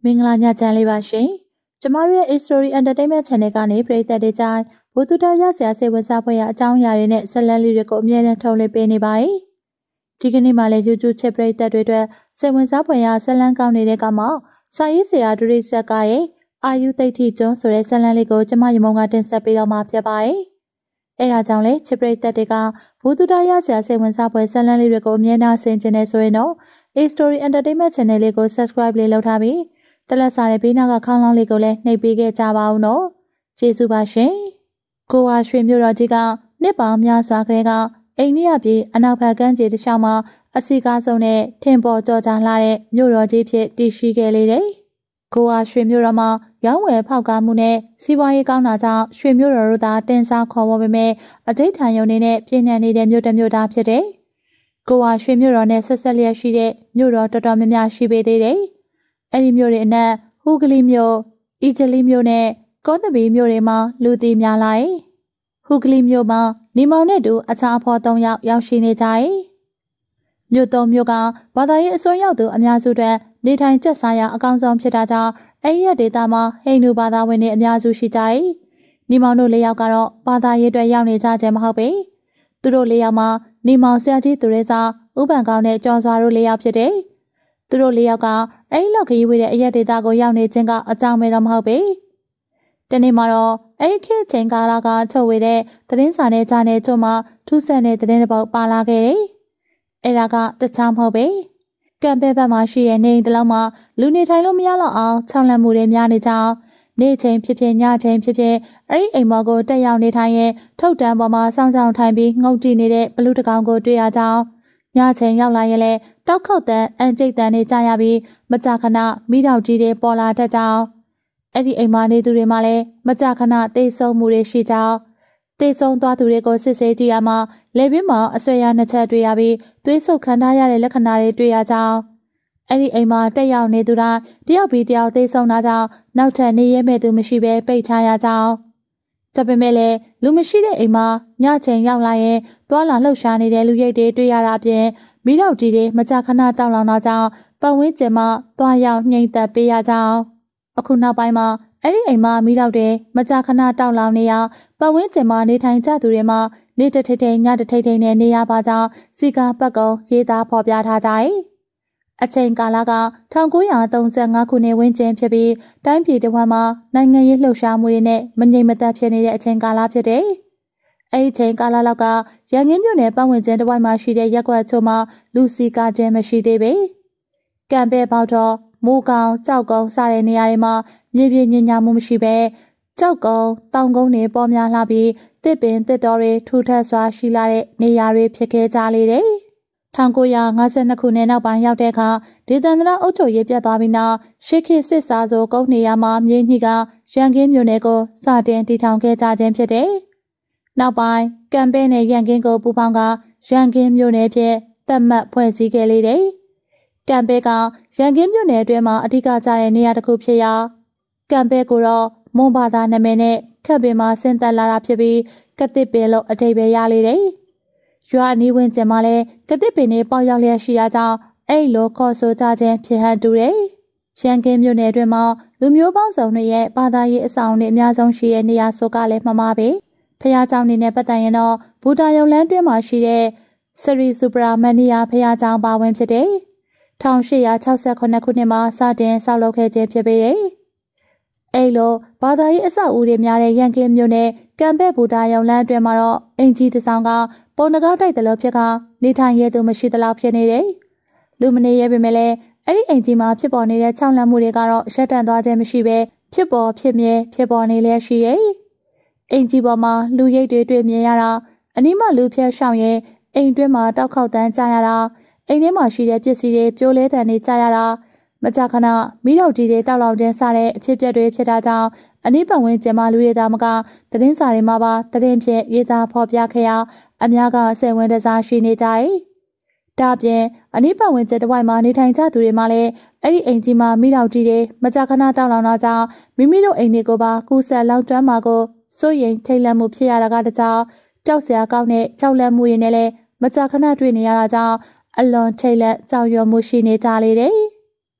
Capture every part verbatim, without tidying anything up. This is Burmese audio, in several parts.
မင်္ဂလာညချမ်းလေးပါရှင်။ကျမတို့ရဲ့ History Entertainment Channel ကနေပရိသတ်တွေကြားဘုသူတရဆရာစိတ်ဝင်စားဖွယ်ရာအကြောင်းအရာတွေနဲ့ဇာတ်လမ်းလေးတွေကိုအမြဲတမ်းထုတ်လွှင့်ပေးနေပါတယ်။ဒီကနေ့မှလည်း YouTube ချစ်ပရိသတ်တွေအတွက်စိတ်ဝင်စားဖွယ်ရာဇာတ်လမ်းကောင်းနေတဲ့ကမှစာရေးဆရာဒုရိဆက်ကရဲ့အာယုသိဋ္ဌိကျွန်းဆိုတဲ့ဇာတ်လမ်းလေးကိုကျမရမုံကတင်ဆက်ပေးတော့မှာဖြစ်ပါတယ်။အဲဒါကြောင့်လေချစ်ပရိသတ်တွေကဘုသူတရဆရာစိတ်ဝင်စားဖွယ်ဇာတ်လမ်းလေးတွေကိုအမြဲတမ်းဆင်ခြင်နေဆိုရင်တော့ History Entertainment Channel လေးကို Subscribe လေးလုပ်ထားပြီးတလက်စားတဲ့ဘေးနားကခေါင်းလောင်းလေးကိုလည်းနှိပ်ပေးခဲ့ကြပါဦးနော်ကျေးဇူးပါရှင်ကိုဝါရွှေမြို့တော်ကြီးကနှစ်ပေါင်းများစွာခရဲကအိန္ဒိယပြည်အနောက်ဘက်ကမ်းခြေတစ်လျှောက်မှာအစီကားဆုံးနဲ့ထင်ပေါ်ကြော်ကြားလာတဲ့မြို့တော်ကြီးဖြစ်တည်ရှိခဲ့လေတယ်ကိုဝါရွှေမြို့တော်မှာရောင်းဝယ်ဖောက်ကားမှုနဲ့စီးပွားရေးကောင်းတာကြောင့်ရွှေမြို့တော်တို့သာတင်စားခေါ်ဝေါ်ပေမဲ့အဋိဌာန်ယုံနေနဲ့ပြင်းထန်နေတဲ့မြို့တစ်မြို့သားဖြစ်တယ်ကိုဝါရွှေမြို့တော်နဲ့ဆက်ဆက်လျက်ရှိတဲ့မြို့တော်တော်တော်များများရှိပေသေးတယ်အဲ့ဒီမြို့တွေအနက်ဟူဂလီမြို့အီဂျလီမြို့နဲ့ကောသဘီမြို့တွေမှာလူသိများလာတယ်။ဟူဂလီမြို့မှာနေမောင်နဲ့တူအခြားအဖော်သုံးယောက်ရောက်ရှိနေကြတယ်။မြို့သုံးမြို့ကဘာသာရေးအစွန်းရောက်သူအများစုအတွက်နေထိုင်ကျက်စားရအကောင်းဆုံးဖြစ်တာကြောင့်အဲ့ဒီဒေသမှာဟိန္ဒူဘာသာဝင်တွေအများစုရှိကြတယ်။နေမောင်တို့လေးယောက်ကတော့ဘာသာရေးအတွက်ရောက်နေကြခြင်းမဟုတ်ပေ။သူတို့လေးယောက်မှာနေမောင်ဆရာကြီးသူရဲစာဥပံကောင်းနဲ့ကျော်စွာတို့လေးယောက်ဖြစ်တယ်။သူတို့လေးယောက်ကအဲ့လောက်ခရီးဝေးတဲ့အရက်ဒေသကိုရောက်နေခြင်းကအကြောင်းမဲတော့မဟုတ်ပေ။တနေ့မှာတော့အဲ့ခေတ်ချိန်ကာလကထုတ်ဝေတဲ့သတင်းစာနဲ့ကြားနေချုံမှာထူးဆန်းတဲ့သတင်းတစ်ပုဒ်ပါလာခဲ့တယ်။အဲ့ဒါကတခြားမဟုတ်ပေ။ကံပဲဘက်မှာရှိတဲ့နေအိမ်တစ်လုံးမှာလူနေထိုင်လို့မရတော့အောင်ခြောက်လန့်မှုတွေများနေကြောင်းနေ့ချိန်ဖြစ်ဖြစ်ညချိန်ဖြစ်ဖြစ်အဲ့ဒီအိမ်မော်ကိုတက်ရောက်နေထိုင်ရင်ထုတ်တန်းပေါ်မှာစောင်းဆောင်ထိုင်ပြီးငုတ်တီနေတဲ့ဘလူးတကောင်ကိုတွေ့ရကြောင်းညချိန်ရောက်လာရင်လည်းတောက်ခေါက်တန်အန်ကျိတ်တန်နေကြရပြီးမကြခဏမိတော်ကြီးတွေပေါ်လာတတ်ကြောင်းအဲ့ဒီအိမ်မှာနေသူတွေမှလည်းမကြခဏသေဆုံးမှုတွေရှိကြောင်းသေဆုံးသွားသူတွေကိုစစ်ဆေးကြည့်ရမှာလေပြင်းမှာအဆွဲရနှစ်ချက်တွေ့ရပြီးသွေးဆုပ်ခံထားရတဲ့လက္ခဏာတွေတွေ့ရကြောင်းအဲ့ဒီအိမ်မှာတက်ရောက်နေသူတိုင်းတယောက်ပြီးတယောက်သေဆုံးတာကြောင့်နောက်ထပ်နေရဲမဲ့သူမရှိဘဲပိတ်ထားရကြောင်းဒါပေမဲ့လည်းလူမရှိတဲ့အိမ်မှာညချိန်ရောက်လာရင်သွားလာလှုပ်ရှားနေတဲ့လူရိတ်တွေတွေ့ရတာအပြင်မိတော့ကြီးတွေမကြခဏတောက်လောင်တော့ကြောင်းပတ်ဝန်းကျင်မှာသွားရောက်နှိမ့်သက်ပေးရကြောင်းအခုနောက်ပိုင်းမှာအဲ့ဒီအိမ်မှာမိတော့တွေမကြခဏတောက်လောင်နေရပတ်ဝန်းကျင်မှာနေထိုင်ကြသူတွေမှာနေတထိတ်ထိတ်ညတထိတ်ထိတ်နဲ့နေရပါကြောင်းစီကာပတ်ကုံရေးသားဖော်ပြထားကြတယ်အချိန်ကာလက၁၉၃၅ခုနှစ်ဝန်းကျင်ဖြစ်ပြီးတိုင်းပြည်တစ်ဝန်းမှာနိုင်ငံရေးလှုပ်ရှားမှုတွေနဲ့မငြိမ်မသက်ဖြစ်နေတဲ့အချိန်ကာလဖြစ်တယ်။အဲဒီအချိန်ကာလလောက်ကရန်ကင်းမြို့နယ်ပတ်ဝန်းကျင်တစ်ဝိုက်မှာရှိတဲ့ရက်ကွက်ချို့မှာလူစီကားခြင်းမရှိသေးပေ။ကံပဲပေါတော်မိုးကောင်ကြောက်ကုန်းစတဲ့နေရာတွေမှာမြေပြင်ညဉ့်ညမှုမရှိဘဲကြောက်ကုန်းတောင်ကုန်းတွေပေါ်များလာပြီးတစ်ပင်တစ်တော်တွေထူထပ်စွာရှိလာတဲ့နေရာတွေဖြစ်ခဲ့ကြလေတယ်။၁၉၅၂ခုနှစ်နောက်ပိုင်းရောက်တဲ့အခါဒေသန္တရအုပ်ချုပ်ရေးပြတ်သွားပြီးနောက်ရှေးခေတ်စစ်စာဆိုကုန်းနေရာမှာမြေညှိကရန်ကင်းမြို့နယ်ကိုစတင်တည်ထောင်ခဲ့ကြခြင်းဖြစ်တယ်။နောက်ပိုင်းကံပဲနဲ့ရန်ကင်းကိုပူးပေါင်းကရန်ကင်းမြို့နယ်ဖြစ်သတ်မှတ်ဖွဲ့စည်းခဲ့လေတယ်။ကံပဲကရန်ကင်းမြို့နယ်အတွင်းမှာအဓိကကျတဲ့နေရာတစ်ခုဖြစ်ရာကံပဲကိုတော့မွန်ဘာသာနာမည်နဲ့ခက်ပင်မှာဆင်းသက်လာတာဖြစ်ပြီးကတိပင်လို့အဓိပ္ပာယ်ရလေတယ်။ရွာအနီးဝန်းကျင်မှာလည်းကတိပင်တွေပေါက်ရောက်လျက်ရှိရာကြောင့်အဲ့လိုခေါ်ဆိုကြခြင်းဖြစ်ဟန်တူတယ်။ရန်ကင်းမြို့နယ်အတွင်းမှာလူမျိုးပေါင်းစုံတွေရဲ့ဘာသာရေးအဆောင်တွေအများဆုံးရှိတဲ့နေရာဆိုကလည်းမှမပဲ။ဖះเจ้าနေနဲ့ပတ်သက်ရင်တော့ဘူတာယုံလန်းတွင်းမှာရှိတဲ့စရီစူပရာမန်နီယာဖះเจ้าပါဝင်ဖြစ်တယ်။၁၈၆၉ခုနှစ်မှာစတင်ဆောက်လုပ်ခဲ့ခြင်းဖြစ်ပေတယ်။အဲ့လိုဘာသာရေးအဆောက်အဦတွေများတဲ့ရန်ကင်းမြို့နယ်ကံပဲဘူတာယုံလန်းအတွင်းမှာတော့အင်ဂျီတဆောင်ကပုံနကားတိုက်တယ်လို့ဖြစ်ကနေထိုင်ရဲသူမရှိသလောက်ဖြစ်နေတယ်။လူမနေရဲပေမဲ့လည်းအဲ့ဒီအင်ဂျီမှာဖြစ်ပေါ်နေတဲ့ခြောက်လန့်မှုတွေကတော့ရှက်တန့်သွားခြင်းမရှိပဲဖြစ်ပေါ်ဖြစ်မြဲဖြစ်ပေါ်နေလျက်ရှိရဲ့။အင်ဂျီပေါ်မှာလူရိတ်တွေတွေ့မြင်ရတာအနီးမှလူဖြတ်ရှောင်ရင်အိမ်တွင်းမှာတောက်ခေါက်တန်းကြားရတာအိမ်ထဲမှာရှိတဲ့ပစ္စည်းတွေပြိုလဲတန်နေကြားရတာမကြခဏမိတော့ကြီးတွေတောက်လောင်ခြင်းစတဲ့အဖြစ်ပြက်တွေဖြစ်တာကြောင့်အနီးပတ်ဝန်းကျင်မှာလူတွေသားမကသတင်းစာတွေမှာပါသတင်းဖြစ်ရေးသားဖော်ပြခဲ့ရအများကစိတ်ဝင်စားရှိနေကြတယ်။ဒါပြင်အနီးပတ်ဝန်းကျင်တစ်ဝိုက်မှာနေထိုင်ကြသူတွေမှလည်းအဲ့ဒီအိမ်ကြီးမှာမိတော့ကြီးတွေမကြခဏတောက်လောင်တာကြောင့်မိမိတို့အိမ်တွေကိုပါကူးဆက်လောက်ကျွမ်းမှာကိုစိုးရိမ်ထိတ်လန့်မှုဖြစ်ရတာကတကြောင်ကြောက်စရာကောင်းတဲ့ကြောက်လန့်မှုတွေနဲ့လည်းမကြခဏတွေ့နေရတာကြောင့်အလွန်ထိတ်လန့်ကြောက်ရွံ့မှုရှိနေကြလေတယ်။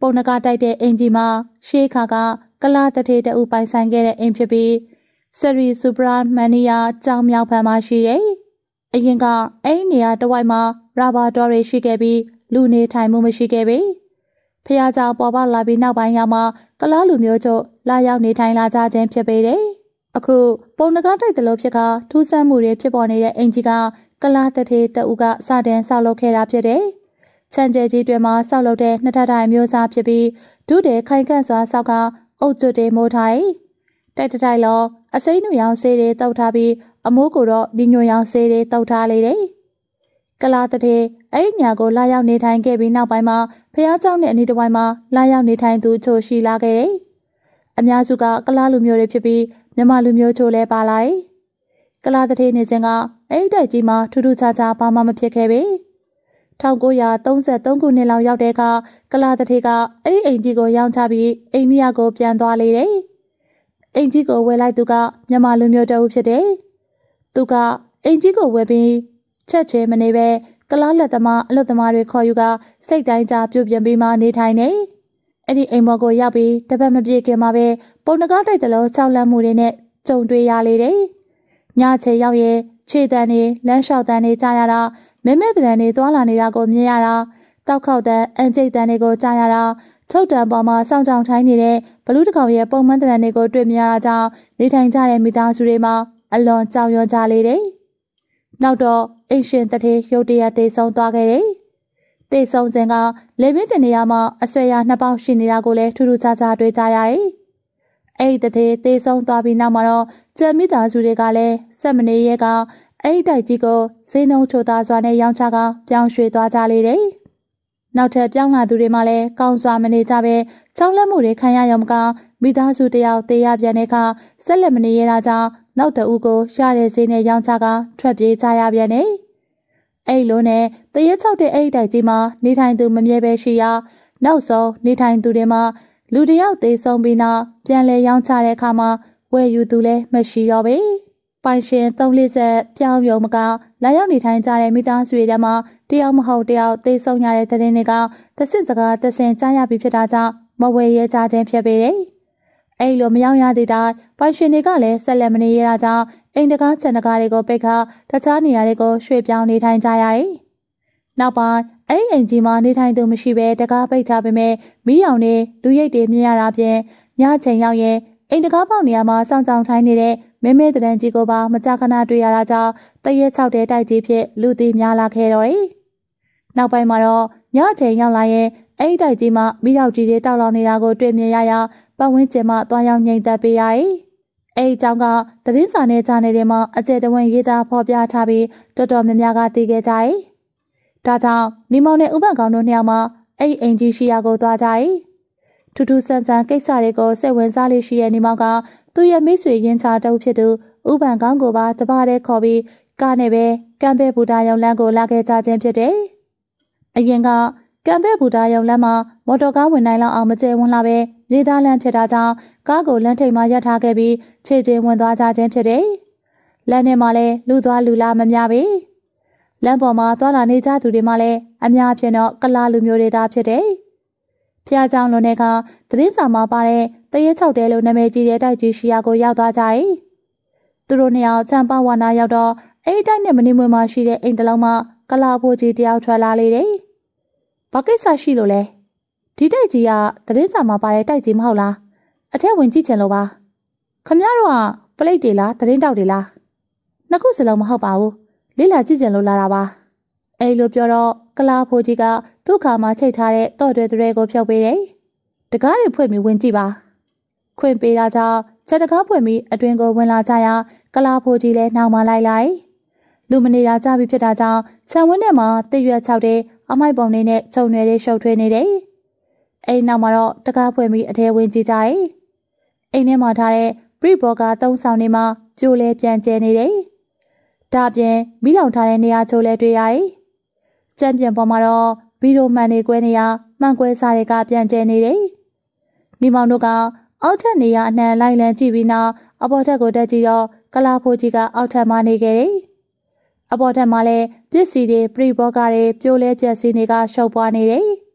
ပုံနကတိုက်တဲ့အင်ဂျီမှာရှေးခါကကလာတထေတအူပိုင်ဆိုင်ခဲ့တဲ့အိမ်ဖြစ်ပြီးစရီစူပရာမန်နီယာကျောင်းမြောက်ဘက်မှာရှိတယ်။အရင်ကအဲ့နေရာတစ်ဝိုက်မှာရာဘာတော်တွေရှိခဲ့ပြီးလူနေထိုင်မှုမရှိခဲ့ပေ။ဖះเจ้าပေါ်ပေါက်လာပြီးနောက်ပိုင်းရောက်မှကလားလူမျိုးတို့လာရောက်နေထိုင်လာကြခြင်းဖြစ်ပေတယ်။အခုပုံနကားတိုက်တလို့ဖြစ်ကထူးဆန်းမှုတွေဖြစ်ပေါ်နေတဲ့အင်ဂျီကကလားတထေတအူကစတင်ဆောက်လုပ်ခဲ့တာဖြစ်တယ်။ချန်ကျဲကြီးတွေမှာဆောက်လုပ်တဲ့နှစ်ထပ်တိုင်မျိုးစားဖြစ်ပြီးဒုတဲ့ခိုင်ခန့်စွာဆောက်ကအုတ်ကျွတ်တွေမိုးထားတယ်။တိုက်တတိုက်လောအစိမ်းနွေရောင်ဆေးတွေတောက်ထားပြီးအမိုးကိုတော့ဒီညွန့်ရောင်ဆေးတွေတောက်ထားလေတယ်။ကလားတထေအဲ့ဒီညာကိုလာရောက်နေထိုင်ခဲ့ပြီးနောက်ပိုင်းမှာဖះเจ้าနဲ့အနီးတစ်ဝိုက်မှာလာရောက်နေထိုင်သူချို့ရှိလာခဲ့တယ်။အများစုကကလားလူမျိုးတွေဖြစ်ပြီးမြန်မာလူမျိုးချို့လည်းပါလာတယ်။ကလားတထေနေစဉ်ကအဲ့ဒီတိုက်ကြီးမှာထူးထူးခြားခြားဘာမှမဖြစ်ခဲ့ပေ။၁၉၃၃ခုနှစ်လောက်ရောက်တဲ့အခါကလားတထေကအဲ့ဒီအိမ်ကြီးကိုရောင်းချပြီးအိန္ဒိယကိုပြန်သွားလေတယ်။အိမ်ကြီးကိုဝယ်လိုက်သူကမြန်မာလူမျိုးတအုပ်ဖြစ်တယ်။သူကအိမ်ကြီးကိုဝယ်ပြီးချက်ချဲမနေပဲကလားလက်သမားအလွတ်သမားတွေခေါ်ယူကစိတ်တိုင်းကြပြုတ်ပြင်ပြီးမှနေထိုင်နေ။အဲ့ဒီအိမ်ဘော်ကိုရောက်ပြီးတပတ်မပြည့်ခင်မှာပဲပုံနကားတိုက်တလို့ကြောက်လန့်မှုတွေနဲ့ကြုံတွေ့ရလေတယ်။ညချေရောက်ရဲ့ခြေတန်းတွေလမ်းလျှောက်တန်းတွေကြားရတာမဲမဲတန်းတွေသွားလာနေတာကိုမြင်ရတာတောက်ခေါက်တန်းအန်ကျိတ်တန်းတွေကိုကြားရတာထုတ်တန်းပေါ်မှာစောင့်ကြောင်ထိုင်းနေတဲ့ဘလူးတကောင်ရဲ့ပုံမှန်တန်းတွေကိုတွေ့မြင်ရတာကြောင့်နေထိုင်ကြတဲ့မိသားစုတွေမှာအလွန်ကြောက်ရွံ့ကြလေတယ်။နောက်တော့အိမ်ရှင်တထေရုတ်တရက်သေဆုံးသွားခဲ့တယ်။သေဆုံးစဉ်ကလေပင်းစင်နေရာမှာအဆွဲရနှစ်ပေါက်ရှိနေတာကိုလည်းထူးထူးခြားခြားတွေ့ကြရတယ်။အဲ့ဒီတထေသေဆုံးသွားပြီးနောက်မှာတော့ကျန်မိသားစုတွေကလည်းဆက်မနေရဲကအဲ့ဒီတိုက်ကြီးကိုဈေးနှုန်းထိုးသားစွာနဲ့ရောင်းချကပြောင်းရွှေ့သွားကြလေတယ်။နောက်ထပ်ပြောင်းလာသူတွေမှလည်းကောင်းစွာမနေကြပဲကြောက်လန့်မှုတွေခံရရုံမကမိသားစုတယောက်သေရပြန်တဲ့အခါဆက်လက်မနေရတာကြောင့်နောက်တအုပ်ကိုရတဲ့ဈေးနဲ့ရောင်းချကထွက်ပြေးကြရပြန်တယ်။အဲ့လိုနဲ့တရက်ချောက်တဲ့အဲ့ဒီတိုက်ကြီးမှာနေထိုင်သူမမြဲပဲရှိရာနောက်ဆုံးနေထိုင်သူတွေမှာလူတယောက်သေဆုံးပြီးနောက်ပြန်လဲရောင်းချတဲ့အခါမှာဝယ်ယူသူလည်းမရှိတော့ပေ။ပိုင်ရှင်သုံးလေးဆက်ပြောင်းရုံမကလာရောက်နေထိုင်ကြတဲ့မိသားစုတွေမှာတယောက်မဟုတ်တယောက်သေဆုံးရတဲ့တဲ့တဲ့တွေကသစစ်စကားသစင်ကြားရပြီးဖြစ်တာကြောင့်မဝယ်ရဲကြခြင်းဖြစ်ပေတယ်။အဲ့လိုမရောက်ရသေးတဲ့ပိုင်ရှင်တွေကလည်းဆက်လက်မနေရတာကြောင့်အိမ်တကားခြံတကားတွေကိုပိတ်ခါတခြားနေရာတွေကိုရွှေ့ပြောင်းနေထိုင်ကြရတယ်။နောက်ပိုင်းအဲ့ဒီအိမ်ကြီးမှာနေထိုင်သူမရှိဘဲတကားပိတ်ထားပေမဲ့မီးရောင်တွေလူရိတ်တွေမြင်ရတာဖြင့်ညချိန်ရောက်ရင်အိမ်တကားပေါက်နေရာမှာစောင့်ကြောင်ထိုင်းနေတဲ့မဲမဲတရန်ကြီးကိုပါမကြာခဏတွေ့ရတာကြောင့်တရက်ချောက်တဲ့တိုက်ကြီးဖြစ်လူသိများလာခဲ့တော့တယ်။နောက်ပိုင်းမှာတော့ညချိန်ရောက်လာရင်အဲ့ဒီတိုက်ကြီးမှာမိရောက်ကြီးတွေတောက်လောင်နေတာကိုတွေ့မြင်ရရာပတ်ဝန်းကျင်မှာသွားရောက်ငြိမ်သက်ပေးရတယ်။အဲ့ဒီကြောင့်ကသတင်းစာနဲ့ဂျာနယ်တွေမှာအကျယ်တဝင့်ရေးသားဖော်ပြထားပြီးတော်တော်များများကသိခဲ့ကြတယ်။ဒါကြောင့်နေမောင်နဲ့ဥပကောင်တို့နှစ်ယောက်မှအဲ့ဒီအိမ်ကြီးရှိရာကိုသွားကြတယ်။ထူးထူးဆန်းဆန်းကိစ္စတွေကိုစိတ်ဝင်စားလေးရှိတဲ့နေမောင်ကသူ့ရဲ့မိတ်ဆွေရင်းချတုပ်ဖြစ်သူဥပန်ကောင်းကိုပါတပါးတည်းခေါ်ပြီးကားနဲ့ပဲကံပဲဘူတာရုံလမ်းကိုလာခဲ့ကြခြင်းဖြစ်တယ်။အရင်ကကံပဲဘူတာရုံလမ်းမှာမော်တော်ကားဝင်နိုင်လောက်အောင်မကျဲဝန်းလာပဲမြေသားလမ်းဖြစ်တာကြောင့်ကားကိုလမ်းထိပ်မှာရပ်ထားခဲ့ပြီးခြေချင်းဝင်သွားကြခြင်းဖြစ်တယ်။လမ်းထဲမှာလည်းလူသွားလူလာမများပေ။လမ်းပေါ်မှာသွားလာနေကြသူတွေမှလည်းအများအပြားတော့ကလားလူမျိုးတွေသားဖြစ်တယ်။ဖျားเจ้าလွန်တဲ့ကသတင်းစာမှာပါတဲ့တရက်ချောက်တဲလို့နာမည်ကြီးတဲ့တိုက်ကြီးရှိရာကိုရောက်သွားကြတယ်။သူတို့နှစ်ယောက်ချမ်းပါဝါနာရောက်တော့အဲ့ဒီတိုက်နဲ့မနေမွေမှာရှိတဲ့အိမ်တလုံးမှာကလားဖို့ကြီးတယောက်ထွက်လာလေတယ်။ဘာကိစ္စရှိလို့လဲ။ဒီတိုက်ကြီးကသတင်းစာမှာပါတဲ့တိုက်ကြီးမဟုတ်လား။အထက်ဝင်ကြည့်ချင်လို့ပါ။ခမရတို့ကပလိတ်တွေလားသတင်းတောက်တွေလား။နှစ်ခုစလုံးမဟုတ်ပါဘူး။လေးလာကြည့်ချင်လို့လာတာပါ။အဲ့လိုပြောတော့ကလားဖို့ကြီးကသူ့ခါမှာချိတ်ထားတဲ့တော့တွေတွေကိုဖြုတ်ပေးတယ်။တကားတွေဖွင့်ပြီးဝင်ကြည့်ပါ။ခွင့်ပေးတာကြောင့်ချက်တကားဖွင့်ပြီးအတွင်ကိုဝင်လာကြရာကလားဖို့ကြီးလည်းနှောင်မလိုက်လိုက်။လူမနေတာကြပြီဖြစ်တာကြောင့်ခြံဝင်းထဲမှာတစ်ရွက်ချောက်တဲ့အမိုက်ပုံတွေနဲ့ခြုံတွေရှုပ်ထွေးနေတယ်။အဲ့နောက်မှာတော့တကားဖွင့်ပြီးအထဲဝင်ကြည့်ကြတယ်။အိမ်ထဲမှာထားတဲ့ပရိဘောကသုံးဆောင်တွေမှာပြိုလဲပြန်ကျဲနေတယ်။ဒါပြင်မိလောင်ထားတဲ့နေရာချိုးလဲတွေ့ရတယ်။ကြံပြန်ပေါ်မှာတော့ဗီရိုမှန်တွေကွဲနေရမှန်ကွဲစားတွေကပြန်ကျဲနေတယ်။မိမောင်တို့ကအောက်ထက်နေရအနှံလိုက်လံကြည့်ပြီးနောက်အပေါ်ထက်ကိုတက်ကြည့်တော့ကလားဖိုးကြီးကအောက်ထက်မှနေခဲ့တယ်။အပေါ်ထက်မှလည်းပစ္စည်းတွေပရိဘောကတွေပြိုလဲပြက်စီးနေကရှုပ်ပွားနေတယ်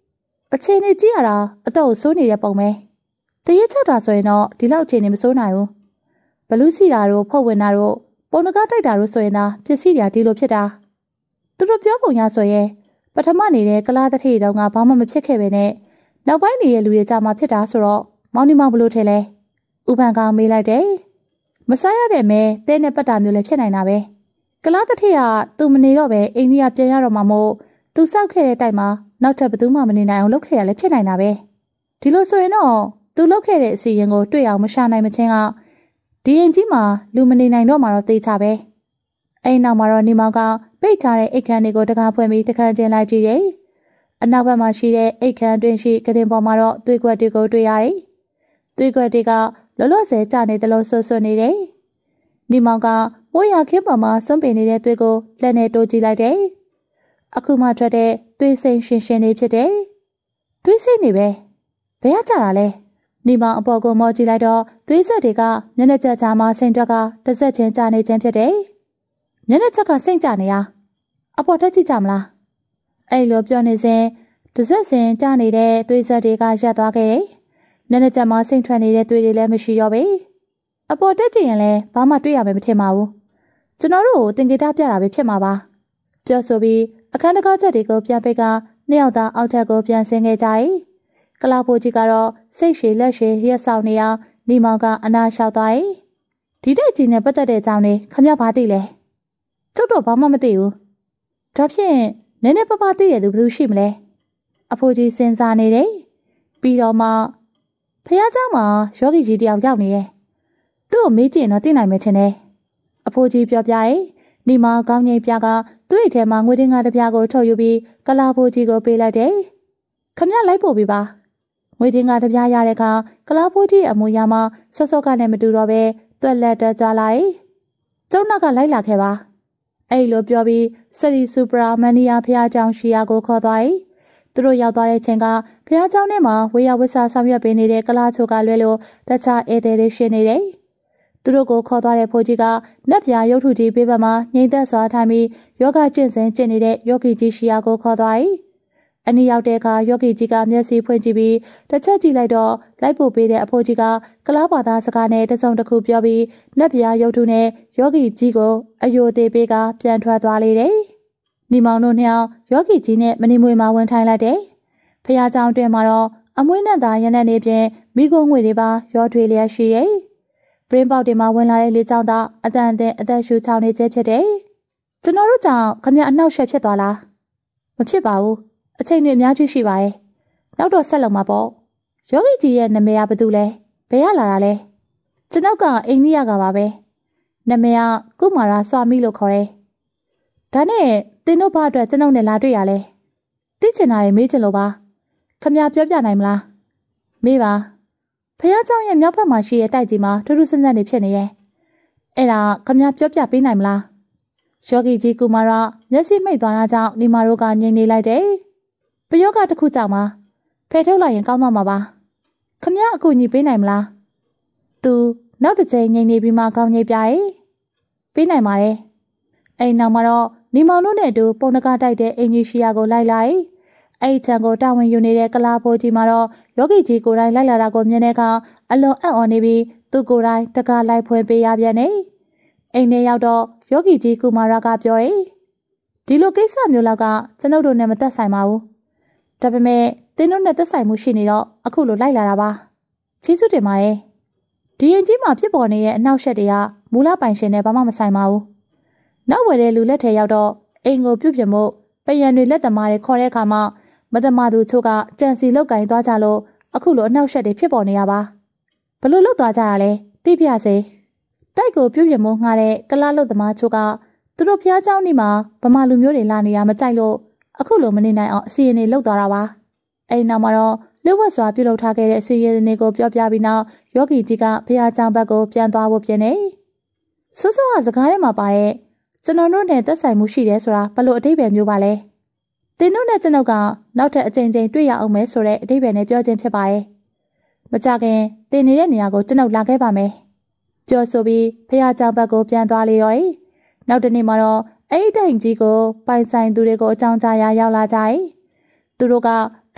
အခြေအနေကြည့်ရတာအတော့စိုးနေတဲ့ပုံပဲတရေချက်တာဆိုရင်တော့ဒီလောက်အခြေအနေမစိုးနိုင်ဘူးဘလူးစီတာတို့ဖုတ်ဝင်တာတို့ပုံတကားတိုက်တာတို့ဆိုရင်သာပစ္စည်းတွေဒီလိုဖြစ်တာသူတို့ပြောပုံရဆိုရင်ပထမနေတဲ့ကလားတထေတုံးကဘာမှမဖြစ်ခဲ့ပဲနဲ့နောက်ပိုင်းနေတဲ့လူတွေကြမှာဖြစ်တာဆိုတော့မောင်နီမောင်ဘလို့ထဲလဲဥပန်ကောင်မေးလိုက်တယ်မစားရတဲ့မဲတဲနဲ့ပတ်တာမျိုးလည်းဖြစ်နိုင်တာပဲကလားတထေကသူမနေတော့ပဲအိန္ဒိယပြန်ရတော့မှမို့သူစောက်ခဲ့တဲ့တိုက်မှာနောက်ထပ်ဘသူမှမနေနိုင်အောင်လုပ်ခဲ့ရလဲဖြစ်နိုင်တာပဲဒီလိုဆိုရင်တော့သူလုပ်ခဲ့တဲ့အစီရင်ကိုတွေ့အောင်မရှာနိုင်မချင်းကဒီရင်ကြီးမှာလူမနေနိုင်တော့မှတော့တေးချပဲအဲ့နောက်မှာတော့နေမောင်ကပိတ်ထားတဲ့အိတ်ခမ်းတွေကိုတကားဖွင့်ပြီးတခါကျင်းလိုက်ကြည့်တယ်အနောက်ဘက်မှာရှိတဲ့အိတ်ခမ်းတွင်ရှိကတင်ပေါ်မှာတော့သွေးကွက်တွေကိုတွေ့ရတယ်သွေးကွက်တွေကလောလောဆယ်ကျနေတယ်လို့ဆွဆွနေတယ်နေမောင်ကမိုးရခင်းပေါ်မှာစွန့်ပင်နေတဲ့သွေးကိုလက်နဲ့တိုးကြည့်လိုက်တယ်အခုမှထွက်တဲ့သွေးစိမ်ရှင်ရှင်လေးဖြစ်တယ်သွေးစိမ်နေပဲဘယ်ကကြတာလဲနေမောင်အပေါ်ကိုမော်ကြည့်လိုက်တော့သွေးဆက်တွေကမျက်နှာချက်ချာမှာစိမ်တွက်ကတစ်ဆက်ချင်းကျနေခြင်းဖြစ်တယ်မျက်နှာချက်ကစိမ်ကျနေရအပေါ်တက်ကြည့်ကြမလားအဲ့လိုပြောနေစဉ်တစ်ဆက်စင်ကျနေတဲ့သွေးဆက်တွေကရပ်သွားခဲ့တယ်မျက်နှာချက်မှာစိမ်ထွက်နေတဲ့သွေးတွေလည်းမရှိတော့ဘူးအပေါ်တက်ကြည့်ရင်လည်းဘာမှတွေ့ရမယ်မထင်ပါဘူးကျွန်တော်တို့ကိုတင်ကေတာပြတာပဲဖြစ်မှာပါပြောဆိုပြီးအခန်းတကားချက်တွေကိုပြန်ပိတ်ကနှစ်ယောက်သားအောက်ထက်ကိုပြန်ဆင်းခဲ့ကြတယ်ကလာဖိုကြီးကတော့စိတ်ရှည်လက်ရှည်ရက်ဆောင်နေအောင်နေမောင်ကအနာလျှောက်သွားတယ်ဒီတိုက်ကြီးနဲ့ပတ်သက်တဲ့အကြောင်းတွေခမရဘာသိလဲကျုပ်တော့ဘာမှမသိဘူးဒါဖြင့်နည်းနည်းပပသိတဲ့သူဘယ်သူရှိမလဲအဖိုးကြီးစဉ်းစားနေတယ်ပြီးတော့မှဖះเจ้าမှာယောဂီကြီးတယောက်ရောက်နေရဲ့သူ့ကိုမေးကြည့်ရင်တော့သိနိုင်မယ်ထင်တယ်အဖိုးကြီးပြောပြရဲနေမောင်ကောင်းငိမ့်ပြကသူ့အိတ်ထဲမှာငွေတင်းကားတစ်ပြားကိုထုတ်ယူပြီးကလာဖိုးကြီးကိုပေးလိုက်တယ်ခမရလိုက်ပို့ပေးပါငွေတင်းကားတစ်ပြားရတဲ့အခါကလာဖိုးကြီးအမူအရာမှာဆော့ဆော့ကနဲ့မတူတော့ပဲတွက်လက်တက်ကြလာတယ်ကျုံနောက်ကလိုက်လာခဲ့ပါအဲ့လိုပြောပြီးစရီစူပရာမန်နီယာဖះเจ้าရှီယာကိုခေါ်သွားတယ်သူတို့ရောက်သွားတဲ့ချိန်ကဖះเจ้าနဲ့မှာဝေယဝဆာဆောင်ရွက်ပေးနေတဲ့ကလာချိုကလွဲလို့တခြားဧည့်သည်တွေရှင်းနေတယ်သူတို့ကိုခေါ်သွားတဲ့ဖိုးကြီးကနက်ပြာရုပ်ထုကြီးပေးပတ်မှာငိမ့်သက်စွာထိုင်ပြီးယောဂကျင့်စဉ်ကျင့်နေတဲ့ယောဂီကြီးရှီယာကိုခေါ်သွားတယ်အနီရောက်တဲ့အခါယောဂီကြီးကမျက်စိဖွင့်ကြည့်ပြီးတစ်ချက်ကြည့်လိုက်တော့လိုက်ပို့ပေးတဲ့အဖိုးကြီးကကလားဘာသာစကားနဲ့တစုံတစ်ခုပြောပြီးနက်ပြာရုပ်ထုနဲ့ယောဂီကြီးကိုအယိုသေးပေးကပြန်ထွက်သွားလေတယ်။ညီမောင်တို့နှစ်ယောက်ယောဂီကြီးနဲ့မနေမွေမှာဝင်ထိုင်လိုက်တယ်။ဖះเจ้าတွင်မှာတော့အမွှေးနဲ့သာရန်တဲ့နေပြင်မိကုံးငွေတွေပါရောထွေလျက်ရှိရဲ့။ပရင်းပေါက်တွေမှာဝင်လာတဲ့လေကြောင့်သာအတန်အသင်အသက်ရှူချောင်းနေခြင်းဖြစ်တယ်။ကျွန်တော်တို့ကြောင့်ခမရအနှောက်အယှက်ဖြစ်သွားလား။မဖြစ်ပါဘူး။အချိန်တွေအများကြီးရှိပါရဲ့။နောက်တော့ဆက်လုံမှာပေါ့။ယောဂီကြီးရဲ့နာမည်ကဘာတူလဲ။ဘယ်ရလာတာလဲ။ကျွန်တော်ကအိန္ဒိယကပါပဲ။နာမည်ကကုမာရာဆွာမီလို့ခေါ်တယ်။ဒါနဲ့တင်တို့ဘာအတွက်ကျွန်တော်နဲ့လာတွေ့ရလဲ။သိချင်တာတွေမေးချင်လို့ပါ။ခမရပြောပြနိုင်မလား။မေးပါ။ဖះเจ้าရဲ့မြောက်ဘက်မှာရှိတဲ့တိုက်ကြီးမှာထူးထူးဆန်းဆန်းနေဖြစ်နေရဲ့။အဲ့ဒါခမရပြောပြပေးနိုင်မလား။ယောဂီကြီးကုမာရာမျက်စိမိတ်သွားတာကြောင့်ဒီမာတို့ကငြိမ်နေလိုက်တယ်။ပယောဂတစ်ခုကြောင့်မှာဖယ်ထုတ်လိုက်ရင်ကောင်းသွားမှာပါ။ခမရအကူအညီပေးနိုင်မလား။သူနောက်တစ်ချိန်ငြိမ်နေပြီးမှကောင်းငြိမ်ပြရဲ့။ပေးနိုင်ပါတယ်။အဲ့နောက်မှာတော့နေမောင်တို့နဲ့အတူပုံတကားတိုက်တဲ့အင်ဂျီရှီယာကိုလိုက်လာ၏အဲ့ဒီချံကိုတာဝန်ယူနေတဲ့ကလာဖိုးကြီးမှာတော့ယောဂီကြီးကိုယ်တိုင်လိုက်လာတာကိုမြင်တဲ့အခါအလွန်အံ့ဩနေပြီးသူကိုယ်တိုင်တကားလိုက်ဖွင့်ပေးရပြန်နေအိမ်ထဲရောက်တော့ယောဂီကြီးကူမာရာကပြောတယ်ဒီလိုကိစ္စမျိုးလောက်ကကျွန်ုပ်တို့နဲ့မသက်ဆိုင်ပါဘူးဒါပေမဲ့တင်းတို့နဲ့သက်ဆိုင်မှုရှိနေတော့အခုလိုလိုက်လာတာပါချီးစွတင်ပါရဲ့ဒီရင်ကြီးမှာဖြစ်ပေါ်နေတဲ့အနောက်ရှက်တွေကမူလပိုင်ရှင်နဲ့ဘာမှမဆိုင်ပါဘူးနောက်ဝယ်တဲ့လူလက်ထဲရောက်တော့အိမ်ကိုပြုတ်ပြမို့ပယံတွေလက်သမားတွေခေါ်တဲ့အခါမှာမသမာသူချို့ကကြံစီလောက်ကင်သွားကြလို့အခုလိုအနောက်ရှက်တွေဖြစ်ပေါ်နေရပါဘလို့လောက်သွားကြတာလဲသိပြစေတိုက်ကိုပြုတ်ပြမို့ငှားတဲ့ကလားလုတ်သမားချို့ကသူတို့ဖျားเจ้านี่မှာဗမာလူမျိုးတွေလာနေရမကြိုက်လို့အခုလိုမနေနိုင်အောင်အစီအရင်လောက်သွားတာပါအဲဒီနောက်မှာတော့လှုပ်ဝက်စွာပြုတ်လောက်ထားခဲ့တဲ့အစီအရင်တွေကိုပြောပြပြီးနောက်ယောဂီကြီးကဖျားเจ้าဘက်ကိုပြန်သွားဖို့ပြင်နေဆွဆွကစကားထဲမှာပါတဲ့ကျွန်တော်တို့နဲ့သက်ဆိုင်မှုရှိတယ်ဆိုတာဘလို့အတိတ်ပဲမျိုးပါလဲတင်တို့နဲ့ကျွန်ုပ်ကနောက်ထပ်အကြိမ်ကြိမ်တွေ့ရအောင်မယ်ဆိုတဲ့အတိတ်ပဲနဲ့ပြောခြင်းဖြစ်ပါရဲ့မကြခင်တင်နေတဲ့နေရာကိုကျွန်ုပ်လာခဲ့ပါမယ်ပြောဆိုပြီးဖះเจ้าဘက်ကိုပြန်သွားလေတော့၏နောက်တနေ့မှာတော့အဲ့ဒီတိုင်ကြီးကိုပိုင်ဆိုင်သူတွေကိုအကြောင်းကြားရရောက်လာကြ၏သူတို့က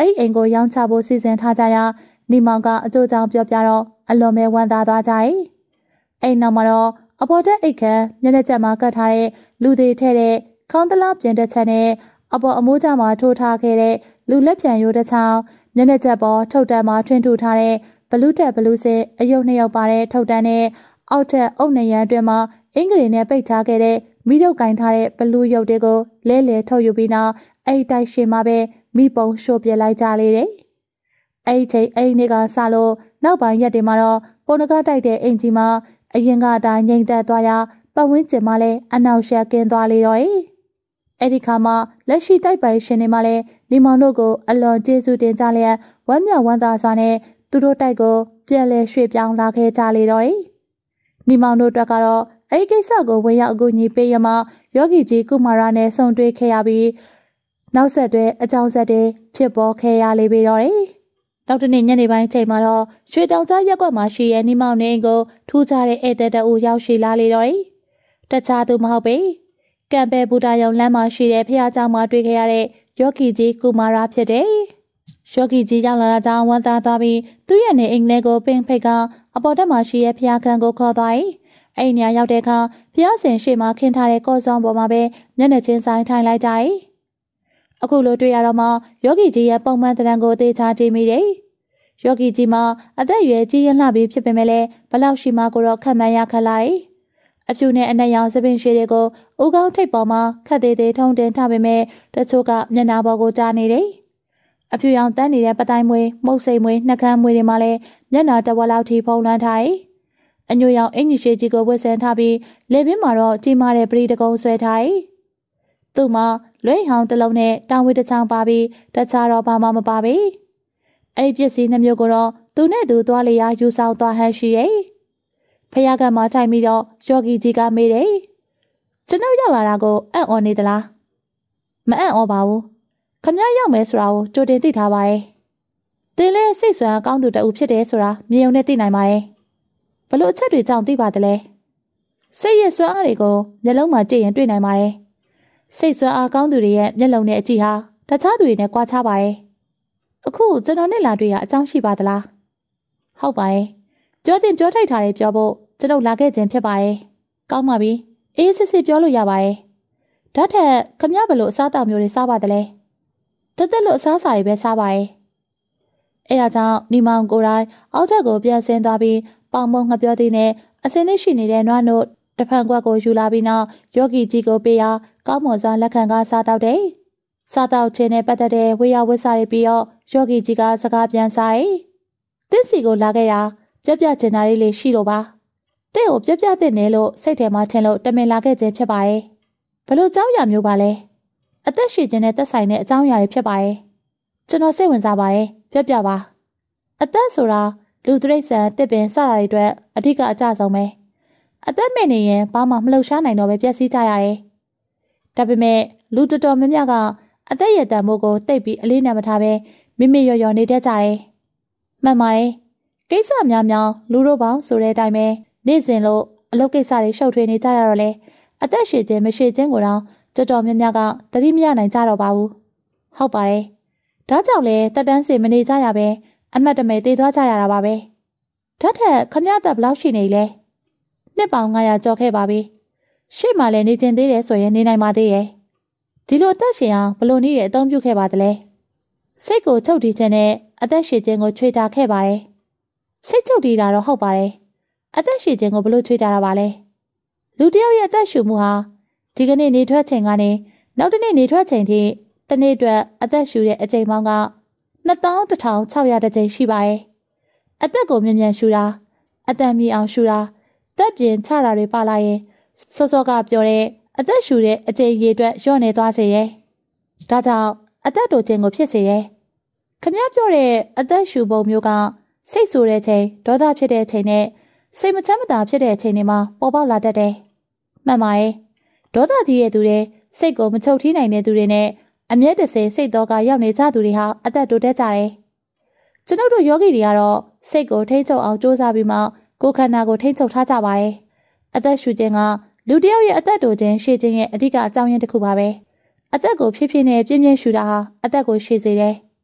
အဲ့ဒီအိမ်ကိုရောင်းချဖို့စီစဉ်ထားကြရာနေမောင်ကအကျိုးကြောင့်ပြောပြတော့အလွန်ပဲဝမ်းသာသွားကြတယ်။အိမ်နောက်မှာတော့အပေါ်တက်အိတ်ခမ်းမျက်နှာကျက်မှာကတ်ထားတဲ့လူသေးထဲတဲ့ခေါင်းတလားပြင်တစ်ချက်နဲ့အပေါ်အမိုးကျမှာထိုးထားခဲ့တဲ့လူလက်ပြန်ရိုးတစ်ချောင်းမျက်နှာကျက်ပေါ်ထုတ်တန်းမှာထွင်းထူထားတဲ့ဘလူးတက်ဘလူးစစ်အယုတ်နှစ်ယောက်ပါတဲ့ထုတ်တန်းနဲ့အောက်ထက်အုပ်နေရန်အတွင်းမှာအင်္ဂလိပ်နဲ့ပိတ်ထားခဲ့တဲ့မိတို့ကင်ထားတဲ့ဘလူးရုပ်တွေကိုလဲလဲထုတ်ယူပြီးနောက်အဲ့ဒီတိုက်ရှင်မှာပဲမိပုံရှို့ပြလိုက်ကြလေတယ်။အဲ့ဒီချိန်အဲ့ဒီနေ့ကစလို့နောက်ပိုင်းရက်တွေမှာတော့ပုံနကတိုက်တဲ့အင်ကြီးမှာအရင်ကအတိုင်းငြိမ်သက်သွားရာပတ်ဝန်းကျင်မှာလည်းအနောက်ရှက်ကင်းသွားလေတော့တယ်။အဲ့ဒီခါမှာလက်ရှိတိုက်ပိုင်ရှင်တွေမှာလည်းနေမောင်တို့ကိုအလွန်ကျေးဇူးတင်ကြလျက်ဝမ်းမြောက်ဝမ်းသာစွာနဲ့သူတို့တိုက်ကိုပြန်လဲရွှေ့ပြောင်းလာခဲ့ကြလေတော့တယ်။နေမောင်တို့အတွက်ကတော့အဲ့ဒီကိစ္စကိုဝင်ရောက်အကူအညီပေးရမှယောဂီကြီးကုမာရနဲ့ဆုံတွေ့ခဲ့ရပြီးနောက်ဆက်တွဲအကြောင်းဆက်တွေဖြစ်ပေါ်ခဲ့ရလေပြီတော့တယ်။နောက်တနေ့ညနေပိုင်းချိန်မှာတော့ရွှေတောင်ကြားရက်ကွက်မှာရှိတဲ့နေမောင်နေအိမ်ကိုထူးခြားတဲ့ဧည့်သည်တအူရောက်ရှိလာလေတော့တယ်။တခြားသူမဟုတ်ပေကံပဲဘူတာယုံလမ်းမှာရှိတဲ့ဖះเจ้าမှာတွေ့ခဲ့ရတဲ့ယောဂီကြီးကုမာရဖြစ်တယ်။ယောဂီကြီးရောက်လာတာကြောင့်ဝမ်းသာသွားပြီးသူ့ရဲ့နေအိမ်လေးကိုပင်ဖိတ်ကအပေါ်တက်မှာရှိတဲ့ဖះခန်းကိုခေါ်သွားတယ်။အဲ့ဒီနေရာရောက်တဲ့အခါဖះဆင်ရှေ့မှာခင်းထားတဲ့ကော့ဆောင်ပေါ်မှာပဲမျက်နှာချင်းဆိုင်ထိုင်လိုက်ကြတယ်။အခုလိုတွေ့ရတော့မှယောဂီကြီးရဲ့ပုံမှန်တရံကိုသေချာကြည့်မိတယ်။ယောဂီကြီးမှာအသက်အရွယ်ကြီးရင့်လှပြီးဖြစ်ပေမဲ့လည်းဘလောက်ရှိမှကိုတော့ခက်မှန်းရခက်လာတယ်။အဖြူနဲ့အနက်ရောင်သပင်ရွှေတွေကိုဦးကောင်းထိပ်ပေါ်မှာခက်သေးသေးထုံတင်ထားပေမဲ့တချို့ကမျက်နှာပေါ်ကိုကြားနေတယ်။အဖြူရောင်တန်းနေတဲ့ပတိုင်းမွေးမှုတ်စိမ်မွေးနှကန်းမွေးတွေမှာလည်းမျက်နှာတဝက်လောက်ထိဖုံးလွှမ်းထားတယ်။အညိုရောင်အင်ကြီးရှည်ကြီးကိုဝတ်ဆင်ထားပြီးလေပင်မှာတော့ကြီးမားတဲ့ပရိတကုံဆွဲထားတယ်။သူ့မှာလွဲဟောင်းတစ်လုံးနဲ့တောင်ဝေးတစ်ချောင်းပါပြီးတခြားတော့ဘာမှမပါပဲ။အဲ့ဒီပစ္စည်းနှမျိုးကိုတော့သူနဲ့သူသွားလေရာယူဆောင်သွားဟန်ရှိရဲ့။ဖယားကမှထိုင်ပြီးတော့ယောဂီကြီးကမေးတယ်။ကျွန်တော်ရောက်လာတာကိုအံ့ဩနေသလား။မအံ့ဩပါဘူး။ခမည်းရောက်မယ်ဆိုတာကိုကြိုတင်သိထားပါရဲ့။တင်းလဲစိတ်ဆွမ်းကောင်းသူတအူဖြစ်တယ်ဆိုတာမြင်ုံနဲ့သိနိုင်ပါရဲ့။ဘလို့အချက်တွေကြောင့်သိပါသလဲ။စိတ်ရဲ့စွမ်းအားတွေကိုမျက်လုံးမှာကြည့်ရင်တွေ့နိုင်ပါရဲ့။စိတ်ဆွမ်းအားကောင်းသူတွေရဲ့မျက်လုံးနဲ့အကြည့်ဟာတခြားသူတွေနဲ့ကွာခြားပါရဲ့။အခုကျွန်တော်နဲ့လာတွေ့ရအကြောင်းရှိပါသလား။ဟုတ်ပါရဲ့။ပြောတင်ပြောထိုက်ထားတယ်ပြောဖို့ကျွန်တော်လာခဲ့ခြင်းဖြစ်ပါရဲ့။ကောင်းပါပြီ။အေးစစ်စစ်ပြောလို့ရပါရဲ့။ဓာတ်ထက်ခမည်းဘလို့အစားအသောက်မျိုးတွေစားပါသလဲ။တက်တက်လို့အစားအစာတွေပဲစားပါရဲ့။အဲဒါကြောင့်နီမောင်ကိုယ်တိုင်အောက်ထက်ကိုပြန်ဆင်းသွားပြီးပေါင်မုံငှပြောသေးနဲ့အစင်းလေးရှိနေတဲ့နွားနို့တဖန်ကွက်ကိုယူလာပြီးနောက်ယောဂီကြီးကိုပေးရာကောင်းမွန်စွာလက်ခံကစားတော့တယ်။စားတော့ခြင်းနဲ့ပတ်သက်တဲ့ဝေယဝစ်စာတွေပြီးတော့ယောဂီကြီးကစကားပြန်စားတယ်။တင့်စီကိုလာခဲ့တာပြက်ပြက်ကျင်တာလေးလေးရှိလို့ပါ။တဲ့ကိုပြက်ပြက်တဲ့နေလို့စိတ်ထဲမှာထင်လို့တမင်လာခဲ့ခြင်းဖြစ်ပါရဲ့။ဘလို့အကြောင်းအရာမျိုးပါလဲ။အသက်ရှိခြင်းနဲ့သက်ဆိုင်တဲ့အကြောင်းအရာတွေဖြစ်ပါရဲ့။ကျွန်တော်စိတ်ဝင်စားပါရဲ့။ပြက်ပြက်ပါ။အသက်ဆိုတာလူတရိတ်ဆန်တစ်ပင်စတာတွေအတွက်အထူးကအကြဆုံးပဲအသက်မဲ့နေရင်ဘာမှမလှုပ်ရှားနိုင်တော့ပဲပျက်စီးကြရတယ်။ဒါပေမဲ့လူတော်တော်များများကအသက်ရတန်မိုးကိုတိတ်ပြီးအလေးနံမထားပဲမိမိရော်ရော်နေတတ်ကြတယ်။မှန်ပါတယ်။ကိစ္စများများလူတို့ပေါင်းဆိုတဲ့အတိုင်းပဲနေ့စဉ်လို့အလုပ်ကိစ္စတွေရှုပ်ထွေးနေကြရတော့လေအသက်ရှည်ခြင်းမရှိခြင်းကိုတော့တော်တော်များများကသတိမရနိုင်ကြတော့ပါဘူး။ဟုတ်ပါတယ်။ဒါကြောင့်လေတက်တန်းစီမနေကြရပဲအမတ်တမဲသေးသွားကြရတာပါပဲဓာတ်ထက်ခမရသက်ဘလောက်ရှိနေလဲနှစ်ပေါင်ငါးရာကျော်ခဲ့ပါပြီရှေ့မှာလည်းနေကျင်သေးတယ်ဆိုရင်နေနိုင်ပါသေးရဲ့ဒီလိုအသက်ရှင်အောင်ဘလို့နည်းရဲ့အသုံးပြုခဲ့ပါသလဲစိတ်ကိုချုပ်တီးခြင်းနဲ့အသက်ရှင်ခြင်းကိုချွေတာခဲ့ပါရဲ့စိတ်ချုပ်တီးတာတော့ဟုတ်ပါတယ်အသက်ရှင်ခြင်းကိုဘလို့ချွေတာတာပါလဲလူတယောက်ရဲ့အသက်ရှူမှုဟာဒီကနေ့နေထွက်ချိန်ကနေနောက်တစ်နေ့နေထွက်ချိန်ထိတစ်နေ့အတွက်အသက်ရှူတဲ့အချိန်ပေါင်းကနှစ်သောင်းတစ်ထောင်ခြောက်ရာတကြိမ်ရှိပါရဲ့အသက်ကိုမြင်မြန်ရှူတာအသက်မြည်အောင်ရှူတာတက်ပြင်ချတာတွေပါလာရင်စောစောကပြောတဲ့အသက်ရှူတဲ့အကြိမ်ရေအတွက်လျော့နေသွားစေရဲ့ဒါကြောင့်အသက်တိုခြင်းကိုဖြစ်စေရဲ့ခမပြောတဲ့အသက်ရှူပုံမျိုးကစိတ်ဆူတဲ့ချိန်ဒေါသဖြစ်တဲ့ချိန်နဲ့စိတ်မချမ်းမသာဖြစ်တဲ့ချိန်တွေမှာပေါ်ပေါက်လာတတ်တယ်မှန်ပါတယ်ဒေါသကြီးရဲ့သူတွေစိတ်ကိုမချုပ်ထီးနိုင်တဲ့သူတွေနဲ့အမျက်တစေစိတ်တော်ကရောက်နေကြသူတွေဟာအသက်တိုးတက်ကြတယ်ကျွန်ုပ်တို့ယောဂီတွေကတော့စိတ်ကိုထိန်းချုပ်အောင်စ조사ပြီးမှကိုယ်ခန္ဓာကိုထိန်းချုပ်ထားကြပါရဲ့အသက်ရှူခြင်းကလူတစ်ယောက်ရဲ့အသက်တိုခြင်းရှည်ခြင်းရဲ့အဓိကအကြောင်းရင်းတစ်ခုပါပဲအသက်ကိုဖြည်းဖြည်းနဲ့ပြင်းပြင်းရှူတာဟာအသက်ကိုရှည်စေတယ်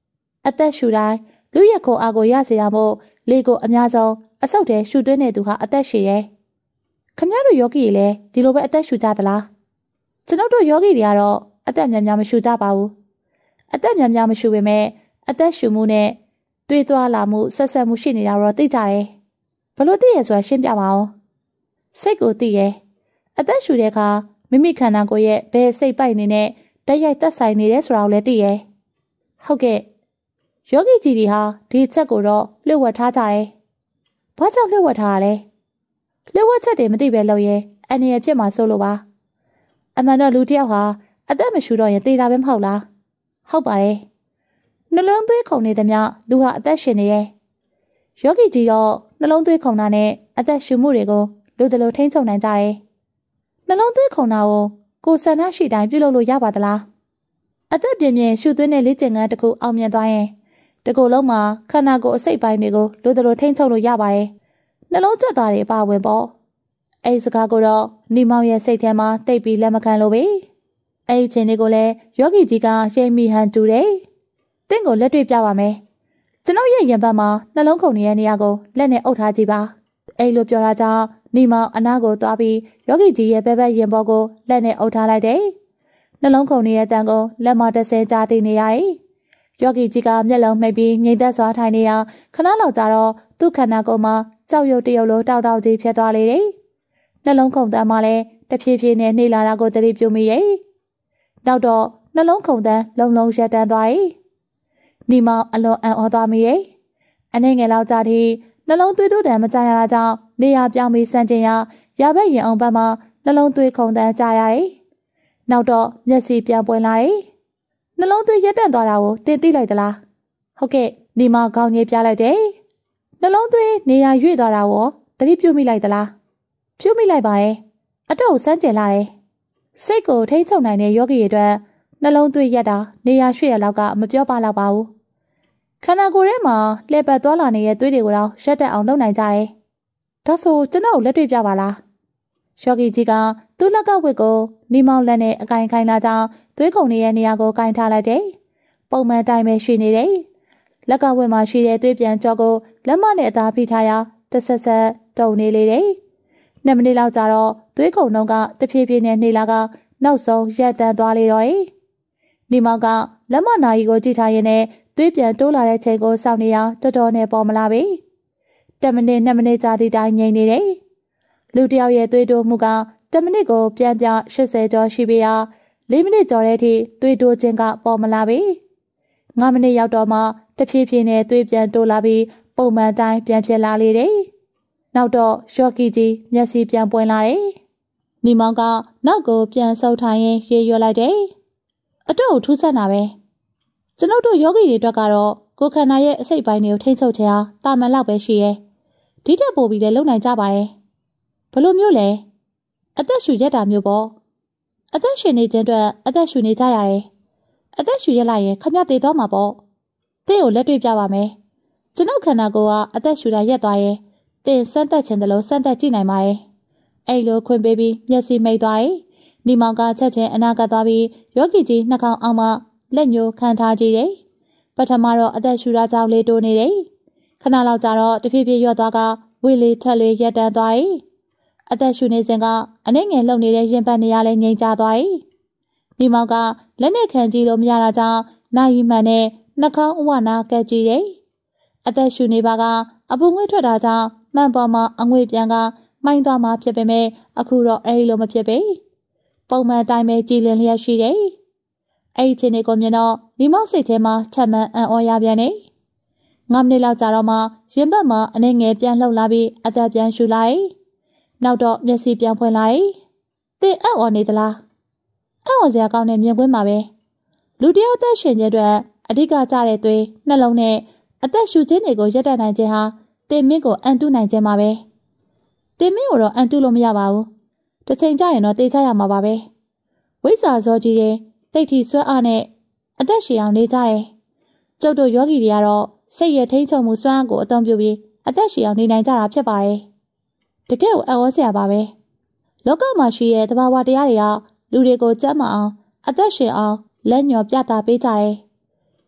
အသက်ရှူတိုင်းလူရက်ကိုအားကိုရစေရမို့လေကိုအများဆုံးအဆုတ်ထဲရှူသွင်းနေသူဟာအသက်ရှည်ရဲ့ခမရတို့ယောဂီတွေလည်းဒီလိုပဲအသက်ရှူကြသလားကျွန်တော်တို့ယောဂီတွေကတော့အသက်များများမရှူကြပါဘူးအသက်များများမရှူပေမဲ့အသက်ရှူမှုနဲ့တွေးသွားလာမှုဆက်ဆက်မှုရှိနေတာတော့သိကြတယ်ဘလို့သိရဆိုတာရှင်းပြပါအောင်စိတ်ကိုသိရဲအသက်ရှူတဲ့အခါမိမိခန္ဓာကိုယ်ရဲ့ဘယ်စိတ်ပိုက်နေနဲ့တက်ရိုက်သက်ဆိုင်နေတယ်ဆိုတာကိုလည်းသိရဲဟုတ်ကဲ့ယောဂီကြီးတွေဟာဒီချက်ကိုတော့လျှို့ဝှက်ထားကြတယ်ဘာကြောင့်လျှို့ဝှက်ထားရလဲလျှို့ဝှက်ချက်တွေမသိပဲလုပ်ရဲအနေရဖြစ်မှာစိုးလို့ပါအမှန်တော့လူတစ်ယောက်ဟာအသက်မရှူတော့ရင်သေတာပဲမဟုတ်လားဟုတ်ပါတယ်နှလုံးသွေးခုန်နေသမျှလူဟာအသက်ရှင်နေရဲ့ယောဂီကြီးတော့နှလုံးသွေးခုန်တာနဲ့အသက်ရှူမှုတွေကိုလူတလူထိန်းချုပ်နိုင်ကြတယ်နှလုံးသွေးခုန်တာကိုကိုယ်ဆန္ဒရှိတိုင်းပြုလုပ်လို့ရပါသလားအသက်ပြင်းပြင်းရှူသွင်းတဲ့လေ့ကျင့်ခန်းတစ်ခုအောင်မြင်သွားရင်ဒီကိုယ်လုံးမှာခန္ဓာကိုယ်အစိတ်ပိုင်းတွေကိုလူတလူထိန်းချုပ်လို့ရပါတယ်နှလုံးကျွတ်သားတွေအပါဝင်ပေါ့အဲဒီစကားကိုတော့နီမောင်ရဲ့စိတ်ထဲမှာတိတ်ပြီးလက်မခံလို့ပဲအဲဒီချိန်လေးကိုလည်းယောဂီကြီးကရိပ်မိဟန်တူတယ်တင့်ကိုလက်တွေ့ပြပါမယ်ကျွန်ုပ်ရဲ့ရင်ဘတ်မှာနှလုံးခုန်နေတဲ့နေရာကိုလက်နဲ့အုပ်ထားကြည့်ပါအဲဒီလိုပြောတာကြောင့်နီမောင်အနားကိုသွားပြီးယောဂီကြီးရဲ့ဘဲဘက်ရင်ပေါ်ကိုလက်နဲ့အုပ်ထားလိုက်တယ်နှလုံးခုန်နေတဲ့တန်ကိုလက်မတစ်ဆယ်ကြားသိနေရတယ်ယောဂီကြီးကမျက်လုံးမှိတ်ပြီးငြိမ်သက်စွာထိုင်နေရခဏလောက်ကြာတော့သူ့ခန္ဓာကိုယ်မှာကြောက်ရွံ့တရုပ်လိုတောက်တောက်ကြီးဖြစ်သွားလေတယ်နှလုံးခုန်တန်းမှလည်းတဖြည်းဖြည်းနဲ့နှိမ့်လာတာကိုသတိပြုမိရဲ့နောက်တော့နှလုံးခုန်တန်းလုံလုံရပ်တန်းသွားရဲ့နီမောင်အလွန်အံ့ဩသွားမိရဲ့အနေငယ်လောက်ကြာထိနှလုံးသွေးတိုးတန်းမကြရတာကြောင့်နေရာပြောင်းပြီးစမ်းကျင်ရရဘက်ရင်အောင်ဘက်မှာနှလုံးသွေးခုန်တန်းကြရတယ်နောက်တော့မျက်စိပြန်ပွင့်လာရဲ့နှလုံးသွေးရက်တန့်သွားတာကိုသင်သိလိုက်သလားဟုတ်ကဲ့နီမောင်ခေါင်းကြီးပြလိုက်တယ်နှလုံးသွေးနေရာရွေ့သွားတာကိုသတိပြုမိလိုက်သလားပြုမိလိုက်ပါရဲ့အတော့စမ်းကျင်လာတယ်စိတ်ကိုထိန်းချုပ်နိုင်တဲ့ယောဂီတွေအတွက်နှလုံးသွေးရက်တာနေရာရွှေ့ရလောက်ကမပြောပါတော့ပါဘူးခန္ဓာကိုယ်ထဲမှာလှည့်ပတ်သွားလာနေတဲ့သွေးတွေကိုတော့ရက်တက်အောင်လုပ်နိုင်ကြတယ်ဒါဆိုကျွန်တော်လက်တွေ့ပြပါလားယောဂီကြီးကသူ့လက်ကဝတ်ကိုနီမောင်လက်နဲ့အကင်ခိုင်လာကြောင်းသွေးကုန်နေတဲ့နေရာကိုကင်ထားလိုက်တယ်ပုံမှန်တိုင်းပဲရှိနေတယ်လက်ကဝတ်မှာရှိတဲ့သွေးပြန်ကြောကိုလက်မနဲ့အသားဖိထားရတဆက်ဆက်တုံနေလေတယ်နှစ်မိနစ်လောက်ကြာတော့သွေးကုန်နှုန်းကတဖြည်းဖြည်းနဲ့နှေးလာကနောက်ဆုံးရက်တန်းသွားလေတော့တယ်နီမောင်ကလက်မနာရီကိုကြည့်ထားရင်းနဲ့သွေးပြန်တိုးလာတဲ့ချိန်ကိုစောင့်နေရတော်တော်နဲ့ပေါ်မလာပြီတမိနစ်နှစ်မိနစ်ကြာသည့်တိုင်ငြိမ်နေတယ်လူတယောက်ရဲ့သွေးတိုးမှုကတမိနစ်ကိုပြန်ပြရှစ်ဆယ်ကျော်ရှိပြီရာလေးမိနစ်ကျော်တဲ့အထိသွေးတိုးခြင်းကပေါ်မလာပြီငါးမိနစ်ရောက်တော့မှတဖြည်းဖြည်းနဲ့သွေးပြန်တိုးလာပြီးပုံမှန်တိုင်းပြန်ဖြစ်လာလေတယ်နောက်တော့ယောဂီကြီးမျက်စိပြန်ပွင့်လာတယ်နီမောင်ကနောက်ကိုပြန်ဆုပ်ထိုင်ရင်ရေရွတ်လိုက်တယ်အတော့ထူးဆန်းတာပဲကျွန်ုပ်တို့ယောဂီတွေအတွက်ကတော့ကိုယ်ခန္ဓာရဲ့အစိတ်ပိုင်းတွေကိုထိန်းချုပ်ခြင်းဟာတာမန်လောက်ပဲရှိရဲ့ဒီထက်ပိုပြီးလည်းလုပ်နိုင်ကြပါရဲ့ဘလို့မျိုးလဲအသက်ရှူရက်တာမျိုးပေါ့အသက်ရှင်နေခြင်းအတွက်အသက်ရှူနေကြရတယ်အသက်ရှူရက်လိုက်ရင်ခမရသေးသွားမှာပေါ့တဲ့ကိုလက်တွေ့ပြပါမယ်ကျွန်ုပ်ခန္ဓာကိုယ်ကအသက်ရှူတာရက်သွားရင်တင်စမ်းသက်ခြင်းတလို့စမ်းသက်ကြည့်နိုင်ပါရဲ့အဲ့လိုခွင့်ပေးပြီးမျက်စိမိတ်သွားရင်နီမောင်ကချက်ချင်းအနာကပ်သွားပြီးယောဂီကြီးနှာခေါင်းအောင်မှလက်ညှိုးခံထားကြည့်တယ်ပထမတော့အသက်ရှူတာကြောင့်လေးတိုးနေတယ်ခဏလောက်ကြာတော့တဖြည်းဖြည်းရွတ်သွားကဝေးလေးထက်လေးရက်တန်းသွားရင်အသက်ရှူနေစဉ်ကအနှိမ့်ငယ်လှုပ်နေတဲ့ရင်ပတ်နေရလဲငြိမ်ချသွားရင်နီမောင်ကလက်နဲ့ခံကြည့်လို့မရတာကြောင့်နိုင်မှန်နဲ့နှာခေါင်းဝနာကပ်ကြည့်တယ်အသက်ရှူနေပါကအပူငွေ့ထွက်တာကြောင့်မှန်ပေါ်မှာအငွေ့ပြန်ကမိုင်းသွားမှဖြစ်ပေမဲ့အခုတော့အဲဒီလိုမဖြစ်ပေပုံမှန်တိုင်းပဲကြည်လင်လျက်ရှိတယ်အဲ့ဒီချိန်လေးကိုမြင်တော့မိမောက်စိတ်ထဲမှာထပ်မံအံ့ဩရပြန်နေငါးမိနစ်လောက်ကြာတော့မှရင်ဘတ်မှာအနေငယ်ပြန်လှုပ်လာပြီးအသက်ပြန်ရှူလိုက်နောက်တော့မျက်စိပြန်ဖွင့်လိုက်သင်အံ့ဩနေသလားအံ့ဩစရာကောင်းတဲ့မြင်ကွင်းပါပဲလူတယောက်သက်ရှင်ခြင်းအတွက်အဓိကကျတဲ့သွေးနှလုံးနဲ့အသက်ရှူခြင်းတွေကိုရပ်တန့်နိုင်ခြင်းဟာတင်မင်းကိုအန်တုနိုင်ခြင်းပါပဲတင်မင်းကိုတော့အန်တုလို့မရပါဘူးတစ်ချိန်ကျရင်တော့တေးချရမှာပါပဲဝိဇ္ဇာဇောကြီးတဲ့တိတ်ထီဆွဲအားနဲ့အသက်ရှည်အောင်နေကြတယ်ကျုပ်တို့ယောဂီတွေကတော့စိတ်ရထိန်ချုံမှုစွမ်းအားကိုအသုံးပြုပြီးအသက်ရှည်အောင်နေနိုင်ကြတာဖြစ်ပါတယ်တကယ်ကိုအံ့ဩစရာပါပဲလောကမှာရှိတဲ့သဘာဝတရားတွေကလူတွေကိုကြမ်းမအောင်အသက်ရှင်အောင်လက်ညှော်ပြတာပေးကြတယ်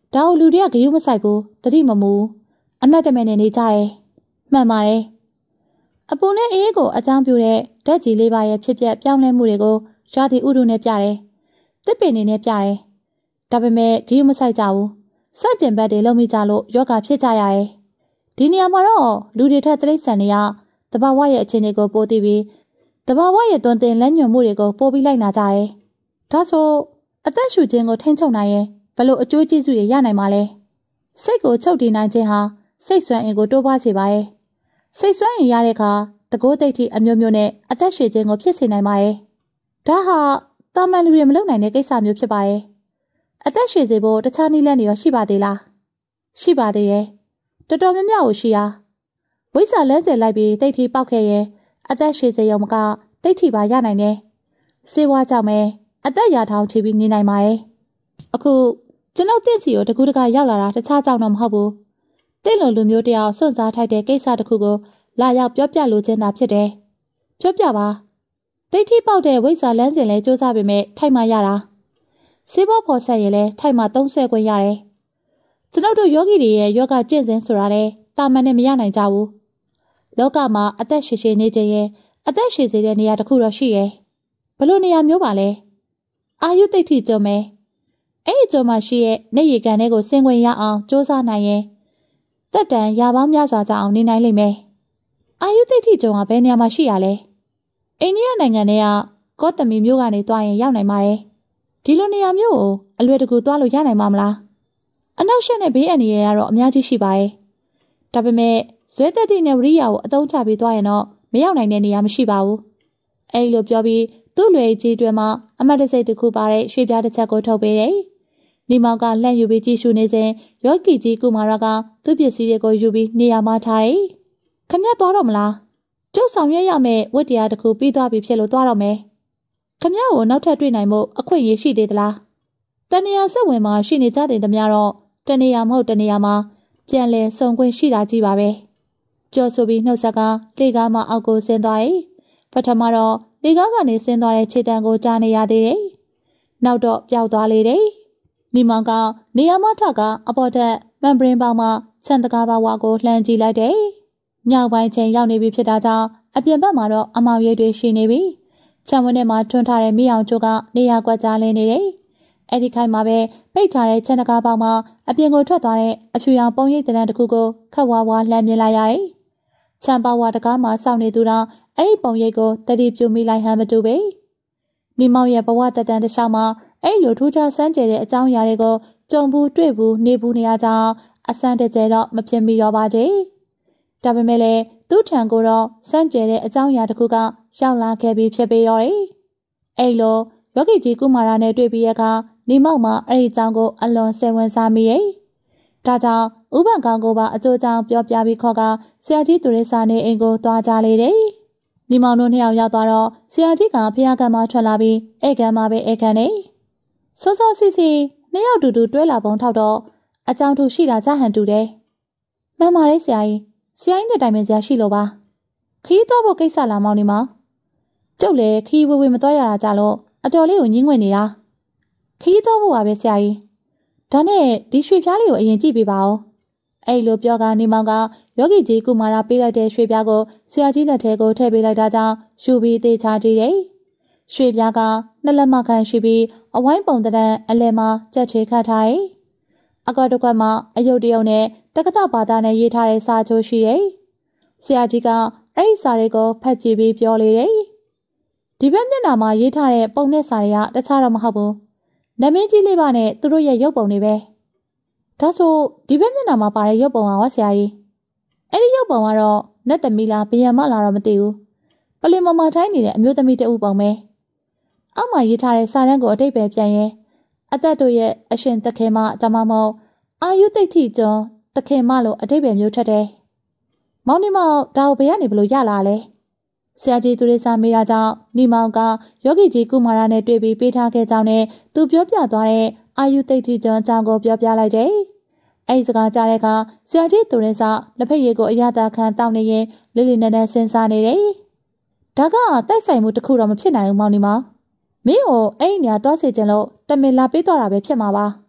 ဒါကိုလူတွေကဂရုမစိုက်ဘူးတတိမမူအမတ်တမဲနဲ့နေကြတယ်မှန်ပါတယ်အပူနဲ့အေးကိုအကြောင်းပြုတဲ့ဓာတ်ကြီးလေးပါရဲ့ဖြစ်ပျက်ပြောင်းလဲမှုတွေကိုရာသီဥတုနဲ့ပြတယ်တစ်ပင်နေနဲ့ပြတယ်ဒါပေမဲ့ဂရုမစိုက်ကြဘူးစက်ကျင်ဘက်တွေလုံမိကြလို့ယောဂဖြစ်ကြရတယ်ဒီနေရာမှာတော့လူတွေထက်တိရစ္ဆာန်တွေကတဘာဝရဲ့အခြေအနေကိုပိုသိပြီးတဘာဝရဲ့သွန်သင်လက်ညွှန်မှုတွေကိုပိုပြီးလိုက်နာကြတယ်ဒါဆိုအသက်ရှူခြင်းကိုထိန်းချုပ်နိုင်ရင်ဘယ်လိုအကျိုးကျေးဇူးတွေရနိုင်မှာလဲစိတ်ကိုချုပ်တည်နိုင်ခြင်းဟာစိတ်ဆွမ်းအင်ကိုတိုးပွားစေပါတယ်စိတ်ဆွမ်းအင်ရတဲ့အခါတကိုးသိတိအမျိုးမျိုးနဲ့အသက်ရှည်ခြင်းကိုဖြစ်စေနိုင်ပါတယ်ဒါဟာတာမန်လူတွေမလုပ်နိုင်တဲ့ကိစ္စမျိုးဖြစ်ပါတယ်အသက်ရှည်စေဖို့တခြားနည်းလမ်းတွေရောရှိပါသေးလားရှိပါသေးရဲ့တော်တော်များများကိုရှိရာဝိဇ္ဇာလဲစယ်လိုက်ပြီးသိတိပေါက်ခဲ့ရင်အသက်ရှည်စေရုံမကသိတိပါရနိုင်တယ်စေဝါကြောင့်ပဲအသက်ရာထောင်ချပြီးနေနိုင်ပါတယ်အခုကျွန်တော်တင့်စီကိုတကူတကရောက်လာတာတခြားကြောင့်တော့မဟုတ်ဘူးတင့်လိုလူမျိုးတယောက်စွန့်စားထိုက်တဲ့ကိစ္စတစ်ခုကိုလာရောက်ပြောပြလိုခြင်းသာဖြစ်တယ်ပြောပြပါသိတိပေါက်တဲ့ဝိဇ္ဇာလမ်းစဉ်လဲစူးစမ်းပေမဲ့ထိုက်မှရတာစေဘောဖော်ဆက်ရင်လဲထိုက်မှသုံးဆွဲခွင့်ရတယ်ကျွန်တော်တို့ယောဂီတွေရဲ့ယောဂကျင့်စဉ်ဆိုတာလဲတာမန်နဲ့မရနိုင်ကြဘူးလောကမှာအသက်ရှည်ရှည်နေခြင်းရဲ့အသက်ရှည်စေတဲ့နေရာတစ်ခုတော့ရှိရဲ့ဘလို့နေရာမျိုးပါလဲအာယုသိတိကျွန်းမယ်အဲ့ဒီကျွန်းမှာရှိရဲ့နေရီကန်တွေကိုဆင်းခွင့်ရအောင်စူးစမ်းနိုင်ရင်တက်တန်ရာပေါင်းများစွာကြအောင်နေနိုင်လိမ့်မယ်အာယုသိတိကျွန်းကဘယ်နေရာမှာရှိရလဲအိန္ဒိယနိုင်ငံထဲကကောတမီမြို့ကနေသွားရင်ရောက်နိုင်ပါတယ်ဒီလိုနေရာမျိုးကိုအလွယ်တကူသွားလို့ရနိုင်မှာမလားအနောက်ရှက်နဲ့ဘေးအန္တရာယ်ကတော့အများကြီးရှိပါတယ်ဒါပေမဲ့ဇွဲတက်တိနဲ့ဝရိယကိုအသုံးချပြီးသွားရင်တော့မရောက်နိုင်တဲ့နေရာမရှိပါဘူးအဲ့လိုပြောပြီးသူ့လွယ်ကြီးတွင်မှအမတ်တစိတ်တစ်ခုပါတဲ့ရွှေပြားတစ်ချက်ကိုထုတ်ပေးတယ်နေမောင်ကလှန့်ယူပြီးကြည့်ရှုနေစဉ်ယောဂီကြီးကုမာရကသူ့ပစ္စည်းတွေကိုယူပြီးနေရာမှာထားတယ်ခမရသွားတော့မလားကျုပ်ဆောင်ရွက်ရမယ့်ဝတ္တရားတစ်ခုပြီးသွားပြီဖြစ်လို့သွားတော့မယ်ခမရကိုနောက်ထပ်တွေ့နိုင်မှုအခွင့်အရေးရှိသေးသလားတဏှာဆက်ဝင်မှာရှိနေကြတဲ့သမျှတော့တဏှာမဟုတ်တဏှာမှာပြန်လဲစုံခွင့်ရှိတာကြီးပါပဲကြော်ဆိုပြီးနှုတ်ဆက်ကလေကားမှအောက်ကိုဆင်းသွားတယ်ပထမတော့လေကားကနေဆင်းသွားတဲ့ခြေတံကိုကြားနေရသေးတယ်နောက်တော့ပျောက်သွားလေတယ်နေမောင်ကနေရာမထကအပေါ်တက်မန်ပရင်ပေါင်းမှဆန်တကားဘဝကိုလှမ်းကြည့်လိုက်တယ်ညောင်ပိုင်းချိန်ရောက်နေပြီဖြစ်တာကြောင့်အပြင်ဘက်မှာတော့အမောင်ရိပ်တွေရှိနေပြီခြံဝင်းထဲမှာထွန်းထားတဲ့မိအောင်ကျိုးကနေရာကွက်ကြားလင်းနေတယ်အဲ့ဒီခိုင်မှာပဲပိတ်ထားတဲ့ခြံတကားပေါင်းမှအပြင်ကိုထွက်သွားတဲ့အဖြူရောင်ပုံရိပ်တံတစ်ခုကိုခက်ဝါးဝါလှမ်းမြင်လိုက်ရတယ်ခြံပါဝါတကားမှာစောင့်နေသူတော့အဲ့ဒီပုံရိပ်ကိုတတိပြုမိလိုက်ဟန်မတူပဲမိမောင်ရဲ့ဘဝတတန်တစ်လျှောက်မှာအဲ့လိုထူးခြားစမ်းကြဲတဲ့အကြောင်းအရာတွေကိုကြုံဘူးတွေ့ဘူးနေဘူးနေရကြောင်းအစမ်းတကျဲတော့မဖြစ်မိတော့ပါသေးဒါပေမဲ့လည်းသူ့ထံကိုတော့စမ်းကြဲတဲ့အကြောင်းအရာတစ်ခုကရောက်လာခဲ့ပြီးဖြစ်ပေတော့တယ်အဲ့လိုယောဂီကြီးကုမာရနဲ့တွေ့ပြီးရခါနေမောက်မှာအဲ့ဒီအကြောင်းကိုအလွန်စိတ်ဝင်စားမိရဲ့ဒါကြောင့်ဥပက္ခကိုပါအကျိုးကြောင့်ပြောပြပြီးခေါ်ကဆရာကြီးသူရိစာနေအိမ်ကိုသွားကြလေတယ်မိမောင်တို့နှစ်ယောက်ရောက်သွားတော့ဆရာကြီးကဖျားကံမှာထွက်လာပြီးဧကံမှာပဲဧကံနေစောစောစီစီနှစ်ယောက်တူတူတွဲလာပုံထောက်တော့အကြောင်းထူရှိတာကြဟန်တူတယ်မှန်ပါတယ်ဆရာကြီးဆရာကြီးနဲ့တိုင်ပင်ဆရာရှိလို့ပါခီးတော့ဖို့ကိစ္စလာမောင်းနေမှာကျုပ်လည်းခီးဝေဝေမသွားရတာကြလို့အတော်လေးကိုညှင်းငွေနေတာခီးတော့ဖို့ပါပဲဆရာကြီးဒါနဲ့ဒီရွှေပြားလေးကိုအရင်ကြည့်ပေးပါဦးအဲ့လိုပြောကနေမောင်ကယောဂီကြီးကုမာရပေးလိုက်တဲ့ရွှေပြားကိုဆရာကြီးလက်ထဲကိုထည့်ပေးလိုက်တာကြောင့်ယူပြီးသေးချကြည့်တယ်ရွှေပြားကနှစ်လက်မခန့်ရှိပြီးအဝိုင်းပုံတန်းအလဲမှာကြက်ချေခတ်ထားတယ်အကောက်တစ်ခွက်မှာအယုတ်တရုံနဲ့တက္ကသဘာသာနဲ့ရေးထားတဲ့စာချိုးရှိတယ်ဆရာကြီးကအဲ့ဒီစာတွေကိုဖတ်ကြည့်ပြီးပြောလေတယ်ဒီဘက်မျက်နှာမှာရေးထားတဲ့ပုံနဲ့စာတွေကတခြားတော့မဟုတ်ဘူးနမင်းကြီးလေးပါနဲ့သူတို့ရဲ့ရုပ်ပုံတွေပဲဒါဆိုဒီဘက်မျက်နှာမှာပါတဲ့ရုပ်ပုံကဝါဆရာကြီးအဲ့ဒီရုပ်ပုံကတော့နတ်သမီးလားဘယံမလားတော့မသိဘူးပလင်မမထိုင်းနေတဲ့အမျိုးသမီးတအုပ်ပုံပဲအောက်မှာရေးထားတဲ့စာတန်းကိုအတိတ်ပဲပြန်ရင်အသက်တို့ရဲ့အရှင်သခင်မဒါမှမဟုတ်အာယုသိဋ္ဌိကျွန်းသခင်မလို့အတိတ်ပဲမျိုးထက်တယ်မောင်နေမောင်ဒါကိုဘယ်ကနေဘလို့ရလာလဲဆရာကြီးသူရိစာမေးတာကြောင့်နေမောင်ကယောဂီကြီးကုမာရနဲ့တွေ့ပြီးပေးထားခဲ့ကြောင်းနဲ့သူပြောပြသွားတဲ့အာယုသိဋ္ဌိကျွန်းအကြောင်းကိုပြောပြလိုက်တယ်အဲ့ဒီစကားကြားတဲ့အခါဆရာကြီးသူရိစာလက်ဖက်ရည်ကိုအရသာခံတောင်းနေရင်လေးလေးနက်နက်စဉ်းစားနေတယ်ဒါကတိုက်ဆိုင်မှုတစ်ခုတော့မဖြစ်နိုင်ဘူးမောင်နေမောင်မင်းကိုအဲ့ဒီနေရာသွားစေချင်လို့တမင်လာပေးသွားတာပဲဖြစ်မှာပါ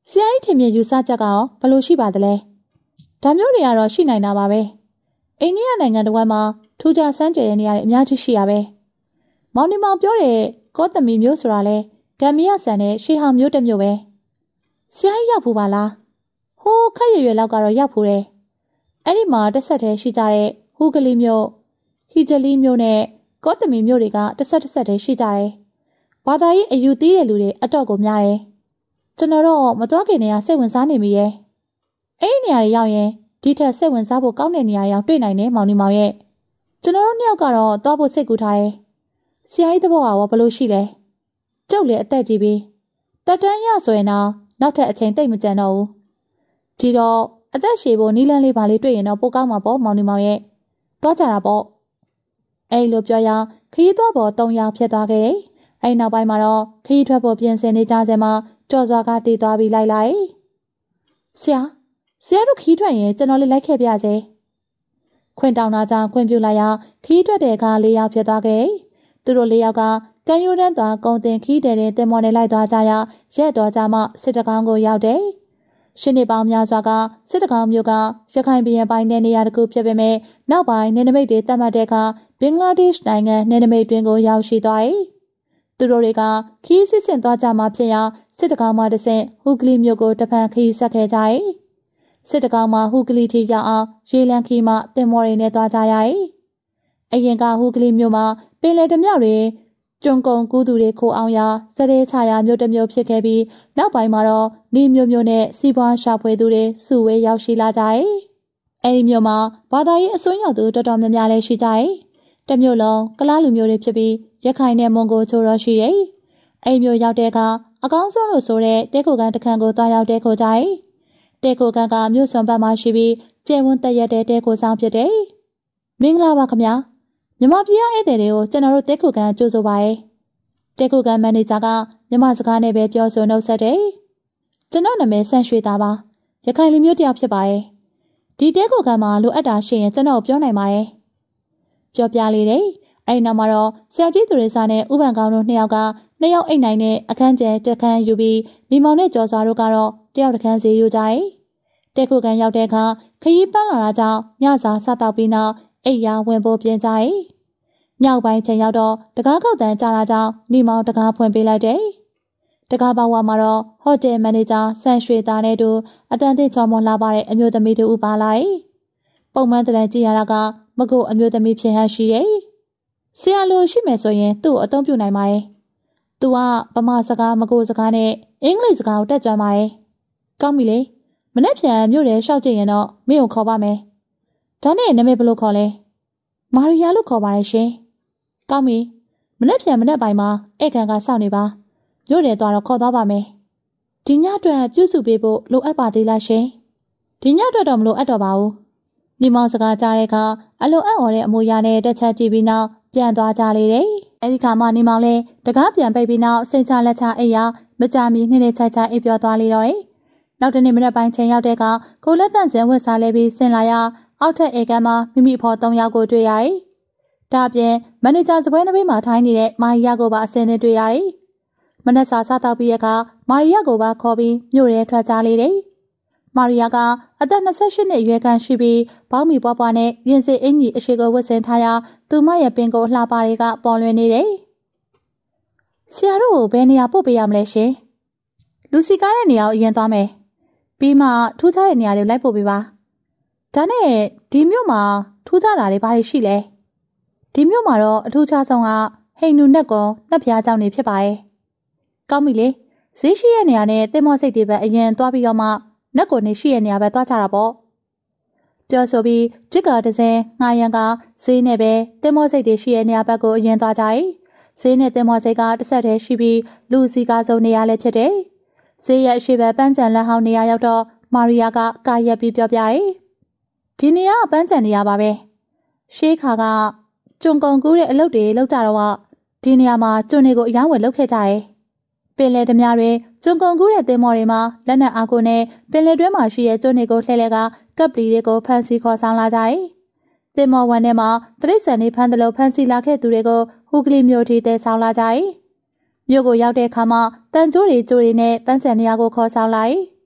ဆရာကြီးထင်မြင်ယူဆချက်ကရောဘလို့ရှိပါသလဲဒါမျိုးတွေကတော့ရှိနိုင်တာပါပဲအိန္ဒိယနိုင်ငံတစ်ဝက်မှာထူးခြားစမ်းကြယ်တဲ့နေရာတွေအများကြီးရှိရပဲမောင်နေမောင်ပြောတဲ့ကောသမီမျိုးဆိုတာလဲဂမ်ဘီယာဆန်နဲ့ရှေဟောင်မျိုးတစ်မျိုးပဲဆရာကြီးရောက်ဖို့ပါလားဟိုးခက်ရွယ်ရွယ်လောက်ကတော့ရောက်ဖို့တယ်အဲ့ဒီမှာတစ်ဆက်တည်းရှိကြတဲ့ဟူဂလီမျိုးဟီဂျလီမျိုးနဲ့ကောသမီမျိုးတွေကတစ်ဆက်တစ်ဆက်တည်းရှိကြတယ်ဘာသာရေးအယူသီးတဲ့လူတွေအတော့ကိုများတယ်ကျွန်တော်တော့မသွားခင်နေရစိတ်ဝင်စားနေမိရဲ့အဲ့ဒီနေရာတွေရောက်ရင်ဒီထက်စိတ်ဝင်စားဖို့ကောင်းတဲ့နေရာရောက်တွေ့နိုင်တယ်မောင်နေမောင်ရဲ့ကျွန်တော်တို့နှစ်ယောက်ကတော့သွားဖို့စိတ်ကူထားတယ်ဆရာကြီးသဘောကရောဘလို့ရှိလဲကျုပ်လည်းအသက်ကြီးပြီတက်တန်းရဆိုရင်တော့နောက်ထပ်အချိန်တိတ်မကြံတော့ဘူးဒီတော့အသက်ရှည်ဖို့နီးလန်းလေးပါလေးတွေ့ရင်တော့ပိုကောင်းမှာပေါ့မောင်နေမောင်ရဲ့သွားကြတာပေါ့အဲ့လိုပြောရခရီးသွားပေါ်၃ယောက်ဖြစ်သွားခဲ့တယ်အဲ့နောက်ပိုင်းမှာတော့ခရီးထွက်ဖို့ပြင်ဆင်နေကြစမှာကြော်စွာကတည်သွားပြီးလိုက်လိုက်ဆရာဆရာတို့ခီးထွက်ရင်ကျွန်တော်လေးလိုက်ခဲ့ပြစေခွင့်တောင်းတာကြောင့်ခွင့်ပြုလိုက်ရခီးထွက်တဲ့အခါ၄ယောက်ဖြစ်သွားခဲ့သူတို့၄ယောက်ကကံရိုးတန်းသွားကုံတင်ခီးတဲ့တဲ့တင်မော်နဲ့လိုက်သွားကြရရက်တော်ကြမှစစ်တကောင်းကိုရောက်တယ်ရှင်းနေပေါင်းများစွာကစစ်တကောင်းမျိုးကရခိုင်ပြည်နယ်ပိုင်းနယ်နေရာတစ်ခုဖြစ်ပေမဲ့နောက်ပိုင်းနယ်နိမိတ်တွေတတ်မှတ်တဲ့အခါဘင်္ဂလားဒေ့ရှ်နိုင်ငံနယ်နိမိတ်တွင်ကိုရောက်ရှိသွားတယ်သူတို့တွေကခီးစစ်ဆင်သွားကြမှဖြစ်ရာစစ်တကောင်းမှတဆင့်ဟူဂလီမျိုးကိုတဖန်ခီးဆက်ခဲ့ကြတယ်စစ်တကောင်းမှာဟူဂလီထီရောက်အောင်ရေလန်ခီမှတင်မော်တွေနဲ့သွားကြရတယ်အရင်ကဟူဂလီမျိုးမှာပင်လယ်တမြောက်တွေကျုံကုံကူးသူတွေခိုးအောင်ရာစတဲ့ချရာမျိုးတစ်မျိုးဖြစ်ခဲ့ပြီးနောက်ပိုင်းမှာတော့နေမျိုးမျိုးနဲ့စီးပွားရှာဖွေသူတွေစုဝေးရောက်ရှိလာကြတယ်။အဲဒီမျိုးမှာဘာသာရေးအစွန်းရောက်သူတော်တော်များများလည်းရှိကြတယ်။တစ်မျိုးလုံးကလားလူမျိုးတွေဖြစ်ပြီးရခိုင်နဲ့မွန်ဂိုချိုတော့ရှိတယ်။အဲဒီမျိုးရောက်တဲ့အခါအကောင်းဆုံးလို့ဆိုတဲ့တဲခိုကန်တခန်းကိုသွားရောက်တဲခိုကြတယ်။တဲခိုကန်ကမြို့စွန်ဘက်မှာရှိပြီးကျဲဝန်းတက်ရက်တဲ့တဲခိုဆောင်ဖြစ်တယ်။မင်္ဂလာပါခင်ဗျာ။မြမပြည်ရဲ့ဧည့်သည်တွေကိုကျွန်တော်တို့တဲခုကန်ကြိုးဆိုပါရဲ့တဲခုကန်မန်နေဂျာကမြမစကားနဲ့ပဲပြောဆိုနှုတ်ဆက်တယ်ကျွန်တော်နာမည်ဆန့်ရွှေသားပါရခိုင်လူမျိုးတယောက်ဖြစ်ပါရဲ့ဒီတဲခုကန်မှာလိုအပ်တာရှိရင်ကျွန်တော်ပြောနိုင်ပါရဲ့ပြောပြလေတယ်အဲ့နောက်မှာတော့ဆရာကြီးသူရိစာနဲ့ဥပန်ကောင်းတို့နှစ်ယောက်ကနှစ်ယောက်အိတ်နိုင်တဲ့အခန်းကျဲတက်ခန်းယူပြီးမိမောင်နဲ့ကျော်စွာတို့ကတော့တယောက်တစ်ခန်းစီယူကြတယ်တဲခုကန်ရောက်တဲ့အခါခရီးပန်းလာတာကြောင့်ညစာစားတော့ပြီးနောက်အိတ်ရဝင်ဖို့ပြင်ကြတယ်။မြောက်ပိုင်းချိန်ရောက်တော့တကားကောက်တန်းကြတာကြောင့်နေမောင်တကားဖွင့်ပေးလိုက်တယ်။တကားပေါဝါမှာတော့ဟိုတယ်မန်နေဂျာဆန်ရွှေသားနဲ့တူအတန်သိချော်မွန်လာပါတဲ့အမျိုးသမီးတူပါလာတယ်။ပုံမှန်တန်ကြည့်ရတာကမကုတ်အမျိုးသမီးဖြစ်ဟန်ရှိတယ်။ဆရာလိုရှိမယ်ဆိုရင်သူ့ကိုအသုံးပြုနိုင်ပါရဲ့။ तू ကဗမာစကားမကုတ်စကားနဲ့အင်္ဂလိပ်စကားကိုတက်ကြွမှာရဲ့။ကောင်းပြီလေ။မနေ့ပြန်မြို့ထဲရှောက်ကြည့်ရင်တော့မင်းကိုခေါ်ပါမယ်။ဒါနဲ့နာမည်ဘယ်လိုခေါ်လဲမာရီယာလို့ခေါ်ပါရဲ့ရှင်ကောင်းပြီမနေ့ပြန်မနေ့ပိုင်းမှာဧကန်ကစောင့်နေပါညို့တယ်သွားတော့ခေါ်သွားပါမယ်ဒီညအတွက်ပြုစုပေးဖို့လိုအပ်ပါသေးလားရှင်ဒီညအတွက်တော့မလိုအပ်တော့ပါဘူးမိမောင်စကားကြားတဲ့အခါအလိုအပ်အော်တဲ့အမူအရာနဲ့တက်ချက်ကြည့်ပြီးနောက်ပြန်သွားကြလေတယ်အဲဒီခါမှနေမောင်လဲတကားပြန်ပိတ်ပြီးနောက်စိတ်ချလက်ချအိပ်ရာမကြမီနှင်းနေချိုက်ချိုက်အိပ်ပြောသွားလေတော့တယ်နောက်တနေ့မနေ့ပိုင်းချိန်ရောက်တဲ့အခါကိုလက်တန့်စင်ဝတ်စားလဲပြီးဆင်လာရအောက်ထက်ဧကန်မှာမိမိဖော်၃ယောက်ကိုတွေ့ရတယ်။ဒါအပြင်မန်နေဂျာစပွဲနှပေးမှာထိုင်းနေတဲ့မာရီယာကိုပါအစင်းနဲ့တွေ့ရတယ်။မနက်စာစားတော့ပြီးရကမာရီယာကိုပါခေါ်ပြီးမြို့ရဲထွက်ကြလေတယ်။မာရီယာကအသက်၂၈နှစ်အရွယ်ခန့်ရှိပြီးဘောင်းမီပွားပွားနဲ့ရင်စစ်အင်ကြီးအရှိကိုဝတ်ဆင်ထားရာသူမရဲ့ပင်ကိုလှပါတွေကပေါ်လွင်နေတယ်။ဆရာတို့ကိုဘယ်နေရာပို့ပေးရမလဲရှင်။လူစီကားတဲ့နေရာကိုအရင်သွားမယ်။ပြီးမှထူးခြားတဲ့နေရာတွေလိုက်ပို့ပေးပါ။ဒါနဲ့ဒီမြို့မှာထူးခြားတာတွေဘာတွေရှိလဲဒီမြို့မှာတော့အထူးခြားဆုံးကဟိန်နူနက်ကောနှက်ဖျားကြောင်တွေဖြစ်ပါရဲ့ကောင်းပြီလေဈေးရှိရဲ့နေရာနဲ့တင်မော့စိတ်တွေပဲအရင်သွားပြီးတော့မှနက်ကိုနေရှိရဲ့နေရာပဲသွားကြတာပေါ့ပြောဆိုပြီးဂျစ်ကာတစ်စင်းငှားရန်ကဈေးနဲ့ပဲတင်မော့စိတ်တွေရှိရဲ့နေရာဘက်ကိုအရင်သွားကြ၏ဈေးနဲ့တင်မော့စိတ်ကတစ်ဆက်တည်းရှိပြီးလူစီကားစုံနေရာလည်းဖြစ်တယ်ဈေးရဲ့အရှိဘပန်းချန်လက်ဟောင်းနေရာရောက်တော့မာရီယာကကာရက်ပြီးပြောပြတယ်ဒီနေရာကပန်းချန်နေရပါပဲရှေးခါကကျုံကုံကူးတဲ့အလုပ်တွေလုပ်ကြတော့ဒီနေရာမှာကျုံတွေကိုအယောင်းဝယ်လုပ်ခဲ့ကြတယ်ပင်လယ်ဓမြတွေကျုံကုံကူးတဲ့သင်္ဘောတွေမှာလက်နက်အားကိုနဲ့ပင်လယ်တွင်းမှာရှိတဲ့ကျုံတွေကိုလှည့်လဲကကပ်ပလီတွေကိုဖမ်းဆီးခေါ်ဆောင်လာကြတယ်သင်္ဘောဝန်ထဲမှာတရိတ်ဆန်တွေဖမ်းတယ်လို့ဖမ်းဆီးလာခဲ့သူတွေကိုဟူဂလီမျိုးထိတဲဆောင်လာကြတယ်မြို့ကိုရောက်တဲ့အခါမှာတန်ကျိုးတွေကျိုးတွေနဲ့ပန်းချန်နေရာကိုခေါ်ဆောင်လာတယ်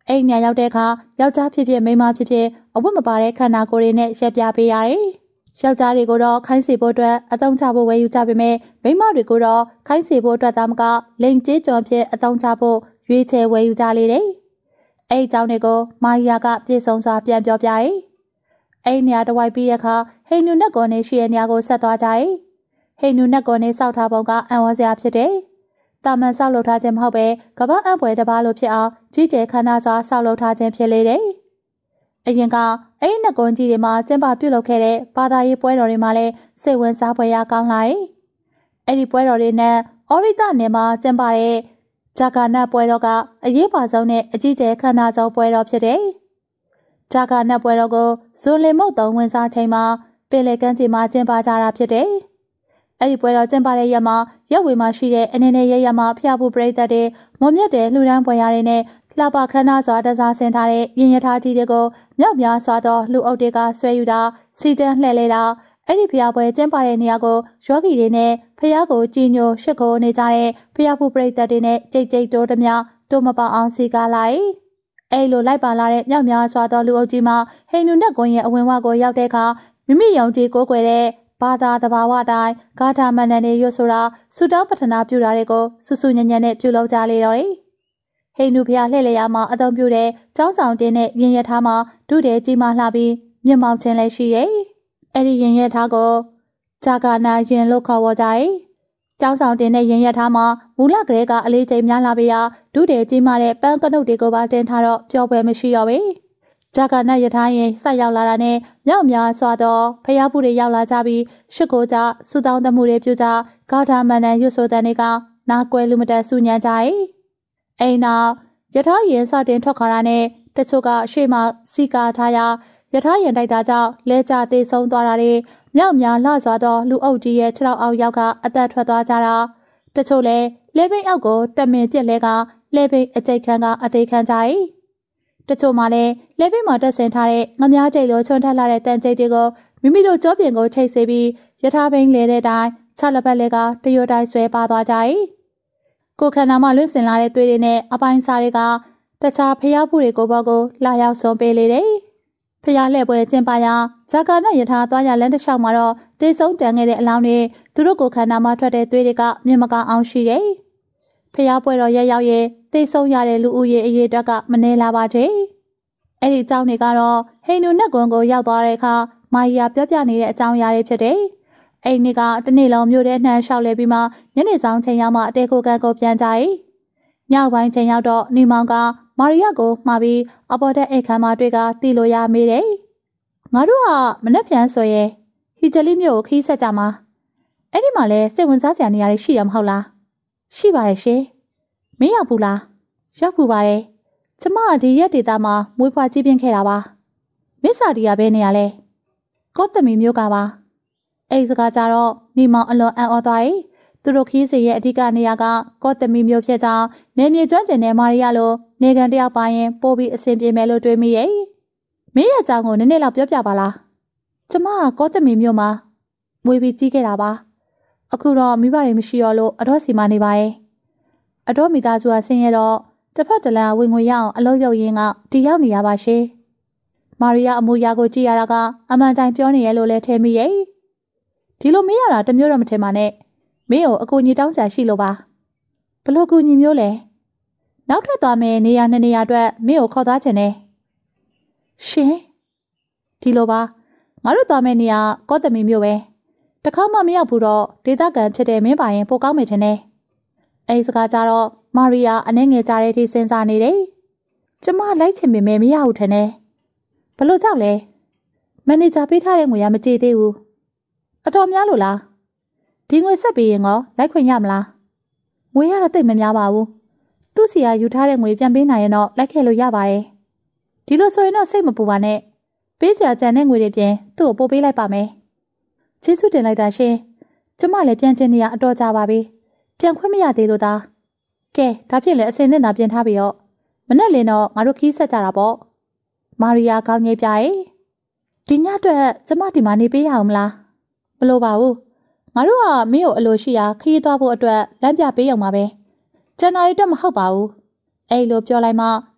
အိမ်ညာရောက်တဲ့အခါယောက်ျားဖြစ်ဖြစ်မိန်းမဖြစ်ဖြစ်အဝတ်မပါတဲ့ခန္ဓာကိုယ်တွေနဲ့ရက်ပြပေးရတယ်။ယောက်ျားတွေကိုတော့ခိုင်းစေဖို့အတွက်အသုံးချဖို့ဝယ်ယူကြပေမဲ့မိန်းမတွေကိုတော့ခိုင်းစေဖို့အတွက်သာမကလိန်ကျေးကြော်ဖြစ်အသုံးချဖို့ရွေးချယ်ဝယ်ယူကြလေတယ်။အဲ့ဒီအကြောင်းတွေကိုမာရီယာကပြေဆုံးစွာပြန်ပြောပြတယ်။အဲ့ဒီနေရာတဝိုက်ပြီးတဲ့အခါဟိန္ဒူနတ်ကောနေရှိတဲ့နေရာကိုဆက်သွားကြတယ်။ဟိန္ဒူနတ်ကောနေစောက်ထားပုံကအံ့ဩစရာဖြစ်တယ်။တာမန်ဆောက်လုပ်ထားခြင်းမဟုတ်ပဲကမ္ဘာအံ့ဖွယ်တစ်ပါးလိုဖြစ်အောင်ကြီးကျယ်ခမ်းနားစွာဆောက်လုပ်ထားခြင်းဖြစ်လေတယ်။အရင်ကအဲ့ဒီနတ်ကွန်ကြီးတွေမှာကျင်းပပြုလုပ်ခဲ့တဲ့ဘာသာရေးပွဲတော်တွေမှာလည်းစိတ်ဝင်စားဖွယ်ရာကောင်းလာတယ်။အဲ့ဒီပွဲတော်တွေနဲ့အော်ရိတနယ်မှာကျင်းပတဲ့ဂျာကာနတ်ပွဲတော်ကအရေးပါဆုံးနဲ့အကြီးကျယ်ခမ်းနားဆုံးပွဲတော်ဖြစ်တယ်။ဂျာကာနတ်ပွဲတော်ကိုဇွန်လင်မုတ်သုံးဝင်စားချိန်မှာပင်လယ်ကမ်းခြေမှာကျင်းပကြတာဖြစ်တယ်။အဲ့ဒီပွဲတော်ကျင်းပတဲ့ရက်မှာရက်ဝေမှာရှိတဲ့အနေနဲ့ရရမှာဖျားဖို့ပရိသတ်တွေမွန်မြတ်တဲ့လှူဒန်းပွဲရတွေနဲ့လှပခမ်းနားစွာတစားဆင်ထားတဲ့ရင်ရထားကြီးတွေကိုမြောက်များစွာသောလူအုပ်တွေကဆွဲယူတာစီတန်းလှည့်လဲတာအဲ့ဒီဖျားပွဲကျင်းပတဲ့နေရာကိုယောဂီတွေနဲ့ဖျားကိုကြည်ညိုရှစ်ခိုးနေကြတဲ့ဖျားဖို့ပရိသတ်တွေနဲ့ကြိတ်ကြိတ်တိုးတမျှတိုးမပေါအောင်စီကားလိုက်အဲ့လိုလိုက်ပါလာတဲ့မြောက်များစွာသောလူအုပ်ကြီးမှာဟိန္ဒူနတ်ကွန်ရဲ့အဝင်ဝကိုရောက်တဲ့အခါမိမိယုံကြည်ကိုးကွယ်တဲ့ဘာသာတဘာဝတိုင်းဂါထာမန္တန်တွေရွတ်ဆိုတာဆုတောင်းပတနာပြုတာတွေကိုစွစွညံ့ညံ့နဲ့ပြုလုပ်ကြလေတော့တယ်။ဟိန္ဒူဘုရားလှည့်လည်ရာမှာအသုံးပြုတဲ့ကျောင်းဆောင်တင်းနဲ့ရင်ရထားမှာဒုတဲ့ကြီးမားလှပြီးမြင့်မောက်ခြင်းလည်းရှိရဲ့။အဲ့ဒီရင်ရထားကိုဂျာကာနာရင်လို့ခေါ်ဝေါ်ကြတယ်။ကျောင်းဆောင်တင်းနဲ့ရင်ရထားမှာမူလကလေးကအလေးချိန်များလာပြီးဒုတဲ့ကြီးမားတဲ့ပန်းကနုတ်တွေကိုပါတင်ထားတော့ပျော်ပွဲမရှိတော့ဘူး။ဂျာကာနတ်ရထားရင်ဆက်ရောက်လာတာနဲ့မြောက်များစွာသောဖျားဖို့တွေရောက်လာကြပြီးရှစ်ကိုကြစူတောင်းတမှုတွေပြုကြဂါထာမန္တန်ရွတ်ဆိုတဲ့တွေကနာကွယ်လူမတက်ဆူညံကြ၏အိမ်နောက်ရထားရင်စတင်ထွက်ခါရနဲ့တချို့ကရှေ့မှာစီကာထားရာရထားရင်တိုက်တာကြောင့်လဲကျသေးဆုံးသွားတာတွေမြောက်များလှစွာသောလူအုပ်ကြီးရဲ့ခြေထောက်အောက်ရောက်ကအသက်ထွက်သွားကြတာတချို့လည်းလဲပိတ်အောက်ကိုတက်မင်ပြက်လဲကလဲပိတ်အကျိတ်ခန်းကအသေးခံကြ၏တချို့မှလည်းလက်ပိတ်မှာတက်ဆင်ထားတဲ့ငများကျိတ်လိုချွန်ထက်လာတဲ့တန်ကျိတ်တွေကိုမိမိတို့ကြောပြင်ကိုချိတ်ဆေးပြီးရထားဘိန်းလဲတဲ့တိုင်ခြေလက်ပတ်လဲကတရွတ်တိုင်းဆွဲပါသွားကြ၏ကိုခန္ဓာမှာလွင့်စင်လာတဲ့သွေးတွေနဲ့အပိုင်းစားတွေကတခြားဖျားဖို့တွေကိုဘောကိုလာရောက်ဆုံးပေးလေတယ်ဖျားလှဲ့ပွဲကျင်းပရာဂျာကာနဲ့ရထားသွားရလမ်းတစ်လျှောက်မှာတော့သေဆုံးတန်ခဲ့တဲ့အလောင်းတွေသူတို့ကိုခန္ဓာမှာထွက်တဲ့သွေးတွေကမြင်မကအောင်ရှိတယ်ဖျားပွဲတော်ရက်ရောက်ရဲ့သေဆုံးရတဲ့လူဦးရေအရေအတွက်ကမနှဲလာပါချေအဲ့ဒီအကြောင်းတွေကတော့ဟိန္ဒူနတ်ကွန်ကိုရောက်သွားတဲ့အခါမာရီယာပြောပြနေတဲ့အကြောင်းအရာတွေဖြစ်တယ်။အဲ့ဒီကတနေ့လုံးမြို့ထဲနှမ်းလျှောက်လဲပြီးမှညနေဆောင်ချိန်ရောက်မှအတဲကိုကန်ကိုပြန်ကြ၏။ညပိုင်းချိန်ရောက်တော့နေမောင်ကမာရီယာကိုမှာပြီးအပေါ်တဲ့အိတ်ခမ်းမှာတွေ့ကတီလိုရမေးတယ်။ငါတို့ကမနှက်ပြန်ဆိုရဲဟီဂျလီမြို့ကိုခီးဆက်ကြမှာ။အဲ့ဒီမှာလဲစိတ်ဝင်စားစရာနေရာတွေရှိရမဟုတ်လား။ရှိပါတယ်ရှင်။မင်းရောက်ဘူးလား။ရောက်ဘူးပါတယ်။ကျမဒီရက်ဒေတာမှာမွေးဖွားကြီးပြင်းခဲ့တာပါ။မစ္စာဒီကဘယ်နေရလဲ။ကော့တမီမျိုးကပါ။အဲ့ဒီစကားကြတော့နေမောင်အလွန်အံ့ဩသွားတယ်။သူတို့ခီးစီရဲ့အဓိကနေရာကကော့တမီမျိုးဖြစ်ကြောင်းနေမြေကျွမ်းကျင်တဲ့မာရီယာလိုနေကန်တယောက်ပါရင်ပို့ပြီးအဆင်ပြေမယ်လို့တွေးမိရဲ့။မင်းရဲ့အကြောင်းကိုနည်းနည်းလောက်ပြောပြပါလား။ကျမကကော့တမီမျိုးမှာမွေးပြီးကြီးခဲ့တာပါ။အခုတော့မိဘတွေမရှိတော့လို့အတော့စီမနေပါရဲ့။အတော့မိသားစုကဆင်းရဲတော့တစ်ဖက်တလန်ဝင်ငွေရအောင်အလုပ်လုပ်ရင်းကဒီရောက်နေရပါရှင်။မာရီယာအမူအရာကိုကြည့်ရတာကအမှန်တိုင်းပြောနေရလို့လဲထဲမိရဲ့။ဒီလိုမင်းရတာတမျိုးတော့မထင်ပါနဲ့။မင်းကိုအကူညီတောင်းစရာရှိလို့ပါ။ဘလို့ကူညီမျိုးလဲ။နောက်ထပ်သွားမယ်နေရာနှစ်နေရာအတွက်မင်းကိုခေါ်သွားခြင်းနဲ့။ရှင်။ဒီလိုပါ။ငါတို့သွားမယ်နေရာကော့တမီမျိုးပဲ။တခါမှမရောက်ဘူးတော့ဒေသခံဖြစ်တဲ့မင်းပါရင်ပိုကောင်းမယ်ထင်တယ်။အဲဒီစကားကြတော့မာရီယာအနှဲငယ်ကြတဲ့အထိစဉ်းစားနေတယ်။ကျမလိုက်ချင်ပေမဲ့မရဘူးထင်တယ်။ဘလို့ကြောက်လဲ။မန်နေဂျာပေးထားတဲ့ငွေကမကြေသေးဘူး။အတော်များလို့လား။ဒီငွေဆက်ပြီးရင်ကောလိုက်ခွင့်ရမလား။ငွေရတော့တိတ်မများပါဘူး။သူ့စီကယူထားတဲ့ငွေပြန်ပေးနိုင်ရင်တော့လိုက်ခဲ့လို့ရပါတယ်။ဒီလိုဆိုရင်တော့စိတ်မပူပါနဲ့။ပေးစရာကြံတဲ့ငွေတွေပြင်သူ့ကိုပို့ပေးလိုက်ပါမယ်။ကျေးဇူးတင်လိုက်တာရှင်။ကျမလည်းပြန်ချင်နေရအတော်ကြပါပြီ။ပြန်ခွင့်မရသေးလို့သား။ကဲဒါဖြစ်လေအစင်နဲ့သာပြင်ထားပြီးတော့မနဲ့လင်းတော့ငါတို့ခီးဆက်ကြတာပေါ့မာရီယာကောင်းကြီးပြရဲ့ဒီညအတွက်ကျမဒီမှာနေပေးရအောင်မလားမလိုပါဘူးငါတို့ကမင်းကိုအလိုရှိရာခီးသွားဖို့အတွက်လမ်းပြပေးအောင်ပါပဲကျန်တာတွေတော့မဟုတ်ပါဘူးအဲ့လိုပြောလိုက်မှ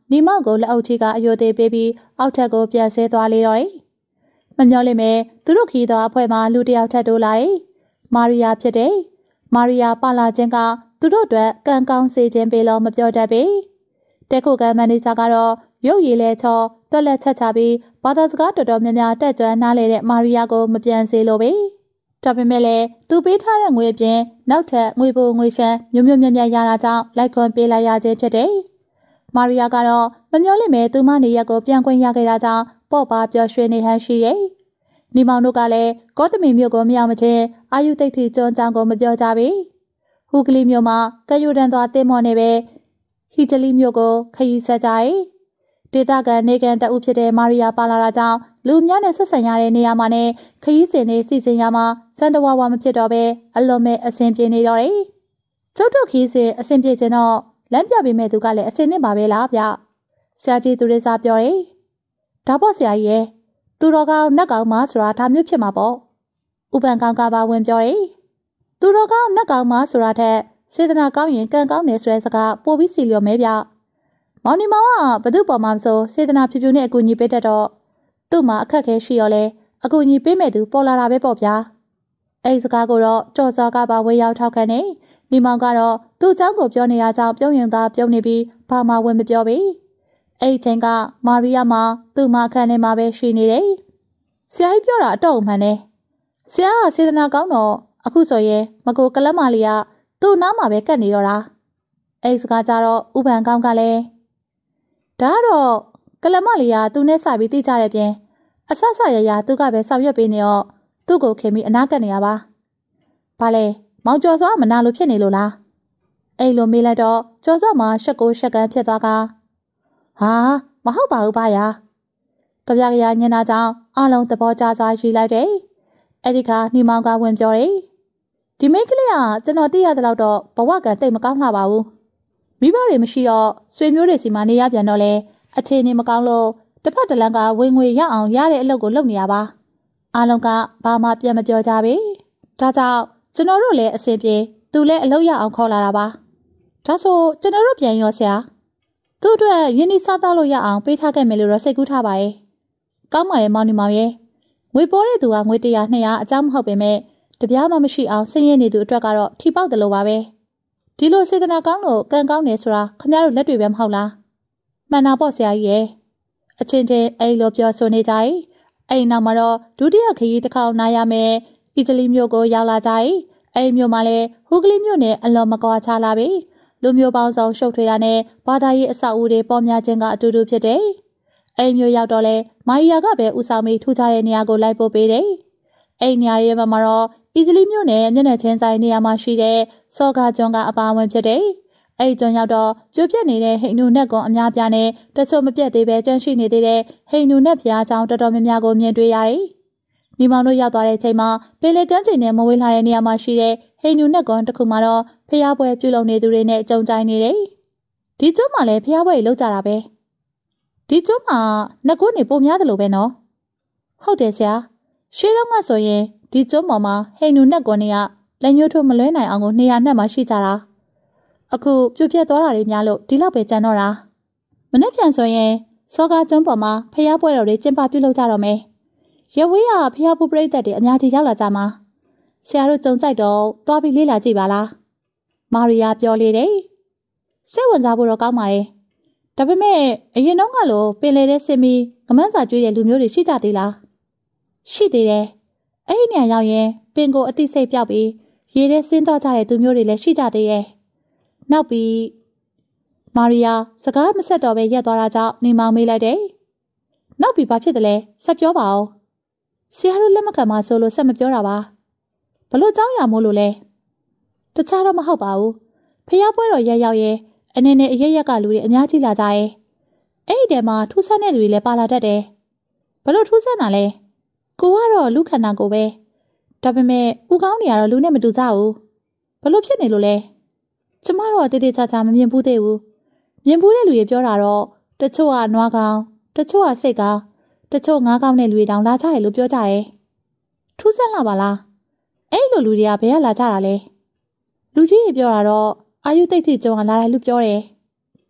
နီမောက်ကိုလက်အုပ်ထီကအယိုသေးပေးပြီးအောက်ထက်ကိုပြန်ဆဲသွားလေတော့တယ်။မမျောလိမ့်မယ်သူတို့ခီးသောအဖွဲ့မှာလူတစ်ယောက်ထပ်တိုးလာတယ်။မာရီယာဖြစ်တယ်။မာရီယာပါလာခြင်းကသူတို့အတွက်ကံကောင်းစေခြင်းပေးလို့မပြောတတ်ပေ။တဲခုကမန်နေဂျာကတော့ရုပ်ရည်လဲချောတွက်လက်ချက်ချပြီးဘာသာစကားတော်တော်များများတက်ကြွနားလေတဲ့မာရီယာကိုမပြန်စေလိုပဲ။ဒါပေမဲ့လည်းသူပေးထားတဲ့ငွေအပြင်နောက်ထပ်ငွေပိုငွေရှမ်းမျိုးမျိုးမြတ်မြတ်ရတာကြောင့်လိုက်ခွန်ပေးလိုက်ရခြင်းဖြစ်တယ်။မာရီယာကတော့မမျောလိမ့်မယ်သူမနေရက်ကိုပြန်ခွင့်ရခဲ့တာကြောင့်ပေါ့ပါပျော်ရွှင်နေဟန်ရှိရဲ့။မိမောင်တို့ကလည်းကောသမီမြို့ကိုမရောက်မချင်းအာယုသိတ်ထီကျွန်းချောင်းကိုမပြောကြပေ။ဟူကလီမြို့မှာကယူတန်သွားတင်မော်နေပဲဟီဂျလီမြို့ကိုခရီးဆက်ကြရဲ့။ဒေသခံနေကန်တအုပ်ဖြစ်တဲ့မာရီယာပါလာတာကြောင့်လူများနဲ့ဆက်ဆံရတဲ့နေရာမှာနဲ့ခရီးစဉ်တွေစီစဉ်ရမှာစံတဝါဝါမဖြစ်တော့ပဲအလွန်မဲ့အဆင်ပြေနေတော့တယ်။ကျုပ်တို့ခရီးစဉ်အဆင်ပြေခြင်းတော့လမ်းပြပေးမဲ့သူကလည်းအဆင်သင့်ပါပဲလားဗျ။ဆရာကြီးသူရိစာပြောတယ်။ဒါပေါ့ဆရာကြီးရဲ့သူတော်ကောင်းနတ်ကောင်မဆိုတာဒါမျိုးဖြစ်မှာပေါ့။ဥပန်ကောင်ကပါဝင်ပြောတယ်။သူတော်ကောင်းနတ်ကောင်မဆိုတာထက်စေတနာကောင်းရင်ကံကောင်းတယ်ဆိုတဲ့စကားပို့ပြီးစီလျော်မဲဗျ။မောင်နီမောင်ကဘသူ့ပေါ်မှာမဆိုစေတနာဖြူဖြူနဲ့အကူအညီပေးတတ်တော့သူ့မှာအခက်ခဲရှိရောလဲအကူအညီပေးမဲ့သူပေါ်လာတာပဲပေါ့ဗျာ။အဲဒီစကားကိုတော့ကြော်စောကပါဝေရောက်ထောက်ခံနေမိမောင်ကတော့သူ့အကြောင်းကိုပြောနေတာကြောင့်ပြုံးရင်သာပြုံးနေပြီးဘာမှဝင်မပြောပေ။အဲဒီချိန်ကမာရီယာမှာသူ့မှာအခန်းထဲမှာပဲရှိနေတယ်။ဆရာကြီးပြောတာအတော့မှန်တယ်။ဆရာကစေတနာကောင်းတော့အခုဆိုရင်မကိုကလပ်မလေးကသူ့နားမှာပဲကတ်နေတော့တာ။အဲဒီစကားကြတော့ဥပန်ကောင်းကလည်းဒါကတော့ကလမလေးကသူနဲ့စပြီးသိကြတဲ့ပြင်အဆဆရရသူကပဲဆောင်ရွက်ပေးနေတော့သူ့ကိုခင်ပြီးအနာကတ်နေရပါ။ဘာလဲမောင်ကျော်စောမနာလို့ဖြစ်နေလို့လား။အဲ့လိုမေးလိုက်တော့ကျော်စောမှာရှက်ကိုရှက်ကန်းဖြစ်သွားကဟာမဟုတ်ပါဘူးဗျာ။ကြပြကြရညင်တာကြောင့်အလုံးသဘောကျစွာယူလိုက်တယ်။အဲ့ဒီခါနှီမောင်ကဝင်ပြောတယ်။ဒီမိန်းကလေးကကျွန်တော်သိရတဲ့လောက်တော့ဘဝကတိတ်မကောင်းလှပါဘူး။မိဘတွေမရှိတော့ဆွေမျိုးတွေစီမှာနေရပြန်တော့လေအခြေအနေမကောင်းလို့တစ်ဖက်တစ်လမ်းကဝင်ငွေရအောင်ရတဲ့အလုပ်ကိုလုပ်နေရပါအားလုံးကဘာမှပြန်မပြောကြပေဒါကြောင့်ကျွန်တော်တို့လည်းအဆင်ပြေသူလည်းအလုပ်ရအောင်ခေါ်လာတာပါဒါဆိုကျွန်တော်တို့ပြန်ရောဆရာသူ့အတွက်ရင်းနှီးစားသောက်လို့ရအောင်ပေးထားခဲ့မယ်လို့တော့စိတ်ကူးထားပါရဲ့ကောင်းပါရဲ့မောင်နီမောင်ရဲ့ငွေပေါ်တဲ့သူကငွေတရာနှစ်ရာအကြောင်းမဟုတ်ပေမဲ့တပြားမှမရှိအောင်ဆင်းရဲနေသူအတွက်ကတော့ထိပေါက်တယ်လို့ပါပဲဒီလိုစေတနာကောင်းလို့ကံကောင်းနေဆိုတာခင်ဗျားတို့လက်တွေပဲမဟုတ်လားမှန်တာပေါ့ဆရာကြီးရဲ့အချင်းချင်းအဲ့လိုပြောဆိုနေကြ၏အဲ့နောက်မှာတော့ဒုတိယခရီးတစ်ခေါက်နားရမယ်အီတလီမြို့ကိုရောက်လာကြ၏အဲ့မြို့မှာလည်းဟူကလီမြို့နဲ့အလွန်မကွာခြားလာပြီလူမျိုးပေါင်းစုံရှုပ်ထွေးတာနဲ့ဘာသာရေးအဆောက်အဦတွေပေါ်များခြင်းကအတူတူဖြစ်တယ်အဲ့မြို့ရောက်တော့လဲမာရီယာကပဲဦးဆောင်ပြီးထူခြားတဲ့နေရာကိုလိုက်ပို့ပေးတယ်အဲ့နေရာရဲ့မှာတော့အီတလီမြို့နဲ့မျက်နှာချင်းဆိုင်နေရာမှာရှိတဲ့စောဂါကျွန်းကအပါအဝင်ဖြစ်တယ်အဲ့ဒီကျွန်းရောက်တော့ပြိုပြက်နေတဲ့ဟိန္ဒူနတ်ကွန်အများပြားနဲ့တချို့မပြတ်သေးပဲကျန်ရှိနေသေးတဲ့ဟိန္ဒူနတ်ဘုရားကျောင်းတော်တော်များများကိုမြင်တွေ့ရတယ်။မိမောင်တို့ရောက်သွားတဲ့အချိန်မှာပင်လယ်ကမ်းခြေနဲ့မဝေးလာတဲ့နေရာမှာရှိတဲ့ဟိန္ဒူနတ်ကွန်တစ်ခုမှာတော့ဖျားပွဲပြုလုပ်နေသူတွေနဲ့ကြုံကြိုင်နေတယ်။ဒီကျွန်းမှာလည်းဖျားပွဲလုပ်ကြတာပဲ။ဒီကျွန်းမှာနတ်ကွန်းတွေပုံများတယ်လို့ပဲနော်။ဟုတ်တယ်ဆရာ။ရှေးတုန်းကဆိုရင်ဒီကျွန်းပေါ်မှာဟိန္ဒူနတ်ကွန်တွေကလက်ညှိုးထိုးမလွဲနိုင်အောင်ကိုနေရာနဲ့မှရှိကြတာ။အခုပြိုပြက်သွားတာတွေများလို့ဒီလောက်ပဲကြံတော့တာမနေ့ပြန်ဆိုရင်စောကားကျွန်းပေါ်မှာဖျားပွဲတော်တွေကျင်းပပြုလုပ်ကြတော့မယ်ရဝေးကဖျားဖို့ပြိတ္တတွေအများကြီးရောက်လာကြမှာဆရာတို့ကြုံကြိုက်တော့သွားပြီးလေ့လာကြည့်ပါလားမာရီယာပြောလေတယ်စိတ်ဝင်စားဖို့တော့ကောင်းပါရဲ့ဒါပေမဲ့အရင်တော့ကလိုပင်လေတဲ့ဆင်မီငမန်းစာကျွေးတဲ့လူမျိုးတွေရှိကြသေးလားရှိသေးတယ်အဲ့ဒီနေရာရောက်ရင်ပင်ကိုအသိစိတ်ပြောက်ပြီးရေထဲဆင်းတော့ကြတဲ့သူမျိုးတွေလည်းရှိကြသေးရဲ့နောက်ပြီးမာရီယာစကားမဆက်တော့ပဲရက်သွားတာကြောင့်နေမောင်မေးလိုက်တယ်။နောက်ပြီးဘာဖြစ်တယ်လဲဆက်ပြောပါဦး။ဆရာတို့လက်မခံမဆိုလို့ဆက်မပြောတာပါ။ဘလို့ကြောင်းရမို့လို့လဲ။တခြားတော့မဟုတ်ပါဘူး။ဖျားပွဲတော်ရက်ရောက်ရဲ့အနေနဲ့အရက်ရက်ကလူတွေအများကြီးလာကြရဲ့။အဲ့ဒီတဲမှာထူးဆန်းတဲ့လူတွေလည်းပါလာတတ်တယ်။ဘလို့ထူးဆန်းတာလဲ။ကိုကတော့လူခန္ဓာကိုပဲ။ဒါပေမဲ့ဦးကောင်းနေရတော့လူနဲ့မတူကြဘူး။ဘလို့ဖြစ်နေလို့လဲ။ကျမတို့တေးသေးချာချာမမြင်ဘူးသေးဘူးမြင်ဘူးတဲ့လူတွေပြောတာတော့တချို့ကနွားကောင်တချို့ကစိတ်ကောင်တချို့ငါးကောင်တဲ့လူတွေတောင်လာကြတယ်လို့ပြောကြတယ်ထူးဆန်းလာပါလားအဲ့လိုလူတွေကဘယ်ကလာကြတာလဲလူကြီးတွေပြောတာတော့အာယုသိတ်ထိကျုံကလာတယ်လို့ပြောတယ်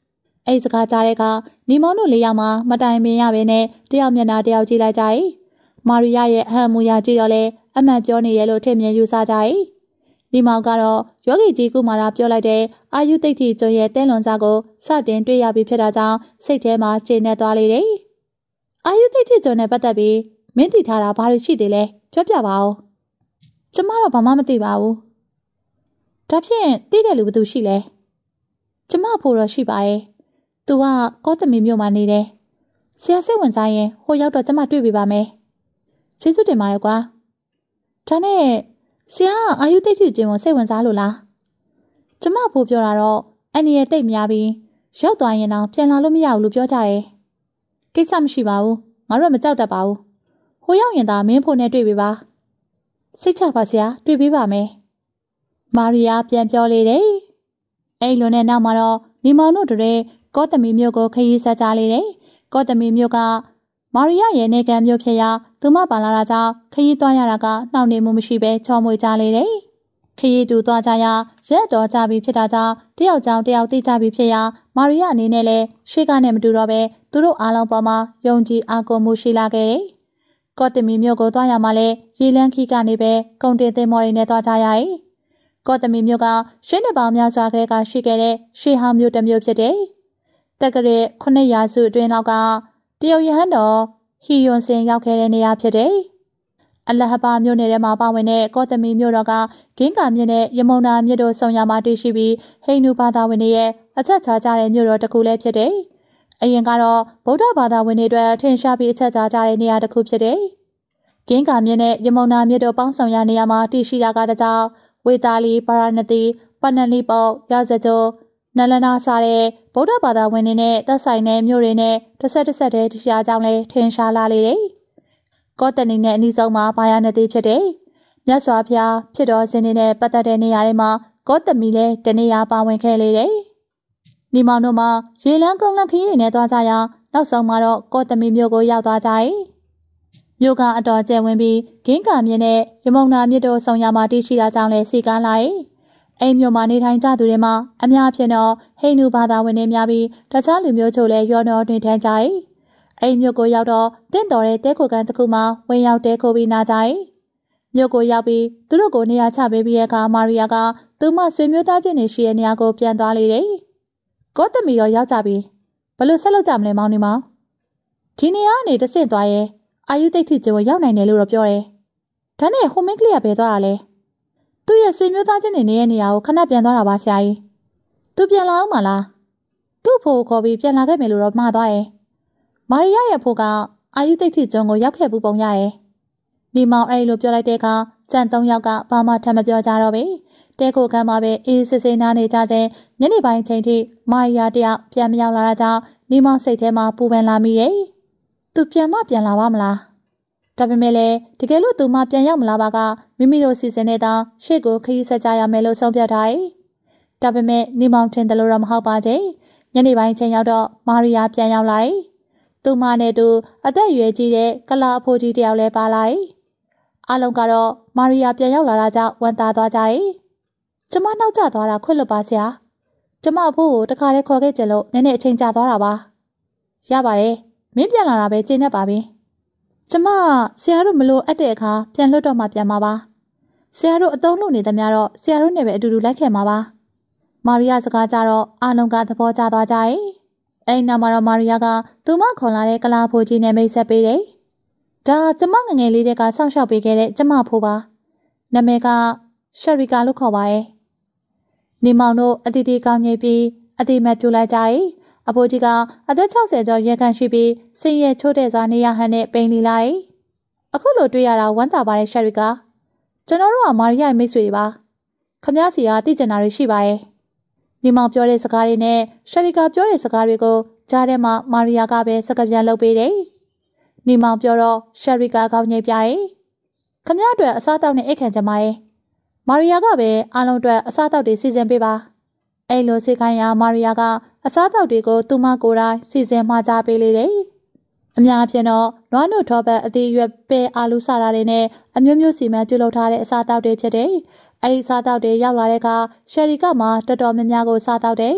အိတ်စကားကြားတဲ့အခါနီမောင်တို့လေးယောက်မှမတိုင်ပင်ရပဲနဲ့တယောက်မျက်နှာတယောက်ကြည့်လိုက်ကြ၏မာရီယာရဲ့အဟံမူရာကြည့်တော့လေအမှန်ပြောနေတယ်လို့ထင်မြင်ယူဆကြ၏နီမောင်ကတော့ယောဂီကြီးကုမာရာပြောလိုက်တဲ့အာယုသိဋ္ဌိကျွန်းရဲ့တဲလွန်စားကိုစတင်တွေ့ရပြီဖြစ်တာကြောင့်စိတ်ထဲမှာကျေနပ်သွားလေတယ်အာယုသိဋ္ဌိကျွန်းနဲ့ပတ်သက်ပြီးမင်းသိထားတာဘာလို့ရှိသေးလဲပြောပြပါဦးကျမတော့ဘာမှမသိပါဘူးဒါဖြင့်သိတဲ့လူဘယ်သူရှိလဲကျမဖို့တော့ရှိပါရဲ့သူကကောသမီမြို့မှာနေတယ်ဆရာစိတ်ဝင်စားရင်ဟိုရောက်တော့ကျမတွေ့ပေးပါမယ်ကျေးဇူးတင်ပါတယ်ကွာဒါနဲ့ဆရာကအာယုသိဋ္ဌိကျွန်းကိုစိတ်ဝင်စားလို့လားကျမဖို့ပြောတာတော့အန်ဒီရဲ့တိတ်များပြီးရောက်သွားရင်တော့ပြန်လာလို့မရဘူးလို့ပြောကြတယ်ကိစ္စမရှိပါဘူးငါတို့မကြောက်တတ်ပါဘူးဟိုရောက်ရင်သာမင်းဖို့နဲ့တွေ့ပေးပါစိတ်ချပါဆရာတွေ့ပေးပါမယ်မာရီယာပြန်ပြောလေတယ်အဲ့လိုနဲ့နောက်မှာတော့နီမောင်တို့တွေကောသမီမြို့ကိုခရီးဆက်ကြလေတယ်ကောသမီမြို့ကမာရီယာရဲ့နေကံမြို့ဖြစ်ရာသူမပါလာတာကြောင့်ခရီးသွားရတာကနှောင့်နှေးမှုမရှိဘဲချော်မွေကြလေတယ်ခရီးတူသွားကြရာရက်တော်ကြပြီဖြစ်တာကြောင့်တယောက်ကြောင်တယောက်သိကြပြီဖြစ်ရာမာရီယာအနေနဲ့လည်းရှေ့ကနဲ့မတူတော့ပဲသူတို့အားလုံးပေါ်မှာယုံကြည်အားကိုးမှုရှိလာခဲ့တယ်ကောသမီမြို့ကိုသွားရမှာလဲရေလန်းခီကနေပဲကုန်တင်သင်္ဘောတွေနဲ့သွားကြရတယ်ကောသမီမြို့ကရှင်းနှစ်ပေါင်းများစွာခက်ကရှိခဲ့တဲ့ရှေးဟောင်းမြို့တစ်မြို့ဖြစ်တယ်တက္ကရာခုနှစ်ရာစုအတွင်းလောက်ကတရုတ်ရဟန်းတော်ဟီယွန်စင်ရောက်ခဲ့တဲ့နေရာဖြစ်တယ်အလဟဘာမြို့နယ်ထဲမှာပါဝင်တဲ့ကောသမီမြို့တော်ကဂင်းကာမြစ်နဲ့ယမုန်နာမြစ်တို့ဆုံရာမှာတည်ရှိပြီးဟိန္ဒူဘာသာဝင်တွေရဲ့အချက်ချာကြတဲ့မြို့တော်တစ်ခုလည်းဖြစ်တယ်အရင်ကတော့ဗုဒ္ဓဘာသာဝင်တွေအတွက်ထင်ရှားပြီးအချက်ချာကြတဲ့နေရာတစ်ခုဖြစ်တယ်ဂင်းကာမြစ်နဲ့ယမုန်နာမြစ်တို့ပေါင်းဆောင်ရာနေရာမှာတည်ရှိတာကတကြောင်ဝေတာလီပါရဏတိပဏ္ဏလိပုတ်ရဇကြိုနလနာစားတဲ့ဗုဒ္ဓဘာသာဝင်တွေနဲ့သက်ဆိုင်တဲ့မြို့တွေနဲ့တစ်ဆက်တစ်ဆက်တည်းတရားကြောင့်လည်းထင်ရှားလာလေတယ်။ကောတနီနဲ့အနီးဆုံးမှာဘာယာနတိဖြစ်တယ်။မြတ်စွာဘုရားဖြစ်တော်စင်တွေနဲ့ပတ်သက်တဲ့နေရာတွေမှာကောတမီလည်းတနေရာပါဝင်ခဲ့လေတယ်။မိမောင်တို့မှာရေလန်းကုန်းလန်းခရီးတွေနဲ့သွားကြရာနောက်ဆုံးမှာတော့ကောတမီမြို့ကိုရောက်သွားကြ၏။မြို့ကအတော်ကျယ်ဝန်းပြီးဂင်းကာမြစ်နဲ့ယမုန်နာမြစ်တို့ဆောင်ရမှာတည်ရှိတာကြောင့်လည်းစီကားလာ၏အိမ်မြို့မှာနေထိုင်ကြသူတွေမှာအများဖြင့်တော့ဟိန္ဒူဘာသာဝင်တွေများပြီးတခြားလူမျိုးချို့လည်းရောတော်တွင်ထမ်းကြ၏အိမ်မြို့ကိုရောက်တော့တင့်တော်တဲ့တဲခိုကန်တစ်ခုမှာဝင်ရောက်တဲခိုပြီးနာကြ၏မြို့ကိုရောက်ပြီးသူတို့ကိုနေရာချပေးပြီးတဲ့အခါမာရီယာကသူမဆွေမျိုးသားချင်းတွေရှိတဲ့နေရာကိုပြန်သွားလေတယ်ကောသမီတော့ရောက်ကြပြီဘလို့ဆက်လုပ်ကြမလဲမောင်နေမောင်ဒီနေရာကနေတဆင့်သွားရဲအာယုသိဋ္ဌိကျွန်းကိုရောက်နိုင်တယ်လို့တော့ပြောတယ်။ဒါနဲ့ဟိုမင်းကလေးကဘယ်သွားတာလဲ။သူ့ရဲ့ဆွေမျိုးသားချင်းတွေနေတဲ့နေရာကိုခဏပြန်သွားတာပါဆရာကြီး။သူပြန်လာအောင်မလား။သူ့ဖို့ခေါ်ပြီးပြန်လာခဲ့မယ်လို့တော့မှားသွားတယ်။မာရီယာရဲ့ဖို့ကအာယုသိဋ္ဌိကျွန်းကိုရောက်ခဲ့ပူပုံရတယ်။ဒီမောင်အဲ့လိုပြောလိုက်တဲ့အခါကြံသုံးယောက်ကဘာမှထပ်မပြောကြတော့ပဲ။တဲကိုကမ်းမှာပဲအေးစစ်စစ်နားနေကြစဉ်ညနေပိုင်းချိန်ထိမာရီယာတယောက်ပြန်မရောက်လာတာကြောင့်ဒီမောင်စိတ်ထဲမှာပူပန်လာမိရဲ့။သူပြန်မပြန်လာပါမလား။ဒါပေမဲ့လည်းတကယ်လို့သူမပြန်ရောက်မလာပါကမိမိတို့စီစဉ်နေတာရှေ့ကိုခရီးဆက်ကြရမယ်လို့ဆုံးဖြတ်ထားတယ်။ဒါပေမဲ့နေမောင်ထင်တယ်လို့တော့မဟုတ်ပါသေး။ညနေပိုင်းချိန်ရောက်တော့မာရီယာပြန်ရောက်လာတယ်။သူမနဲ့တူအသက်အရွယ်ကြီးတဲ့ကလာအဖိုးကြီးတယောက်လည်းပါလာတယ်။အားလုံးကတော့မာရီယာပြန်ရောက်လာတာကြောင့်ဝန်တာသွားကြတယ်။ကျမနောက်ကျသွားတာခွင့်လွတ်ပါဆရာ။ကျမအဖိုးကိုတခါတည်းခေါ်ခဲ့ကြလို့နည်းနည်းအချိန်ကြာသွားတာပါ။ရပါတယ်။မင်းပြန်လာတာပဲကျေနပ်ပါပြီ။ကျမဆရာတို့မလို့အပ်တဲ့အခါပြန်လွတ်တော့မှပြန်มาပါဆရာတို့အသုံးလုပ်နေသမျှတော့ဆရာတို့နဲ့ပဲအတူတူလိုက်ခဲ့မှာပါမာရီယာစကားကြတော့အားလုံးကသဘောကျသွားကြရဲ့အဲ့နောက်မှာတော့မာရီယာကသူမခေါ်လာတဲ့ကလာဖိုးကြီးနဲ့မိတ်ဆက်ပေးတယ်ဒါကျမငငယ်လေးတည်းကစောင့်ရှောက်ပေးခဲ့တဲ့ကျမဖိုးပါနာမည်ကရှရီကာလို့ခေါ်ပါရဲ့နေမောင်တို့အတီတီကောင်းကြီးပြီးအတိမတ်ပြူလိုက်ကြရဲ့အဖိုးကြီးကအသက်၆၀ကျော်ရွယ်ခံရှိပြီးစင်ရဲချိုးတဲ့စွာနေရဟန်နဲ့ပိန်လီလာတယ်။အခုလိုတွေ့ရတာဝမ်းသာပါတယ်ရှရီကာ။ကျွန်တော်တို့ကမာရီယာရဲ့မိတ်ဆွေတွေပါ။ခမည်းစီကသိကျင်တာတွေရှိပါတယ်။နေမောင်ပြောတဲ့စကားတွေနဲ့ရှရီကာပြောတဲ့စကားတွေကိုကြားထဲမှာမာရီယာကပဲစကားပြန်လုပ်ပေးတယ်။နေမောင်ပြောတော့ရှရီကာကောင်းငိတ်ပြတယ်။ခမည်းအတွက်အစားတောက်နဲ့အိတ်ခံကြမှာရဲ့။မာရီယာကပဲအားလုံးအတွက်အစားတောက်တွေစီစဉ်ပေးပါ။အဲ့လိုစိတ်ခိုင်းရာမာရီယာကအစားတောက်တွေကိုသူမကိုယ်တိုင်စီစဉ်မှာကြားပေးလေတယ်။အများအပြားတော့နွားနို့ထောပတ်အသေးရွက်ပဲအာလူစားတာတွေနဲ့အမျိုးမျိုးစီမံပြုလုပ်ထားတဲ့အစားတောက်တွေဖြစ်တယ်။အဲဒီစားတောက်တွေရောက်လာတဲ့အခါရှယ်ရီကမှတော်တော်များများကိုစားတောက်တယ်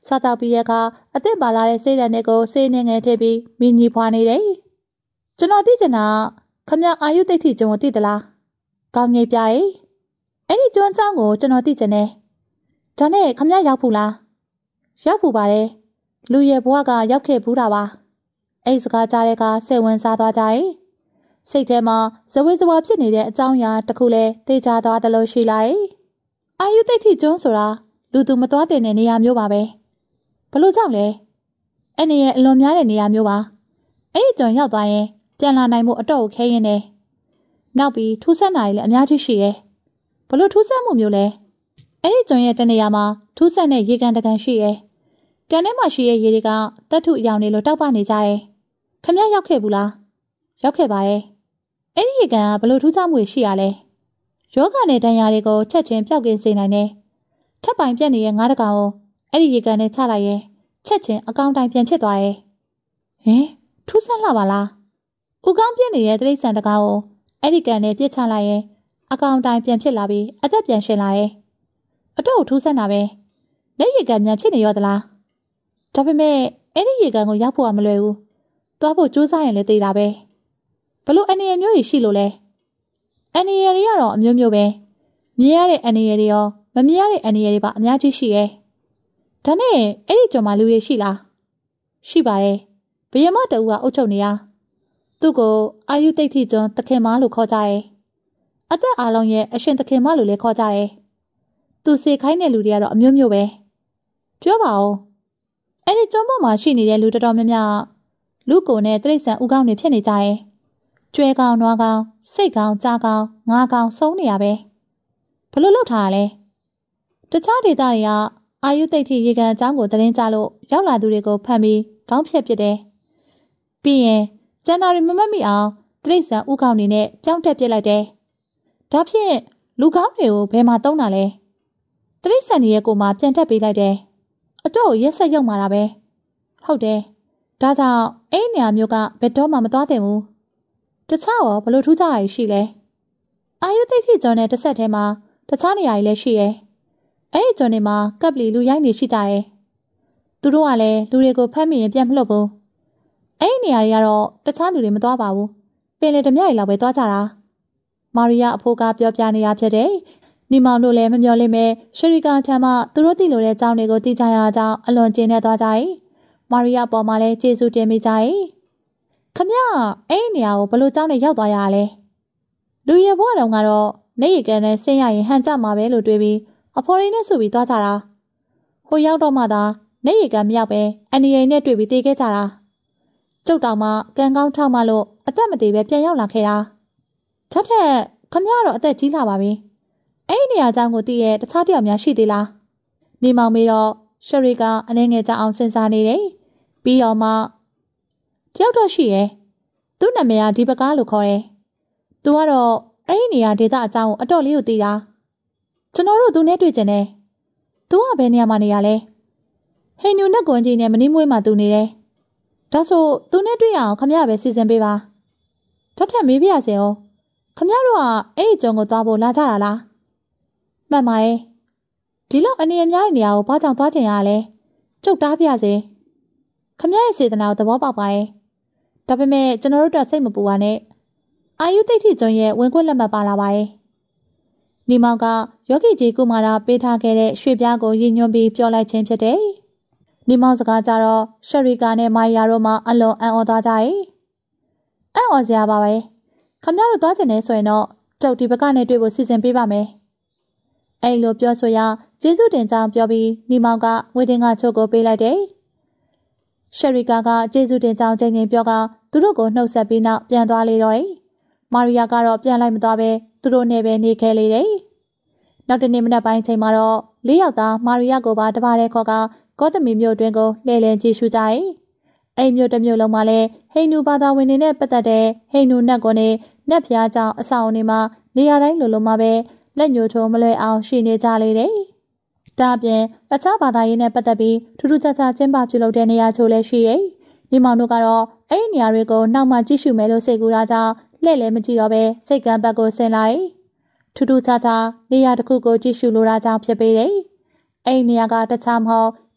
စားတောက်ပြီးတဲ့အခါအသက်ပါလာတဲ့ဆေးတံတွေကိုဆေးနေငယ်ထည့်ပြီးမိညီဖွာနေတယ်။ကျွန်တော်သိချင်တာခမအာယုသိဋ္ဌိကျွန်းကိုသိသလား။ကောင်းငယ်ပြရဲ။အဲ့ဒီကျွန်းအကြောင်းကိုကျွန်တော်သိချင်တယ်။ဒါနဲ့ခမရောက်ဘူးလား။ရောက်ဘူးပါတယ်။လူရဲ့ဘဝကရောက်ခဲ့ဘူးတာပါ။အဲ့စကားကြားတဲ့အခါစိတ်ဝင်စားသွားကြတယ်။စိတ်ထဲမှာဇဝေဇဝါဖြစ်နေတဲ့အကြောင်းအရာတစ်ခုလည်းသိကြသွားသလိုရှိလာတယ်။အာယုသိဋ္ဌိကျွန်းဆိုတာလူသူမသွားတဲ့နေရာမျိုးပါပဲဘလို့ကြောင့်လဲအဲ့နေရဲ့အလွန်များတဲ့နေရာမျိုးပါအဲ့ဒီကျွန်းရောက်သွားရင်ပြန်လာနိုင်မှုအတော့ကိုခဲရင်နေနောက်ပြီးထူးဆန်းတာတွေလည်းအများကြီးရှိတယ်ဘလို့ထူးဆန်းမှုမျိုးလဲအဲ့ဒီကျွန်းရဲ့တနေရာမှာထူးဆန်းတဲ့ရေကန်တကန်ရှိတယ်ကန်ထဲမှာရှိတဲ့ရေတွေကတတ်ထုအယောင်တွေလိုတောက်ပနေကြတယ်ခမရောက်ခဲ့ဘူးလားရောက်ခဲ့ပါရဲ့အဲ့ဒီရေကန်ကဘလို့ထူးခြားမှုရှိရလဲယောဂနဲ့တန်ရာတွေကိုချက်ချင်းပျောက်ကင်းစေနိုင်တယ်ထပ်ပိုင်ပြက်နေတဲ့ငါးတကောင်ကိုအဲ့ဒီရေကန်နဲ့ချလိုက်ရင်ချက်ချင်းအကောင့်တိုင်းပြန်ဖြစ်သွားတယ်။ဟင်ထူးဆန်းလာပါလား။ဥကောင်းပြက်နေတဲ့တိရစ္ဆာန်တကောင်ကိုအဲ့ဒီကန်နဲ့ပြစ်ချလိုက်ရင်အကောင့်တိုင်းပြန်ဖြစ်လာပြီးအသက်ပြန်ရှင်လာတယ်။အတော့ထူးဆန်းတာပဲ။လက်ရေကန်ပြန်ဖြစ်နေရောသလား။ဒါပေမဲ့အဲ့ဒီရေကန်ကိုရောက်ဖို့ကမလွယ်ဘူး။သွားဖို့ကြိုးစားရင်လည်းသိတာပဲ။ဘလို့အနေရမျိုးကြီးရှိလို့လဲ။အနေရတွေကတော့အမျိုးမျိုးပဲ။မြင်ရတဲ့အနေရတွေရောမမြင်ရတဲ့အနေရတွေပါအများကြီးရှိရဲ့။ဒါနဲ့အဲ့ဒီကျွန်းမှာလူတွေရှိလား။ရှိပါတယ်။ဘယမတူကအုပ်ချုပ်နေရ။သူ့ကိုအာယုသိဋ္ဌိကျွန်းသခင်မလို့ခေါ်ကြတယ်။အသက်အလုံးရဲ့အရှင်သခင်မလို့လည်းခေါ်ကြတယ်။သူစေခိုင်းတဲ့လူတွေကတော့အမျိုးမျိုးပဲ။ပြောပါဦး။အဲ့ဒီကျွန်းပေါ်မှာရှိနေတဲ့လူတော်တော်များများလူကိုနဲ့တိရစ္ဆာန်ဥကောင်းတွေဖြစ်နေကြတယ်။ကျွဲကောင်းနွားကောင်းစိတ်ကောင်းကြားကောင်းငါးကောင်းဆုံးနေရပဲ။ဘလို့လောက်ထားရလဲ။တခြားဒေသတွေကအာယုသိဋ္ဌိရေကန်အကြောင်းကိုသတင်းကြလို့ရောက်လာသူတွေကိုဖမ်းပြီးခေါင်းဖြတ်ပစ်တယ်။ပြီးရင်ကျန်တာတွေမမတ်မိအောင်တိရစ္ဆာန်ဥကောင်းတွေနဲ့ပြောင်းတက်ပစ်လိုက်တယ်။ဒါဖြင့်လူကောင်းတွေကိုဘယ်မှာတုံးတာလဲ။တိရစ္ဆာန်တွေရဲ့ကိုယ်မှာပြန်တက်ပေးလိုက်တယ်။အတော့ရက်ဆက်ရောက်มาတာပဲ။ဟုတ်တယ်။ဒါကြောင့်အဲ့နေရာမျိုးကဘယ်တော့မှမသွားသင့်ဘူး။တခြားရောဘလို့ထူးခြားတာရှိလဲ။အာယုသိဋ္ဌိကျွန်းနဲ့တစ်ဆက်ထဲမှာတခြားနေရာတွေလည်းရှိရဲ့။အဲ့ဒီကျွန်းတွေမှာကပ်ပလီလူရိုက်နေရှိကြတယ်။သူတို့ကလည်းလူတွေကိုဖမ်းမိရင်ပြန်မလွတ်ဘူး။အဲ့ဒီနေရာတွေကတော့တခြားလူတွေမသွားပါဘူး။ပင်လေဓမြတွေလောက်ပဲသွားကြတာ။မာရီယာအဖိုးကပြောပြနေရဖြစ်တယ်။မိမောင်တို့လည်းမမျော်လင့်ပဲရှရီကာထံမှသူတို့သိလို့တဲ့အကြောင်းတွေကိုသိကြရတာကြောင့်အလွန်ကျဉ်းနေသွားကြတယ်။မာရီယာပေါ်မှာလည်းကျေးဇူးတင်မိကြတယ်။ခမအဲ့ဒီနေရာကိုဘလို့ကြောင်းနဲ့ရောက်သွားရလဲ။လူရဲ့ဘဝတော်ကတော့နေရီကန်နဲ့ဆင်းရရင်ဟန်ကြမှာပဲလို့တွေးပြီးအဖော်ရင်းနဲ့ဆိုပြီးသွားကြတာဟိုရောက်တော့မှသာနေရီကန်မရောက်ပဲအန်ဒီရီနဲ့တွေ့ပြီးတေးခဲ့ကြတာကျုပ်တော်မှကန်ကောင်းထောက်မှလို့အသက်မသေးပဲပြန်ရောက်လာခဲ့တာထက်ထက်ခမရတော့အသက်ကြီးလာပါပြီအဲ့ဒီနေရာကြောင့်ကိုတည်ရဲ့တခြားတယောက်များရှိသေးလားမိမောင်မေတော့ရှရီကအနေငယ်ကြအောင်စဉ်းစားနေတယ်ပြီးတော့မှတယောက်တော့ရှိရဲ့သူ့နာမည်ကဒီပကားလို့ခေါ်တယ်သူကတော့အဲ့ဒီနေရာဒေသအကြောင်းကိုအတော်လေးကိုသိတာကျွန်တော်တို့သူနဲ့တွေ့ကြတယ်။သူကဘယ်နေရာမှာနေရလဲ။ဟိန်နူနဲ့ကွန်ကြီးနဲ့မနီးမွေးမှာသူနေတယ်။ဒါဆိုသူနဲ့တွေ့ရအောင်ခမရပဲစီစဉ်ပေးပါ။တတ်ထက်မေးပြရစေအောင်။ခမရတို့ကအဲ့ဒီကျွန်းကိုသွားဖို့လာကြတာလား။မှန်ပါတယ်။ဒီလောက်အနေအများတဲ့နေရာကိုဘာကြောင့်သွားချင်ရလဲ။ကျုပ်တားပြစေ။ခမရရဲ့စေတနာကိုသဘောပေါက်ပါရဲ့။ဒါပေမဲ့ကျွန်တော်တို့တော့စိတ်မပူပါနဲ့။အာယုသိဋ္ဌိကျွန်းရဲ့ဝင်ခွင့်လက်မှတ်ပါလာပါရဲ့။နီမောင်ကယောဂီကြီးကုမာရာပေးထားခဲ့တဲ့ရွှေပြားကိုရည်ညွှန်းပြီးပြောလိုက်ခြင်းဖြစ်တယ်။နီမောင်စကားကြတော့ရှရီကာနဲ့မိုင်ယာတို့မှအလွန်အံ့ဩသွားကြတယ်။အံ့ဩစရာပါပဲ။ခမရတို့သွားချင်နေဆိုရင်တော့ကျုပ်ဒီဘက်ကနေတွေ့ဖို့စီစဉ်ပေးပါမယ်။အဲ့လိုပြောဆိုရကျေးဇူးတင်ကြောင်းပြောပြီးနီမောင်ကငွေတင်ကချို့ကိုပေးလိုက်တယ်။ရှရီကာကကျေးဇူးတင်ကြောင်းချိန်ချင်းပြောကသူတို့ကိုနှုတ်ဆက်ပြီးနောက်ပြန်သွားလေတော့တယ်။မာရီယာကတော့ပြန်လိုက်မသွားပဲသူတို့နဲ့ပဲနေခဲလေတယ်။နောက်တနေ့မနက်ပိုင်းချိန်မှာတော့လေးယောက်သားမာရီယာကိုပါတပါးတဲ့ခေါ်ကကောသမီမြို့တွင်ကိုလှည့်လည်ကြည့်ရှုကြတယ်။အဲ့မြို့တစ်မြို့လုံးမှာလည်းဟိန္ဒူဘာသာဝင်တွေနဲ့ပတ်သက်တဲ့ဟိန္ဒူနတ်ကွန်နဲ့နတ်ဖျားကြောင့်အဆောင်တွေမှာနေရာတိုင်းလိုလိုမှာပဲလက်ညှိုးထိုးမလွယ်အောင်ရှိနေကြလေတယ်။ဒါအပြင်အခြားဘာသာရေးနဲ့ပတ်သက်ပြီးထူးထူးခြားခြားကျင်းပပြုလုပ်တဲ့နေရာချို့လည်းရှိရဲ့။ဒီမောင်တို့ကတော့အဲ့ဒီနေရာတွေကိုနောက်မှကြည့်ရှုမယ်လို့စိတ်ကူးတာကြောင့်လှည့်လည်းမကြည့်တော့ပဲစိတ်ကံဘက်ကိုဆင်လာတယ်။ထူးထူးခြားခြားနေရာတစ်ခုကိုကြည့်ရှုလိုတာကြောင့်ဖြစ်ပေတယ်။အဲ့ဒီနေရာကတခြားမဟုတ်ဂ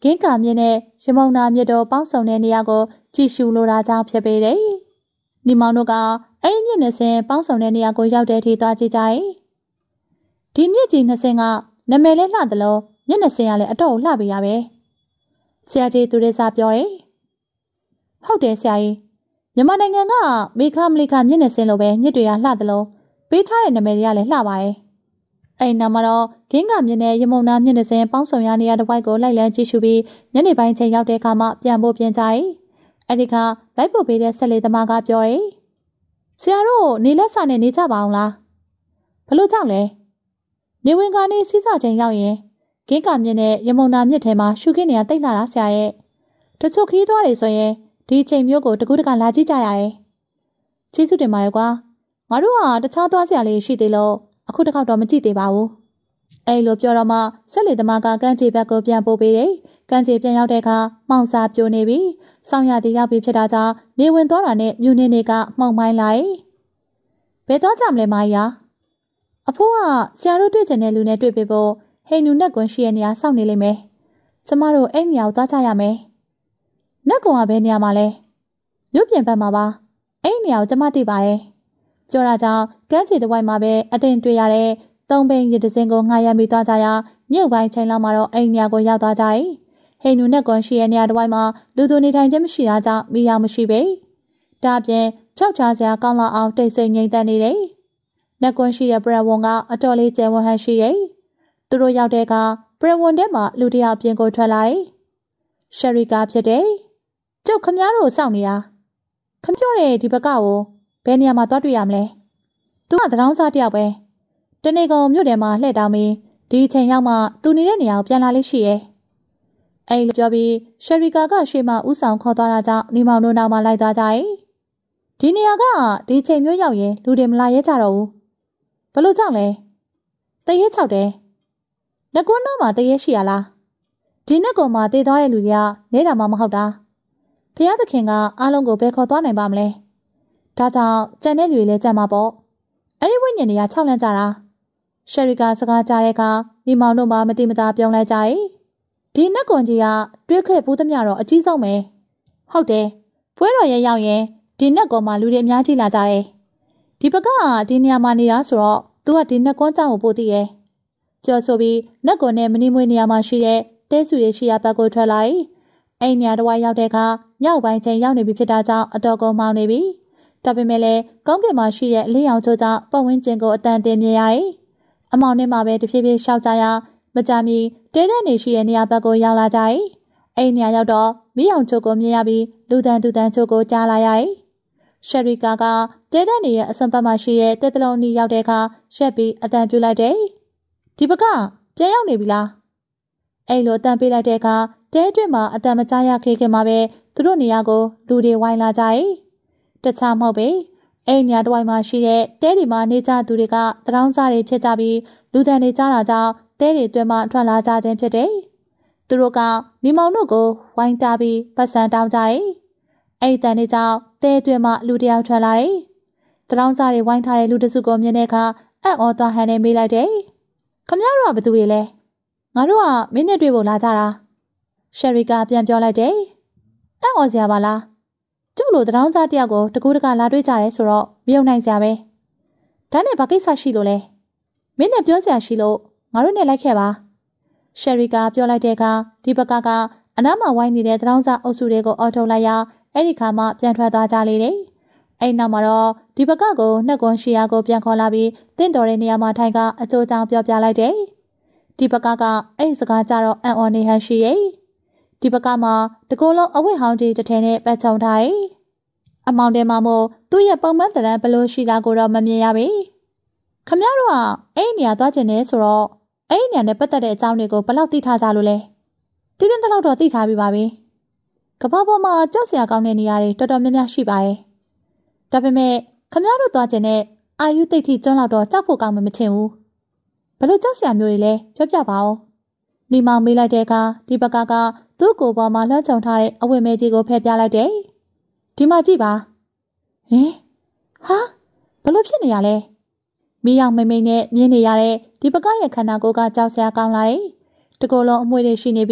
င်းကာမြင့်နဲ့ရမုံနာမြစ်တို့ပေါင်းစုံတဲ့နေရာကိုကြည့်ရှုလိုတာကြောင့်ဖြစ်ပေတယ်။ညီမောင်တို့ကအဲ့ဒီမြစ်နှစ်စင်းပေါင်းစုံတဲ့နေရာကိုရောက်တဲ့အထိသွားကြည့်ကြတယ်။ဒီမြစ်ကြီးနှစ်စင်းကနာမည်လေးလှသလိုမြစ်နှစ်စင်းကလည်းအတော့လှပေးရပဲ။ဆရာကြီးသူရိစာပြောတယ်။ဟုတ်တယ်ဆရာကြီးမြန်မာနိုင်ငံကမေခမလိခမြစ်နှစ်စင်းလိုပဲမြစ်တွေကလှသလိုပေးထားတဲ့နာမည်တွေကလည်းလှပါရဲ့။အဲ့ဒီနောက်မှာတော့ဂင်းကမြစ်နဲ့ရမုံနာမြစ်နှစ်စင်းပေါင်းစုံရနေရာတစ်ဝိုက်ကိုလိုက်လံကြည့်ရှုပြီးညနေပိုင်းချိန်ရောက်တဲ့အခါမှပြန်ဖို့ပြင်ကြတယ်။အဲ့ဒီကလိုက်ဖို့ပေးတဲ့ဆက်လေသမားကပြောတယ်။ဆရာတို့နေလက်စာနဲ့နေကြပါအောင်လား။ဘလို့ကြောင့်လဲ။နေဝင်ကနေစီးစာချိန်ရောက်ရင်ဂင်းကမြစ်နဲ့ရမုံနာမြစ်ထဲမှာရှုခင်းနေရတိတ်လာတာဆရာရဲ့။တချို့ခီးသွားတွေဆိုရင်ဒီချိန်မျိုးကိုတကူးတကလာကြည့်ကြရရဲ့။ကျေးဇူးတင်ပါတယ်ကွာ။ငါတို့ဟာတခြားသွားစရာလေးရှိသေးလို့အခုတစ်ခေါက်တော့မကြည့်သေးပါဘူး။အဲ့လိုပြောတော့မှဆက်လေသမားကကန်းချေဘက်ကိုပြန်ပို့ပေးတယ်။ကန်းချေပြန်ရောက်တဲ့အခါမှောင်စာပြိုနေပြီ။ဆောင်းရသည်ရောက်ပြီဖြစ်တာကြောင့်နေဝင်သွားတာနဲ့မြူနေနေကမှောင်မိုင်းလိုက်။ဘယ်သွားကြမလဲမကြီး။အဖိုးကဆရာတို့တွေ့ချင်တဲ့လူနဲ့တွေ့ပေးဖို့ဟိန်နူနဲ့ကွန်ရှိရဲ့နေရာစောင့်နေလိမ့်မယ်။ကျမတို့အဲ့နေရာကိုသွားကြရမယ်။နက်ကွန်ကဘယ်နေရာမှာလဲ။မြို့ပြင်ဘက်မှာပါ။အဲ့နေရာကိုကျမသိပါတယ်။ကြော်တာကြောင့်ကန်းချေတစ်ဝိုက်မှာပဲအတင်တွေ့ရတဲ့သုံးပိန်ရတစင်းကိုငှားရမ်းပြီးသွားကြရာမြုပ်ပိုင်းချိန်လောက်မှာတော့အဲ့နေရာကိုရောက်သွားကြတယ်။ဟိန်နူနဲ့ကွန်ရှိရဲ့နေရာတစ်ဝိုက်မှာလူသူနေထိုင်ခြင်းမရှိတာကြောင့်မိရမရှိပဲ။ဒါပြင်ချောက်ချားစရာကောင်းလောက်အောင်တိတ်ဆိတ်ငြိမ်သက်နေတယ်။နက်ကွန်ရှိရဲ့ပရဝွန်ကအတော်လေးကျယ်ဝန်းဟန်ရှိရဲ့။သူတို့ရောက်တဲ့အခါပရဝွန်ထဲမှာလူတစ်ယောက်ပြင်ကိုထွက်လာတယ်။ရှယ်ရီကာဖြစ်တယ်။ကျုပ်ခမည်းတော်စောင့်နေတာ။ခမပြောတဲ့ဒီဘက်ကကိုဘယ်နေရာမှာသွားတွေ့ရမလဲ။ तू ကတရောင်းစားတယောက်ပဲ။တနေ့ကုန်မြို့ထဲမှာလှည့်တောင်းပြီးဒီအချိန်ရောက်မှသူနေတဲ့နေရာကိုပြန်လာလေးရှိရဲ့။အဲ့လိုပြောပြီးရှယ်ရီကာကရှေ့မှာဥဆောင်ခေါ်သွားတာကြောင့်နေမောင်တို့နောက်မှာလိုက်သွားကြတယ်။ဒီနေရာကဒီချိန်မျိုးရောက်ရင်လူတွေမလာရဲကြတော့ဘူး။ဘလို့ကြောင့်လဲ။တရဲချောက်တယ်။ငကွန်းတော့မှတရဲရှိရလား။ဒီနှစ်ကောင်မှတည်သွားတဲ့လူတွေကနေတာမှမဟုတ်တာ။ဖျားသခင်ကအားလုံးကိုဘယ်ခေါ်သွားနိုင်ပါမလဲ။ဒါကြောင့်ကြံတဲ့လူတွေလည်းကြံမှာပေါ့။အဲ့ဒီဝိညာဉ်တွေကခြောက်လန့်ကြတာ။ရှယ်ရီကာစကားကြားတဲ့အခါမိမောင်တို့မှမတိမတာပြောင်းလိုက်ကြတယ်။ဒီနက်ကွန်ကြီးကတွေးခဲ့ဘူးသမျှတော့အကြီးဆုံးပဲ။ဟုတ်တယ်။ပွဲတော်ရဲ့ရောက်ရင်ဒီနက်ကွန်မှာလူတွေအများကြီးလာကြတယ်။ဒီဘက်ကဒီနေရာမှာနေတာဆိုတော့ तू ကဒီနက်ကွန်ကြောင့်ကိုပို့သိရဲ့။ကြော်ဆိုပြီးနက်ကွန်နဲ့မနီမွေးနေရာမှာရှိတဲ့တဲစုတွေရှိရာဘက်ကိုထွက်လာတယ်။အဲ့နေရာတစ်ဝိုက်ရောက်တဲ့အခါညောက်ပိုင်းချိန်ရောက်နေပြီဖြစ်တာကြောင့်အတော်ကုန်မောင်းနေပြီ။ဒါပေမဲ့လည်းကောင်းကင်မှာရှိတဲ့အလင်းရောင်ချိုးကြောင့်ပတ်ဝန်းကျင်ကိုအတန်တင်မြင်ရတယ်။အမောင်နဲ့မှပဲတဖြည်းဖြည်းရှောက်ကြရမကြမီတဲတဲ့နေရှိတဲ့နေရာဘက်ကိုရောက်လာကြတယ်။အဲ့နေရာရောက်တော့မီးရောင်ချိုးကိုမြင်ရပြီးလူတန်သူတန်ချိုးကိုကြားလာရတယ်။ရှယ်ရီကာကတဲတဲ့နေရဲ့အစံပတ်မှရှိတဲ့တဲတလုံးနီးရောက်တဲ့အခါရှက်ပြီးအတန်ပြူလိုက်တယ်။ဒီဘက်ကပြန်ရောက်နေပြီလား။အဲ့လိုအတန်ပေးလိုက်တဲ့အခါတဲအတွင်းမှာအတန်မကြားရခေခင်မှာပဲသူတို့နေရာကိုလူတွေဝိုင်းလာကြတယ်။တခြားမဟုတ်ပဲအဲ့နေရာတစ်ဝိုက်မှာရှိတဲ့တဲတွေမှာနေကြသူတွေကတရောင်းစားတွေဖြစ်ကြပြီးလူတန်တွေကြားတာကြောင့်တဲတွေတွင်မှထွက်လာကြခြင်းဖြစ်တယ်။သူတို့ကမိမောင်တို့ကိုဝိုင်းတားပြီးပတ်စံတောင်းကြတယ်။အဲ့ဒီတန်တွေကြောင့်တဲတွင်မှလူတယောက်ထွက်လာတယ်။တရောင်းစားတွေဝိုင်းထားတဲ့လူတစုကိုမြင်တဲ့အခါအံ့ဩသွားဟန်နဲ့မေးလိုက်တယ်။ခမရတို့ကဘယ်သူတွေလဲ။ငါတို့ကမင်းနဲ့တွေ့ဖို့လာကြတာ။ရှယ်ရီကာပြန်ပြောလိုက်တယ်။အံ့ဩစရာပါလား။ကျုပ်လိုတရောင်းစားတယောက်ကိုတကူတကလာတွေ့ကြရဲဆိုတော့မယုံနိုင်စရာပဲ။ဒါနဲ့ဘာကိစ္စရှိလို့လဲ။မင်းနဲ့ပြောစရာရှိလို့ငါတို့နဲ့လိုက်ခဲ့ပါ။ရှယ်ရီကာပြောလိုက်တဲ့အခါဒီဘက်ကကအနားမှာဝိုင်းနေတဲ့တရောင်းစားအုပ်စုတွေကိုအော်ထုတ်လိုက်ရအဲ့ဒီခါမှပြန်ထွက်သွားကြလေတယ်။အဲ့နောက်မှာတော့ဒီဘက်ကကိုနှက်ကွန်ရှီယာကိုပြန်ခေါ်လာပြီးတင့်တော်တဲ့နေရာမှာထိုင်ကအကျိုးကြောင့်ပြောပြလိုက်တယ်။ဒီဘက်ကကအဲ့ဒီစကားကြတော့အံ့ဩနေဟန်ရှိရဲ့။ဒီဘက်ကမှတကူလုံးအဝတ်ဟောင်းကြီးတစ်ထည်နဲ့ပတ်ချုံထားရဲ့။အမောင်တဲမှာမို့သူ့ရဲ့ပုံမှန်တရံဘလို့ရှိတာကိုတော့မမြင်ရပြီ။ခမရတို့ကအဲ့ဒီနေရာသွားကျင်နေဆိုတော့အဲ့ဒီနေရာနဲ့ပတ်သက်တဲ့အကြောင်းတွေကိုဘယ်လောက်သိထားကြလို့လဲ။တည်တဲ့လောက်တော့သိထားပြီပါပဲ။ကဘာပေါ်မှာကြောက်စရာကောင်းတဲ့နေရာတွေတော်တော်များများရှိပါတယ်။ဒါပေမဲ့ခမရတို့သွားကျင်တဲ့အာယုသိဋ္ဌိကျွန်းလောက်တော့ကြောက်ဖို့ကောင်းမှမထင်ဘူး။ဘလို့ကြောက်စရာမျိုးတွေလဲပြောပြပါဦး။နေမောင်မေးလိုက်တဲ့အခါဒီဘက်ကကသူ့ကိုယ်ပေါ်မှာလွှမ်းခြုံထားတဲ့အဝတ်မဲကြီးကိုဖယ်ပြလိုက်တယ်။ဒီမှာကြည့်ပါ။ဟင်ဟာဘလို့ဖြစ်နေရလဲ။မီးရောင်မိမ့်မိမ့်နဲ့မြင်နေရတဲ့ဒီဘက်ကရဲ့ခန္ဓာကိုယ်ကကြောက်စရာကောင်းလာတယ်။တကူလုံးအမွှေးတွေရှိနေပြီး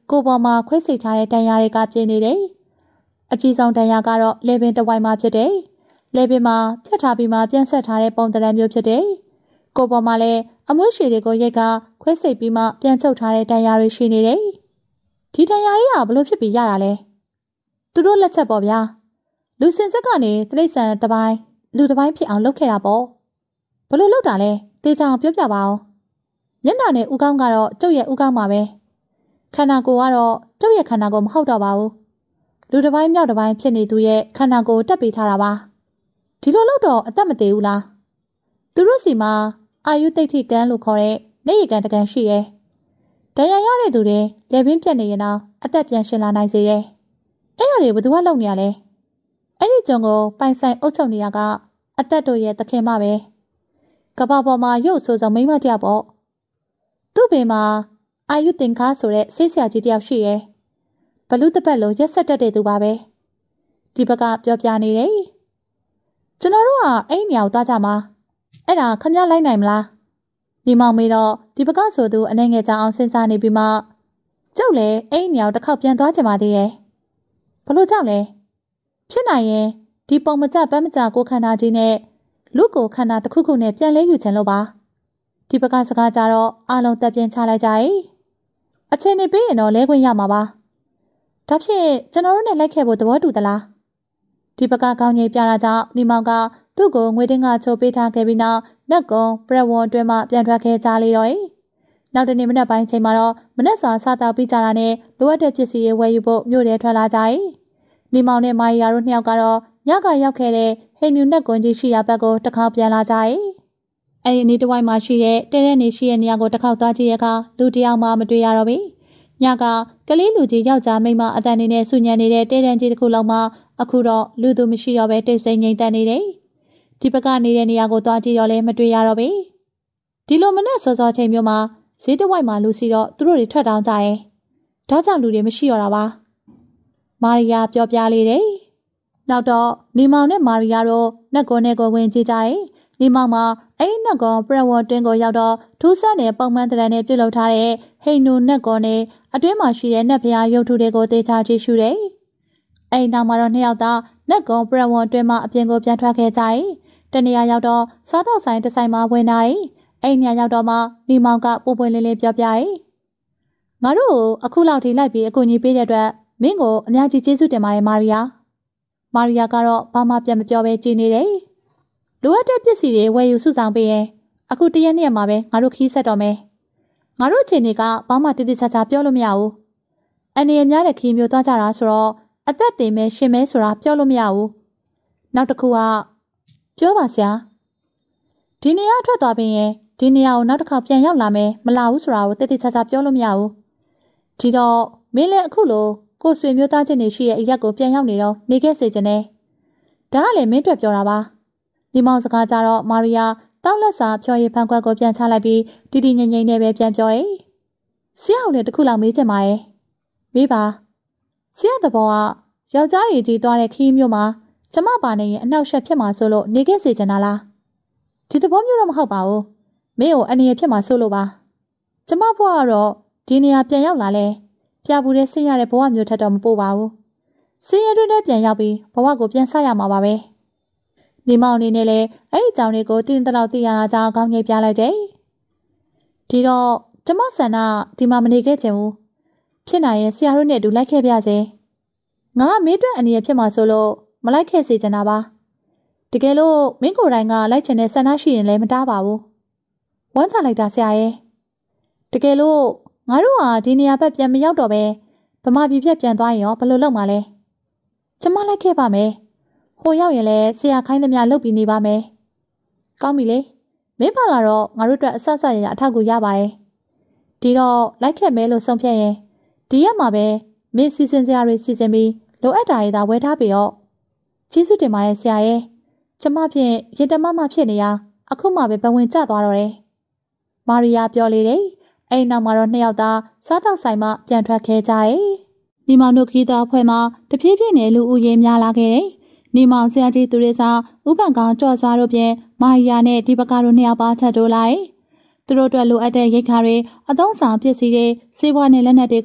ကိုပေါ်မှာခွဲစိတ်ထားတဲ့တန်ရာတွေကပြင်းနေတယ်။အကြီးဆုံးတန်ရာကတော့လေပင်တစ်ဝိုင်းမှာဖြစ်တယ်။လေပင်မှာဖြတ်ထားပြီးမှပြန်ဆက်ထားတဲ့ပုံသဏ္ဍာန်မျိုးဖြစ်တယ်။ကိုပေါ်မှာလည်းအမွှေးရှည်တွေကိုရိတ်ကခွဲစိတ်ပြီးမှပြန်ချုပ်ထားတဲ့တန်ရာတွေရှိနေတယ်။ဒီတန်ရာတွေကဘလို့ဖြစ်ပြီးရတာလဲ။သူတို့လက်ချက်ပေါ့ဗျာ။လူစင်စစ်ကနေတိရစ္ဆာန်တစ်ပိုင်းလူတစ်ပိုင်းဖြစ်အောင်လုပ်ခဲ့တာပေါ့။ဘလို့လုပ်တာလဲ။တေချာအောင်ပြောပြပါဦး။မျက်နှာနဲ့ဥကောင်းကတော့ကျုပ်ရဲ့ဥကောင်းပါပဲခန္ဓာကိုယ်ကတော့ကျုပ်ရဲ့ခန္ဓာကိုယ်မဟုတ်တော့ပါဘူးလူတစ်ပိုင်းမြောက်တစ်ပိုင်းဖြစ်နေသူရဲ့ခန္ဓာကိုယ်တက်ပေးထားတာပါဒီလိုလို့တော့အသက်မသေးဘူးလားသူတို့စီမှာအာယုသိဋ္ဌိကံလို့ခေါ်တဲ့နေရကံတကံရှိရဲ့တရားရတဲ့သူတွေလက်ပင်ပြတ်နေရင်တော့အသက်ပြန်ရှင်လာနိုင်စေရဲ့အဲ့ရတွေဘယ်သူကလုပ်နေရလဲအဲ့ဒီကြုံကိုပိုင်ဆိုင်အုပ်ချုပ်နေတာကအသက်တို့ရဲ့သခင်မပဲကပ္ပပေါ်မှာရုပ်ဆိုးဆုံးမိမတယောက်ပေါ့သူ့ဘေးမှာအာယုတင်ကားဆိုတဲ့ဆေးဆရာကြီးတယောက်ရှိရဲ့ဘလူးတပတ်လုံးရက်ဆက်တက်တဲ့သူပါပဲဒီဘက်ကပြောပြနေတယ်ကျွန်တော်တို့ကအဲ့ဒီနေရာကိုသွားကြမှာအဲ့ဒါခမရလိုက်နိုင်မလားဒီမောင်မေတော့ဒီဘက်ကဆိုသူအနေငယ်ကြအောင်စဉ်းစားနေပြီးမှကျုပ်လည်းအဲ့ဒီနေရာကိုတစ်ခေါက်ပြန်သွားကြမှာသေးရဲ့ဘလို့ကြောက်လဲဖြစ်နိုင်ရင်ဒီပုံမကြပန်းမကြကိုခန္ဓာကြီးနဲ့လူကိုခန္ဓာတစ်ခုခုနဲ့ပြန်လဲယူချင်လို့ပါဒီဘက်ကစကားကြတော့အားလုံးတက်ပြင်းချလိုက်ကြ၏အချိန်နေပေးရင်တော့လဲခွင့်ရမှာပါဒါဖြင့်ကျွန်တော်တို့နဲ့လိုက်ခဲ့ဖို့သဘောတူသလားဒီဘက်ကကောင်းကြီးပြတာကြောင့်ဒီမောင်ကသူ့ကိုငွေတင်းကချိုးပေးထားခဲ့ပြီးနောက်နက်ကုံပရဝွန်အတွင်းမှပြန်ထွက်ခဲ့ကြလေတော့၏နောက်တနေ့မနက်ပိုင်းချိန်မှာတော့မနက်စာစားတောက်ပြီးကြတာနဲ့လိုအပ်တဲ့ပစ္စည်းတွေဝယ်ယူဖို့မြို့ထဲထွက်လာကြ၏ဒီမောင်နဲ့မာရီယာတို့နှစ်ယောက်ကတော့ညကရောက်ခဲ့တဲ့ဟိန်နူနက်ကွန်ကြီးရှိရာဘက်ကိုတစ်ခေါက်ပြန်လာကြ၏အဲ့ဒီနေ့တစ်ဝိုင်းမှာရှိတဲ့တဲတဲ့နေရှိတဲ့နေရာကိုတစ်ခေါက်သွားကြည့်ရခါလူတယောက်မှမတွေ့ရတော့ဘူးညကကလေးလူကြီးယောက်ျားမိန်းမအတန်နေနဲ့ဆူညံနေတဲ့တဲတန်းကြီးတစ်ခုလုံးမှာအခုတော့လူသူမရှိတော့ပဲတိတ်ဆိတ်ငြိမ်သက်နေတယ်ဒီဘက်ကနေနေတဲ့နေရာကိုသွားကြည့်တော့လည်းမတွေ့ရတော့ဘူးဒီလိုမနဲ့စောစောချိန်မျိုးမှာဈေးတစ်ဝိုက်မှာလူစီတော့သူတို့တွေထွက်တောင်းကြတယ်ဒါကြောင့်လူတွေမရှိတော့တာပါမာရီယာပြောပြလေးတယ်နောက်တော့နေမောင်နဲ့မာရီယာတို့နက်ကွန်နဲ့ကိုဝင်ကြည့်ကြတယ်နေမောင်မှာအဲ့ဒီနက်ကွန်ပရဝတ်တင်းကိုရောက်တော့ထူးဆန်းတဲ့ပုံမှန်တရံနဲ့ပြုတ်လောက်ထားတဲ့ဟိန်နူနက်ကွန်နဲ့အတွင်းမှာရှိတဲ့နက်ဖျားရုပ်ထုတွေကိုသေချာကြည့်ရှုတယ်အဲ့ဒီနောက်မှာတော့နှစ်ယောက်သားနက်ကွန်ပရဝတ်အတွင်းမှာအပြင်ကိုပြန်ထွက်ခဲ့ကြတယ်တနေရာရောက်တော့စားတော့ဆိုင်တစ်ဆိုင်မှာဝင်လာတယ်အဲ့နေရာရောက်တော့မှနေမောင်ကပူပွင့်လေးလေးပြောပြတယ်ငါတို့အခုလောက်ထိလိုက်ပြီးအကူအညီပေးတဲ့အတွက်မင်းကိုအများကြီးကျေးဇူးတင်ပါတယ်မာရီယာမာရီယာကတော့ဘာမှပြန်မပြောဘဲကြည်နေတယ်လိုအပ်တဲ့ပစ္စည်းတွေဝယ်ယူစုဆောင်ပေးရင်အခုတရက်နေ့မှာပဲငါတို့ခီးဆက်တော့မယ်ငါတို့အချိန်တွေကဘာမှတိတိကျကျပြောလို့မရဘူးအနေအများတဲ့ခီးမျိုးသွားကြတာဆိုတော့အသက်သေးမဲရှင်မဲဆိုတာပြောလို့မရဘူးနောက်တစ်ခုကပြောပါစရာဒီနေရာထွက်သွားပြီးရင်ဒီနေရာကိုနောက်တစ်ခါပြန်ရောက်လာမယ်မလာဘူးဆိုတာကိုတိတိကျကျပြောလို့မရဘူးဒီတော့မင်းလည်းအခုလိုကိုယ်ဆွေမျိုးသားချင်းတွေရှိရဲ့အရက်ကိုပြန်ရောက်နေတော့နေခဲ့စေချင်တယ်ဒါကလည်းမင်းအတွက်ပြောတာပါဒီမောင်စကားကြတော့မာရီယာတောက်လက်စာဖြော်ရည်ဖန်ခွက်ကိုပြန်ချလိုက်ပြီးတီတီငိမ့်ငိမ့်နဲ့ပဲပြန်ပြောတယ်ဆရာကလည်းတခုလောက်မေးချင်ပါတယ်မေးပါဆရာသဘောကယောက်ျားကြီးကြီးသွားတဲ့ခီးမျိုးမှာကျမပါနေရင်အနှောက်အယှက်ဖြစ်မှာဆိုလို့နေခဲ့စေချင်တာလားဒီသဘောမျိုးတော့မဟုတ်ပါဘူးမင်းကိုအနေရဖြစ်မှာဆိုလို့ပါကျမဘွားကတော့ဒီနေရာပြန်ရောက်လာလဲပြပူတဲ့ဆင်းရတဲ့ဘဝမျိုးထက်တော့မပို့ပါဘူးဆင်းရဲတွင်းထဲပြန်ရောက်ပြီးဘဝကိုပြန်ဆရမှာပါပဲနေမောင်နေနဲ့လေအဲ့ဒီကြောင်လေးကိုတင်းတလောက်သိရတာကြောင့်ကောင်းကြီးပြလိုက်တယ်ဒီတော့ကျမဆန္ဒဒီမှာမနေခဲ့ချင်ဘူးဖြစ်နိုင်ရင်ဆရာတို့နဲ့အတူလိုက်ခဲ့ပြစေငါကမင်းအတွက်အနေရဖြစ်မှာဆိုလို့မလိုက်ခဲ့စေချင်တာပါတကယ်လို့မင်းကိုယ်တိုင်ကလိုက်ချင်တဲ့ဆန္ဒရှိရင်လည်းမတားပါဘူးဝမ်းသာလိုက်တာဆရာရဲ့တကယ်လို့ငါတို့ဟာဒီနေရာဘက်ပြန်မရောက်တော့ပဲဗမာပြည်ပြက်ပြန်သွားရင်ရောဘယ်လိုလုပ်မှာလဲကျမလိုက်ခဲ့ပါမယ်ဟိုရောက်ရင်လည်းဆရာခိုင်းသမျှလုပ်ပြီးနေပါမယ်ကောင်းပြီလေမင်းပါလာတော့ငါတို့အတွက်အဆက်ဆက်ရရအထောက်အကူရပါရဲ့ဒီတော့လိုက်ခဲ့မယ်လို့ဆုံးဖြတ်ရင်ဒီရက်မှာပဲမင်းစီစဉ်စရာတွေစီစဉ်ပြီးလိုအပ်တာတွေသာဝယ်ထားပြီးတော့ကျေးဇူးတင်ပါတယ်ဆရာရဲ့ကျမဖြင့်ရင်တမမဖြစ်နေရအခုမှပဲပဝင်ကျသွားတော့တယ်မာရီယာပြောလေတယ်အဲ့နောက်မှာတော့နှစ်ယောက်သားစားတောက်ဆိုင်မှပြန်ထွက်ခဲ့ကြတယ်ဒီမောင်တို့ခီးသားအဖွဲ့မှာတဖြည်းဖြည်းနဲ့လူဦးရေများလာခဲ့တယ်နေမောင်ဆရာကြီးသူရိစာဥပန်ကောင်ကြော့စွာတို့ဖြင့်မာရီယာနဲ့ဒီဘကတို့နှစ်ယောက်ပါချက်တိုးလာတယ်သူတို့အတွက်လိုအပ်တဲ့ရိတ်ခါတွေအသုံးဆောင်ပစ္စည်းတွေစေဘွားနဲ့လက်နက်တွေကို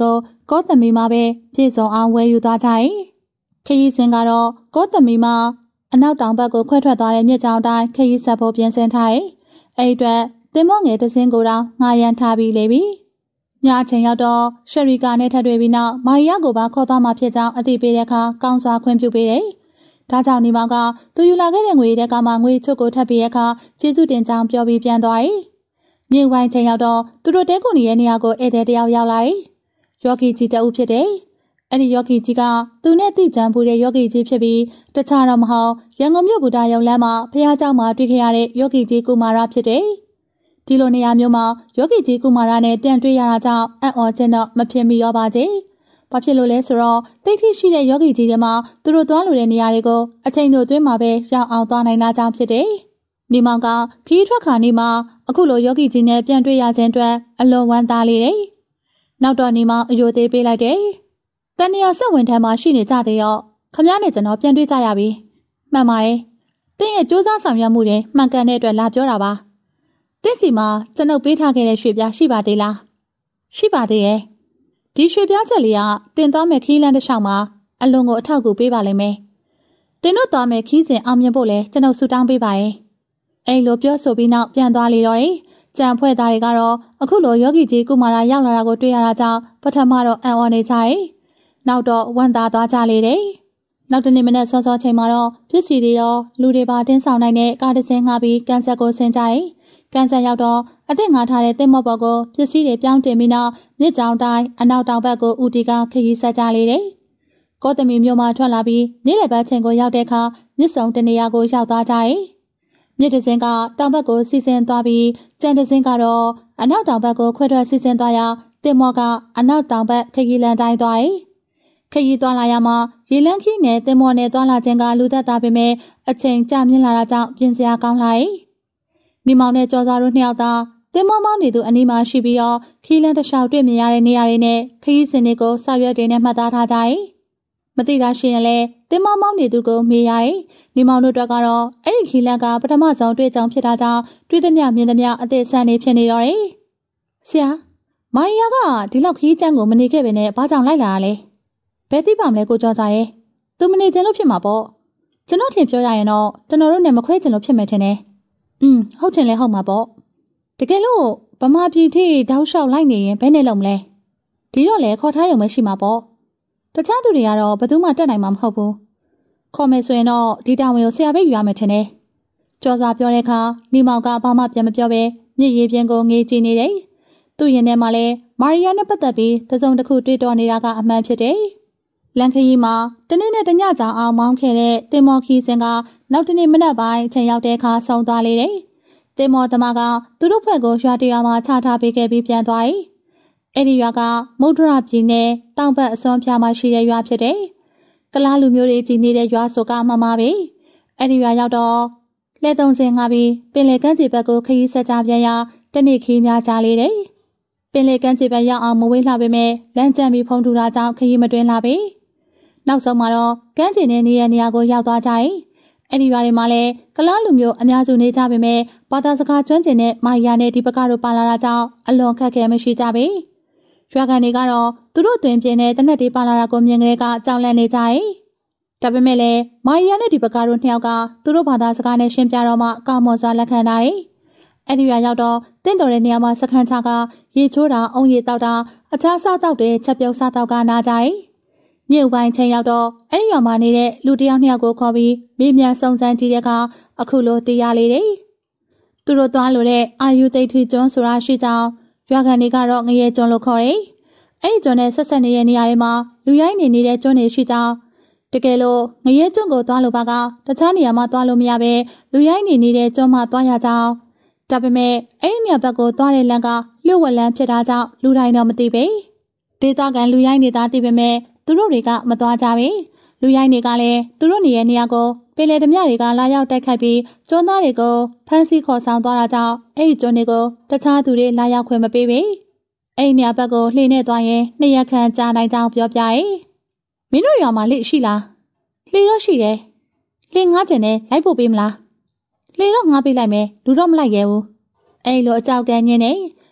ကောသမီမှာပဲပြည့်စုံအောင်ဝယ်ယူသွားကြတယ်။ခရီးစဉ်ကတော့ကောသမီမှာအနောက်တောင်ဘက်ကိုခွဲထွက်သွားတဲ့မြစ်ကြောင်းတိုင်းခရီးဆက်ဖို့ပြင်ဆင်ထားတယ်။အဲဒီအတွက်သင်္ဘောငယ်တစ်စင်းကိုတော့ငှားရမ်းထားပြီးလေပြီ။ညအချိန်ရောက်တော့ရှရီကာနဲ့ထပ်တွေ့ပြီးနောက်မာရီယာကိုပါခေါ်သွားမှဖြစ်ကြောင်းအသိပေးတဲ့အခါကောင်းစွာခွင့်ပြုပေးတယ်။ဒါကြောင့်နေမောင်ကသူယူလာခဲ့တဲ့ငွေတဲ့ကမှငွေချုပ်ကိုထပ်ပြီးတဲ့အခါကျေးဇူးတင်ကြောင်းပြောပြီးပြန်သွားတယ်။မြေဝိုင်းချိန်ရောက်တော့သူတို့တဲခုနေရဲ့နေရာကိုဧည့်သည်တယောက်ရောက်လာတယ်။ယောဂီကြီးတအုပ်ဖြစ်တယ်။အဲ့ဒီယောဂီကြီးကသူနဲ့တိကျန်ပူတဲ့ယောဂီကြီးဖြစ်ပြီးတခြားတော့မဟုတ်ရန်ကုန်မြို့ဗုဒ္ဓရုံလမ်းမှာဖះเจ้าမှာတွေ့ခဲ့ရတဲ့ယောဂီကြီးကုမာရဖြစ်တယ်။ဒီလိုနေရာမျိုးမှာယောဂီကြီးကုမာရနဲ့ပြန်တွေ့ရတာကြောင့်အံ့ဩခြင်းတော့မဖြစ်မိရောပါစေ။ဘာဖြစ်လို့လဲဆိုတော့တိတ်ထိရှိတဲ့ယောဂီကြီးတွေမှာသူတို့သွားလို့တဲ့နေရာတွေကိုအချိန်တို့အတွင်းမှာပဲရောက်အောင်သွားနိုင်တာကြောင့်ဖြစ်တယ်။ဒီမောင်ကခီးထွက်ခါနေမှာအခုလိုယောဂီကြီးနဲ့ပြန်တွေ့ရခြင်းအတွက်အလွန်ဝမ်းသာလေတယ်။နောက်တော့နေမောင်အယိုသေးပေးလိုက်တယ်။တန်နေရာဆက်ဝင်ထမ်းမှာရှိနေကြသေးရောခမည်းနဲ့ကျွန်တော်ပြန်တွေ့ကြရပြီ။မှန်ပါတယ်။တင်းရဲ့စူးစမ်းဆောင်ရွက်မှုတွေမှန်ကန်တဲ့အတွက်လာပြောတာပါ။တင်းစီမှာကျွန်ုပ်ပေးထားခဲ့တဲ့ရွှေပြားရှိပါသေးလား။ရှိပါသေးရဲ့။ဒီရွှေပြားချက်လေးကတင်သွားမဲ့ခီးလန်းတစ်လျှောက်မှာအလွန်ကိုအထောက်အကူပေးပါလိမ့်မယ်။တင်တို့သွားမဲ့ခီးစဉ်အောင်မြင်ဖို့လဲကျွန်ုပ်ဆုတောင်းပေးပါရဲ့။အဲ့လိုပြောဆိုပြီးနောက်ပြန်သွားလေတော့တယ်။ကြံဖွဲ့သားတွေကတော့အခုလိုယောဂီကြီးကုမာရရောက်လာတာကိုတွေ့ရတာကြောင့်ပထမတော့အံ့ဩနေကြတယ်။နောက်တော့ဝန်သားသွားကြလေတယ်။နောက်တနေ့မနေ့စောစောချိန်မှာတော့ပစ္စည်းတွေရောလူတွေပါတင်းဆောင်နိုင်တဲ့ကားတစ်စင်းငှားပြီးကန်ဆက်ကိုဆင်းကြတယ်။ကန်ဆက်ရောက်တော့အသစ်ငှားထားတဲ့သင်္ဘောပေါ်ကိုပစ္စည်းတွေပြောင်းတင်ပြီးနောက်မြစ်ကြောင်တိုင်းအနောက်တောင်ဘက်ကိုဦးတီကခရီးဆက်ကြလေတယ်။ကောသမီမြို့မှာထွက်လာပြီးနေ့လယ်ဘက်ချိန်ကိုရောက်တဲ့အခါမြစ်ဆုံတနေရာကိုရောက်သွားကြတယ်။မြစ်တစ်စင်းကတောင်ဘက်ကိုစီစဉ်သွားပြီးကြံတစ်စင်းကတော့အနောက်တောင်ဘက်ကိုခွဲထွက်စီစဉ်သွားရာသင်္ဘောကအနောက်တောင်ဘက်ခရီးလမ်းတိုင်းသွားတယ်။ခရီးသွားလာရမှာရေလန်းခီးနဲ့သင်္ဘောနဲ့သွားလာခြင်းကလူသက်သာပေမဲ့အချိန်ကြာမြင့်လာတာကြောင့်ပြင်စရာကောင်းလာတယ်။မိမောင်နဲ့ကျော်စွာတို့နှစ်ယောက်သာသင်္ဘောမောင်းနေသူအနီးမှာရှိပြီးတော့ခီးလန်းတစ်လျှောက်တွေ့မြင်ရတဲ့နေရာတွေနဲ့ခရီးစဉ်တွေကိုစာရွက်တွေနဲ့မှတ်သားထားကြတယ်။မသိတာရှိရင်လည်းသင်္ဘောမောင်းနေသူကိုမေးရတယ်။မိမောင်တို့အတွက်ကတော့အဲ့ဒီခီးလန်းကပထမဆုံးတွေ့ကြုံဖြစ်တာကြောင့်တွေ့သမျှမြင်သမျှအသက်ဆန်နေဖြစ်နေတော့တယ်။ဆရာမိုင်ယာကဒီလောက်ခီးကျန်းကိုမနေခဲ့ပဲနဲ့ဘာကြောင့်လိုက်လာတာလဲ။ဘယ်သိပါမလဲကိုကျော်စာရဲ့သူမနေခြင်းလို့ဖြစ်မှာပေါ့ကျွန်တော်ထင်ပြောရရင်တော့ကျွန်တော်တို့နဲ့မခွဲခြင်းလို့ဖြစ်မယ်ထင်တယ်อืมဟုတ်တယ်လဲဟုတ်မှာပေါ့တကယ်လို့ဗမာပြည်ထိတောက်လျှောက်လိုက်နေရင်ဘယ်နဲ့လုံးမလဲဒီတော့လေခေါ်ထားရုံပဲရှိမှာပေါ့တခြားသူတွေကတော့ဘယ်သူမှတက်နိုင်မှာမဟုတ်ဘူးခေါ်မယ်ဆိုရင်တော့ဒီတာဝန်ကိုဆရာပဲယူရမယ်ထင်တယ်ကျော်စာပြောတဲ့အခါမိမောင်ကဘာမှပြန်မပြောပဲမြစ်ရေပြင်ကိုငေးကြည့်နေတယ်သူ့ရင်ထဲမှာလဲမာရီယာနဲ့ပတ်သက်ပြီးသစုံတစ်ခုတွေးတောနေတာကအမှန်ဖြစ်တယ်လန်ခရီမှာတနေ့နဲ့တညကြောင်အောင်မောင်းခဲ့တဲ့တင်မော်ခီစင်ကနောက်တနေ့မနက်ပိုင်းအချိန်ရောက်တဲ့အခါဆုံးသွားလေတယ်။တင်မော်သမားကသူတို့ဘက်ကိုရွာတရွာမှာချထားပေးခဲ့ပြီးပြန်သွားတယ်။အဲ့ဒီရွာကမုဒ္ဒရာပြည်နယ်တောင်ဘက်အစွန်ဖြာမှာရှိတဲ့ရွာဖြစ်တယ်။ကလားလူမျိုးတွေကြီးနေတဲ့ရွာဆိုကမှမှာပဲ။အဲ့ဒီရွာရောက်တော့လဲသုံးစင်ငါပြီးပင်လယ်ကမ်းခြေဘက်ကိုခရီးဆက်ကြပြန်ရာတနေ့ခီးများကြလေတယ်။ပင်လယ်ကမ်းခြေဘက်ရောက်အောင်မဝေးလှပေမဲ့လမ်းကျန်ပြီးဖုံးထူတာကြောင့်ခရီးမတွင်လှပေ။နောက်ဆုံးမှာတော့ကမ်းခြေနဲ့နေရနေရာကိုရောက်သွားကြတယ်။အဲ့ဒီရွာတွေမှာလည်းကလားလူမျိုးအများစုနေကြပေမဲ့ဘာသာစကားကျွမ်းကျင်တဲ့မာယာနဲ့ဒီပကတို့ပါလာတာကြောင့်အလွန်ခက်ခဲမရှိကြပေ။ရွာကန်တွေကတော့သူတို့တွင်ပြင်းတဲ့တနက်တွေပါလာတာကိုမြင်ကလေးကကြောက်လန့်နေကြတယ်။ဒါပေမဲ့လည်းမာယာနဲ့ဒီပကတို့နှစ်ယောက်ကသူတို့ဘာသာစကားနဲ့ရှင်းပြတော့မှကောင်းမွန်စွာလက်ခံထားတယ်။အဲ့ဒီရွာရောက်တော့တင့်တော်တဲ့နေရာမှာစခန်းချကရေချိုးတာအုံရည်တောက်တာအခြားစားတောက်တဲ့ချက်ပြုတ်စားတောက်ကနာကြတယ်။မြို့ပိုင်းချိန်ရောက်တော့အဲ့ဒီရွာမှာနေတဲ့လူတယောက်နှစ်ယောက်ကိုခေါ်ပြီးမေးမြန်းစုံစမ်းကြည့်တဲ့အခါအခုလိုသိရလေတယ်။သူတို့သွားလို့တဲ့အာယူသိထီကျွန်းဆိုတာရှိကြောင်းရွာခံတွေကတော့ငရဲကျွန်းလို့ခေါ်တယ်။အဲ့ဒီကျွန်းနဲ့ဆက်ဆက်နေတဲ့နေရာတွေမှာလူရိုင်းနေနေတဲ့ကျွန်းတွေရှိကြောင်းတကယ်လို့ငရဲကျွန်းကိုသွားလို့ပါကတခြားနေရာမှာသွားလို့မရပဲလူရိုင်းနေနေတဲ့ကျွန်းမှာသွားရကြောင်းဒါပေမဲ့အဲ့ဒီနေရာဘက်ကိုသွားတဲ့လမ်းကလျှို့ဝှက်လမ်းဖြစ်တာကြောင့်လူတိုင်းတော့မသိပဲ။ဒေသခံလူရိုင်းနေသားသိပေမဲ့သူတို့တွေကမသွားကြပဲလူရိုင်းတွေကလည်းသူတို့နေရဲ့နေရာကိုပင်လယ်ဓမြတွေကလာရောက်တိုက်ခိုက်ပြီးကျွန်းသားတွေကိုဖမ်းဆီးခေါ်ဆောင်သွားတာကြောင့်အဲ့ဒီကျွန်းတွေကိုတခြားသူတွေလာရောက်ခွင့်မပေးပဲအဲ့ဒီနေရာဘက်ကိုလှေနဲ့သွားရင်နှစ်ရက်ခန့်ကြာနိုင်ကြောင်းပြောပြရဲမင်းတို့ရွာမှာလှေရှိလားလှေတော့ရှိတယ်လှေငါးကျင်နဲ့လိုက်ဖို့ပေးမလားလှေတော့ငါပေးလိုက်မယ်လူတော့မလိုက်ရဲဘူးအဲ့လိုအကြောက်ကန်ညင်းနေ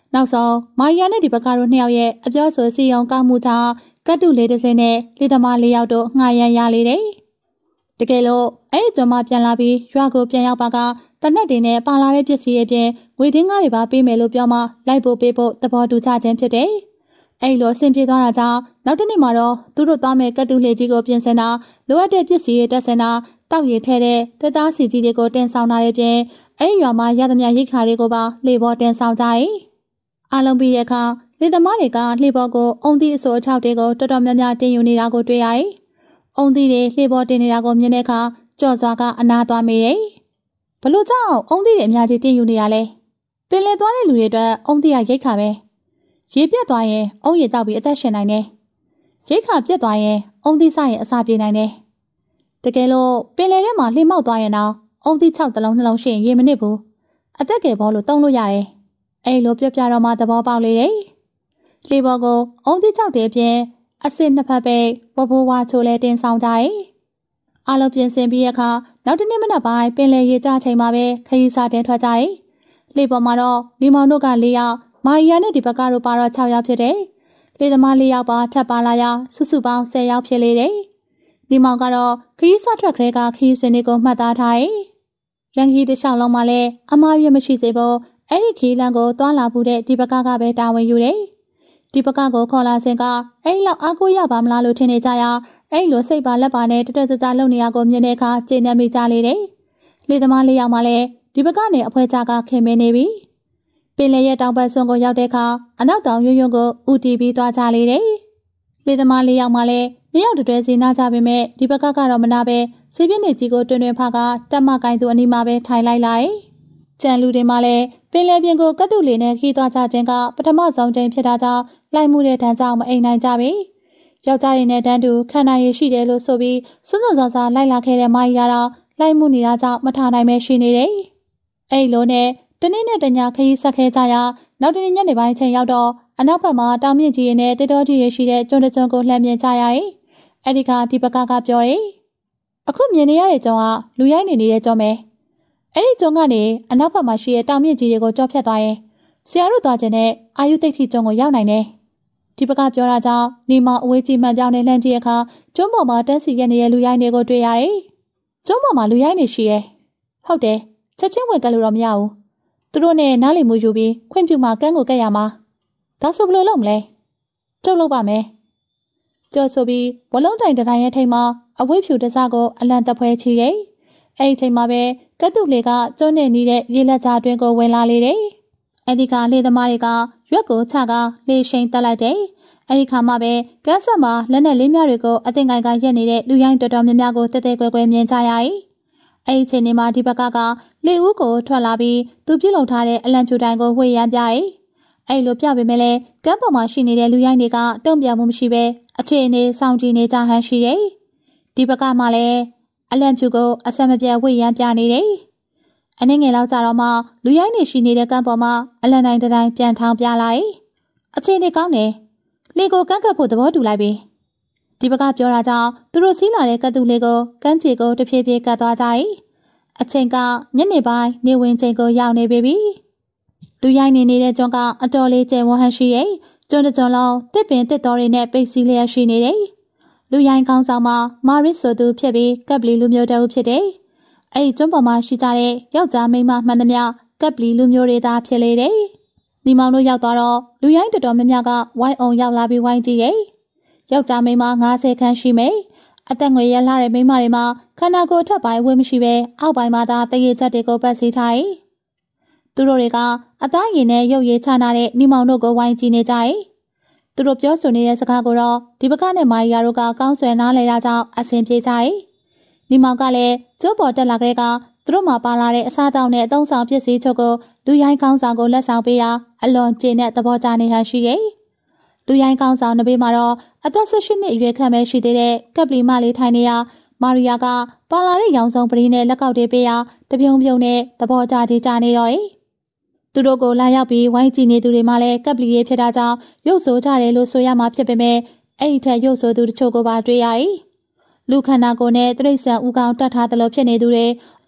နောက်ဆုံးမာရီယာနဲ့ဒီဘကာတို့နှစ်ယောက်ရဲ့အပြောဆိုစီယုံကောင်းမှုကြောင့်ကတ်တူလေးတစ်စင်းနဲ့လေသမားလေးယောက်တို့ငှားရမ်းရလေတယ်။တကယ်လို့အဲ့ဒီကျွန်းမပြန်လာပြီးရွာကိုပြန်ရောက်ပါကတနက်တွေနဲ့ပါလာတဲ့ပစ္စည်းတွေပြင်ငွေဒင်းကားတွေပါပေးမယ်လို့ပြောမှလိုက်ဖို့ပေးဖို့သဘောတူချခြင်းဖြစ်တယ်။အဲ့လိုအဆင်ပြေသွားတာကြောင့်နောက်တစ်နေ့မှာတော့သူတို့သွားမဲ့ကတ်တူလေးကြီးကိုပြင်ဆင်တာလိုအပ်တဲ့ပစ္စည်းတွေတက်ဆင်တာတောက်ရည်ထဲတဲ့တက်သားစီကြီးတွေကိုတင်ဆောင်တာတွေပြင်အဲ့ဒီရွာမှာရသမျှရိတ်ခါတွေကိုပါလေပေါ်တင်ဆောင်ကြတယ်။အားလုံးပြီးတဲ့အခါလေသမားတွေကလေပေါ်ကိုအုံသီးအစိုးအထောက်တွေကိုတော်တော်များများတင်ယူနေတာကိုတွေ့ရတယ်။အုံသီးတွေလေပေါ်တင်နေတာကိုမြင်တဲ့အခါကြော့စွာကအနာသွားမိတယ်။ဘလို့ကြောင့်အုံသီးတွေအများကြီးတင်ယူနေရလဲ။ပင်လယ်သွားတဲ့လူတွေအတွက်အုံသီးရရိတ်ခါပဲ။ရေပြတ်သွားရင်အုံရည်တောက်ပြီးအသက်ရှင်နိုင်တယ်။ရိတ်ခါပြတ်သွားရင်အုံသီးဆိုင်ရင်အစာပြေနိုင်တယ်။တကယ်လို့ပင်လယ်ထဲမှာလှေမောက်သွားရင်တော့အုံသီး၆တလုံးနှလုံးရှိရင်ရေမနစ်ဘူး။အသက်ကယ်ဘောလို့တုံးလို့ရတယ်။အဲ့လိုပြပြတော့မှသဘောပေါက်လေတယ်။လှေပေါ်ကိုအုံသီး၆တဲဖြင့်အစစ်နှစ်ဖက်ပဲဘဘိုးဝါချိုလဲတင်ဆောင်ကြတယ်။အားလုံးပြင်ဆင်ပြီးရခါနောက်တစ်နေ့မနက်ပိုင်းပင်လယ်ရေကျချိန်မှာပဲခရီးစားတင်ထွက်ကြတယ်။လှေပေါ်မှာတော့မိမောင်တို့က၄ယောက်မာရီယာနဲ့ဒီဘက်ကတို့ပါတော့၆ယောက်ဖြစ်တယ်။လေသမား၄ယောက်ပါထပ်ပါလာရစုစုပေါင်း၁၀ယောက်ဖြစ်လေတယ်။မိမောင်ကတော့ခရီးစားထွက်ခရဲကခရီးစဉ်တွေကိုမှတ်သားထားတယ်။လန်ခီတစ်လျှောက်လုံးမှာလည်းအမားရမရှိစေဖို့အဲ့ဒီခီးလန်ကိုတွားလာဖို့တဲ့ဒီဘက်ကကပဲတာဝန်ယူတယ်။ဒီဘက်ကကိုခေါ်လာစဉ်ကအဲ့လောက်အားကိုးရပါမလားလို့ထင်နေကြရအဲ့လိုစိတ်ပါလက်ပါနဲ့တတကြကြလုံနေရကိုမြင်တဲ့အခါကျေနပ်မိကြလေတယ်။လေသမားလေးယောက်မှလည်းဒီဘက်ကနေအဖွဲကြကခင်မင်းနေပြီ။ပင်လယ်ရဲ့တောင်ဘက်စွန်းကိုရောက်တဲ့အခါအနောက်တောင်ရွံ့ရွံ့ကိုဥတီပြီးသွားကြလေတယ်။လေသမားလေးယောက်မှလည်းနှစ်ယောက်တွဲစီနာကြပေမဲ့ဒီဘက်ကတော့မနာပဲစီးပြင်းနေကြီးကိုတွင်တွင်ဖကတက်မကိုင်းသူအနီးမှာပဲထိုင်လိုက်လာတယ်။ကြံလူတွေမှလည်းပင်လယ်ပြင်ကိုကတ်တူလေးနဲ့ခီးသွားကြခြင်းကပထမဆုံးချိန်ဖြစ်တာကြောင့်လိုက်မှုတဲ့တန်းကြောင့်မအိမ်နိုင်ကြပြီ။ယောက်ျားတွေနဲ့တန်းတူခံနိုင်ရရှိတယ်လို့ဆိုပြီးစွန်းစွန်းစားစားလိုက်လာခဲ့တဲ့မာရီကတော့လိုက်မှုနေတာကြောင့်မထားနိုင်ပဲရှိနေတယ်။အဲ့လိုနဲ့တနေ့နဲ့တညခရီးဆက်ခဲ့ကြရနောက်တနေ့ညနေပိုင်းချိန်ရောက်တော့အနောက်ဘက်မှာတောင်မြင့်ကြီးရနဲ့တစ်တော်ကြီးရရှိတဲ့ကျွန်းတကျွန်းကိုလှမ်းမြင်ကြရတယ်။အဲ့ဒီကဒီဘက်ကကပြောတယ်။အခုမြင်နေရတဲ့ကျွန်းကလူရိုက်နေနေတဲ့ကျွန်းပဲ။အဲ့ဒီကျွန်းကနေအနောက်ဘက်မှာရှိတဲ့တောင်မြင့်ကြီးတွေကိုကြော်ဖြတ်သွားရင်ဆရာတို့သွားခြင်းနဲ့အာယုသိက္ခီကျွန်းကိုရောက်နိုင်တယ်။ဒီဘက်ကပြောတာကြောင့်နေမောင်အဝေးကြီးမှန်ပြောင်းနေလှမ်းကြည့်အခါကျွန်းပေါ်မှာတက်စီရက်နေတဲ့လူရိုက်တွေကိုတွေ့ရတယ်။ကျွန်းပေါ်မှာလူရိုက်နေရှိရဲ့။ဟုတ်တယ်။ချက်ချင်းဝင်ကလို့တော့မရဘူး။သူတို့နဲ့နားလည်မှုယူပြီးခွင့်ပြုမှကန်းကိုကက်ရမှာ။ဒါဆိုဘယ်လိုလုပ်မလဲ။ကျုပ်လုပ်ပါမယ်။ကြော်ဆိုပြီးဝလုံးတိုင်တိုင်းရဲ့ထိတ်မှာအဝိဖြူတစားကိုအလံတပွဲချီရဲ့။အဲ့ဒီချိန်မှာပဲကတ်တူလေးကကျွန်းနေနေတဲ့ရေလက်ကြားတွင်ကိုဝင်လာလေတယ်။အဲ့ဒီကလေသမားတွေကရွက်ကိုချကလေရှိန်တက်လိုက်တယ်။အဲ့ဒီခါမှပဲကန်းဆက်မှာလက်နဲ့လေးများတွေကိုအသင်္ကိုင်ကရက်နေတဲ့လူရိုင်းတော်တော်များများကိုတဲတဲကွဲကွဲမြင်ကြရတယ်။အဲ့ဒီချိန်ဒီမှာဒီဘက်ကကလေဦးကိုထွက်လာပြီးသူပြုတ်လုံထားတဲ့အလံဖြူတိုင်ကိုဝှေ့ရမ်းပြတယ်။အဲ့လိုပြပေမဲ့လည်းကန်းပေါ်မှာရှိနေတဲ့လူရိုင်းတွေကတုံ့ပြန်မှုမရှိပဲအခြေအနေစောင့်ကြည့်နေကြဟန်ရှိတယ်။ဒီဘက်ကမှလည်းအလံဖြူကိုအဆက်မပြတ်ဝှေ့ရမ်းပြနေတယ်။အနည်းငယ်လောက်ကြာတော့မှလူရိုင်းနေရှိနေတဲ့ကန်းပေါ်မှာအလံတိုင်းတိုင်းပြန်ထောင်းပြလိုက်။အခြေအနေကောင်းတယ်။လေကိုကန်းကပ်ဖို့သဘောတူလိုက်ပြီ။ဒီဘက်ကပြောတာကြောင့်သူတို့စီးလာတဲ့ကတ်တူလေးကိုကန်းချီကိုတဖြည်းဖြည်းကတ်သွားကြတယ်။အချိန်ကညနေပိုင်းနေဝင်ချိန်ကိုရောက်နေပြီ။လူရိုင်းနေနေတဲ့ကျွန်းကအတော်လေးကျယ်ဝန်းဟန်ရှိရဲ့ကျွန်းတစ်ကျွန်းလုံးတစ်ပင်တစ်တော်တွေနဲ့ပိတ်စည်းလျက်ရှိနေတယ်။လူရိုင်းကောင်းဆောင်မှာမာရစ်ဆိုသူဖြစ်ပြီးကပ်ပလီလူမျိုးတအုပ်ဖြစ်တယ်။အဲ့ဒီကျွန်းပေါ်မှာရှိကြတဲ့ယောက်ျားမိန်းမမှန်သမျှကပ်ပလီလူမျိုးတွေသာဖြစ်လေတယ်။ဒီမောင်တို့ရောက်သွားတော့လူရိုင်းတော်တော်များများကဝိုင်းအောင်ရောက်လာပြီးဝိုင်းကြည့်ရဲ့။ယောက်ျားမိန်းမ၅၀ခန့်ရှိမယ်။အသက်ငွေရလာတဲ့မိန်းမတွေမှာခန္ဓာကိုယ်ထပ်ပိုင်းဝေးမရှိပဲအောက်ပိုင်းမှာသာတရေချက်တွေကိုပတ်စည်းထားတယ်။သူတို့တွေကအသားရည်နဲ့ရုပ်ရည်ချနာတဲ့နီမောင်တို့ကိုဝိုင်းကြည့်နေကြတယ်။သူတို့ပြောဆိုနေတဲ့စကားကိုတော့ဒီဘက်ကနဲ့မာရီယာတို့ကကောင်းဆွဲနားလဲတာကြောင့်အဆင်ပြေကြတယ်။နီမောင်ကလည်းကျိုးပေါ်တက်လာတဲ့ကသူတို့မှာပါလာတဲ့အစားအသောက်နဲ့အသုံးဆောင်ပစ္စည်းချုပ်ကိုလူရိုင်းကောင်းဆောင်ကိုလက်ဆောင်ပေးရာအလွန်ကျေနပ်သဘောကျနေဟန်ရှိရဲ့။လူရိုင်းကောင်းဆောင်နှစ်ဘေးမှာတော့အသက်၁၈နှစ်အရွယ်ခန့်ပဲရှိသေးတဲ့ကပ်ပလီမလေးထိုင်နေရမာရီယာကပါလာတဲ့ရောင်စုံပရီးနဲ့လက်ကောက်တွေပေးရာတပြုံပြုံနဲ့သဘောကျကြကြနေတော့တယ်။သူတို့ကိုလာရောက်ပြီးဝိုင်းကြည့်နေသူတွေမှလည်းကပ်ပလီရေးဖြစ်တာကြောင့်ရုပ်ဆိုးကြတယ်လို့ဆိုရမှာဖြစ်ပေမဲ့အဲ့ဒီထက်ရုပ်ဆိုးသူတချို့ကိုပါတွေ့ရတယ်။လူခန္ဓာကိုယ်နဲ့တိရစ္ဆာန်ဥကောင်တတ်ထားသလိုဖြစ်နေသူတွေ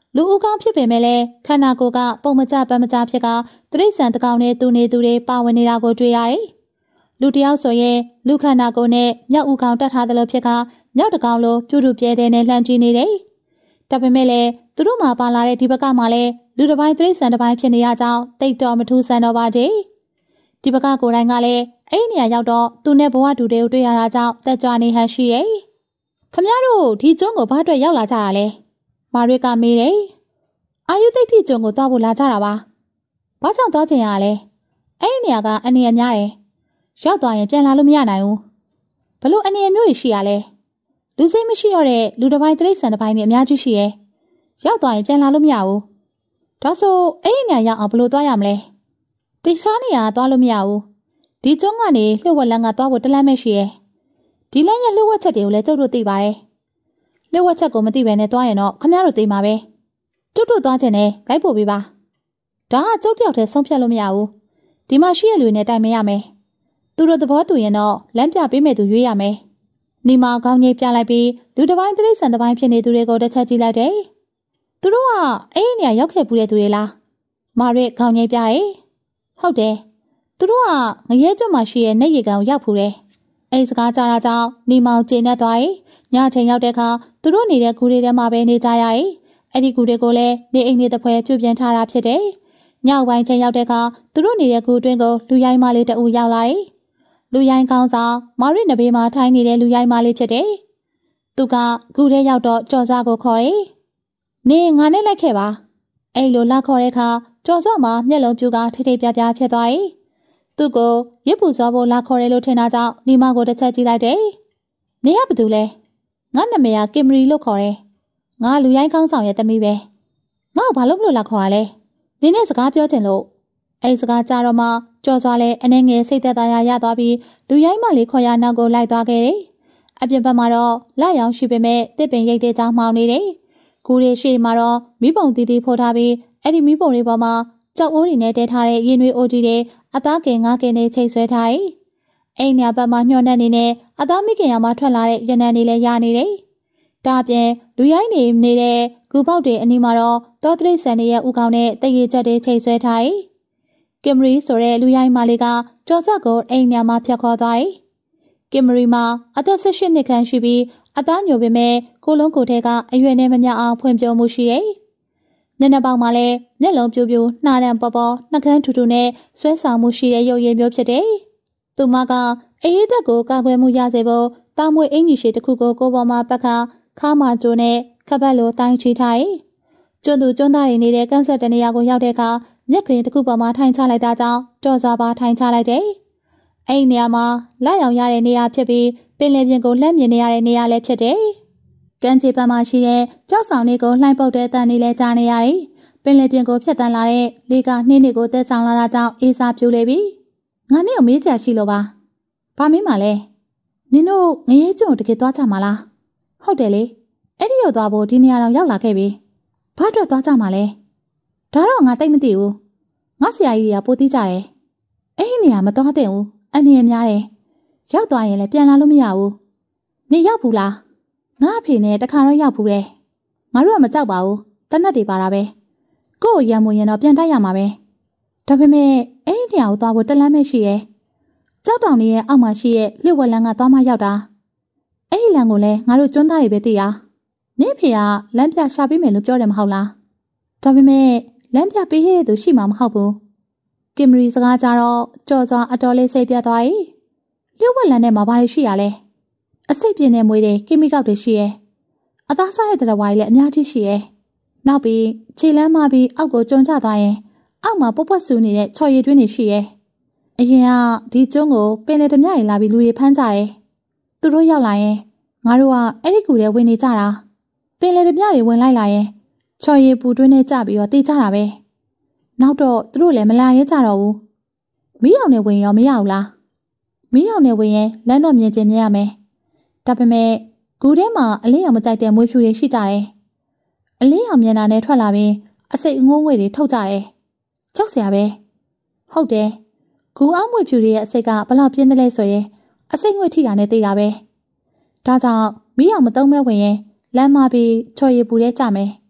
လူဦးကောင်းဖြစ်ပေမဲ့လည်းခန္ဓာကိုယ်ကပုံမကျပတ်မကျဖြစ်ကတရိษံတကောင်နဲ့တူနေသူတွေပါဝင်နေတာကိုတွေ့ရတယ်။လူတယောက်ဆိုရင်လူခန္ဓာကိုယ်နဲ့မြောက်ဦးကောင်တတ်ထားသလိုဖြစ်ကမြောက်တကောင်လိုပြုတူပြဲတဲ့နဲ့လှမ်းကြည့်နေတယ်။ဒါပေမဲ့လည်းသူတို့မှာပါလာတဲ့ဒီဘက်ကမှလည်းလူတစ်ပိုင်းတရိษံတစ်ပိုင်းဖြစ်နေရကြောင်းတိတ်တော်မထူးဆန်းတော့ပါသေး။ဒီဘက်ကကိုယ်တိုင်ကလည်းအဲ့ဒီနေရာရောက်တော့သူနဲ့ဘဝတူတွေကိုတွေ့ရတာကြောင့်တက်ကြွနေဟန်ရှိရဲ့။ခမရတို့ဒီကျွန်းကိုဘာအတွက်ရောက်လာကြတာလဲ။မာရွက်ကမေးတယ်။အာယုသိတိကျွန်းကိုသွားဖို့လာကြတာပါ။ဘာကြောင့်သွားချင်ရလဲ။အဲ့ဒီနေရာကအန္တရာယ်များတယ်။ရောက်သွားရင်ပြန်လာလို့မရနိုင်ဘူး။ဘလို့အန္တရာယ်မျိုးတွေရှိရလဲ။လူစိတ်မရှိတော့တဲ့လူတစ်ပိုင်းတရိษံတစ်ပိုင်းနဲ့အများကြီးရှိရဲ့။ရောက်သွားရင်ပြန်လာလို့မရဘူး။ဒါဆိုအဲ့ဒီနေရာရောက်အောင်ဘလို့သွားရမလဲ။တိစားနေရာသွားလို့မရဘူး။ဒီကျွန်းကနေလှုပ်ဝက်လန်းကသွားဖို့တလမ်းပဲရှိရဲ့။ဒီလမ်းရဲ့လှုပ်ဝက်ချက်တွေကိုလည်းကျုပ်တို့သိပါတယ်။လှုပ်ဝက်ချက်ကိုမသိဘဲနဲ့သွားရင်တော့ခမရတို့သိမှာပဲ။ကျုပ်တို့သွားချင်တယ်လိုက်ပို့ပေးပါ။ဒါကကျုပ်တယောက်တည်းဆုံးဖြတ်လို့မရဘူး။ဒီမှာရှိရလူနဲ့တိုင်မရမယ်။သူတို့သဘောတူရင်တော့လမ်းပြပေးမယ်သူရွေးရမယ်။နီမာကောင်းကြီးပြလိုက်ပြီးလူတစ်ပိုင်းတရိษံတစ်ပိုင်းဖြစ်နေသူတွေကိုတစ်ချက်ကြည့်လိုက်တယ်။သူတို့ကအဲ့ဒီနေရာရောက်ခဲ့ပူတဲ့သူတွေလား။မာရွက်ကောင်းကြီးပြတယ်။ဟုတ်တယ်။သူတို့ကငရဲကျွတ်မှာရှိရဲ့နေရီကောင်ရောက်ဖူးတယ်။အဲ့စကားကြားတာကြောင့်နီမောင်ကျင်းနေသွားတယ်။ညချိန်ရောက်တဲ့အခါသူတို့နေတဲ့ဂူတွေထဲမှာပဲနေကြရရဲ့။အဲ့ဒီဂူတွေကိုလည်းနေအိမ်တွေတစ်ဖွဲပြုတ်ပြင်ထားတာဖြစ်တယ်။ညပိုင်းချိန်ရောက်တဲ့အခါသူတို့နေတဲ့ဂူအတွင်းကိုလူရိုင်းမလေးတအူရောက်လာတယ်။လူရိုင်းကောင်းဆောင်မာရွက်နဘေးမှာထိုင်နေတဲ့လူရိုင်းမလေးဖြစ်တယ်။သူကဂူထဲရောက်တော့ကြော်စွာကိုခေါ်တယ်။နေငါနဲ့လိုက်ခဲ့ပါ။အဲ့လိုလာခေါ်တဲ့အခါကြော်စွာမှာမျက်လုံးပြူကထိထိပြပြဖြစ်သွားတယ်။သူ့ကိုရစ်ပူစောဖို့လာခေါ်တယ်လို့ထင်တာကြောင့်နီမကိုတစ်ချက်ကြည့်လိုက်တယ်။နေရဘသူလဲ။ငါနာမည်ကကင်မရီလို့ခေါ်တယ်။ငါလူရိုင်းကောင်းဆောင်ရဲ့သမီးပဲ။ငါ့ကိုဘာလို့မလို့လာခေါ်ရလဲ။နင်းနဲ့စကားပြောချင်လို့အဲ့စကားကြားတော့မှကြော်စွာလဲအနေငယ်စိတ်သက်သာရရသွားပြီးလူရိုင်းမလေးခေါ်ရနောက်ကိုလိုက်သွားခဲ့တယ်။အပြင်ဘက်မှာတော့လက်ရောင်ရှိပေမဲ့တစ်ပင်ရိတ်တဲ့ကြောင်မှောင်နေတယ်။ကူရီရှိမှာတော့မိဘုံတီးတီးဖိုးထားပြီးအဲ့ဒီမိဘုံတွေပေါ်မှာကြောက်အိုးတွေနဲ့တဲထားတဲ့ရင်နွေးအိုးကြီးတွေအသားကင်ငါးကင်တွေချိတ်ဆွဲထားတယ်။အိမ်ညာဘက်မှာညှော်နှက်နေနဲ့အသားမိခင်ရမှာထွက်လာတဲ့ရနံတွေလည်းရနေတယ်။ဒါအပြင်လူရိုင်းနေနေတဲ့ဂူပေါက်တွေအနီးမှာတော့သောတရိษံတွေရဲ့ဥကောင်းနဲ့တရေချက်တွေချိတ်ဆွဲထားတယ်။ကင်မရီဆိုတဲ့လူရိုင်းမလေးကကြော်စွတ်ကိုအိမ်ညာမှာဖြတ်ခေါ်သွားတယ်။ကင်မရီမှာအသက်၁၈နှစ်ခန့်ရှိပြီးအသားညိုပေမဲ့ကိုလုံးကိုထဲကအရွယ်နဲ့မမျှအောင်ဖွံ့ဖြိုးမှုရှိတယ်။မျက်နှာပေါက်မှာလည်းမျက်လုံးပြိုပြိုနှာတံပေါ်ပေါ်နှာခမ်းထူထူနဲ့ဆွဲဆောင်မှုရှိတဲ့ရုပ်ရည်မျိုးဖြစ်တယ်။သူမကအေးတက်ကိုကာကွယ်မှုရစေဖို့တာမွေအင်ကြီးရှိတစ်ခုကိုကိုပေါ်မှာပတ်ခါခါမကျိုးနဲ့ခပတ်လိုတိုင်းချီထားတယ်။ကျွန်းသူကျွန်းသားတွေနေတဲ့ကန့်ဆက်တဲ့နေရာကိုရောက်တဲ့အခါမျက်ကရင်တစ်ခုပေါ်မှာထိုင်ချလိုက်တာကြောင့်ကြော်စွာပါထိုင်ချလိုက်တယ်။အဲ့ဒီနေရာမှာလက်ရောင်ရတဲ့နေရာဖြစ်ပြီးပင်လယ်ပြင်ကိုလှမ်းမြင်နေရတဲ့နေရာလည်းဖြစ်တယ်။ကမ်းခြေဘက်မှာရှိတဲ့ကြောက်ဆောင်လေးကိုလှိုင်းပုတ်တဲ့အတန်လေးလည်းကြားနေရတယ်။ပင်လယ်ပြင်ကိုဖြတ်တန်းလာတဲ့လေကနှင်းတွေကိုသက်ဆောင်လာတာကြောင့်အေးစားပြူလေပြီ။ငါနဲ့ကိုမေးစရာရှိလို့ပါ။ဘာမင်းမလဲ။နင်တို့ငရဲကျွန်းတကယ်သွားကြမှာလား။ဟုတ်တယ်လေ။အဲ့ဒီရောက်သွားဖို့ဒီနေရာတော့ရောက်လာခဲ့ပြီ။ဘာအတွက်သွားကြမှာလဲ။ဒါတော့ငါတိတ်မသိဘူး။ငါဆရာကြီးတွေကပိုသိကြတယ်။အဲ့ဒီနေရာမသွားသင့်ဘူး။အန္တရာယ်များတယ်။ရောက်သွားရင်လည်းပြန်လာလို့မရဘူး။နေရောက်ဘူးလား။ငါအဖေနဲ့တခါတော့ရောက်ဘူးတယ်။ငါတို့ကမကြောက်ပါဘူး။တနက်တွေပါတာပဲ။ကို့ကိုရံမွေရင်တော့ပြန်တိုက်ရမှာပဲ။ဒါပေမဲ့အဲ့ဒီနေရာကိုသွားဖို့တလမ်းပဲရှိရဲ့။ကြောက်တောင်လေးရဲ့အောက်မှာရှိရဲ့လျှို့ဝှက်လန်းကသွားမှရောက်တာ။အဲ့ဒီလမ်းကိုလည်းငါတို့ကျွန်းသားတွေပဲသိတာ။နင့်ဖေကလမ်းပြရှာပေးမယ်လို့ပြောတယ်မဟုတ်လား။ဒါပေမဲ့လမ်းပြပေးခဲ့တဲ့သူရှိမှာမဟုတ်ဘူး။ကင်မရီစကားကြတော့ကြော်စွာအတော်လေးစိတ်ပြတ်သွားတယ်။လျှို့ဝှက်လန်းထဲမှာဘာတွေရှိရလဲ။အစိတ်ပြင်းတဲ့မွေးတွေကီမီကောက်တွေရှိရဲ့။အသားစားတဲ့တရဝါကြီးလည်းအများကြီးရှိရဲ့။နောက်ပြီးခြေလမ်းမပြီးအောက်ကိုကျုံကျသွားရင်အောက်မှာပွက်ပွက်ဆူနေတဲ့ချော်ရည်တွင်းတွေရှိရဲ့။အရင်ကဒီကျွန်းကိုပင်လယ်ဓမြတွေလာပြီးလူတွေဖမ်းကြတယ်။သူတို့ရောက်လာရင်ငါတို့ကအဲ့ဒီကူထဲဝင်နေကြတာ။ပင်လယ်ဓမြတွေဝင်လိုက်လာရင်ချော်ရည်ပူတွင်းနဲ့ကျပြီးတော့တေးကြတာပဲ။နောက်တော့သူတို့လည်းမလာရဲကြတော့ဘူး။မီးအောင်နဲ့ဝင်ရောမရဘူးလား။မီးအောင်နဲ့ဝင်ရင်လမ်းတော့မြင်ကျင်မြင်ရမယ်။ဒါပေမဲ့ဂူထဲမှာအလင်းရောင်မကြိုက်တဲ့မွေးဖြူတွေရှိကြတယ်။အလင်းရောင်မျက်နှာနဲ့ထွက်လာပြီးအစိတ်အငုံးငွေတွေထုတ်ကြတယ်။ကြောက်စရာပဲ။ဟုတ်တယ်။ဂူအောက်မွေးဖြူတွေရဲ့အစိတ်ကဘလောက်ပြင်းတယ်လဲဆိုရင်အစိတ်ငွေထိတာနဲ့သိတာပဲ။ဒါကြောင့်မီးရောင်မသုံးမဲ့ဝင်ရင်လမ်းမပြီးချော်ရည်ပူတဲ့ကြမယ်။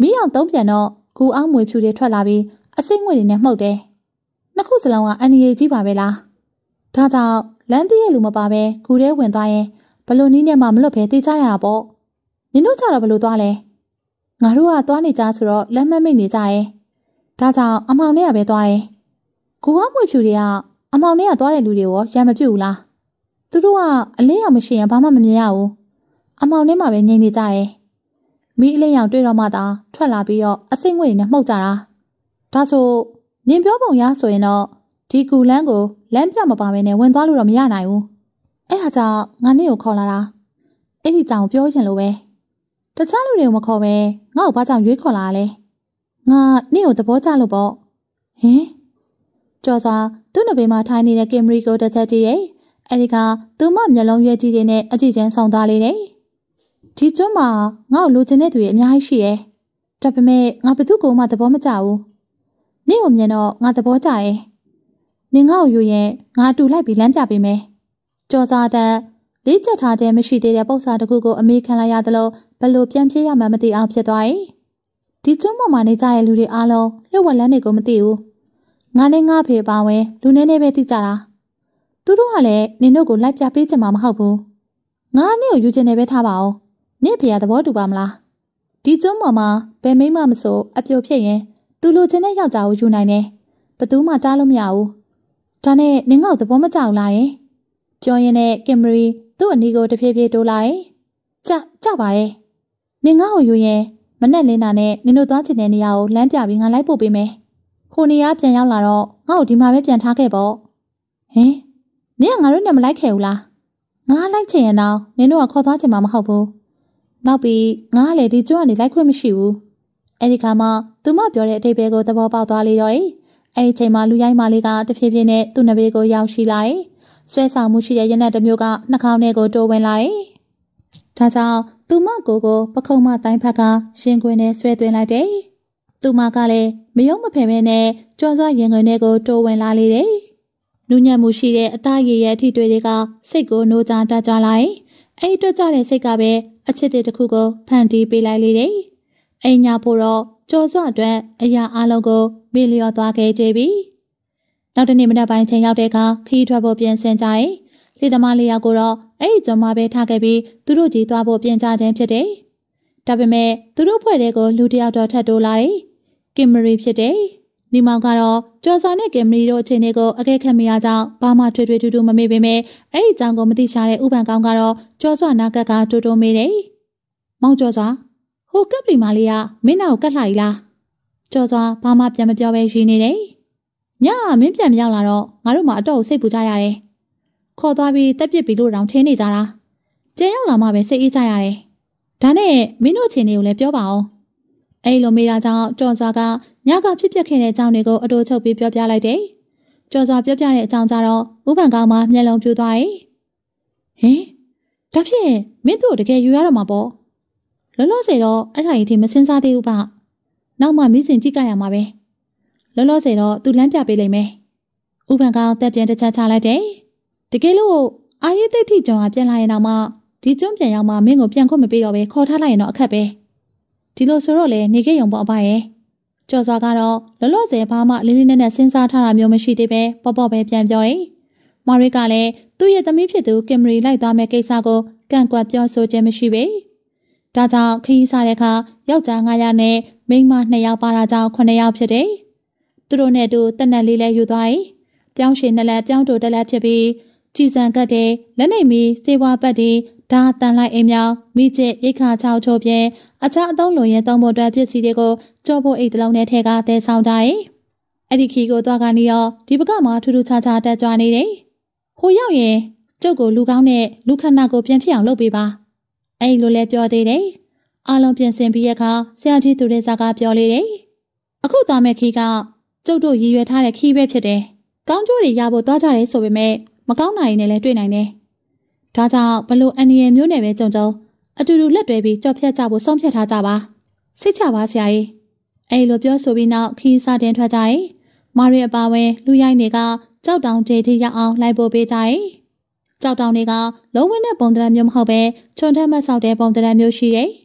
မီးအောင်သုံးပြန်တော့ဂူအောင်မွေဖြူတွေထွက်လာပြီးအစိမ့်ငွေတွေနဲ့မှုတ်တယ်နှစ်ခုစလုံးကအန်ဒီရေးကြီးပါပဲလားဒါကြောင့်လမ်းတည့်ရဲ့လူမပါပဲဂူထဲဝင်သွားရင်ဘလို့နီးနဲ့မှမလွတ်ပဲတေးကြရတာပေါ့နင်တို့ကြတော့ဘလို့သွားလဲငါတို့ကသွားနေကြဆိုတော့လမ်းမမိတ်နေကြတယ်ဒါကြောင့်အမောင်နဲ့ကပဲသွားတယ်ဂူအောင်မွေဖြူတွေကအမောင်နဲ့ကသွားတဲ့လူတွေရောရံမပြုတ်ဘူးလားသူတို့ကအလင်းရောင်မရှိရင်ဘာမှမမြင်ရဘူးအမောင်နဲ့မှပဲငြိမ်နေကြတယ်မီးအလင်းရောင်တွေ့တော့မှသာထွက်လာပြီးတော့အစိမ့်ငွေနဲ့မှုတ်ကြတာဒါဆိုနင်ပြောပုံရဆိုရင်တော့ဒီကူလန်းကိုလမ်းပြမပါဘဲနဲ့ဝင်သွားလို့တော့မရနိုင်ဘူးအဲ့ဒါကြောင့်ငါနေ့ကိုခေါ်လာတာအဲ့ဒီကြောင်ပြောရင်လို့ပဲတခြားလူတွေကိုမခေါ်ပဲငါ့ကိုဘာကြောင့်ရွေးခေါ်လာလဲငါနေ့ကိုသဘောကျလို့ပေါ့ဟင်ကြော်စွာသူ့နဘေးမှာထိုင်နေတဲ့ကင်မရီကိုတစ်ချက်ကြည့်ရဲ့အဲ့ဒီကသူမမျက်လုံးရွယ်ကြီးတွေနဲ့အကြည့်ချမ်းဆောင်သားလေးတယ်ဒီကျွန်းမှာငါ့ကိုလိုချင်တဲ့သူတွေအများကြီးရှိတယ်ဒါပေမဲ့ငါဘယ်သူ့ကိုမှသဘောမကျဘူးနေ့ကိုမြင်တော့ငါသဘောကျတယ်နင်ငါ့ကိုယူရင်ငါတူလိုက်ပြီးလမ်းပြပေးမယ်ကြော်စားတဲ့လေးချက်ထားခြင်းမရှိသေးတဲ့ပု္ပ္ပာတစ်ခုကိုအမေခံလိုက်ရသလိုဘလို့ပြန်ပြေးရမှမသိအောင်ဖြစ်သွားတယ်ဒီကျွန်းပေါ်မှာနေကြတဲ့လူတွေအားလုံးလှုပ်ဝက်လန်းတွေကိုမသိဘူးငါနဲ့ငါဖေပါဝင်လူနေနေပဲသိကြတာသူတို့ကလည်းနင်တို့ကိုလိုက်ပြပေးချင်မှာမဟုတ်ဘူးငါနဲ့ကိုယူချင်တယ်ပဲထားပါဦးနင့်ဖေကသဘောတူပါမလားဒီကျွန်းပေါ်မှာဘယ်မိမမဆိုအပြိုဖြစ်ရင်သူလိုချင်တဲ့ယောက်ျားကိုယူနိုင်တယ်ဘယ်သူမှတားလို့မရဘူးဒါနဲ့နင်ငါ့ကိုသဘောမကျဘူးလားယင်ပြောရင်းနဲ့ကင်မရီသူ့အနီးကိုတဖြည်းဖြည်းတိုးလာတယ်ကြကြပါရဲ့နင်ငါ့ကိုယူရင်မနဲ့လင်းတာနဲ့နင်တို့သွားချင်တဲ့နေရာကိုလမ်းပြပြီးငါလိုက်ပို့ပေးမယ်ခိုနေရပြန်ရောက်လာတော့ငါ့ကိုဒီမှာပဲပြန်ထားခဲ့ပေါ့ဟင်နင်ကငါတို့နဲ့မလိုက်ခဲ့ဘူးလားငါလိုက်ချင်ရင်တော့နင်တို့ကခေါ်သွားချင်မှာမဟုတ်ဘူးနောက်ပြီးငါကလည်းဒီကျွန်းကနေလိုက်ခွင့်မရှိဘူးအဲ့ဒီခါမှသူမပြောတဲ့အထိပ္ပယ်ကိုသဘောပေါက်သွားလေတော့တယ်အဲ့ဒီချိန်မှာလူရိုင်းမလေးကတဖြည်းဖြည်းနဲ့သူ့နဘေးကိုရောက်ရှိလာတယ်ဆွဲဆောင်မှုရှိတဲ့ရနက်တစ်မျိုးကနှာခေါင်းထဲကိုတိုးဝင်လာတယ်ဒါကြောင့်သူမကိုကိုပခုံးမတိုင်းဖက်ကရှင်ခွင်နဲ့ဆွဲသွင်းလိုက်တယ်သူမကလည်းမယုံမဖယ်မဲနဲ့ကြော်စွာရင်ခွင်ထဲကိုတိုးဝင်လာလေတယ်နူးညံ့မှုရှိတဲ့အသားရည်ရဲ့အထီတွေကစိတ်ကိုနှိုးချတကြလာတယ်အဲ့တွက်ကြတဲ့စိတ်ကပဲအချစ်တဲ့တစ်ခုကိုဖန်တီးပေးလိုက်လေတယ်။အိမ်ညာဖို့တော့ကြော်စွအတွက်အရာအလုံးကိုမေ့လျော့သွားခဲ့ကြပြီ။နောက်တနေ့မနက်ပိုင်းချိန်ရောက်တဲ့အခါခီးထွက်ဖို့ပြင်ဆင်ကြတယ်။လေသမားလေးယောက်ကိုတော့အဲ့ဒီကျွန်းမှာပဲထားခဲ့ပြီးသူတို့ကြီးသွားဖို့ပြင်ကြခြင်းဖြစ်တယ်။ဒါပေမဲ့သူတို့ဖွဲ့တဲ့ကိုလူတစ်ယောက်တော့ထပ်တိုးလာတယ်။ကင်မရီဖြစ်တယ်။မိမောင်ကတော့ကျော်စာနဲ့ကင်မရီတို့အခြေအနေကိုအကဲခတ်မိရကြောင်းဘာမှထွေထွေထူးထူးမမေ့ပေမဲ့အဲ့ဒီအကြောင်းကိုမသိရှာတဲ့ဥပန်ကောင်းကတော့ကျော်စွာနာကက်ကတိုးတိုးမေးတယ်။မောင်ကျော်စွာဟိုကပ်ပလီမာလေးကမင်းနာကိုကတ်လှ ਈ လား။ကျော်စွာဘာမှပြန်မပြောပဲရင်းနေတယ်။ညမင်းပြန်မရောက်လာတော့ငါတို့မှအတော့စိတ်ပူကြရတယ်။ခေါ်သွားပြီးတက်ပစ်ပြီးလို့တောင်ထင်းနေကြတာ။ကျဲရောက်လာမှပဲစိတ်အေးကြရတယ်။ဒါနဲ့မင်းတို့အခြေအနေကိုလည်းပြောပါအောင်။အဲ့လိုမေးတာကြောင့်ကျော်စွာကညကဖြစ်ပျက်ခဲ့တဲ့အကြောင်းတွေကိုအတိုးချုပ်ပြီးပြောပြလိုက်တယ်။ကျော်စွာပြောပြတဲ့အကြောင်းကြတော့ဥပန်ကောင်းမှမျက်လုံးပြူသွားတယ်။ဟင်ဒါဖြင့်မင်းတို့တကယ်ယူရတော့မှာပေါ့။လောလောဆယ်တော့အဲ့ဒါကြီးထိမစင်စားသေးဘူးဗျ။နောက်မှမိစဉ်ကြည့်ကြရမှာပဲ။လောလောဆယ်တော့သူလမ်းပြပေးလိမ့်မယ်။ဥပန်ကောင်းတက်ပြန်တစ်ချက်ချလိုက်တယ်။တကယ်လို့အာရီသိထိကျော်ကပြန်လာရင်တော့မှဒီကျွန်းပြန်ရောက်မှမင်းကိုပြန်ခွင့်မပေးတော့ပဲခေါ်ထားလိုက်ရင်တော့အခက်ပဲ။ဒီလိုဆိုတော့လေနေခဲ့ရုံပေါ့အဖရဲ့။ကျော်စွာကတော့လောလောဆယ်ဘာမှလေးလေးနက်နက်စဉ်းစားထားတာမျိုးမရှိသေးပဲပေါ့ပေါ့ပဲပြန်ပြောတယ်။မာရီကလည်းသူ့ရဲ့သမီးဖြစ်သူကင်မရီလိုက်သွားမဲ့ကိစ္စကိုကန့်ကွက်ပြောဆိုခြင်းမရှိပဲ။ဒါကြောင့်ခရီးစားတဲ့အခါယောက်ျားငါးယောက်နဲ့မိန်းမနှစ်ယောက်ပါတာကြောင့်ခုနှစ်ယောက်ဖြစ်တယ်။သူတို့နဲ့တူတက်နက်လေးလဲယူသွားတယ်။ပြောင်းရှင်နဲ့လည်းပြောင်းတူတက်လက်ဖြစ်ပြီးကြည်စံကတ်တဲ့လက်နေမီစေဝါပတ်တီဓာတန်လိုက်အိမ်မြောင်မိကျရိတ်ခါချောက်ချိုးပြဲအခြားအသုံးလိုရင်သုံးဖို့အတွက်ဖြစ်စီတွေကိုကြောဖို့အိတ်တလုံးနဲ့ထဲကတဲဆောင်ကြတယ်။အဲ့ဒီခီကိုသွားကနေရောဒီဘကမှာထူးထူးခြားခြားတက်ကြွနေတယ်။ဟိုရောက်ရင်ကျုပ်ကိုလူကောင်းနဲ့လူခဏကိုပြန်ဖြစ်အောင်လုပ်ပေးပါ။အဲ့လိုလဲပြောသေးတယ်။အားလုံးပြင်ဆင်ပြီးရခါဆရာကြီးသူတဲ့စားကပြောလေတယ်။အခုသွားမဲ့ခီကကျုပ်တို့ရည်ရွယ်ထားတဲ့ခီပဲဖြစ်တယ်။ကောင်းကျိုးတွေရဖို့သွားကြတယ်ဆိုပေမဲ့မကောင်းတာတွေနဲ့လည်းတွေ့နိုင်တယ်။ဒါကြောင့်ဘလို့အန်ရီယမျိုးနဲ့ပဲကြုံကြုံအတူတူလက်တွဲပြီးကြော်ဖြတ်ကြဖို့ဆုံးဖြတ်ထားကြပါစိတ်ချပါဆရာကြီးအဲ့လိုပြောဆိုပြီးနောက်ခီးစားတင်ထွက်ကြတယ်မာရီအပါဝင်လူရိုက်တွေကကြောက်တောင်ကျေးထိရောက်အောင်လိုက်ပို့ပေးကြတယ်ကြောက်တောင်တွေကလုံးဝနဲ့ပုံသဏ္ဍာန်မျိုးမဟုတ်ပဲချွန်ထက်မဆောက်တဲ့ပုံသဏ္ဍာန်မျိုးရှိတယ်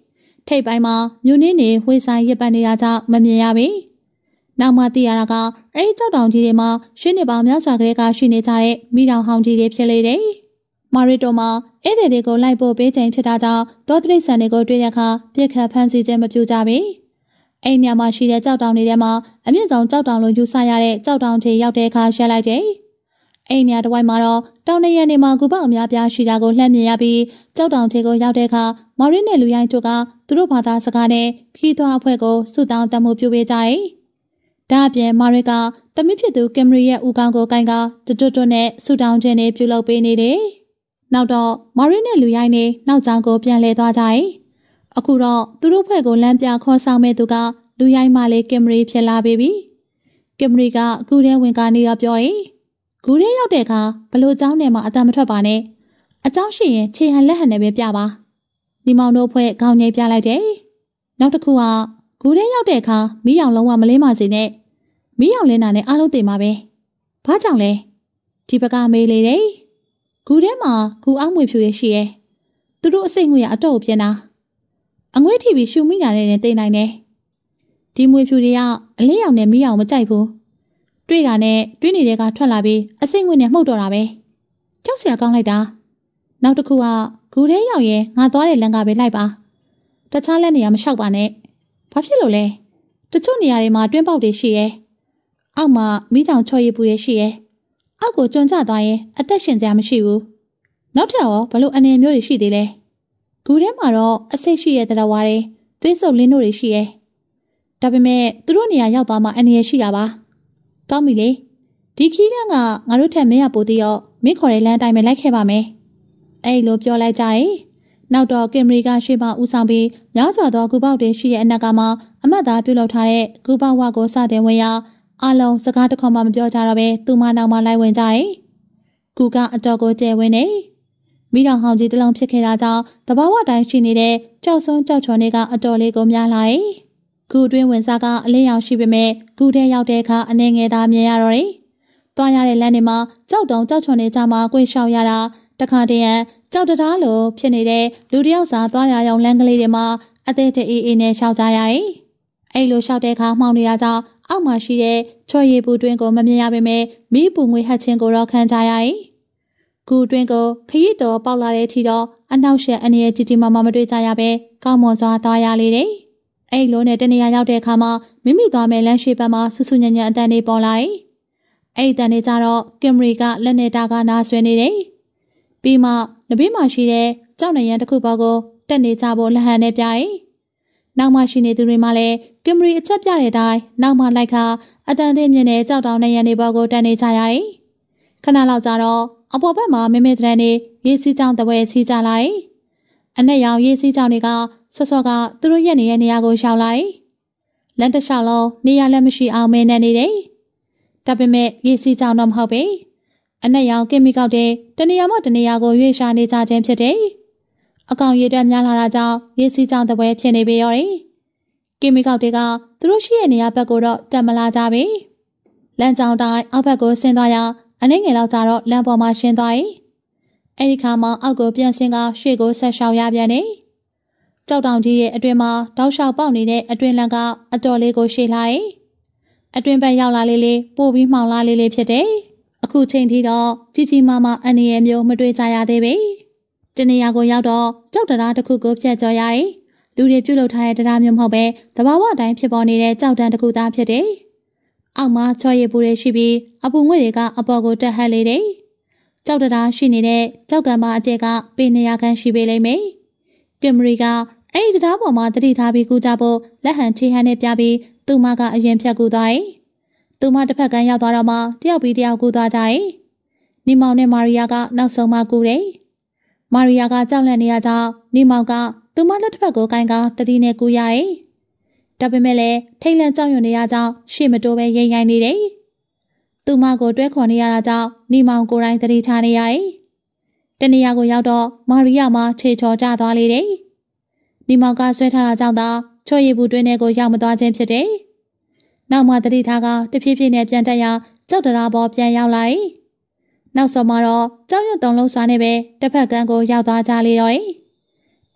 ထိပ်ပိုင်းမှာမြို့နေနေဝေဆိုင်ရစ်ပတ်နေတာကြောင့်မမြင်ရပြီ။နောက်မှသိရတာကအဲဒီကြောက်တောင်ကြီးတွေမှာရှင်းနေပေါင်းများစွာကလေးကရှိနေကြတဲ့မိတောင်ဟောင်းကြီးတွေဖြစ်လေတယ်။မာရီတိုမှာဧည့်သည်တွေကိုလိုက်ပို့ပေးချိန်ဖြစ်တာကြောင့်သောတိရစ္ဆာန်တွေကိုတွေ့တဲ့အခါပြစ်ခတ်ဖမ်းဆီးခြင်းမပြုကြပြီ။အဲဒီနေရာမှာရှိတဲ့ကြောက်တောင်တွေထဲမှာအမြင့်ဆုံးကြောက်တောင်လိုယူဆရတဲ့ကြောက်တောင်ကြီးရောက်တဲ့အခါရက်လိုက်တယ်။အဲဒီနေရာတစ်ဝိုက်မှာတော့တောင်နေရနေမှာကူပေါအများပြားရှိတာကိုလှမ်းမြင်ရပြီးကြောက်တောင်ကြီးကိုရောက်တဲ့အခါမာရီနဲ့လူရိုင်းတို့ကသူတို့ဘာသာစကားနဲ့ခီးသွွားအဖွဲ့ကိုစုတောင်းတမှုပြုပေးကြတယ်။ဒါအပြင်မာရီကတမီးဖြစ်သူကင်မရီရဲ့ဦးခေါင်းကိုကိုင်းကတွတ်တွတ်နဲ့စုတောင်းခြင်းနဲ့ပြုလုပ်ပေးနေတယ်။နောက်တော့မာရီနဲ့လူရိုင်းနေနောက်ကျောင်းကိုပြန်လှည့်သွားကြတယ်။အခုတော့သူတို့ဖွဲ့ကိုလမ်းပြခေါ်ဆောင်မဲ့သူကလူရိုင်းမလေးကင်မရီဖြစ်လာပြီ။ကင်မရီကအခုထဲဝင်ကနေတော့ပြောတယ်။ဂူထဲရောက်တဲ့အခါဘလို့အကြောင်းနဲ့မှအတန်မထွက်ပါနဲ့။အကြောင်းရှိရင်ခြေဟန်လက်ဟန်နဲ့ပဲပြပါ။ဒီမောင်တို့ဖွဲ့ခေါင်းငိတ်ပြလိုက်တယ်။နောက်တစ်ခုကဂူထဲရောက်တဲ့အခါမီးရောင်လုံးဝမလင်းပါစေနဲ့။မီးရောင်လင်းတာနဲ့အားလုံးသိမှာပဲ။ဘာကြောင့်လဲ။ဒီဘကမေးလေတယ်။ဂူထဲမှာဂူအောက်မွေဖြူရရှိရဲ့။သူတို့အစိတ်ငွေရအတော့ပြင်းတာ။အငွေ့ထိပြီးရှူမိတာနဲ့သိနိုင်တယ်။ဒီမွေဖြူတွေကအလေးရောင်နဲ့မီးရောင်မကြိုက်ဘူး။တွေ့တာနဲ့တွေ့နေတဲ့ကထွက်လာပြီးအစိတ်ငွေနဲ့မှုတ်တော့တာပဲ။ကြောက်စရာကောင်းလိုက်တာ။နောက်တစ်ခုကဂူထဲရောက်ရင်ငါသွားတဲ့လမ်းကပဲလိုက်ပါ။တခြားလက်နေရာမလျှောက်ပါနဲ့။ဘာဖြစ်လို့လဲ။တချို့နေရာတွေမှာတွင်းပေါက်တွေရှိရဲ့။အောက်မှာမိတောင်ချော်ရည်ပူရရှိရဲ့။အောက်ကိုကျွံကျသွားရင်အသက်ရှင်စရာမရှိဘူး။နောက်ထပ်ရောဘလို့အနေမျိုးတွေရှိသေးလဲ။ဂူထဲမှာတော့အစိတ်ရှိရဲ့တရားဝါတွေသွေးဆုပ်လင်းတို့တွေရှိရဲ့။ဒါပေမဲ့သူတို့နေရာရောက်သွားမှအနေရရှိတာပါ။ကောင်းပြီလေ။ဒီခီးတန်းကငါတို့ထက်မင်းရပိုသေးရောမင်းခေါ်တဲ့လမ်းအတိုင်းပဲလိုက်ခဲ့ပါမယ်။အဲ့လိုပြောလိုက်ကြတယ်။နောက်တော့ကင်မရီကရွှေပေါင်ဦးဆောင်ပြီးများစွာသောဂူပေါက်တွေရှိတဲ့အနက်ကမှအမတ်သားပြုလုပ်ထားတဲ့ဂူပေါက်ဝကိုစတင်ဝင်ရအားလုံးစကားတစ်ခွန်းမှမပြောကြတော့ပဲသူမနောက်မှလိုက်ဝင်ကြတယ်။ဂူကအတော်ကိုကျဲဝင်နေ။မိတော်ဟောင်းကြီးတစ်လုံးဖြစ်ခဲ့တာကြောင့်တဘာဝတိုင်းရှိနေတဲ့ကြောက်စွန်းကြောက်ချော်တွေကအတော်လေးကိုများလာတယ်။ဂူတွင်းဝင်စားကအလင်းရောင်ရှိပေမဲ့ဂူထဲရောက်တဲ့အခါအနေငယ်သာမြင်ရတော့တယ်။သွားရတဲ့လမ်းတွေမှာကြောက်တုံကြောက်ချွန်နေကြမှာကိုယ်ရှောင်ရတာတခါတည်းရန်ကြောက်တရားလိုဖြစ်နေတဲ့လူတယောက်စာသွားရအောင်လမ်းကလေးတွေမှာအသေးတအေးအေးနဲ့ရှောက်ကြရတယ်။အဲ့လိုရှောက်တဲ့အခါမှောင်နေတာကြောင့်အောက်မှာရှိတဲ့ချော်ရည်ပူတွင်းကိုမမြင်ရပေမဲ့မီးပူငွေဟတ်ခြင်းကိုတော့ခံကြရတယ်။ဂူတွင်းကိုခရီးတော်ပေါက်လာတဲ့အထိတော့အနောက်ရှက်အနေနဲ့ကြီးကြီးမားမားမတွေ့ကြရပဲကောင်းမွန်စွာသွားရလေတယ်။အဲ့လိုနဲ့တနေရာရောက်တဲ့အခါမှာမိမိသွားမဲ့လမ်းရှိဘက်မှာဆူဆူညံ့ညံ့အတန်တွေပေါ်လာတယ်။အဲ့ဒီတန်တွေကြတော့ကင်မရီကလက်နဲ့တာကနာဆွဲနေတယ်။ပြီးမှနဘေးမှာရှိတဲ့ကြောက်နေရန်တစ်ခုပေါ်ကိုတက်နေကြဖို့လဟန်နဲ့ပြတယ်။နောက်မှရှိနေသူတွေမှလည်းကင်မရီအချက်ပြတဲ့အတိုင်းနောက်မှလိုက်ခါအတန်သေးမြင့်တဲ့ကြောက်တောင်နေရန်တွေပေါ်ကိုတက်နေကြရတယ်။ခဏလောက်ကြာတော့အပေါ်ဘက်မှာမမေတရန်နေရေစီးကြောင်တပွဲစီးကြလာတယ်။အနက်ရောင်ရေစီးကြောင်တွေကဆော့ဆော့ကသူတို့ရက်နေတဲ့နေရာကိုရှောင်လာတယ်။လမ်းတစ်လျှောက်လုံးနေရာလည်းမရှိအောင်မင်းနဲ့နေတယ်။ဒါပေမဲ့ရေစီးကြောင်တော့မဟုတ်ပဲ။အနက်ရောင်ကင်မီကောက်တဲ့တနေရာမှတနေရာကိုရွေ့ရှာနေကြခြင်းဖြစ်တယ်။အကောင်ရည်တက်များလာတာကြောင့်ရေစီးကြောင်တပွဲဖြစ်နေပေရောတယ်။ကင်မီကောက်တွေကသူတို့ရှိတဲ့နေရာဘက်ကိုတော့တက်မလာကြပဲ။လမ်းကြောင်တိုင်းအောက်ဘက်ကိုဆင်းသွားရအနှိမ့်ငယ်လောက်ကြတော့လမ်းပေါ်မှာရှင်းသွားတယ်။အဲဒီခါမှအောက်ကိုပြန်ဆင်းကရွှေ့ကိုဆက်ရှောင်ရပြန်တယ်။ကြောက်တောင်ကြီးရဲ့အတွင်မှာတောက်လျှောက်ပေါက်နေတဲ့အတွင်လန်ကအတော်လေးကိုရှေ့လာတယ်။အတွင်ဘက်ရောက်လာလေးလေးပို့ပြီးမှောင်လာလေးလေးဖြစ်တယ်။အခုချိန်ထိတော့ကြီးကြီးမားမားအနေရမျိုးမတွေ့ကြရသေးပေ။တနေရာကိုရောက်တော့ကြောက်တရားတစ်ခုကိုဖြတ်ကျော်ရတယ်။လူတွေပြုတ်လုထားတဲ့တရားမျိုးမဟုတ်ပဲတဘာဝအတိုင်းဖြစ်ပေါ်နေတဲ့ကြောက်တန်းတစ်ခုသားဖြစ်တယ်။အောက်မှာချော်ရည်ပူတွေရှိပြီးအပူငွေ့တွေကအပေါ်ကိုတက်ဟပ်လေတယ်။ကြောက်တရားရှိနေတဲ့ကြောက်ကံပါအကျက်ကပေနေရခန်းရှိပေလိမ့်မယ်။ကင်မရီကအဲ့ဒီတရားပေါ်မှာတတိထားပြီးကူကြဖို့လက်ဟန်ချေဟန်နဲ့ပြပြီးသူမကအရင်ဖြတ်ကူသွားတယ်။သူမတစ်ဖက်ကန်းရောက်သွားတော့မှတယောက်ပြီးတယောက်ကူသွားကြတယ်။နီမောင်နဲ့မာရီယာကနောက်ဆုံးမှကူတယ်။မာရီယာကကြောက်လန့်နေရကြောင်းနီမောင်ကသူမလက်တစ်ဖက်ကိုကိုင်းကတတိနဲ့ကူရတယ်။ဒါပေမဲ့လည်းထိတ်လန့်ကြောက်ရွံ့နေရကြောင်းရှေ့မတိုးပဲရိမ်ရိုင်နေတယ်။သူမကိုတွဲခေါ်နေရတာကြောင့်နီမောင်ကိုယ်တိုင်တတိထားနေရတယ်။တနေရာကိုရောက်တော့မာရီယာမှခြေချော်ကျသွားလေတယ်။နီမောင်ကဆွဲထားတာကြောင့်သာချော်ရည်ဘူးတွင်းထဲကိုရောက်မသွားခြင်းဖြစ်တယ်။နောက်မှတတိထားကတဖြည်းဖြည်းနဲ့ပြန်တက်ရကြောက်တရားပေါ်ပြန်ရောက်လာတယ်။နောက်ဆုံးမှာတော့ကြောက်ရွံ့တုန်လုံးစွာနဲ့ပဲတစ်ဖက်ကန်းကိုရောက်သွားကြလေတော့တယ်။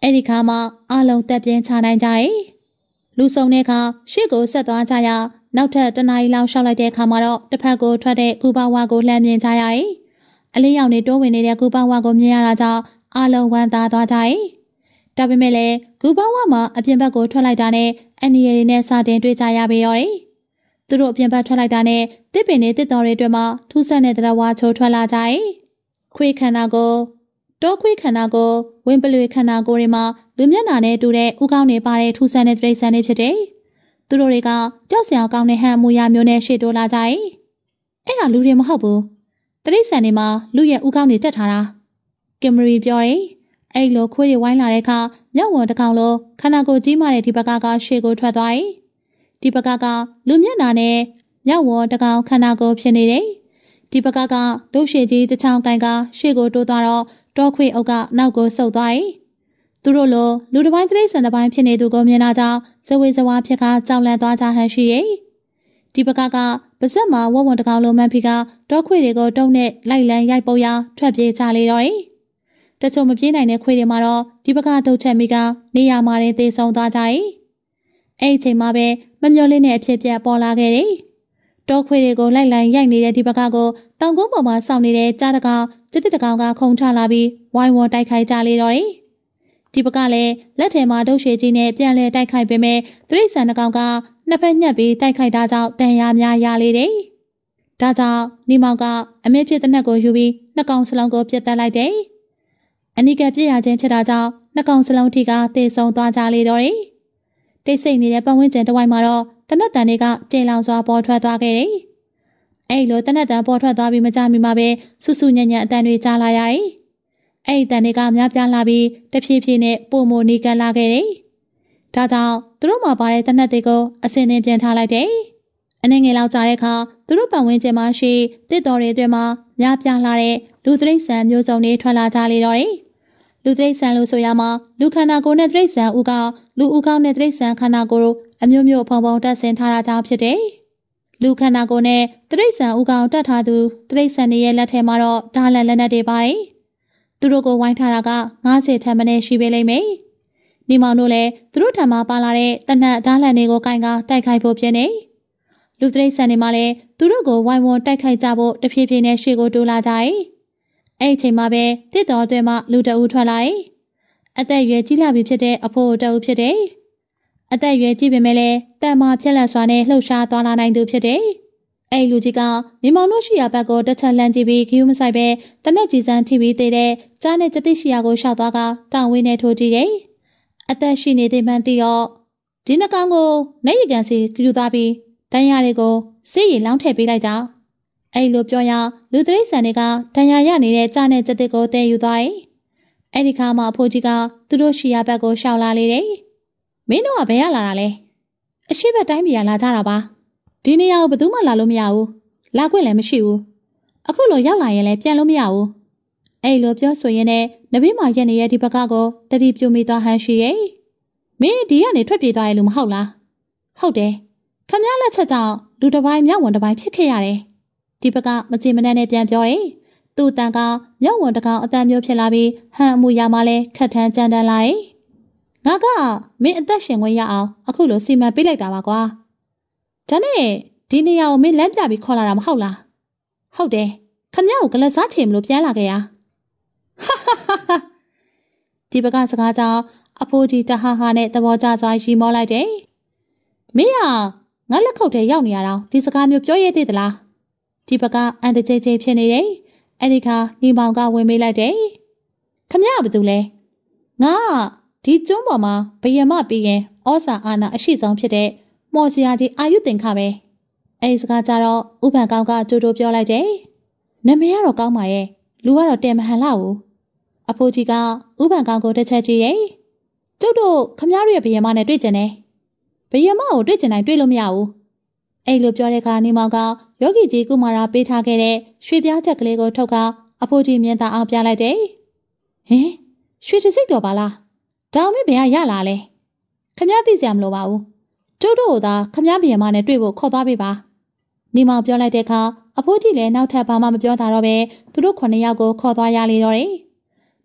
အဲ့ဒီခါမှအလုံးတက်ပြင်းချနိုင်ကြတယ်လူစုံတဲ့အခါရှေ့ကိုဆက်သွားကြရနောက်ထပ်တနားရီလောက်ရှောက်လိုက်တဲ့အခါမှာတော့တစ်ဖက်ကိုထွက်တဲ့ကူပါဝါကိုလှမ်းမြင်ကြရတယ်အလင်းရောင်တွေတိုးဝင်နေတဲ့ကူပါဝါကိုမြင်ရတာကြောင့်အလုံးဝမ်းသာသွားကြတယ်ဒါပေမဲ့လည်းကူပါဝါမှာအပြင်ဘက်ကိုထွက်လိုက်တာနဲ့အန်နီရီနဲ့စတင်တွေ့ကြရပေရောတယ်သူတို့အပြင်ဘက်ထွက်လိုက်တာနဲ့တစ်ပင်နဲ့တစ်တော်တွေအတွက်မှထူးဆန်းတဲ့တရားဝါချိုးထွက်လာကြတယ်ခွေးခန္ဓာကိုတောခွေးခန္ဓာကိုဝင်းပလွေခန္ဓာကိုတွေမှာလူမျက်နှာနဲ့တူတဲ့ဥကောင်းတွေပါတဲ့ထူးဆန်းတဲ့တိရစ္ဆာန်တွေဖြစ်တယ်သူတို့တွေကကြောက်စရာကောင်းတဲ့ဟန်အမူအရာမျိုးနဲ့ရှေ့တိုးလာကြတယ်အဲ့ဒါလူတွေမဟုတ်ဘူးတိရစ္ဆာန်တွေမှာလူရဲ့ဥကောင်းတွေတက်ထားတာကင်မရီပြောတယ်အဲ့လိုခွေးတွေဝိုင်းလာတဲ့အခါမြောက်ဝံတစ်ကောင်လုံးခန္ဓာကိုယ်ကြီးမာတဲ့ဒီဘက်ကကရှေ့ကိုထွက်သွားတယ်ဒီဘက်ကကလူမျက်နှာနဲ့မြောက်ဝံတစ်ကောင်ခန္ဓာကိုယ်ဖြစ်နေတယ်ဒီဘက်ကကဒုရှေကြီးတစ်ချောင်းကိုင်ကရှေ့ကိုတိုးသွားတော့တောခွေအုပ်ကနောက်ကိုဆုတ်သွားတယ်သူတို့လိုလူတစ်ပိုင်းတိရစ္ဆာန်တစ်ပိုင်းဖြစ်နေသူကိုမြင်လာကြောင်းဇဝေဇဝါဖြစ်ကကြောက်လန့်သွားကြဟန်ရှိရဲ့ဒီဘက်ကကပါဇက်မှာဝဝွန်တကောင်လုံးမှန်းဖီကတောခွေတွေကိုတုံးနဲ့လိုက်လန်းရိုက်ပုတ်ရထွက်ပြေးကြလေတော့တယ်တချို့မပြေးနိုင်တဲ့ခွေတွေမှာတော့ဒီဘက်ကတုတ်ချက်မိကနေရာမှာတင်သေဆုံးသွားကြတယ်အဲ့ဒီချိန်မှာပဲမမျောလေးနဲ့အဖြစ်ပြက်ပေါ်လာခဲ့တယ်တောခွေတွေကိုလိုက်လန်းရိုက်နေတဲ့ဒီဘက်ကကိုတောင်ကုန်းပေါ်မှာစောင့်နေတဲ့ကြားတကောင်ကျစ်တစ်တကောင်ကခုန်ချလာပြီးဝိုင်းဝန်းတိုက်ခိုက်ကြလေတော့တယ်ဒီဘက်ကလည်းလက်ထဲမှာဒုတ်ရှည်ကြီးနဲ့ပြန်လဲတိုက်ခိုက်ပေမဲ့တိရစ္ဆာန်တစ်ကောင်ကနှစ်ဖက်ညှက်ပြီးတိုက်ခိုက်တာကြောင့်တန်ရာများရလေတယ်။ဒါကြောင့်နေမောင်ကအမေဖြစ်တဲ့နှက်ကိုယူပြီးနှစ်ကောင်စလုံးကိုပြတ်တက်လိုက်တယ်။အနိကပြည့်ရခြင်းဖြစ်တာကြောင့်နှစ်ကောင်စလုံးထိကသေဆုံးသွားကြလေတော့တယ်။တိတ်ဆိတ်နေတဲ့ပတ်ဝန်းကျင်တစ်ဝိုက်မှာတော့တနက်တန်တွေကကျေလောင်စွာပေါ်ထွက်သွားခဲ့တယ်။အဲ့လိုတနက်တန်ပေါ်ထွက်သွားပြီးမကြမီမှာပဲဆူဆူညံ့ညံ့အတန်တွေကြားလာရတယ်။အဲ့ဒီတန်တွေကများပြားလာပြီးတဖြည်းဖြည်းနဲ့ပုံမနီကလာခဲ့တယ်။ဒါကြောင့်သူတို့မှာပါတဲ့တနက်တွေကိုအစင်းနဲ့ပြန်ထားလိုက်တယ်။အနည်းငယ်လောက်ကြာတဲ့အခါသူတို့ပတ်ဝန်းကျင်မှာရှိတစ်တော်တွေအတွင်းမှာများပြားလာတဲ့လူတိရစ္ဆာန်မျိုးစုံတွေထွက်လာကြလေတော့တယ်။လူတိရစ္ဆာန်လို့ဆိုရမှာလူခန္ဓာကိုယ်နဲ့တိရစ္ဆာန်ဥကောင်းလူဥကောင်းနဲ့တိရစ္ဆာန်ခန္ဓာကိုယ်တို့အမျိုးမျိုးဖုံဖုံတက်ဆင်ထားတာကြောင့်ဖြစ်တယ်။လူခန္ဓာကိုယ်နဲ့တိရစ္ဆာန်ဥကောင်းတက်ထားသူတိရစ္ဆာန်တွေရဲ့လက်ထဲမှာတော့ဓာတ်လက်လက်နက်တွေပါတယ်။သူတို့ကိုဝိုင်းထားတာကငါးဆယ်ထက်မနည်းရှိပေလိမ့်မယ်။နေမောင်တို့လည်းသူတို့ထံမှာပါလာတဲ့တနက်ဓာတ်လက်တွေကိုကင်ကတိုက်ခိုက်ဖို့ဖြစ်နေ။လူတိရစ္ဆာန်တွေမှလည်းသူတို့ကိုဝိုင်းဝန်းတိုက်ခိုက်ကြဖို့တဖြည်းဖြည်းနဲ့ရှေ့ကိုတိုးလာကြတယ်။အဲ့ဒီချိန်မှာပဲတစ်တော်အတွင်းမှာလူတအူးထွက်လာတယ်။အသက်အရွယ်ကြီးလာပြီဖြစ်တဲ့အဖိုးတအူးဖြစ်တယ်။အသက်အရွယ်ကြီးပေမဲ့လည်းတန်မာဖြက်လက်စွာနဲ့လှုပ်ရှားသွားလာနိုင်သူဖြစ်တယ်။အဲ့လူကြီးကမိမောင်တို့ရှိရာဘက်ကိုတစ်ချက်လှမ်းကြည့်ပြီးခီးမဆိုင်ပဲတနက်ကြီးစမ်းထိပြီးသေးတဲ့ကြားနဲ့ကြတိရှိရာကိုရှောက်သွားကတောင်ဝင်းနဲ့ထိုးကြည့်တယ်။အသက်ရှိနေတဲ့မှန်သိတော့ဒီနှကောင်ကိုနေရကန်စီယူသွားပြီးတန်ရတွေကိုစေးရီလောင်းထည့်ပေးလိုက်ကြ။အဲ့လိုပြောရလူတိရစ္ဆာန်တွေကတန်ရရနေတဲ့ကြားနဲ့ကြတိကိုတဲယူသွားတယ်။အဲ့ဒီခါမှအဖိုးကြီးကသူတို့ရှိရာဘက်ကိုရှောက်လာလေတယ်။မင်းတို့ကဘယ်ရလာတာလဲ။အရှိဘက်တိုင်းပြည်ကလာကြတာပါ။ဒီနေရာကိုဘယ်သူမှလာလို့မရဘူး။လာခွင့်လည်းမရှိဘူး။အခုလိုရောက်လာရင်လည်းပြန်လို့မရဘူး။အဲ့လိုပြောဆိုရင်းနဲ့နဘေးမှာရက်နေတဲ့ဒီဘက်ကကိုတတိပြုမိသွားဟန်ရှိရဲ့။မင်းဒီကနေထွက်ပြေးသွားတယ်လို့မဟုတ်လား။ဟုတ်တယ်။ခမရလက်ချက်ကြောင့်လူတစ်ပိုင်းမြောက်ဝန်တစ်ပိုင်းဖြစ်ခဲ့ရတယ်။ဒီဘက်ကမကြင်မနှက်နဲ့ပြန်ပြောတယ်။သူ့တန်ကမြောက်ဝန်တစ်ကောင်အတန်မျိုးဖြစ်လာပြီးဟန်အမှုရမှလည်းခက်ထန်းကြမ်းတမ်းလာတယ်။ငါကမင်းအသက်ရှင်ခွင့်ရအောင်အခုလိုစီမံပေးလိုက်တာပါကွာ။ဒါနဲ့ဒီနေရာကိုမင်းလမ်းပြပြီးခေါ်လာတာမဟုတ်လား။ဟုတ်တယ်။ခမရကိုကလစားချင်မလို့ပြန်လာခဲ့ရ။ဟာဟာဟာဒီဘက်ကစကားကြောင့်အဖိုးကြီးတဟာဟာနဲ့သဘောကျစွာရီမောလိုက်တယ်။မင်းကငါလက်ခုပ်ထဲရောက်နေရတော့ဒီစကားမျိုးပြောရသေးသလား။ဒီဘက်ကအန်တကြိတ်ကြိတ်ဖြစ်နေတယ်။အဲ့ဒီခါညီမောင်ကဝင်မေးလိုက်တယ်။ခမရကဘာတူလဲ။ငါဒီကျွန်းပေါ်မှာဘယမပြီးရင်ဩစာအာနာအရှိဆုံးဖြစ်တဲ့မော်စရာကြီးအာယုသင်္ခပဲ။အဲ့ဒီစကားကြတော့ဥပန်ကောင်ကကြိုးတိုးပြောလိုက်တယ်။နာမည်ကတော့ကောင်းပါရဲ့။လူကတော့တယ်မဟန်လောက်ဘူး။အဖိုးကြီးကဥပန်ကောင်ကိုတစ်ချက်ကြည့်ရဲ့။ကျုပ်တို့ခမရရဲ့ဘယမနဲ့တွေ့ကြတယ်။ဘယမကိုတွေ့ကြနိုင်တွေ့လို့မရဘူး။အဲ့လိုပြောတဲ့အခါနေမောင်ကယောဂီကြီးကုမာရာပေးထားခဲ့တဲ့ရွှေပြားချက်ကလေးကိုထုတ်ကအဖိုးကြီးမြင်သာအောင်ပြလိုက်တယ်။ဟင်ရွှေတစိတ်တော်ပါလား။ဒါမှမဟုတ်ဘယ်ကရလာလဲ။ခမရသိစရာမလိုပါဘူး။ကျုပ်တို့ကသာခမရဘယမနဲ့တွေ့ဖို့ခေါ်သွားပေးပါ။နေမောင်ပြောလိုက်တဲ့အခါအဖိုးကြီးလည်းနောက်ထပ်ဘာမှမပြောတာတော့ပဲသူတို့ခုနှစ်ယောက်ကိုခေါ်သွားရလေတော့တယ်။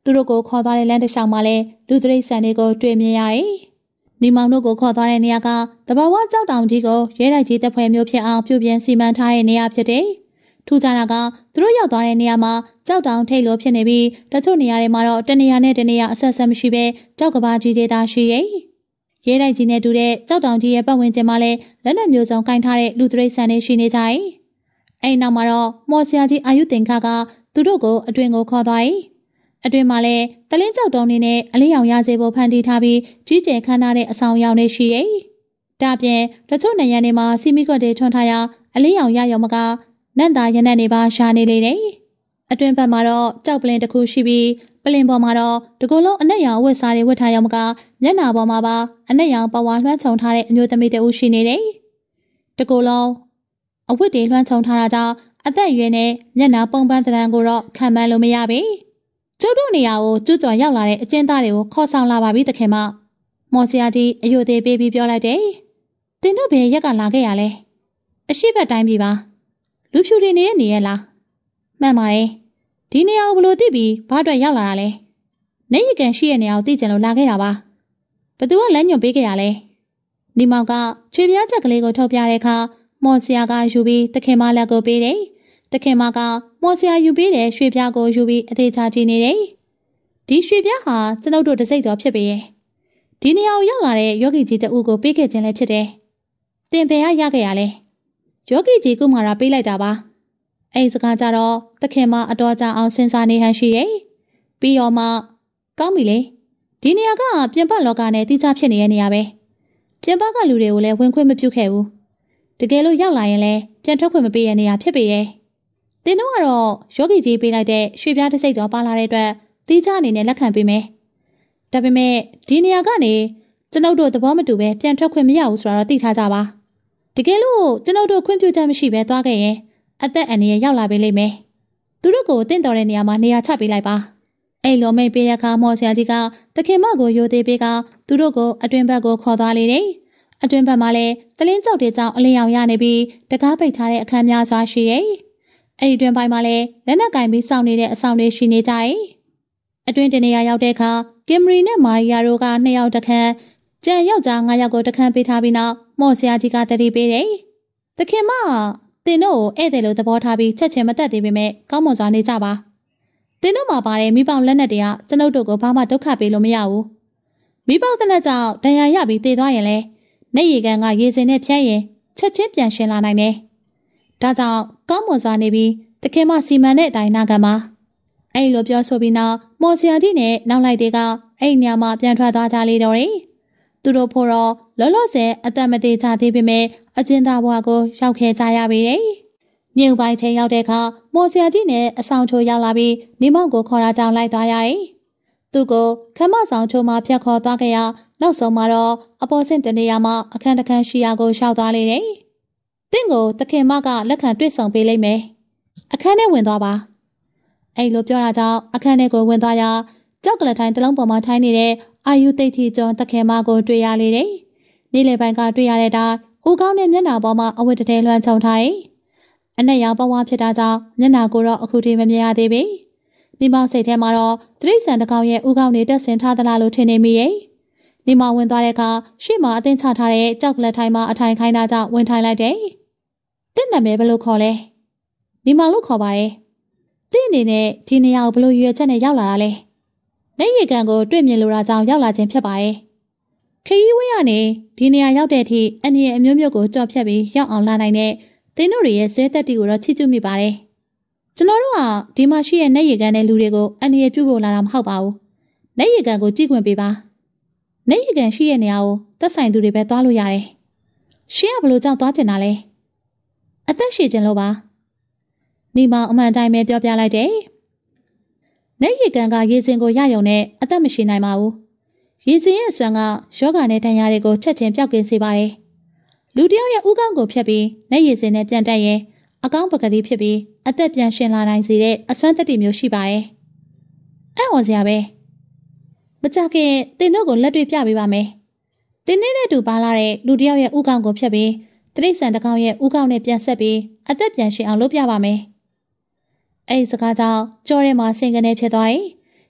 သူတို့ကိုခေါ်သွားတဲ့လမ်းတစ်လျှောက်မှာလည်းလူသရိတ်ဆန်တွေကိုတွေ့မြင်ရတယ်။နေမောင်တို့ကိုခေါ်သွားတဲ့နေရာကတဘာဝကြောက်တောင်ကြီးကိုရဲတိုက်ကြီးတပ်ဖွဲ့မျိုးဖြစ်အောင်ပြုပြင်စီမံထားတဲ့နေရာဖြစ်တယ်။ထူးခြားတာကသူတို့ရောက်သွားတဲ့နေရာမှာကြောက်တောင်ထိတ်လို့ဖြစ်နေပြီးတချို့နေရာတွေမှာတော့တနေရာနဲ့တနေရာအဆက်ဆက်မရှိဘဲကြောက်ကဘာကြီးတွေသာရှိရဲ့။ရဲတိုက်ကြီးနဲ့တူတဲ့ကြောက်တောင်ကြီးရဲ့ပတ်ဝန်းကျင်မှာလည်းလက်နက်မျိုးစုံကင်ထားတဲ့လူသရိတ်ဆန်တွေရှိနေကြတယ်။အဲဒီနောက်မှာတော့မော်ဆရာကြီးအာယုသင်္ခကသူတို့ကိုအတွင်ကိုခေါ်သွားတယ်။အတွင်မှာလည်းတလင်းကြောက်တုံးနေနဲ့အလေးရောင်ရစေဖို့ဖန်တီးထားပြီးကြီးကျယ်ခမ်းနားတဲ့အဆောင်ရောင်တွေရှိရဲ့။ဒါပြင်တချို့နေရာတွေမှာစီမီကွက်တွေထွန်းထားရာအလေးရောင်ရရောင်မကနန့်တာရနက်နေပါရှာနေလေတယ်။အတွင်ဘက်မှာတော့ကြောက်ပလင်တစ်ခုရှိပြီးပလင်ပေါ်မှာတော့တကူလုံးအနက်ရောင်ဝတ်စားတွေဝတ်ထားရောင်မကမျက်နှာပေါ်မှာပါအနက်ရောင်ပဝါလွှမ်းခြုံထားတဲ့အမျိုးသမီးတဦးရှိနေတယ်။တကူလုံးအဝတ်တွေလွှမ်းခြုံထားတာကြောင့်အသက်အရွယ်နဲ့မျက်နှာပုံပန်းတရံကိုတော့ခံမှန်းလို့မရပြီ။ကျုပ်တို့နေရာကိုကျူးကျော်ရောက်လာတဲ့အကျဉ်းသားတွေကိုခေါ်ဆောင်လာပါပြီတခင်မ။မော်ဆရာကြီးအယိုသေးပေးပြီးပြောလိုက်တယ်။တင်တို့ဘယ်ရက်ကလာခဲ့ရလဲ။အရှိတ်တိုင်းပြီပါ။လူဖြူတွေနေတဲ့နေရလား။မှန်ပါတယ်။ဒီနေရာကိုဘလို့သိပြီးဘာအတွက်ရောက်လာတာလဲ။နေရကန်ရှိတဲ့နေရာကိုသိကြလို့လာခဲ့တာပါ။ဘသူကလမ်းညွှန်ပေးခဲ့ရလဲ။နေမောင်ကချွေပြားချက်ကလေးကိုထုတ်ပြတဲ့အခါမော်ဆရာကယူပြီးတခင်မလက်ကိုပေးတယ်။တခင်မကမော်ဆရာယူပေးတဲ့ရွှေပြားကိုယူပြီးအသေးချာကြည့်နေတယ်။ဒီရွှေပြားဟာကျွန်ုပ်တို့တစိမ့်တော်ဖြစ်ပေရဲ့။ဒီနေရာကိုရောက်လာတဲ့ယောဂီကြီးတဦးကိုပေးခဲ့ခြင်းလည်းဖြစ်တယ်။တင်ပယ်ရရခဲ့ရလဲ။ယောဂီကြီးကုမာရာပေးလိုက်တာပါ။အဲ့ဒီစကားကြတော့တခင်မအတော်ကြာအောင်စဉ်းစားနေဟန်ရှိရဲ့။ပြီးတော့မှကောင်းပြီလေ။ဒီနေရာကပြင်ပလောကနဲ့တိကျဖြစ်နေတဲ့နေရာပဲ။ပြင်ပကလူတွေကိုလည်းဝင်ခွင့်မပြုခဲ့ဘူး။တကယ်လို့ရောက်လာရင်လည်းပြန်ထွက်ခွင့်မပေးရနေရဖြစ်ပေရဲ့။တင်တို့ကတော့ယောဂီကြီးပေးလိုက်တဲ့ရွှေပြားတစ်စိတ်တော်ပါလာတဲ့အတွက်တိကျအနေနဲ့လက်ခံပေးမယ်။ဒါပေမဲ့ဒီနေရာကနေကျွန်ုပ်တို့သဘောမတူပဲပြန်ထွက်ခွင့်မရဘူးဆိုတာတော့သိထားကြပါ။တကယ်လို့ကျွန်ုပ်တို့ခွင့်ပြုချက်မရှိပဲသွားခဲ့ရင်အသက်အန္တရာယ်ရောက်လာပေးလိမ့်မယ်။သူတို့ကိုတင့်တော်တဲ့နေရာမှာနေရာချပေးလိုက်ပါ။အဲ့လိုမိတ်ပေးတဲ့အခါမော်ဆရာကြီးကတခင်မကိုယိုသေးပေးကသူတို့ကိုအတွင်ဘက်ကိုခေါ်သွားလေတယ်။အတွင်ဘက်မှာလည်းတလင်းကြောက်တဲ့ကြောင့်အလင်းရောင်ရနေပြီးတကားပိတ်ထားတဲ့အခန်းများစွာရှိရဲ့။အဲ့ဒီတွင်ပိုင်းမှာလည်းလက်နက်ကင်ပြီးစောင့်နေတဲ့အဆောင်တွေရှိနေကြတယ်။အတွင်တနေရာရောက်တဲ့အခါကင်မရီနဲ့မာရီယာတို့ကနှစ်ယောက်တခန်းကြံယောက်ျားငါးယောက်ကိုတခန်းပေးထားပြီးနောက်မော်ဆရာကြီးကတတိပေးတယ်။တခင်မတင်တို့ကိုဧည့်သည်လိုသဘောထားပြီးချက်ချင်းမတက်သေးပေမဲ့ကောင်းမွန်စွာနေကြပါ။တင်တို့မှာပါတဲ့မိပေါက်လက်နက်တွေကကျွန်ုပ်တို့ကိုဘာမှဒုက္ခပေးလို့မရဘူး။မိပေါက်တဲ့လက်ကြောင့်ဒဏ်ရာရပြီးတည်သွားရင်လည်းနေရီကန်ကရေစင်နဲ့ဖြန်းရင်ချက်ချင်းပြန်ရှင်လာနိုင်တယ်။ဒါကြောင့်ကောင်းမွန်စွာနေပြီးတခင်မစီမံတဲ့အတိုင်းနာခံပါ။အဲ့လိုပြောဆိုပြီးနောက်မော်ဆရာကြီးနဲ့နောက်လိုက်တွေကအဲ့ညမှာပြန်ထွက်သွားကြလေတော့တယ်။သူတို့ဖို့တော့လောလောဆယ်အသက်မသေးကြသေးပေမဲ့အကျဉ်းသားဘဝကိုရောက်ခဲ့ကြရပြီတဲ့။မြုပ်ပိုင်းချိန်ရောက်တဲ့အခါမော်ဆရာကြီးနဲ့အဆောင်ချိုရောက်လာပြီးနေမောင်ကိုခေါ်တာကြောင့်လိုက်သွားရတယ်။သူကိုခမဆောင်ချိုမှာဖြတ်ခေါ်သွားခဲ့ရနောက်ဆုံးမှာတော့အပေါ်ဆင့်တနေရာမှာအခန်းတစ်ခန်းရှိရာကိုရှောက်သွားလေတယ်။တင့်ကိုတခင်မကလက်ခံတွေ့ဆုံပေးလိုက်မယ်။အခန်းထဲဝင်သွားပါ။အဲ့လိုပြောတာကြောင့်အခန်းထဲကိုဝင်သွားရာကြောက်ကလထိုင်တလုံးပေါ်မှာထိုင်းနေတဲ့အာယုသိတ်ထီကျော်တခင်မကိုတွေ့ရလေတယ်။နေ့လယ်ပိုင်းကတွေ့ရတဲ့တိုင်ဦးကောင်းတဲ့မျက်နှာပေါ်မှာအဝတ်တထဲလွှမ်းခြုံထားတယ်။အနက်ရောင်ပဝါဖြစ်တာကြောင့်မျက်နှာကိုတော့အခုထိမမြင်ရသေးပေ။နေမောင်စိတ်ထဲမှာတော့သတိဆန်တစ်ကောင်ရဲ့ဦးကောင်းနေတက်ဆင်ထားသလားလို့ထင်နေမိရဲ့။နေမောင်ဝင်သွားတဲ့အခါရှေ့မှာအသင်းချထားတဲ့ကြောက်ကလထိုင်မှာအထိုင်ခိုင်းတာကြောင့်ဝင်ထိုင်လိုက်တယ်။တင့်နာမည်ဘယ်လိုခေါ်လဲ။နေမောင်လို့ခေါ်ပါတယ်။တင့်အနေနဲ့ဒီနေရာကိုဘယ်လိုရွေချက်နဲ့ရောက်လာတာလဲ။နေရီကန်ကိုတွေ့မြင်လိုတာကြောင့်ရောက်လာခြင်းဖြစ်ပါရဲ့။ခရီးဝေးကနေဒီနေရာရောက်တဲ့အထိအနည်းအမျိုးမျိုးကိုကြော်ဖြတ်ပြီးရောက်အောင်လာနိုင်တဲ့တင်းတို့ရဲ့ဇဲသက်တီကိုတော့ချစ်ကျူးမိပါတယ်။ကျွန်တော်တို့ကဒီမှာရှိတဲ့နေရီကန်တဲ့လူတွေကိုအနည်းပြုတ်ဖို့လာတာမဟုတ်ပါဘူး။နေရီကန်ကိုကြည့်ခွင့်ပေးပါ။နေရီကန်ရှိတဲ့နေရာကိုသက်ဆိုင်သူတွေပဲသွားလို့ရတယ်။ရှင်းကဘလို့ကြောက်သွားချင်တာလဲ။အသက်ရှည်ခြင်းလို့ပါ။နေမောင်အမှန်တိုင်းပဲပြောပြလိုက်တယ်။နေရီကန်ကရေစင်ကိုရယုံနဲ့အသက်မရှိနိုင်ပါဘူး။ရေစင်ရဲ့ဆွမ်းကယောဂနဲ့တန်ရာတွေကိုချက်ချင်းပြောက်ကင်းစေပါတယ်။လူတယောက်ရဲ့ဥကောင်းကိုဖြတ်ပြီးနေရည်စင်နဲ့ပြန်တက်ရင်အကောင်းပကတိဖြစ်ပြီးအသက်ပြန်ရှင်လာနိုင်စေတဲ့အစွမ်းသက်တည်မျိုးရှိပါတယ်။အဲ့ဟောစရာပဲ။မကြခင်တင်တို့ကိုလက်တွေ့ပြပေးပါမယ်။တင်းနေတဲ့တူပါလာတဲ့လူတယောက်ရဲ့ဥကောင်းကိုဖြတ်ပြီးတရိတ်ဆန်တစ်ကောင်ရဲ့ဥကောင်းနဲ့ပြန်ဆက်ပြီးအသက်ပြန်ရှင်အောင်လုပ်ပြပါမယ်။အဲ့ဒီစကားကြောင့်ကြောထဲမှာစင်ကနေဖြစ်သွားတယ်။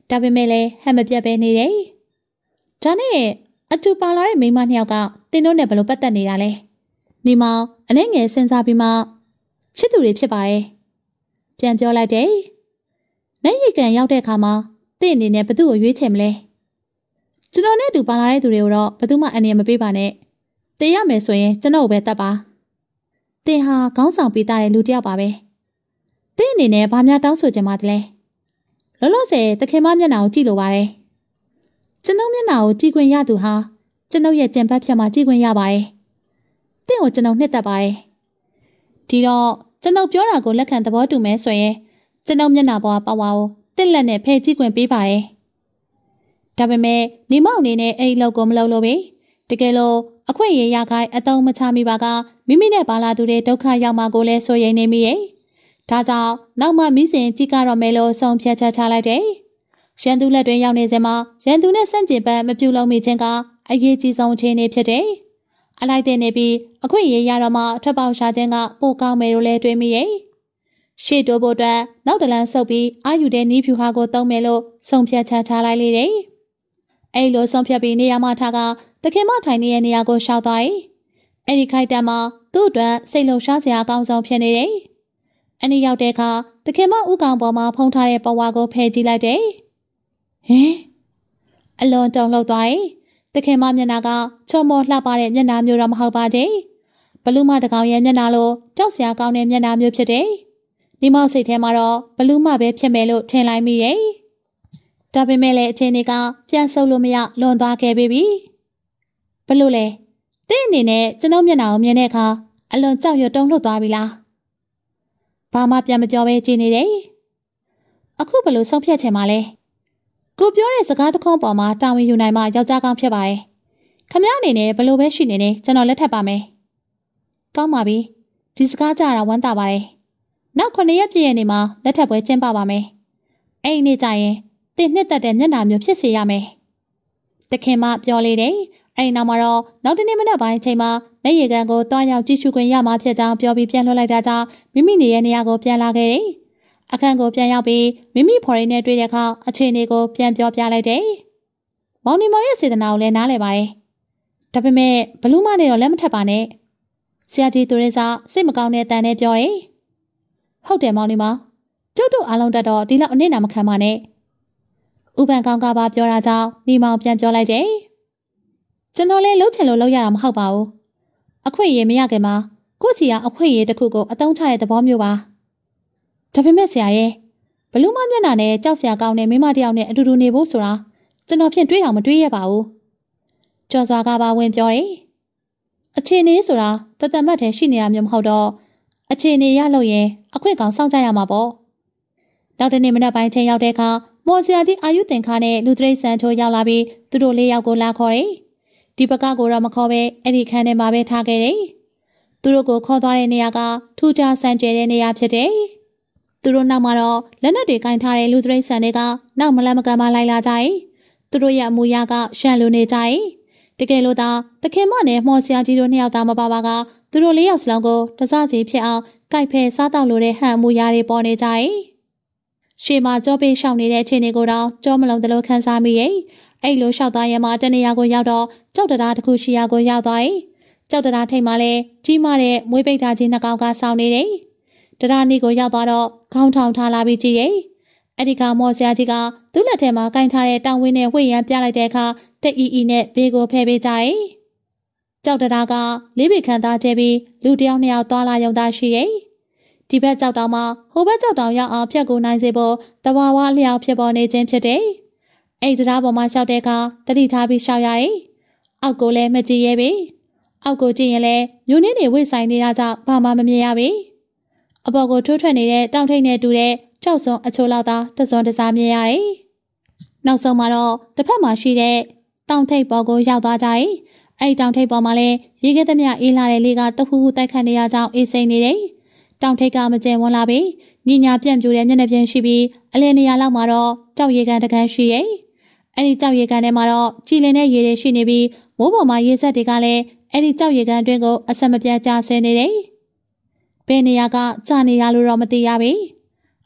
ဒါပေမဲ့လည်းဟန်မပြတ်ပဲနေတယ်။ဒါနဲ့အတူပါလာတဲ့မိန်းမနှစ်ယောက်ကတင်းတို့နဲ့ဘလို့ပတ်သက်နေတာလဲ။နေမောင်အနှဲငယ်စဉ်းစားပြီးမှချစ်သူတွေဖြစ်ပါတယ်။ပြန်ပြောလိုက်တယ်။နိုင်ရီကန်ရောက်တဲ့အခါမှာတင့်အနေနဲ့ဘသူ့ကိုရွေးချယ်မလဲ။ကျွန်တော်နဲ့အတူပါလာတဲ့သူတွေကိုတော့ဘသူမှအနေနဲ့မပေးပါနဲ့။တေးရမယ်ဆိုရင်ကျွန်တော်ကိုပဲတတ်ပါ။တင်ဟာခေါင်းဆောင်ပေးတဲ့လူတစ်ယောက်ပါပဲ။တင့်အနေနဲ့ဘာများတောင်းဆိုချင်ပါသလဲ။လောလောဆယ်တခင်မမျက်နှာကိုကြည့်လိုပါတယ်။ကျွန်တော်မျက်နှာကိုကြည့်ခွင့်ရသူဟာကျွန်တော်ရဲ့ကြံပတ်ဖြတ်မှာကြည့်ခွင့်ရပါတယ်။တင့်ကိုကျွန်တော်နှစ်သက်ပါတယ်။ဒီတော့ကျွန်တော်ပြောတာကိုလက်ခံသဘောတူမယ်ဆိုရင်ကျွန်တော်မျက်နှာပေါ်ပါဝါကိုတစ်လက်နဲ့ဖယ်ကြည့်ခွင့်ပေးပါတယ်။ဒါပေမဲ့နေမောက်အနေနဲ့အဲ့ဒီလောက်ကိုမလုပ်လို့ပဲတကယ်လို့အခွင့်အရေးရခိုင်အတုံးမချမိပါကမိမိနဲ့ပါလာသူတွေဒုက္ခရောက်မှာကိုလည်းစိုးရိမ်နေမိရဲ့။ဒါကြောင့်နောက်မှမိစဉ်ကြည့်ကြတော့မယ်လို့ဆုံးဖြတ်ချက်ချလိုက်တယ်။ရန်သူလက်တွင်ရောက်နေစမှာရန်သူနဲ့ဆန့်ကျင်ဘက်မပြုလုပ်မိခြင်းကအရေးကြီးဆုံးအခြေအနေဖြစ်တယ်။အလိုက်တဲ့နေပြီးအခွင့်အရေးရတော့မှထွက်ပေါက်ရှာခြင်းကပိုကောင်းမယ်လို့လည်းတွေးမိရဲ့။ရှေ့တိုးဖို့အတွက်နောက်တလန်းဆုပ်ပြီးအာယူတဲ့နီးဖြူဟာကိုသုံးမယ်လို့ဆုံးဖြတ်ချက်ချလိုက်လေတယ်။အဲ့လိုဆုံးဖြတ်ပြီးနေရာမှထားကတခင်မထိုင်နေတဲ့နေရာကိုရှောက်သွားတယ်။အဲ့ဒီခိုက်တံမှာသူ့အတွက်စိတ်လုံရှားစရာအကောင်းဆုံးဖြစ်နေတယ်။အနည်းရောက်တဲ့အခါတခင်မဥကောင်ပေါ်မှာဖုံးထားတဲ့ပဝါကိုဖယ်ကြည့်လိုက်တယ်။ဟင်အလွန်တုန်လှုပ်သွားတယ်။တခင်မမျက်နှာကချော်မော်လှပတဲ့မျက်နှာမျိုးတော့မဟုတ်ပါဘူး။ဘလူးမတကောင်ရဲ့မျက်နှာလိုကြောက်စရာကောင်းတဲ့မျက်နှာမျိုးဖြစ်တယ်။နေမောက်စိတ်ထဲမှာတော့ဘလူးမပဲဖြစ်မယ်လို့ထင်လိုက်မိရဲ့။ဒါပေမဲ့လည်းအချိန်တွေကပြန်ဆုပ်လို့မရလွန်သွားခဲ့ပြီ။ဘလို့လဲ။တဲ့အနေနဲ့ကျွန်တော်မျက်နှာကိုမြင်တဲ့အခါအလွန်ကြောက်ရွံ့တုန်လှုပ်သွားပြီလား။ဘာမှပြန်မပြောဘဲကြည့်နေတယ်။အခုဘလို့ဆုံးဖြတ်ချင်မှလဲ။ကိုပြောတဲ့စကားတစ်ခုပေါ်မှာတာဝန်ယူနိုင်မှယောက်ျားကောင်းဖြစ်ပါတယ်။ခမည်းအနေနဲ့ဘလို့ပဲရှိနေနေကျွန်တော်လက်ထပ်ပါမယ်။ကောင်းပါပြီ။ဒီစကားကြားတာဝမ်းသာပါတယ်။နောက်ခုနှစ်ရက်ပြည့်ရဲ့နေ့မှာလက်ထပ်ပွဲကျင်းပပါမယ်။အဲ့ဒီနေ့ကျရင်တင်နှစ်သက်တဲ့မျက်နှာမျိုးဖြစ်စေရမယ်။တခင်မပြောလေတယ်။အဲ့ဒီနောက်မှာတော့နောက်တနေ့မနက်ပိုင်းအချိန်မှာလက်ရည်ကန်ကိုတွားရောက်ကြည့်ရှုခွင့်ရမှာဖြစ်ကြောင်းပြောပြီးပြန်လွှတ်လိုက်တာကြောင့်မိမိနေရဲ့နေရာကိုပြန်လာခဲ့တယ်။အခန်းကိုပြန်ရောက်ပြီးမိမိဖော်ရင်းနဲ့တွေ့တဲ့အခါအခြေအနေကိုပြန်ပြောပြလိုက်တယ်။မောင်နီမောင်ရဲ့စေတနာကိုလည်းနားလည်ပါတယ်။ဒါပေမဲ့ဘလူးမနဲ့တော့လက်မထပ်ပါနဲ့။ဆရာကြီးသူရိစာစိတ်မကောင်းတဲ့အတန်နဲ့ပြောတယ်။ဟုတ်တယ်မောင်နီမောင်ကျုပ်တို့အားလုံးတက်တော့ဒီလောက်အနစ်နာမခံပါနဲ့။ဥပန်ကောင်းကပါပြောတာကြောင့်နီမောင်ပြန်ပြောလိုက်တယ်။ကျွန်တော်လည်းလှုပ်ချင်လို့လှုပ်ရတာမဟုတ်ပါဘူး။အခွင့်အရေးမရခင်မှာကိုယ့်စီကအခွင့်အရေးတစ်ခုကိုအသုံးချတဲ့သဘောမျိုးပါ။ဒါပေမဲ့ဆရာရဲ့ဘလူးမမျက်နှာနဲ့ကြောက်စရာကောင်းတဲ့မိမတယောက်နဲ့အတူတူနေဖို့ဆိုတာကျွန်တော်ဖြင့်တွေးအောင်မတွေးရပါဘူး။ကျော်စွာကပါဝင်ပြောတယ်။အခြေအနေဆိုတာတသက်မှတ်ထဲရှိနေတာမျိုးမဟုတ်တော့အခြေအနေရလို့ရင်အခွင့်ကောင်စောင့်ကြရမှာပေါ့။နောက်တနေ့မနက်ပိုင်းချိန်ရောက်တဲ့အခါမော်စရာကြီးအာယုသင်္ခါနဲ့လူသရိတ်ဆန်ချိုးရောက်လာပြီးသူတို့လေးယောက်ကိုလာခေါ်တယ်။ဒီဘကကိုတော့မခေါ်ပဲအဲ့ဒီခန်းထဲမှာပဲထားခဲ့တယ်။သူတို့ကိုခေါ်သွားတဲ့နေရာကထူးခြားဆန်းကျဲတဲ့နေရာဖြစ်တယ်။သူတို့နောက်မှာတော့လက်နက်တွေကင်ထားတဲ့လူသရိတ်ဆန်တွေကနောက်မလန့်မကန်မလိုက်လာကြတယ်။သူတို့ရဲ့အမူအရာကရှန်လိုနေကြတယ်။တကယ်လို့သာတခင်မနဲ့မော်စရာကြီးတို့နှစ်ယောက်သားမပါပါကသူတို့လေးယောက်စလုံးကိုတစစီဖြစ်အောင်ကြိုက်ဖဲစားတောက်လိုတဲ့ဟန်အမူအရာတွေပေါ်နေကြတယ်။ရှေ့မှာကြောပေးရှောင်နေတဲ့အခြေအနေကိုတော့ကြောမလုံးတလို့ခန်းစားမိရဲ့။အဲ့လိုလျှောက်သွားရမှာတနေရာကိုရောက်တော့ကြောက်တရားတစ်ခုရှိရာကိုရောက်သွားတယ်။ကြောက်တရားထိတ်မှလည်းကြီးမားတဲ့မွေးပိတ်သားကြီးနှစ်ကောင်ကစောင်းနေတယ်။တရားနီကိုရောက်သွားတော့ခေါင်းထောင်ထားလာပြီးကြည့်ရဲ့။အဲ့ဒီကမော်စရာကြီးကသူ့လက်ထဲမှာကင်ထားတဲ့တောင်ဝင်းနဲ့ဝှေ့ရန်ပြလိုက်တဲ့အခါတက်အီအီနဲ့ဘေးကိုဖယ်ပေးကြတယ်။ကြောက်တရားကလေးပေခန့်သားကျဲပြီးလူတယောက်နှစ်ယောက်သွားလာရုံသားရှိရဲ့။ဒီဘက်ကြောက်တောင်မှာဟိုဘက်ကြောက်တောင်ရောက်အောင်ဖြတ်ကိုနိုင်စေဖို့တဝါဝါလျောက်ဖြစ်ပေါ်နေခြင်းဖြစ်တယ်။အဲ့ဒီတရားပေါ်မှာရှောက်တဲ့အခါတတိထားပြီးရှောက်ရတယ်။အောက်ကိုလည်းမကြည့်ရဲပြီ။အောက်ကိုကြည့်ရင်လည်းမြို့နှင်းတွေဝိတ်ဆိုင်နေတာကြောင့်ဘာမှမမြင်ရပြီ။အပေါ်ကိုထိုးထွက်နေတဲ့တောင်ထိပ်နဲ့တူတဲ့ကြောက်စွန်အချိုးလောက်သာတစွန်တစားမြင်ရတယ်။နောက်ဆုံးမှာတော့တစ်ဖက်မှာရှိတဲ့တောင်ထိပ်ပေါ်ကိုရောက်သွားကြတယ်။အဲ့ဒီတောင်ထိပ်ပေါ်မှာလည်းရေခဲသမျှအေးလာတဲ့လေကတခုခုတိုက်ခတ်နေရကြောင်းအေးစိမ့်နေတယ်။တောင်ထိပ်ကမကျဲဝန်းလာပြီးညညာပြန့်ပြူတဲ့မျက်နှာပြင်ရှိပြီးအလယ်နေရာလောက်မှာတော့ကြောက်ရေကန်တကန်ရှိရဲ့။အဲ့ဒီကြောက်ရေကန်ထဲမှာတော့ကြည်လင်တဲ့ရေတွေရှိနေပြီးမိုးပေါ်မှာရေစက်တွေကလည်းအဲ့ဒီကြောက်ရေကန်အတွင်းကိုအဆက်မပြတ်ကျဆင်းနေတယ်။ဘယ်နေရာကကျနေရလို့တော့မသိရပြီ။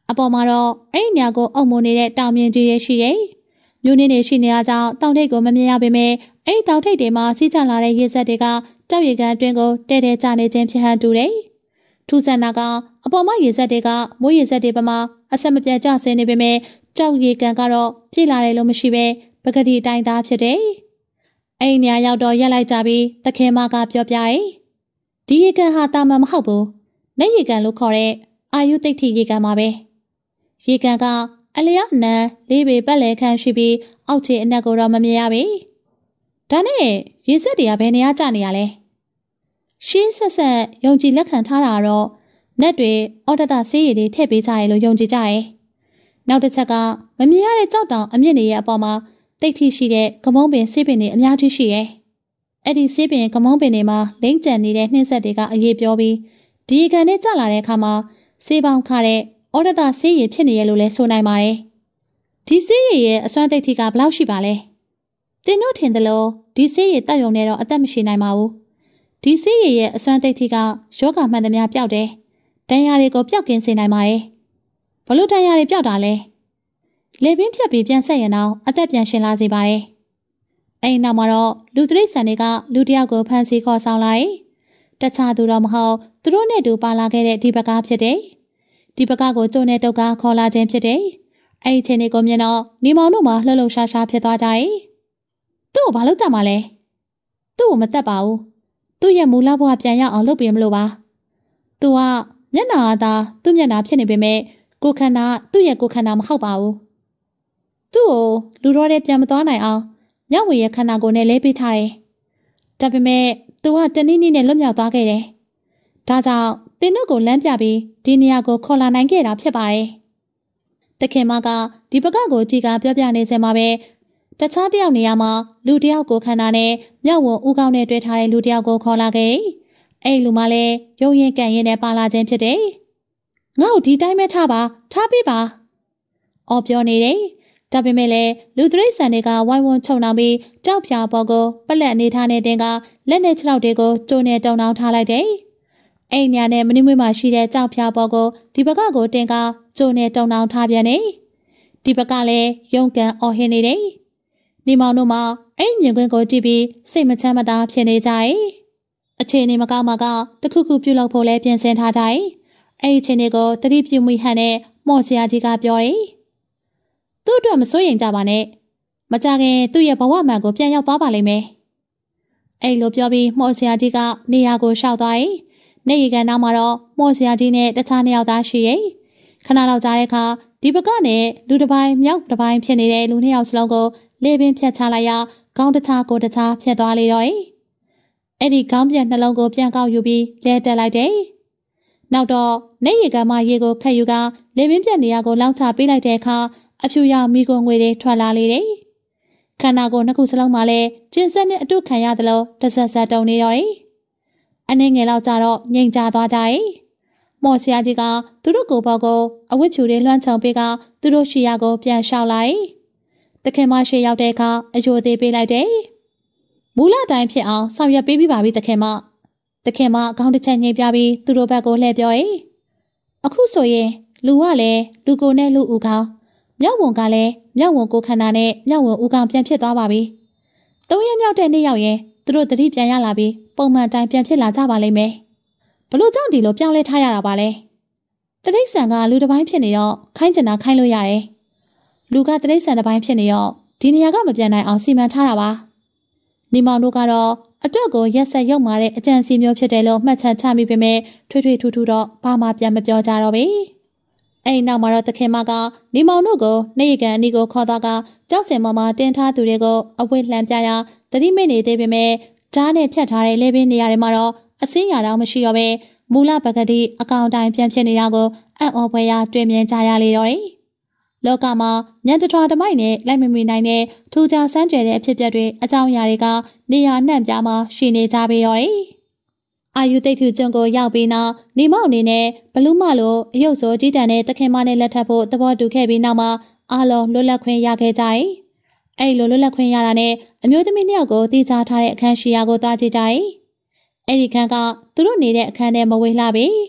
အပေါ်မှာတော့အဲ့ဒီနေရာကိုအုံမိုးနေတဲ့တောင်မြင့်ကြီးရဲ့ရှိရဲ့မြို့နေနေရှိနေရကြောင်းတောင်ထိပ်ကိုမမြင်ရပေမဲ့အဲ့ဒီတောင်ထိပ်တွေမှာစီးကျလာတဲ့ရေစက်တွေကတောက်ရေကန်အတွင်းကိုတဲတဲကျနေခြင်းဖြစ်ဟန်တူတယ်။ထူးဆန်းတာကအပေါ်မှာရေစက်တွေကမိုးရေစက်တွေပမာအဆက်မပြတ်ကျဆင်းနေပေမဲ့ကြောက်ရေကန်ကတော့ပြေးလာတယ်လို့မရှိပဲပကတိအတိုင်းသားဖြစ်တယ်။အဲ့ဒီနေရာရောက်တော့ရက်လိုက်ကြပြီးတခင်မကပြောပြတယ်။ဒီရေကန်ဟာတာမန်မဟုတ်ဘူး။လက်ရေကန်လို့ခေါ်တဲ့အာယုသိဋ္ဌိရေကန်ပါပဲ။ရေကန်ကအလျောက်နံလေးပေပတ်လဲခန့်ရှိပြီးအောက်ခြေအနက်ကိုတော့မမြင်ရပြီ။ဒါနဲ့ရေစက်တွေကဘယ်နေရာကျနေရလဲ။ရှင်းဆက်ဆက်ယုံကြည်လက်ခံထားတာတော့နက်တွေအော်ဒတာဆေးရည်တွေထည့်ပေးကြရလို့ယုံကြည်ကြတယ်။နောက်တစ်ချက်ကမမြင်ရတဲ့ကြောက်တောင်အမြင့်တွေရဲ့အပေါ်မှာတိတ်ထိရှိတဲ့ကမုံပင်ဆေးပင်တွေအများကြီးရှိရဲ့။အဲ့ဒီဆေးပင်ကမုံပင်တွေမှာလိမ့်ကျန်နေတဲ့နှင်းဆက်တွေကအရေးပြောပြီးဒီကန်နဲ့ကျလာတဲ့အခါမှာဆေးပေါင်းခတဲ့အော်ဒတာဆေးရည်ဖြစ်နေရလို့လဲဆိုနိုင်ပါတယ်။ဒီဆေးရည်ရဲ့အစွမ်းတိတ်ထိကဘယ်လောက်ရှိပါလဲ။တင်တို့ထင်တယ်လို့ဒီဆေးရည်တက်ရုံနဲ့တော့အသက်မရှိနိုင်ပါဘူး။ဒီဆေးရည်ရဲ့အစွမ်းတိတ်ထိကယောဂမှန်သမျှပျောက်တယ်။တန်ရာတွေကိုပျောက်ကင်းစေနိုင်ပါတယ်။ဘလို့တန်ရာတွေပျောက်တာလဲ။လေပင်ဖြတ်ပြီးပြန်ဆက်ရင်တော့အသက်ပြန်ရှင်လာစေပါတယ်။အဲဒီနောက်မှာတော့လူသရိတ်ဆန်တွေကလူတယောက်ကိုဖမ်းဆီးခေါ်ဆောင်လာတယ်။တခြားသူတော့မဟုတ်သူတို့နဲ့တူပါလာခဲ့တဲ့ဒီဘကားဖြစ်တယ်။ဒီဘကားကိုကျုံနဲ့တုတ်ကားခေါ်လာခြင်းဖြစ်တယ်။အဲဒီချိန်လေးကိုမြင်တော့နေမောင်တို့မှလှုပ်လှုပ်ရှားရှားဖြစ်သွားကြတယ်။သူ့ကိုဘာလုပ်ကြမှာလဲ။သူ့ကိုမတက်ပါဘူး။သူ့ရဲ့မူလဘဝပြန်ရအောင်လုပ်ပေးမလို့ပါ။သူကမျက်နှာသာသူ့မျက်နှာဖြစ်နေပေမဲ့ကိုခန္ဓာသူ့ရဲ့ကိုခန္ဓာမဟုတ်ပါဘူး။သူ့ကိုလူတော်တဲ့ပြန်မသွားနိုင်အောင်ညဝေရဲ့ခန္ဓာကိုယ်နဲ့လဲပေးထားတယ်။ဒါပေမဲ့သူကတနည်းနည်းနဲ့လွတ်မြောက်သွားခဲ့တယ်။ဒါကြောင့်တင်တို့ကိုလမ်းပြပြီးဒီနေရာကိုခေါ်လာနိုင်ခဲ့တာဖြစ်ပါတယ်။တခင်မကဒီဘကကိုကြည်ကပြောပြနေစမှာပဲတခြားတယောက်နေရာမှာလူတယောက်ကိုခန္ဓာနဲ့မြောက်ဝံဦးကောင်းနဲ့တွေ့ထားတဲ့လူတယောက်ကိုခေါ်လာခဲ့။အဲ့လူမလည်းရုံရင်ကန်ရင်နဲ့ပါလာခြင်းဖြစ်တယ်။ငါ့ကိုဒီတိုင်းပဲထားပါထားပေးပါ။အော်ပြောနေတယ်။ဒါပေမဲ့လည်းလူသရိတ်ဆန်တွေကဝိုင်းဝန်းချုံနှောင်ပြီးကြောက်ဖြာပေါ်ကိုပလက်အနေထားနဲ့တင်ကလက်နဲ့ခြေထောက်တွေကိုကျိုးနဲ့တုံနှောင်ထားလိုက်တယ်။အိမ်ညာနဲ့မနှိမွေးမှရှိတဲ့ကြောက်ဖြာပေါ်ကိုဒီဘကကိုတင်ကကျိုးနဲ့တုံနှောင်ထားပြန်နေ။ဒီဘကလည်းရုံကန်အော်ဟင်းနေတယ်။နေမောင်တို့မှအဲ့မြင်ကွင်းကိုကြည့်ပြီးစိတ်မချမ်းမသာဖြစ်နေကြတယ်။အခြေအနေမကောင်းမှကတခုခုပြုလုပ်ဖို့လဲပြင်ဆင်ထားကြတယ်။အဲ့ဒီအခြေအနေကိုတတိပြုမိဟန်နဲ့မော်ဆရာကြီးကပြောတယ်။သူ့အတွက်မစိုးရိမ်ကြပါနဲ့။မကြခင်သူ့ရဲ့ဘဝမှန်ကိုပြန်ရောက်သွားပါလိမ့်မယ်။အဲ့လိုပြောပြီးမော်ဆရာကြီးကနေရာကိုရှောက်သွားတယ်။နေရီကန်နောက်မှာတော့မော်ဆရာကြီးနဲ့တခြားနှစ်ယောက်သားရှိရဲ့။ခဏလောက်ကြာတဲ့အခါဒီဘကနဲ့လူတစ်ပိုင်းမြောက်တစ်ပိုင်းဖြစ်နေတဲ့လူနှစ်ယောက်စလုံးကိုလေပင်ဖြတ်ချလိုက်ရခေါင်းတစ်ခြားကိုတစ်ခြားဖြတ်သွားလေတော့တယ်။အဲ့ဒီခေါင်းပြက်နှလုံးကိုပြန်ကောက်ယူပြီးလဲတက်လိုက်တယ်။နောက်တော့နေရီကန်မရေကိုခတ်ယူကလေပင်ပြက်နေရာကိုလောင်းချပေးလိုက်တဲ့အခါအဖြူရောင်မိကိုငွေတွေထွက်လာလေတယ်။ခန္ဓာကိုယ်နှစ်ခုစလုံးမှာလည်းကျင်းဆက်နဲ့အတုခံရသလိုတဆက်ဆက်တုံနေတော့တယ်။အနေငယ်လောက်ကြတော့ငြိမ်ချသွားကြတယ်။မော်ဆရာကြီးကသူတို့ကိုဘောကိုအဝတ်ဖြူတွေလွှမ်းခြုံပေးကသူတို့ရှီယာကိုပြန်လျှောက်လာတယ်။တခင်မရှိရောက်တဲ့အခါအယိုသေးပေးလိုက်တယ်။မူလတိုင်းဖြစ်အောင်ဆောင်ရွက်ပေးပြီးပါပြီတခင်မ။တခင်မခေါင်းတစ်ချက်ညှိပြပြီးသူတို့ဘက်ကိုလှည့်ပြောတယ်။အခုဆိုရင်လူကလည်းလူကိုနဲ့လူဦးကောင်မြောက်ဝန်ကလည်းမြောက်ဝန်ကိုခန္ဓာနဲ့မြောက်ဝန်ဦးကောင်ပြန်ဖြစ်သွားပါပြီ။သုံးရက်မြောက်တဲ့နေ့ရောက်ရင်သူတို့တတိပြန်ရလာပြီးပုံမှန်တိုင်းပြန်ဖြစ်လာကြပါလိမ့်မယ်။ဘလို့ကြောင့်ဒီလိုပြောင်းလဲထားရတာပါလဲ။တတိဆန်ကလူတစ်ပိုင်းဖြစ်နေတော့ခိုင်းကျင်တာခိုင်းလို့ရတယ်။လူကတတိဆန်တစ်ပိုင်းဖြစ်နေတော့ဒီနေရာကမပြန်နိုင်အောင်စီမံထားတာပါ။နေမောင်တို့ကတော့အတွက်ကိုရက်ဆက်ရောက်มาတဲ့အကြံစီမျိုးဖြစ်တယ်လို့မှတ်ချက်ချမိပေမဲ့ထွေးထွေးထူးထူးတော့ဘာမှပြန်မပြောကြတော့ဘူး။အဲ့နောက်မှာတော့တခင်မကနေမောင်တို့ကိုနေရကန်အနီကိုခေါ်သွားကကြောက်စင်မောင်မှာတင်ထားသူတွေကိုအဝတ်လှမ်းပြရာတတိမိတ်နေသေးပေမဲ့ဓာတ်နဲ့ဖြတ်ထားတဲ့လေပင်နေရာတွေမှာတော့အစင်းရတော့မရှိတော့ပဲမူလပကတိအကောင်တိုင်းပြန်ဖြစ်နေတာကိုအံ့ဩဖွယ်ရာတွေ့မြင်ကြရလေတော့တယ်။လောကမှာညံတထွာတမိုက်နဲ့လိုက်မမီနိုင်တဲ့ထူးခြားစမ်းကြဲတဲ့အဖြစ်အပျက်တွေအကြောင်းအရာတွေကနေရာနှံ့ပြားမှာရှိနေကြပေရောတယ်။အာယုသိဋ္ဌုကျွန်းကိုရောက်ပြီးနောက်နေမောက်အနေနဲ့ဘလူးမလိုအယုတ်စိုးကြီးတန်တဲ့တခင်မနဲ့လက်ထပ်ဖို့သဘောတူခဲ့ပြီးနောက်မှာအားလုံးလွတ်လပ်ခွင့်ရခဲ့ကြတယ်။အဲ့လိုလွတ်လပ်ခွင့်ရတာနဲ့အမျိုးသမီးနှစ်ယောက်ကိုတည်ကြားထားတဲ့အခန်းရှိရာကိုသွားကြည့်ကြတယ်။အဲ့ဒီခန်းကသူတို့နေတဲ့အခန်းထဲမဝေးလှပြီ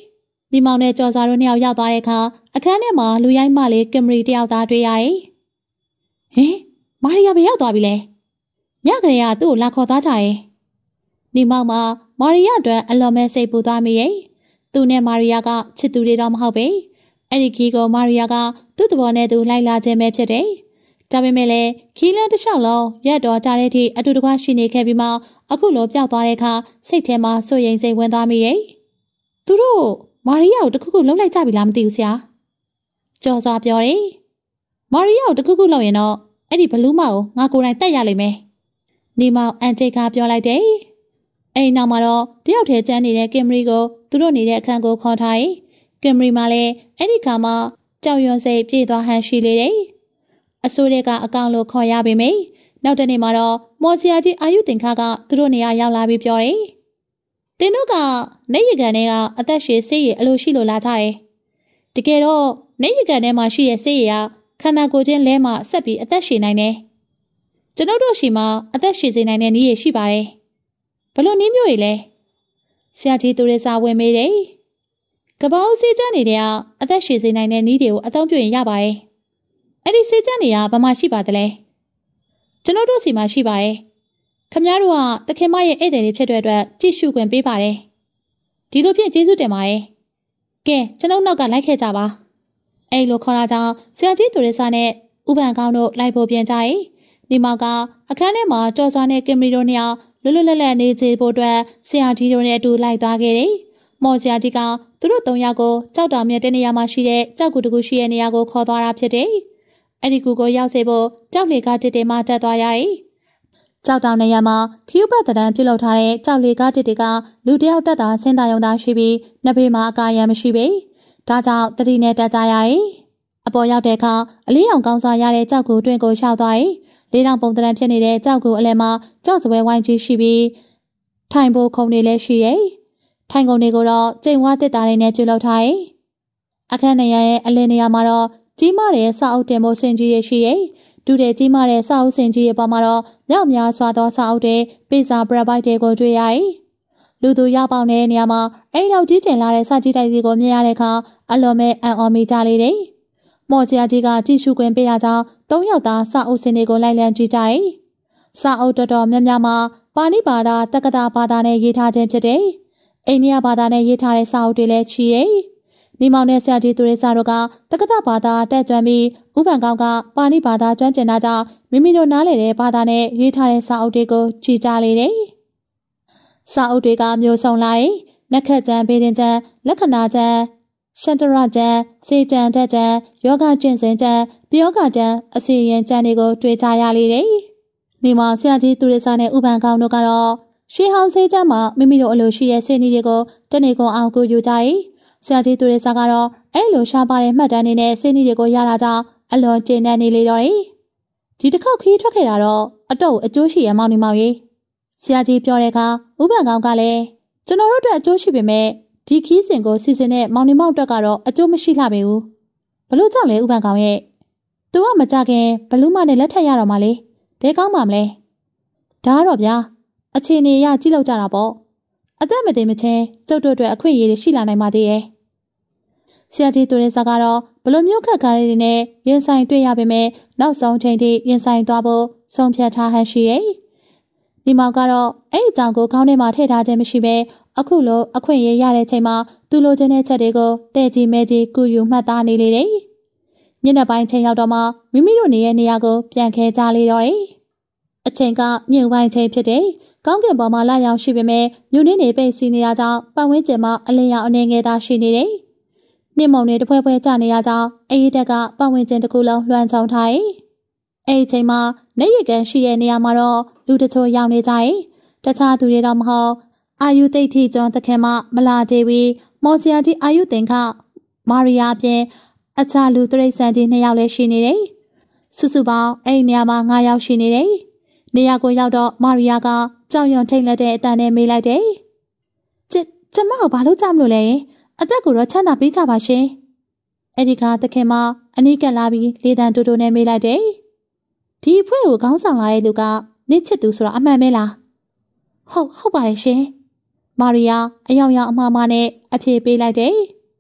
မိမောင်နဲ့ကျော်စွာတို့နှစ်ယောက်ရောက်သွားတဲ့အခါအခန်းထဲမှာလူရိုင်းမလေးကင်မရီတယောက်သားတွေ့ရတယ်။ဟင်မာရီယာဘယ်ရောက်သွားပြီလဲ။ညကလေးကသူ့ကိုလာခေါ်သားကြတယ်။မိမောင်မှာမာရီယာအတွက်အလွန်ပဲစိတ်ပူသွားမိရဲ့။သူနဲ့မာရီယာကချစ်သူတွေတော့မဟုတ်ပဲ။အဲ့ဒီခီးကိုမာရီယာကသူ့သဘောနဲ့သူလိုက်လာခြင်းပဲဖြစ်တယ်။ဒါပေမဲ့လည်းခီးလန်းတစ်လျှောက်လုံးရက်တော်ကြတဲ့အထိအတူတကွရှိနေခဲ့ပြီးမှအခုလိုပျောက်သွားတဲ့အခါစိတ်ထဲမှာစိုးရိမ်စိတ်ဝင်သွားမိရဲ့။သူတို့မာရီယာကိုတခုခုလှုပ်လိုက်ကြပြီလားမသိဘူးဆရာ။ကျော်စွာပြောတယ်။မာရီယာကိုတခုခုလှုပ်ရင်တော့အဲ့ဒီဘလူးမကိုငါကိုယ်တိုင်တက်ရလိမ့်မယ်။နေမောင်အန်တိတ်ကပြောလိုက်တယ်။အဲ့နောက်မှာတော့တယောက်တည်းကျန်းနေတဲ့ကင်မရီကိုသူတို့နေတဲ့အခန်းကိုခေါ်ထားတယ်။ကင်မရီမှလည်းအဲ့ဒီခါမှာကြောက်ရွံ့စိတ်ပြေးသွားဟန်ရှိလေတယ်။အစိုးရကအကောင်လို့ခေါ်ရပေမယ့်နောက်တနေ့မှာတော့မော်စီယာကြီးအာယုတင်ခါကသူတို့နေရာရောက်လာပြီးပြောတယ်။တင်းတို့ကနေရကန်ထဲကအသက်ရှည်ဆေးရည်အလိုရှိလို့လာကြတယ်။တကယ်တော့နေရကန်ထဲမှာရှိတဲ့ဆေးရည်ကခန္ဓာကိုယ်ချင်းလဲမှဆက်ပြီးအသက်ရှည်နိုင်တယ်။ကျွန်ုပ်တို့ရှိမှအသက်ရှည်စေနိုင်တဲ့နည်းရရှိပါတယ်။ဘလို့နည်းမျိုးတွေလဲ။ဆရာကြီးသူရစာဝင်မေးတယ်။ကပောင်းစေးချမ်းနေတဲ့အသက်ရှည်စေနိုင်တဲ့နည်းတွေကိုအသုံးပြုရင်ရပါတယ်။အဲ့ဒီစေးချမ်းတွေကဘာမှရှိပါသလဲ။ကျွန်ုပ်တို့စီမှာရှိပါတယ်။ခမည်းတော်ကတခင်မရဲ့ဧည့်သည်တွေဖြစ်တဲ့အတွက်ကြည့်ရှုခွင့်ပေးပါတယ်။ဒီလိုဖြင့်ကျေးဇူးတင်ပါတယ်။ကဲကျွန်ုပ်နောက်ကလိုက်ခဲ့ကြပါ။အဲ့လိုခေါ်တာကြောင့်ဆရာကြီးသူရစာနဲ့ဥပန်ကောင်းတို့လိုက်ဖို့ပြန်ကြ၏။ဒီမောင်ကအခန်းထဲမှာကြော်စွာနဲ့ကင်မရီတို့နှစ်ယောက်လွတ်လွတ်လပ်လပ်နေစေဖို့အတွက်ဆရာကြီးတို့နဲ့အတူလိုက်သွားခဲ့တယ်။မော်ဆရာကြီးကသူတို့သုံးယောက်ကိုကြောက်တောင်မြတ်တဲ့နေရာမှာရှိတဲ့ကြောက်ကူတကူရှိတဲ့နေရာကိုခေါ်သွားတာဖြစ်တယ်။အဲ့ဒီကူကိုရောက်စေဖို့ကြောက်လေကားတစ်တွေမှတက်သွားရတယ်။ကြောက်တောင်နေရာမှာခီးပတ်တံပြုတ်လောက်ထားတဲ့ကြောက်လေကားတစ်တွေကလူတယောက်တက်တာဆင်းတာယုံတာရှိပြီးနှစ်ဘေးမှာအကာရံမရှိပေ။ဒါကြောင့်တတိနဲ့တက်ကြရတယ်။အပေါ်ရောက်တဲ့အခါအလေးအောင်ကောင်းစွာရတဲ့ကြောက်ကူတွင်ကိုရှောက်သွားတယ်။လေးတောင်ပုံတံဖြစ်နေတဲ့ကြောက်ကူအလဲမှာကြောက်စပွဲဝိုင်းကြီးရှိပြီးထိုင်ဖို့ခုံတွေလည်းရှိရဲ့။ထိုင်ခုံတွေကိုတော့ကျိန်ဝါတစ်သားတွေနဲ့ပြုတ်လောက်ထားတယ်။အခန်းနေရာရဲ့အလယ်နေရာမှာတော့ကြီးမားတဲ့စာအုပ်တင်ဖို့စင်ကြီးရရှိရဲ့။ဒုတဲ့ကြီးမားတဲ့စာအုပ်စင်ကြီးရဲ့ပေါ်မှာတော့မြောက်များစွာသောစာအုပ်တွေပိစာပရပိုက်တွေကိုတွေ့ရတယ်။လူသူရောက်ပေါက်တဲ့နေရာမှာအဲ့လောက်ကြီးကျယ်လာတဲ့စာကြီးတိုက်စီကိုမြင်ရတဲ့အခါအလွန်မဲ့အံ့ဩမိကြလေတယ်။မော်ဆရာကြီးကကြည့်ရှုခွင့်ပေးရကြောင်းသုံးယောက်သားစာအုပ်စင်တွေကိုလိုက်လံကြည့်ကြတယ်။စာအုပ်တော်တော်များများမှာပါဠိဘာသာတက္ကသဘာသာနဲ့ရေးထားခြင်းဖြစ်တယ်။အိန္ဒိယဘာသာနဲ့ရေးထားတဲ့စာအုပ်တွေလည်းရှိရဲ့။မိမောင်နဲ့ဆရာကြီးသူရိစာတို့ကတက္ကသဘာသာတက်ကြွပြီးဥပန်ကောင်းကပါဠိဘာသာကျွမ်းကျင်တာကြောင့်မိမိတို့နားလည်တဲ့ဘာသာနဲ့ရေးထားတဲ့စာအုပ်တွေကိုကြည့်ကြလေတယ်။စာအုပ်တွေကမျိုးစုံလာတယ်။နက္ခတ်ကျန်၊ဘေးတင်ကျန်၊လက္ခဏာကျန်ရှန္တရကျန်စေတံတက်ကျန်ယောဂကျင့်စဉ်ကျန်ပယောဂကျန်အစီရင်ကျန်တွေကိုတွေ့ကြရလေတယ်။ဒီမှာဆရာကြီးသူရိစာနဲ့ဥပန်ကောင်းတို့ကတော့ရွှေဟောင်းစေးကျန်မှာမိမိတို့အလိုရှိတဲ့စေနီတွေကိုတနေ့ကုန်အောင်ကိုယူကြတယ်။ဆရာကြီးသူရိစာကတော့အဲ့လိုရှားပါတဲ့မှတ်တမ်းတွေနဲ့စေနီတွေကိုရတာကြောင့်အလွန်ကျေနပ်နေလေတော့တယ်။ဒီတစ်ခေါက်ခီးထွက်ခဲ့တာတော့အတော့အကျိုးရှိရမောင်နေမောင်ကြီးဆရာကြီးပြောတဲ့အခါဥပန်ကောင်းကလည်းကျွန်တော်တို့အတွက်အကျိုးရှိပေမဲ့ဒီခီးစဉ်ကိုစီစဉ်တဲ့မောင်နေမောင်အတွက်ကတော့အကျိုးမရှိလှပေဘူးဘလို့ကြောင့်လဲဥပန်ကောင်ရဲ့သူကမကြခင်ဘလူးမနဲ့လက်ထက်ရတော့မှလေဘယ်ကောင်းမှမလဲဒါကတော့ဗျာအခြေအနေရကြည့်လောက်ကြတာပေါ့အသက်မသေးမချင်းကျုပ်တို့အတွက်အခွင့်အရေးတွေရှိလာနိုင်ပါသေးရဲ့ဆရာကြီးသူရဲစာကတော့ဘလို့မျိုးခက်ကားတွေနဲ့ရင်ဆိုင်တွေ့ရပေမဲ့နောက်ဆုံးချိန်ထိရင်ဆိုင်သွားဖို့ဆုံးဖြတ်ထားဟန်ရှိရဲ့ဒီမောင်ကတော့အဲ့ဒီအကြောင်းကိုခေါင်းထဲမှာထည့်ထားခြင်းမရှိပဲအခုလိုအခွင့်အရေးရတဲ့ချိန်မှာသူလိုချင်တဲ့ချက်တွေကိုတဲ့ကြီးမဲကြီးကူယူမှတ်သားနေလေတယ်။ညနေပိုင်းချိန်ရောက်တော့မှမိမိတို့နေရဲ့နေရာကိုပြန်ခဲကြလေတော့တယ်။အချိန်ကညင်ပိုင်းချိန်ဖြစ်တယ်။ကောင်းကင်ပေါ်မှာလာရောက်ရှိပေမဲ့ညနေနေပိတ်စီနေရကြောင်းပတ်ဝန်းကျင်မှာအလင်းရောင်အနေငယ်သာရှိနေတယ်။နှင်းမုံတွေတဖွဲဖွဲကျနေရကြောင်းအေးတက်ကပတ်ဝန်းကျင်တစ်ခုလုံးလွှမ်းခြုံထားတယ်။အဲ့ဒီချိန်မှာနေရကန်ရှိတဲ့နေရာမှာတော့လူတချို့ရောက်နေကြတယ်။တခြားသူတွေတော့မဟုတ်အာယုသိထိကျော်တခင်မမလာဒေဝီမော်စီယာတီအာယုတင်ခမာရီယာပြင်အခြားလူတရိတ်ဆန်ကြီးနှစ်ယောက်လည်းရှိနေတယ်။စုစုပေါင်းအဲ့ဒီနေရာမှာငါးယောက်ရှိနေတယ်။နေရာကိုရောက်တော့မာရီယာကကြောင်ရွံထိတ်လက်တဲ့အတန်နဲ့မေးလိုက်တယ်။ကျကျမကိုဘာလို့ကြမလို့လဲ။အသက်ကိုတော့ချမ်းသာပေးကြပါရှင်။အဲ့ဒီကတခင်မအနီးကပ်လာပြီးလေတံတူတူနဲ့မေးလိုက်တယ်။ဒီအဖွဲ့ကိုခေါင်းဆောင်လာတဲ့လူကနစ်ချစ်သူဆိုတာအမှန်ပဲလား။ဟုတ်ဟုတ်ပါတယ်ရှင်။မာရီယာအယောင်ယောင်အမှားမှားနဲ့အဖြေပေးလိုက်တယ်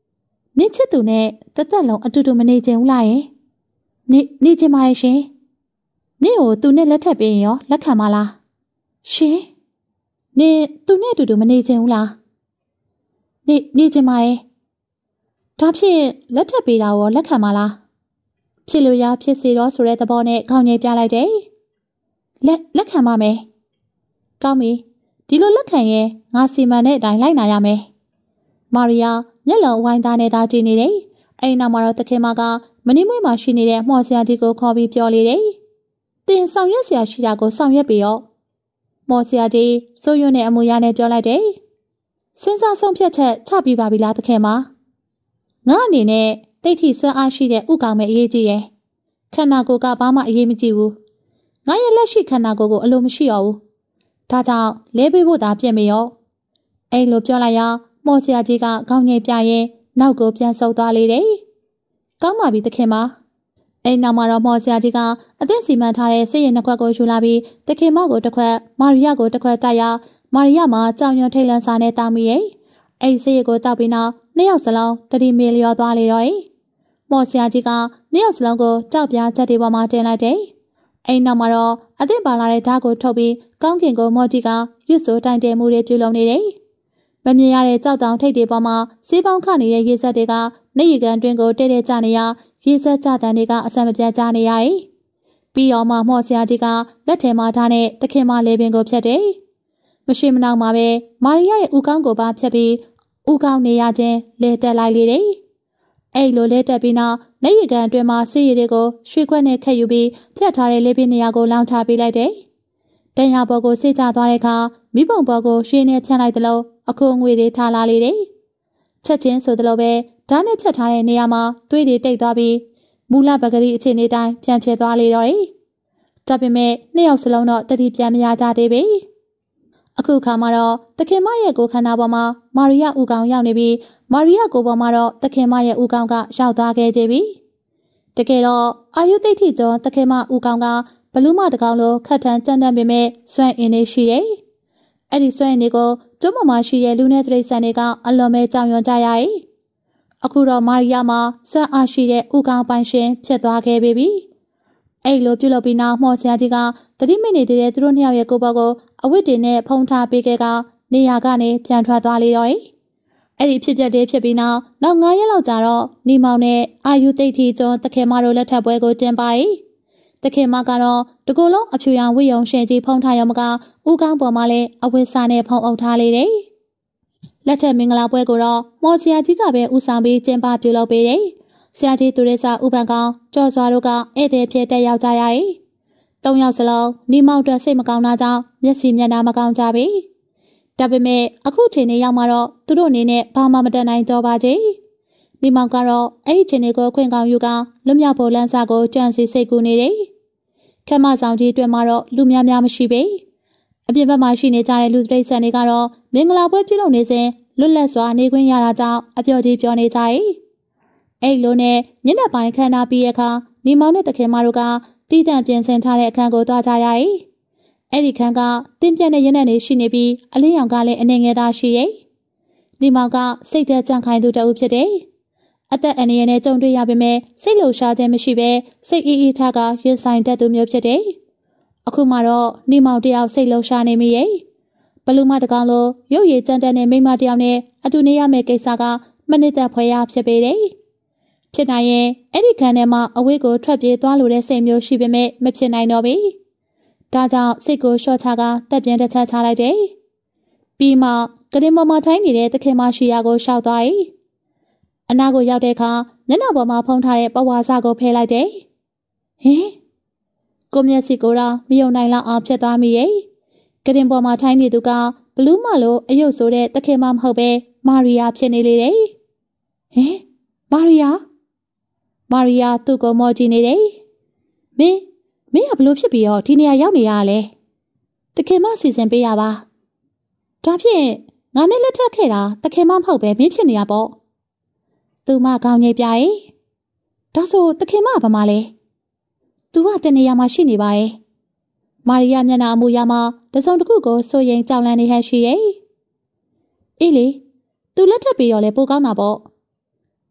နေချစ်သူနဲ့တသက်လုံးအတူတူမနေချင်ဘူးလားယင်နေနေချင်ပါရဲ့ရှင်နေကိုသူနဲ့လက်ထပ်ပေးရင်ရောလက်ခံမလားရှင်နေသူနဲ့အတူတူမနေချင်ဘူးလားနေနေချင်ပါရဲ့ဒါဖြင့်လက်ထပ်ပေးတာရောလက်ခံမလားဖြစ်လို့ရဖြစ်စီတော့ဆိုတဲ့သဘောနဲ့ခေါင်းငယ်ပြလိုက်တယ်လက်လက်ခံပါမယ်ကောင်းပြီဒီလိုလက်ခံရင်ငါစီမံတဲ့အတိုင်းလိုက်နာရမယ်မာရီယာမျက်လုံးဝိုင်းသားနဲ့သာကြည့်နေတယ်အဲ့နောက်မှာတော့တခင်မကမနီမွေးမှာရှိနေတဲ့မှော်ဆရာကြီးကိုခေါ်ပြီးပြောလေတယ်တင်ဆောင်ရွက်ဆရာရှိတာကိုဆောင်ရွက်ပြီးတော့မှော်ဆရာကြီးစိုးရွံ့တဲ့အမူအရာနဲ့ပြောလိုက်တယ်စဉ်းစားဆုံးဖြတ်ချက်ချပြီးပါပြီလားတခင်မငါအနေနဲ့တိတ်ထိဆွမ်းအားရှိတဲ့ဥကောင်မဲ့အရေးကြီးတယ်ခန္ဓာကိုယ်ကဘာမှအရေးမကြီးဘူးငါရဲ့လက်ရှိခန္ဓာကိုယ်ကိုအလိုမရှိတော့ဘူးဒါကြောင့်လဲပေးဖို့သာပြည့်မရောအဲ့လိုပြောလိုက်ရမော်ဆရာကြီးကခေါင်းငယ်ပြရင်နောက်ကိုပြန်ဆုပ်သွားလေတယ်ကောင်းပါပြီတခင်မအဲ့နောက်မှာတော့မော်ဆရာကြီးကအသင့်စီမံထားတဲ့စိတ်ရည်နှစ်ခွက်ကိုယူလာပြီးတခင်မကိုတစ်ခွက်မာရီယာကိုတစ်ခွက်တိုက်ရမာရီယာမှာကြောင်ရွံထိတ်လန့်စာနဲ့တောင်းမိရဲ့အဲ့စိတ်ရည်ကိုတောက်ပြီးနောက်နှစ်ယောက်စလုံးတတိမေလျော်သွားလေတော့တယ်မော်ဆရာကြီးကနှစ်ယောက်စလုံးကိုကြောက်ပြားချက်တွေပေါ်မှာတင်လိုက်တယ်အဲ့နောက်မှာတော့အသင့်ပါလာတဲ့ဓာတ်ကိုထုတ်ပြီးကောင်းကင်ကိုမော်တီကရွတ်ဆိုတိုင်တယ်မှုတွေပြုလုပ်နေတယ်မမြင်ရတဲ့ကြောက်တောင်ထိတ်တွေပေါ်မှာစေးပေါင်းခနေတဲ့ရေစက်တွေကနေရီကန်တွင်ကိုတဲတဲကျနေရရေစက်ကြတန်တွေကအဆန်မပြတ်ကျနေရတယ်ပြီးတော့မှမော်ဆရာကြီးကလက်ထဲမှာထားတဲ့တခင်မလေးပင်ကိုဖြတ်တယ်မရှိမနှောင်မှာပဲမာရီယာရဲ့ဦးကောင်းကိုပါဖြတ်ပြီးဦးကောင်းနေရချင်းလဲတက်လိုက်လေတယ်အဲ့လိုလဲတက်ပြီးနောက်နေရီကန်အတွင်းမှာစီးရီတွေကိုရွှေခွက်နဲ့ခက်ယူပြီးဖြတ်ထားတဲ့လေးပင်နေရာကိုလောင်းချပေးလိုက်တယ်တန်ရဘော်ကိုစိတ်ချသွားတဲ့အခါမိဘုံဘော်ကိုရွှေနဲ့ဖြန့်လိုက်သလိုအခုငွေတွေထားလာလေတယ်ချက်ချင်းဆိုသလိုပဲဓာတ်နဲ့ဖြတ်ထားတဲ့နေရာမှာသွေးတွေတိတ်သွားပြီးမူလပဂရီအခြေအနေတိုင်းပြန်ဖြစ်သွားလေတော့တယ်ဒါပေမဲ့နှစ်ယောက်စလုံးတော့တတိပြန်မရကြသေးပြီအခုခါမှာတော့တခင်မရဲ့ကိုခန္ဓာပေါ်မှာမာရီယာဦးကောင်ရောက်နေပြီးမာရီယာကိုပေါ်မှာတော့တခင်မရဲ့ဦးကောင်ကရောက်သွားခဲ့ကြပြီတကယ်တော့အာယုသိဋ္ဌိကျော်တခင်မဦးကောင်ကဘလူးမတကောင်လိုခတ်ထန်ကြမ်းတမ်းပေမဲ့စွန့်အင်းနေရှိတယ်အဲ့ဒီစွန့်အင်းတွေကိုကျုံးမမရှိတဲ့လူနဲ့တရိษံတွေကအလွန်ပဲကြောင်ရွံ့ကြရတယ်အခုတော့မာရီယာမှာစွန့်အားရှိတဲ့ဦးကောင်ပိုင်ရှင်ဖြစ်သွားခဲ့ပြီအဲ့လိုပြုလုပ်ပြီးနောက်မှော်ဆရာကြီးကတတိမိနေသေးတဲ့သူတို့နှစ်ယောက်ရဲ့ကိုယ်ပေါ်ကိုအဝတ်တွေနဲ့ဖုံးထားပေးခဲ့ကနေရာကနေပြန်ထွက်သွားလေတော့တယ်အဲ့ဒီဖြစ်ပျက်တဲ့ဖြစ်ပြီးနောက်နောက်၅ရက်လောက်ကြာတော့နေမောင်နဲ့အာယုသိဋ္ဌိကျော်တခင်မတို့လက်ထပ်ပွဲကိုတင်ပါတယ်တခင်မကတော့တကူလုံးအဖြူရောင်ဝိယုံရှင်ကြီးဖုံးထားရုံမကဦးကောင်းပေါ်မှာလည်းအဝတ်စားနဲ့ဖုံးအုပ်ထားလေတယ်လက်ထက်မင်္ဂလာပွဲကိုတော့မော်ဆရာကြီးကပဲဦးဆောင်ပြီးကျင်းပပြုလုပ်ပေးတယ်ဆရာကြီးသူရိစာဥပန်ကောင်ကျော်စွာတို့ကဧည့်သည်ဖြစ်တက်ရောက်ကြရတယ်သုံးယောက်စလုံးနေမောင်အတွက်စိတ်မကောင်းတာကြောင့်မျက်စိမျက်နှာမကောင်းကြပြီဒါပေမဲ့အခုချိန်နေရောက်မှာတော့သူတို့အနေနဲ့ဘာမှမတတ်နိုင်တော့ပါကြမိမောင်ကတော့အဲ့ဒီချိန်တွေကိုခွင့်ကောင်းယူကလွတ်မြောက်ဖို့လမ်းစာကိုကြံစီစိတ်ကူးနေတယ်ခမဆောင်ကြီးအတွက်မှာတော့လူများများမရှိပေအပြင်ဘက်မှာရှိနေကြတဲ့လူသတိဆန်တွေကတော့မင်္ဂလာပွဲပြုလုပ်နေစဉ်လွတ်လပ်စွာနေခွင့်ရတာကြောင့်အပျော်ကြီးပြောနေကြတယ်အဲ့လိုနဲ့ညနေပိုင်းခန်းနာပြီးရခါနေမောင်နဲ့တခင်မတို့ကတီးတန့်ပြင်ဆင်ထားတဲ့အခန်းကိုသွားကြရတယ်အဲ့ဒီခန်းကတင်းပြတ်တဲ့ရနံ့တွေရှိနေပြီးအလင်းရောင်ကလည်းအနေငယ်သားရှိရဲ့နေမောင်ကစိတ်သက်ကြံခိုင်သူတအုပ်ဖြစ်တယ်အသက်အန္တရာယ်နဲ့ကြုံတွေ့ရပေမဲ့စိတ်လှုပ်ရှားခြင်းမရှိဘဲစိတ်အေးအေးထားကရင်ဆိုင်တတ်သူမျိုးဖြစ်တယ်အခုမှတော့နေမောင်တယောက်စိတ်လှုပ်ရှားနေမိရဲ့ဘလူးမတကောင်လိုရုပ်ရည်ကြမ်းတမ်းတဲ့မိမတယောက်နဲ့အတူနေရမယ့်ကိစ္စကမနစ်သက်ဖွယ်ရဖြစ်ပေတယ်ဖြစ်နိုင်ရင်အဲ့ဒီခန်းထဲမှာအဝေးကိုထွက်ပြေးသွားလို့တဲ့စိတ်မျိုးရှိပေမဲ့မဖြစ်နိုင်တော့ဘူးဒါကြောင့်စိတ်ကိုလျှော့ချကတက်ပြင်းတစ်ချက်ချလိုက်တယ်ပြီးမှကရင်ပေါ်မှာထိုင်းနေတဲ့တခင်မရှိရာကိုရှောက်သွားတယ်အနာကိုရောက်တဲ့အခါမျက်နှာပေါ်မှာဖုံးထားတဲ့ပဝါစကိုဖယ်လိုက်တယ်ဟင်ကိုမျက်စိကိုတော့မယုံနိုင်လောက်အောင်ဖြစ်သွားမိရဲ့ကရင်ပေါ်မှာထိုင်းနေသူကဘလူးမလိုအယုတ်ဆိုတဲ့တခင်မမဟုတ်ပဲမာရီယာဖြစ်နေလေတယ်ဟင်မာရီယာမာရီယာသူ့ကိုမော်ကြည့်နေတယ်မင်းမင်းကဘလို့ဖြစ်ပြီးတော့ဒီနေရာရောက်နေရလဲတခင်မစီစဉ်ပေးရပါဒါဖြင့်ငါနဲ့လက်ထပ်ခဲ့တာတခင်မမဟုတ်ပဲမင်းဖြစ်နေရပေါ့သူမကောင်းငယ်ပြရဲ့ဒါဆိုတခင်မကဘာမှလဲသူကတနေရာမှာရှိနေပါရဲ့မာရီယာမျက်နှာအမူအရာမှာတစုံတစ်ခုကိုစိုးရိမ်ကြောက်လန့်နေဟန်ရှိရဲ့အေးလေသူလက်ထပ်ပြီးတော့လဲပိုကောင်းတာပေါ့ဒ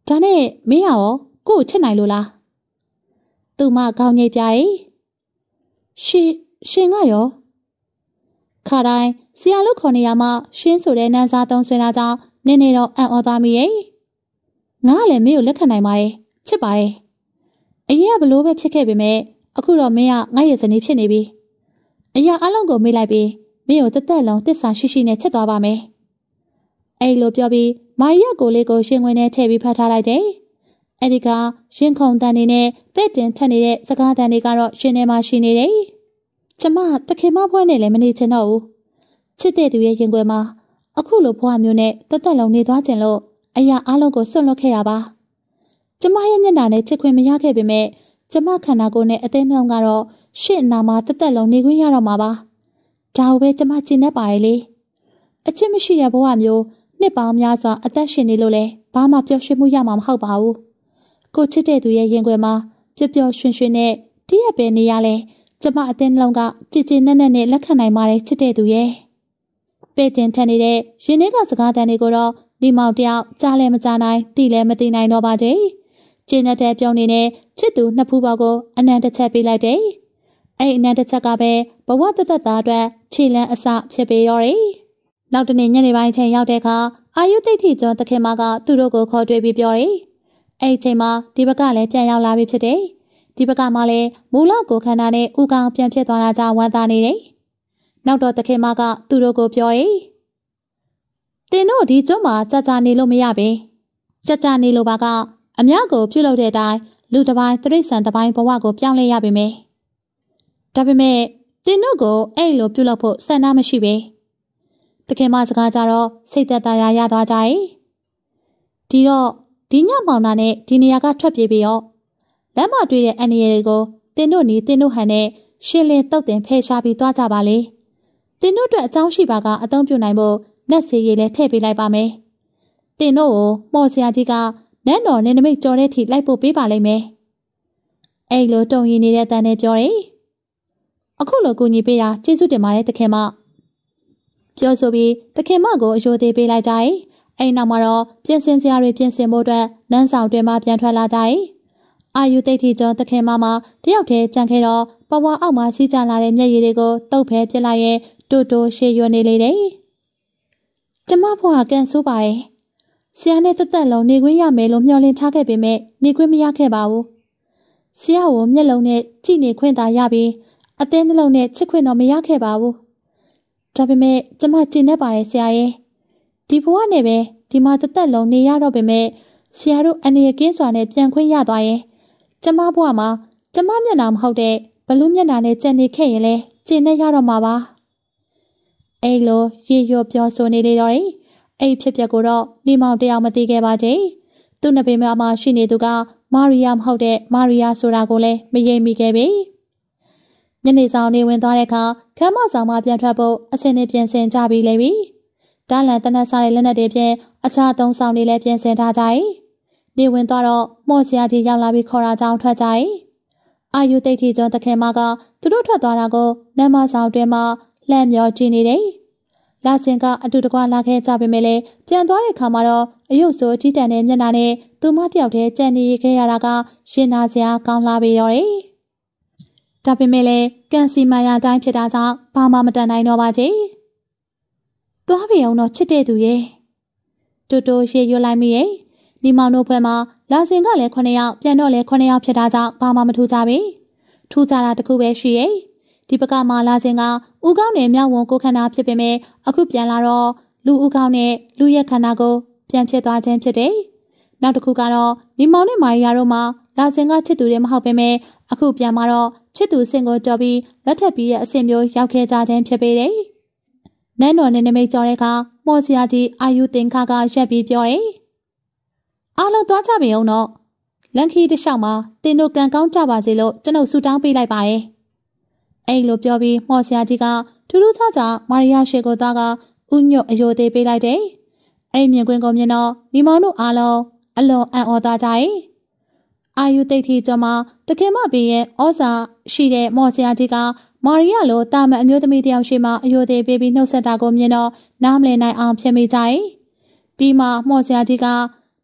ဒါနဲ့မင်းရောကို့ကိုချစ်နိုင်လို့လားသူမခေါင်းငိတ်ပြတယ်ရှင်ရှင်ကရောခါတိုင်းဆရာလို့ခေါ်နေရမှရှင်းဆိုတဲ့နန်းစားသုံးဆွဲတာကြောင့်နင်းနေတော့အံ့ဩသွားမိရဲ့ငါကလည်းမင်းကိုလက်ခံနိုင်ပါတယ်ချစ်ပါတယ်အရင်ကဘလို့ပဲဖြစ်ခဲ့ပေမဲ့အခုတော့မင်းကငါ့ရဲ့ဇနီးဖြစ်နေပြီအရာအလုံးကိုမေ့လိုက်ပြီးမင်းကိုတက်တက်လုံးတစ္ဆာရှိရှိနဲ့ချစ်သွားပါမယ်အဲ့လိုပြောပြီးမာရီယာကိုလေးကိုရှင်ဝင်နဲ့ထည့်ပြီးဖတ်ထားလိုက်တယ်အဲ့ဒီကရှင်ခုံတန်နေနဲ့ပဲ့တင်ထက်နေတဲ့စကားတန်တွေကတော့ရှင်ထဲမှာရှိနေတယ်ကျမတခင်မဘွဲနဲ့လည်းမနေချင်တော့ဘူးချစ်တဲ့သူရဲ့ရင်ခွဲမှာအခုလိုဘွားမျိုးနဲ့တက်တက်လုံးနေသွားခြင်းလို့အရာအလုံးကိုစွန့်လွတ်ခဲ့ရပါကျမရဲ့မျက်နှာနဲ့ချစ်ခွင့်မရခဲ့ပေမဲ့ကျမခန္ဓာကိုယ်နဲ့အသေးနှလုံးကတော့ရှင့်နာမှာတက်တက်လုံးနေခွင့်ရတော့မှာပါဒါကိုပဲကျမကျင့်တတ်ပါရဲ့လေအချစ်မရှိတဲ့ဘဝမျိုးနှစ်ပေါင်းများစွာအသက်ရှင်နေလို့လဲဘာမှပျော်ရွှင်မှုရမှာမဟုတ်ပါဘူးကိုချစ်တဲ့သူရဲ့ရင်ခွဲမှာပျော်ပျော်ရွှင်ရွှင်နဲ့တည့်ရပဲနေရလဲကျမအသေးနှလုံးကကြည်ကြည်နက်နက်နဲ့လက်ခံနိုင်ပါတယ်ချစ်တဲ့သူရဲ့ပဲ့တင်ထက်နေတဲ့ရင်ထဲကစကားတန်တွေကိုတော့ဒီမောင်တယောက်ကြားလဲမကြားနိုင်တိလဲမသိနိုင်တော့ပါတဲ့ကျင်းတဲ့ပြုံးနေတဲ့ချစ်သူနှစ်ဖူးပေါ်ကိုအနံတစ်ချက်ပေးလိုက်တယ်အဲ့အနံတစ်ချက်ကပဲဘဝတသက်သားအတွက်ခြေလန်းအစဖြစ်ပေးရောတယ်နောက်တနေ့ညနေပိုင်းချိန်ရောက်တဲ့အခါအာယုသိဋ္ဌိကျော်တခင်မကသူတို့ကိုခေါ်တွေ့ပြီးပြောတယ်အဲ့ဒီချိန်မှာဒီဘက်ကလည်းပြန်ရောက်လာပြီဖြစ်တယ်ဒီဘက်ကမှလည်းမူလကိုခန္ဓာနဲ့ဥကောင်ပြန်ဖြစ်သွားတာကြောင့်ဝမ်းသာနေတယ်နောက်တော့တခင်မကသူတို့ကိုပြောတယ်တင်တို့ဒီကျွန်းမှာကြာကြာနေလို့မရပဲကြာကြာနေလို့ပါကအများကိုပြုတ်လို့တဲ့အတိုင်းလူတစ်ပိုင်းသရိษံတစ်ပိုင်းဘဝကိုပြောင်းလဲရပါမယ်ဒါပေမဲ့တင်တို့ကိုအဲ့လိုပြုတ်လို့ဖို့ဆန္ဒမရှိပဲတခင်မစကားကြတော့စိတ်သက်သာရရသွားကြတယ်ဒီတော့ဒီညမောင်နာနဲ့ဒီနေရာကထွက်ပြေးပြီးတော့လမ်းမတွေ့တဲ့အန်ရီတွေကိုတင်တို့နီတင်တို့ဟန်နဲ့ရှင်းလင်းတုတ်တင်ဖယ်ရှားပြီးသွားကြပါလေတင်တို့အတွက်အကြောင်းရှိပါကအသုံးပြုနိုင်ဖို့နတ်စီရီလည်းထည့်ပေးလိုက်ပါမယ်တင်တို့ကိုမော်ဆရာကြီးကနန်းတော်နဲ့နမိတ်ကြော်တဲ့ထိလိုက်ပို့ပေးပါလိမ့်မယ်အဲ့လိုတုံရင်နေတဲ့တန်နဲ့ပြောတယ်အခုလိုကူညီပေးတာကျေးဇူးတင်ပါတယ်တခင်မပြောဆိုပြီးတခင်မကိုအယိုသေးပေးလိုက်ကြတယ်အဲ့နောက်မှာတော့ပြင်ဆင်စရာတွေပြင်ဆင်ဖို့အတွက်နန်းဆောင်တွင်မှပြန်ထွက်လာကြတယ်အာယုသိဋ္ဌိကျော်တခင်မမှာတယောက်တည်းကြံခဲ့တော့ပဝါအောက်မှာစီးကြလာတဲ့မျက်ရည်တွေကိုတုပ်ဖဲပြစ်လိုက်ရဲ့တိုးတိုးရှေ့ရွနေလေတယ်ကျမဘွားကန်ဆိုးပါတယ်ဆရာနဲ့တက်တက်လုံးနေခွင့်ရမယ်လို့မျှော်လင့်ထားခဲ့ပေမဲ့နေခွင့်မရခဲ့ပါဘူးဆရာကိုမျက်လုံးနဲ့ကြည့်နေခွင့်သာရပြီးအသေးနှလုံးနဲ့ချစ်ခွင့်တော့မရခဲ့ပါဘူးဒါပေမဲ့ကျမကျင့်တတ်ပါတယ်ဆရာရဲ့ဒီဘဝနဲ့ပဲဒီမှာတက်တက်လုံးနေရတော့ပေမဲ့ဆရာတို့အနေနဲ့ကင်းစွာနဲ့ပြန်ခွင့်ရသွားရဲ့ကျမဘဝမှာကျမမျက်နှာမဟုတ်တဲ့ဘလူးမျက်နှာနဲ့ကြံနေခဲ့ရင်လဲကျင့်တတ်ရတော့မှာပါအဲ့လိုရေရောပြောဆိုနေလေတော့တယ်အဲ့ဖြစ်ပျက်ကိုတော့နေမောင်တယောက်မသိခဲ့ပါသေးသူ့နှစ်ပေမှာရှိနေသူကမာရီယာမဟုတ်တဲ့မာရီယာဆိုတာကိုလည်းမယိမ့်မိခဲ့ပြီညနေဆောင်နေဝင်သွားတဲ့အခါခမ်းမဆောင်မှပြန်ထွက်ဖို့အစင်းနဲ့ပြင်ဆင်ကြပြီးလေပြီတားလန်တနက်စားတဲ့လက်နက်တွေဖြင့်အခြားသုံးဆောင်တွေလည်းပြင်ဆင်ထားကြ၏နေဝင်သွားတော့မော့စရာကြီးရောက်လာပြီးခေါ်တာကြောင့်ထွက်ကြ၏အာယုသိဋ္ဌိကျော်တခင်မကသူတို့ထွက်သွားတာကိုနမ်းမဆောင်တွင်မှလှမ်းမျောကြည့်နေတယ်လာစင်ကအတူတကွလာခဲ့ကြပေမဲ့လည်းပြန်သွားတဲ့အခါမှာတော့အယုတ်ဆိုကြီးတန်တဲ့မျက်နှာနဲ့သူမတယောက်တည်းကြံနေခဲ့ရတာကရှင်နာစရာကောင်းလာပြီတော့တယ်။ဒါပေမဲ့လည်းကန်စီမာယာတိုင်းဖြစ်တာကြောင့်ဘာမှမတန်နိုင်တော့ပါချေ။သွားပြီအောင်တော့ချစ်တဲ့သူရဲ့တူတူရှေ့ရွလိုက်မိရဲ့ဒီမောင်တို့ဘက်မှာလာစင်ကလည်းခုနှစ်ယောက်ပြန်တော့လည်းခုနှစ်ယောက်ဖြစ်တာကြောင့်ဘာမှမထူးကြပြီ။ထူးကြတာတခုပဲရှိရဲ့ဒီဘက်ကမှလာစင်ကဦးကောင်းနဲ့မြောက်ဝန်ကိုခန္ဓာဖြစ်ပေမဲ့အခုပြန်လာတော့လူဦးကောင်းနဲ့လူရက်ခန္ဓာကိုပြန်ဖြစ်သွားခြင်းဖြစ်တယ်။နောက်တစ်ခုကတော့ဒီမောင်နဲ့မာရီယာတို့မှာလာစင်ကချစ်သူတွေမဟုတ်ပေမဲ့အခုပြန်มาတော့ချစ်သူစင်ကိုကြော်ပြီးလက်ထပ်ပြီးတဲ့အဆင့်မျိုးရောက်ခဲ့ကြခြင်းဖြစ်ပေတယ်။နန်းတော်နဲ့နမိတ်ကြော်တဲ့အခါမော်စရာကြီးအာယုသင်္ခါကရက်ပြီးပြောတယ်။အားလုံးသွားကြပြီအောင်တော့လန်ခီတစ်လျှောက်မှာတင်တို့ကံကောင်းကြပါစေလို့ကျွန်ုပ်ဆုတောင်းပေးလိုက်ပါတယ်။အဲ့လိုပြောပြီးမော်စရာကြီးကထူးထူးခြားခြားမာရီယာရှေကိုသားကဥညွတ်အယိုသေးပေးလိုက်တယ်။အဲ့မြင်ကွင်းကိုမြင်တော့မိမောင်တို့အားလုံးအလွန်အံ့ဩသွားကြ၏။အာယုသိဋ္ဌိကျော်မှာတခင်မပင်ရဲ့ဩဇာရှိတဲ့မော်စရာကြီးကမာရီယာလိုတာမန်အမျိုးသမီးတယောက်ရှိမှအယိုသေးပေးပြီးနှုတ်ဆက်တာကိုမြင်တော့နားမလည်နိုင်အောင်ဖြစ်မိကြ၏။ပြီးမှမော်စရာကြီးကန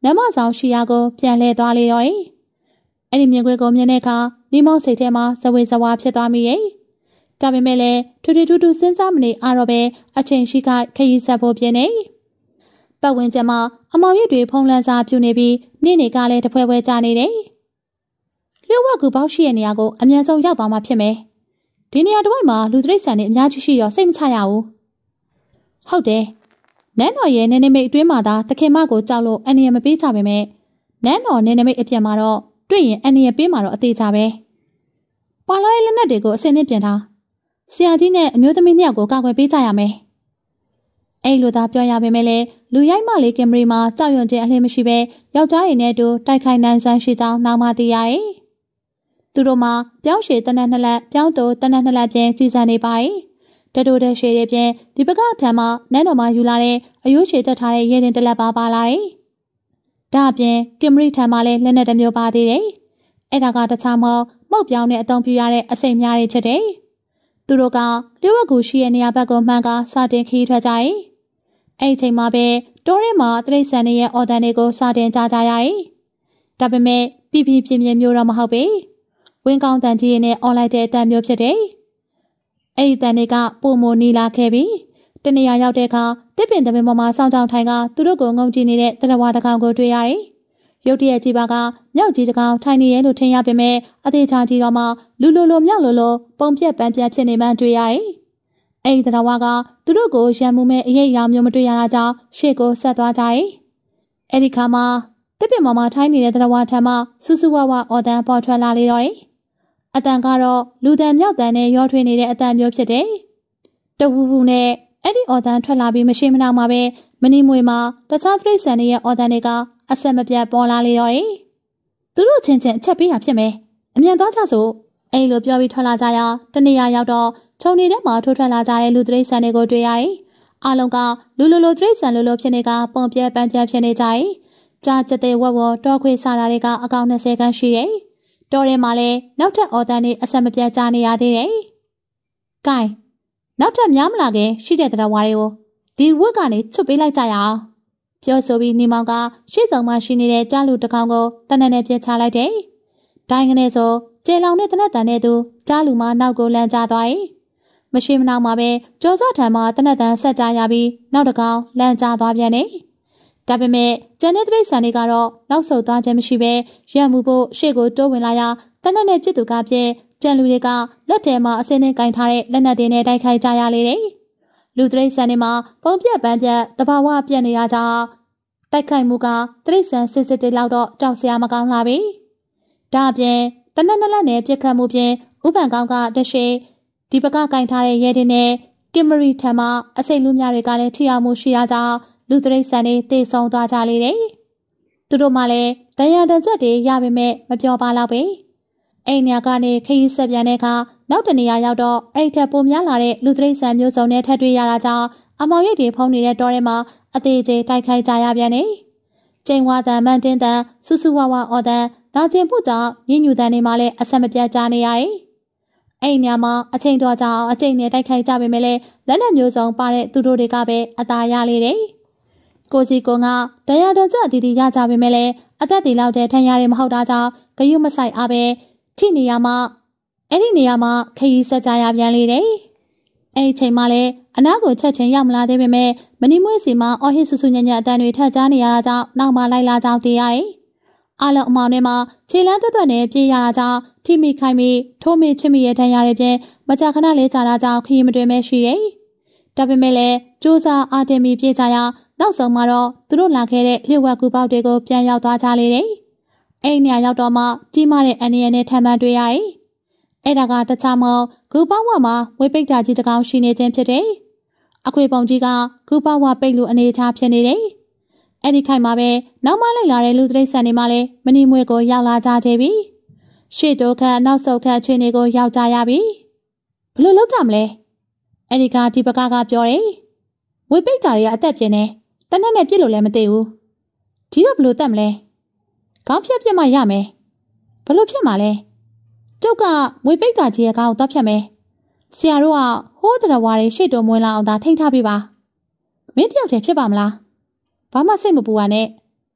လမ်းမဆောင်ရှိရာကိုပြန်လှည့်သွားလေတော့တယ်။အဲ့ဒီမြင်ကွင်းကိုမြင်တဲ့အခါမိမောင်စိတ်ထဲမှာဇဝေဇဝါဖြစ်သွားမိရဲ့။ဒါပေမဲ့လည်းထူထူထူထူစဉ်းစားမနေအားတော့ပဲအချိန်ရှိခခရီးဆက်ဖို့ပြင်နေ။ပတ်ဝန်းကျင်မှာအမောင်ရစ်တွေဖုံးလန်းစားပြူနေပြီးနေ့နေကလည်းတဖွဲဖွဲကြနေတယ်။လျှို့ဝှက်ကူပေါက်ရှိတဲ့နေရာကိုအမြန်ဆုံးရောက်သွားမှဖြစ်မယ်။ဒီနေရာတစ်ဝိုက်မှာလူသရိတ်ဆန်တွေအများကြီးရှိတော့စိတ်မချရဘူး။ဟုတ်တယ်။နန်းတော်ရဲ့နေနေမိတ်အတွင်းမှာသာသခင်မကိုကြောက်လို့အန်ရမပေးချပေမဲ့နန်းတော်နေနေမိတ်အပြင်မှာတော့တွေ့ရင်အန်ရပေးမှာတော့အသေးချပဲ။ပါလာတဲ့လက်နက်တွေကိုအစင်းနဲ့ပြင်ထား။ဆရာကြီးနဲ့အမျိုးသမီးနှစ်ယောက်ကိုကာကွယ်ပေးကြရမယ်။အဲ့လိုသာပြောရပေမဲ့လည်းလူရိုက်မလေးကင်မရီမှာကြောက်ရွံ့ခြင်းအလင်းမရှိပဲယောက်ျားတွေနဲ့တူတိုက်ခိုက်နိုင်စွမ်းရှိကြောင်းနောက်မှသိရတယ်။သူတို့မှာပြောင်းရှည်တနက်နှစ်လက်ပြောင်းတိုတနက်နှစ်လက်ပြင်ကြီးစံနေပါတယ်။တတိုးတဲ့ရှည်တွေပြင်ဒီဘက်ကထံမှာနန်းတော်မှာယူလာတဲ့အယိုးရှည်တက်ထားတဲ့ရဲတင်တလက်ပါပါလာတယ်။ဒါအပြင်ကင်မရီထံမှာလည်းလက်နက်တစ်မျိုးပါသေးတယ်။အဲ့ဒါကတခြားမဟုတ်မှုတ်ပြောင်းတဲ့အသုံးပြုရတဲ့အစိမ်များတွေဖြစ်တယ်။သူတို့ကလျှို့ဝှက်ကူရှိတဲ့နေရာဘက်ကိုမှန်ကစတင်ခီးထွက်ကြတယ်။အဲ့ဒီချိန်မှာပဲတိုးရဲမှာတရိတ်ဆန်တွေရဲ့အော်တန်တွေကိုစတင်ကြားကြရတယ်။ဒါပေမဲ့ပြပြပြင်းပြင်းမျိုးတော့မဟုတ်ပေ။ဝင်းကောင်းတန်ကြီးနဲ့អော်လိုက်တဲ့အတန်မျိုးဖြစ်တယ်။အဲ့ဒီတန်တွေကပုံမနီလာခဲ့ပြီးတနေရာရောက်တဲ့အခါတစ်ပင်တပင်ပေါ်မှာစောင်းကြောင်ထိုင်ကသူတို့ကိုငုံကြည့်နေတဲ့တရဝါတကောင်ကိုတွေ့ရတယ်။ရုတ်တရက်ကြည့်ပါကမြောက်ကြီးတကောင်ထိုင်နေရဲလို့ထင်ရပေမဲ့အသေးချာကြည့်တော့မှလူလိုလိုမြောက်လိုလိုပုံပြက်ပန်းပြက်ဖြစ်နေမှတွေ့ရတယ်။အဲ့ဒီတရဝါကသူတို့ကိုရံမှုမဲ့အရေးအရာမျိုးမတွေ့ရတာကြောင့်ရှေ့ကိုဆက်သွားကြတယ်။အဲ့ဒီခါမှာတစ်ပင်ပေါ်မှာထိုင်နေတဲ့တရဝါထံမှစူးစူးဝါဝါအော်တန်ပေါ်ထွက်လာလေတော့တယ်။အတန်ကတော့လူတန်မြောက်တန်နဲ့ရောထွေးနေတဲ့အတန်မျိုးဖြစ်တယ်။တဝူဝူနဲ့အဲ့ဒီအော်တန်ထွက်လာပြီးမရှိမနှောင်မှာပဲမနီမွေမှာတခြားသရိတ်ဆန်တွေရဲ့အော်တန်တွေကအဆက်မပြတ်ပေါ်လာလေတော့တယ်။သူတို့ချင်းချင်းအချက်ပေးတာဖြစ်မယ်။အမြန်သွားကြစို့အဲ့လိုပြောပြီးထွက်လာကြရာတနေရာရောက်တော့ခြုံနေတဲ့မှာထိုးထွက်လာကြတဲ့လူသရိတ်ဆန်တွေကိုတွေ့ရတယ်။အားလုံးကလူလူလူသရိတ်ဆန်လူလူဖြစ်နေကပုံပြက်ပန်းပြက်ဖြစ်နေကြတယ်။ကြာကြတဲ့ဝက်ဝတောခွေစားတာတွေကအကောင်၂၀ခန်းရှိတယ်။တော်ထဲမှာလည်းနောက်ထပ်အော်တန်တွေအဆက်မပြတ်ကြားနေရသေးတယ်။ကဲနောက်ထပ်များမလာခင်ရှိတဲ့တရားဝါတွေကိုဒီဝက်ကနေချွတ်ပေးလိုက်ကြရအောင်ပြောဆိုပြီးနေမောင်ကရှေ့ဆောင်မှာရှိနေတဲ့ကြားလူတစ်ကောင်ကိုတနက်နဲ့ပြစ်ချလိုက်တယ်။ဒိုင်းကနေဆိုကျေလောင်နဲ့တနက်တန်နဲ့သူကြားလူမနောက်ကိုလမ်းကျသွားတယ်။မရှိမနောက်မှာပဲကြောစောထံမှာတနက်တန်ဆက်ကြရပြီးနောက်တစ်ကောင်လမ်းကျသွားပြန်တယ်။ဒါပေမဲ့ကျန်တဲ့တိရစ္ဆာန်တွေကတော့နောက်ဆုတ်သွားခြင်းမရှိပဲရက်မှုဖို့ရှေ့ကိုတိုးဝင်လာရာတနက်နဲ့ပြစ်သူကပြည့်ကျန်လူတွေကလက်ထဲမှာအစင်းနဲ့ကင်ထားတဲ့လက်နက်တွေနဲ့တိုက်ခိုက်ကြရလေတယ်။လူတရိတ်ဆန်တွေမှာပုံပြက်ပန်းပြက်တဘာဝပြက်နေရကြတိုက်ခိုက်မှုကတရိတ်ဆန်စစ်စစ်တေးလောက်တော့ကြောက်စရာမကောင်းလာပြီ။ဒါအပြင်တနက်နက်လက်နဲ့ပြက်ခတ်မှုပြင်ဥပန်ကောင်းကတရှိဒီပကကင်ထားတဲ့ရဲတွေနဲ့ကင်မရီထံမှာအစိတ်လူများတွေကလည်းထိအောင်မှုရှိရကြလူတရိတ်ဆန်တွေတေဆုံးသွားကြလေတယ်။သူတို့မှလည်းတရားတန်ချက်တွေရပေမဲ့မပြောပါတော့ပဲ။အိမ်ညာကနေခရီးဆက်ပြန်တဲ့အခါနောက်တနေရာရောက်တော့အဲ့ထက်ပိုများလာတဲ့လူသရိတ်ဆန်မျိုးစုံနဲ့ထပ်တွေ့ရတာကြောင့်အမောင်ရိပ်တွေဖုံးနေတဲ့တောထဲမှာအသေးသေးတိုက်ခိုက်ကြရပြန်နေ။ကျိန်ဝါတန်မန်တင်းတန်ဆူဆူဝါဝါအော်တန်လာကျင်ဖို့ကြောင့်ညဉ့်ညူတန်တွေမှာလည်းအဆက်မပြတ်ကြားနေရတယ်။အိမ်ညာမှာအချိန်တော်ကြောင်အကျိန်နဲ့တိုက်ခိုက်ကြပေမဲ့လည်းလက်နက်မျိုးစုံပါတဲ့သူတို့တွေကပဲအသာရလေတယ်။ကိုစီကုံကတရားတန်ချက်အတီးတီးရကြပေမဲ့လည်းအသက်တီလောက်တဲ့ထန်ရတွေမဟုတ်တာကြောင့်ဂယုမဆိုင်အားပဲထိနေရမှာအဲ့ဒီနေရာမှာခရီးဆက်ကြရပြန်လေတယ်။အဲ့ဒီချိန်မှာလည်းအနားကိုချက်ချင်းရောက်မလာသေးပေမဲ့မနီမွေးစီမှာအော်ဟစ်ဆူဆူညံ့ညံ့အတန်တွေထပ်ကြားနေရတာကြောင့်နောက်မှလိုက်လာကြောင်းသိရတယ်။အားလုံးအမောင်ထဲမှာခြေလမ်းသွက်သွက်နဲ့ပြေးရတာကြောင့်ထိမိခိုင်မိထိုးမိချစ်မိရဲ့ထန်ရတွေပြင်မကြာခဏလေးကြာတာကြောင့်ခရီးမတွင်မဲရှိတယ်။ဒါပေမဲ့လည်းစူးစမ်းအားတင်ပြီးပြေးကြရနောက်ဆုံးမှာတော့သူတို့လာခဲ့တဲ့လျှို့ဝှက်ကူပေါက်တွေကိုပြန်ရောက်သွားကြလေတယ်။အဲ့ဒီနေရာရောက်တော့မှကြီးမားတဲ့အန်ရီယနဲ့ထပ်မှန်တွေ့ရတယ်။အဲ့ဒါကတခြားမဟုတ်ဂူပေါဝါမှာဝေပိတ်တာကြီးတစ်ကောင်ရှိနေခြင်းဖြစ်တယ်။အခွေပုံကြီးကဂူပေါဝါပိတ်လို့အနေထားဖြစ်နေတယ်။အဲ့ဒီခိုင်မှာပဲနောက်မှလိုက်လာတဲ့လူသရိတ်ဆန်တွေမှလည်းမနီမွေကိုရောက်လာကြသေးပြီ။ရှေ့တိုးခတ်နောက်ဆုတ်ခတ်ခြေနေကိုရောက်ကြရပြီ။ဘလို့လောက်ကြမလဲ။အဲ့ဒီကဒီပကကပြောတယ်။ဝေပိတ်တာတွေကအသက်ပြင်းနေတနက်နဲ့ပြစ်လို့လည်းမသိဘူး။ဒီတော့ဘလို့တက်မလဲ။ခေါင်းဖြတ်ပြစ်မှရမယ်။ဘလို့ဖြစ်မှာလဲ။ကျုပ်ကဝေပိတ်တာကြီးရဲ့ခေါင်းကိုတောက်ဖြတ်မယ်။ဆရာတို့ကဟိုးတရဝါတွေရှေ့တိုးမွေးလာအောင်သာထိန်းထားပေးပါ။မင်းတယောက်တည်းဖြစ်ပါမလား။ဘာမှစိတ်မပူပါနဲ့။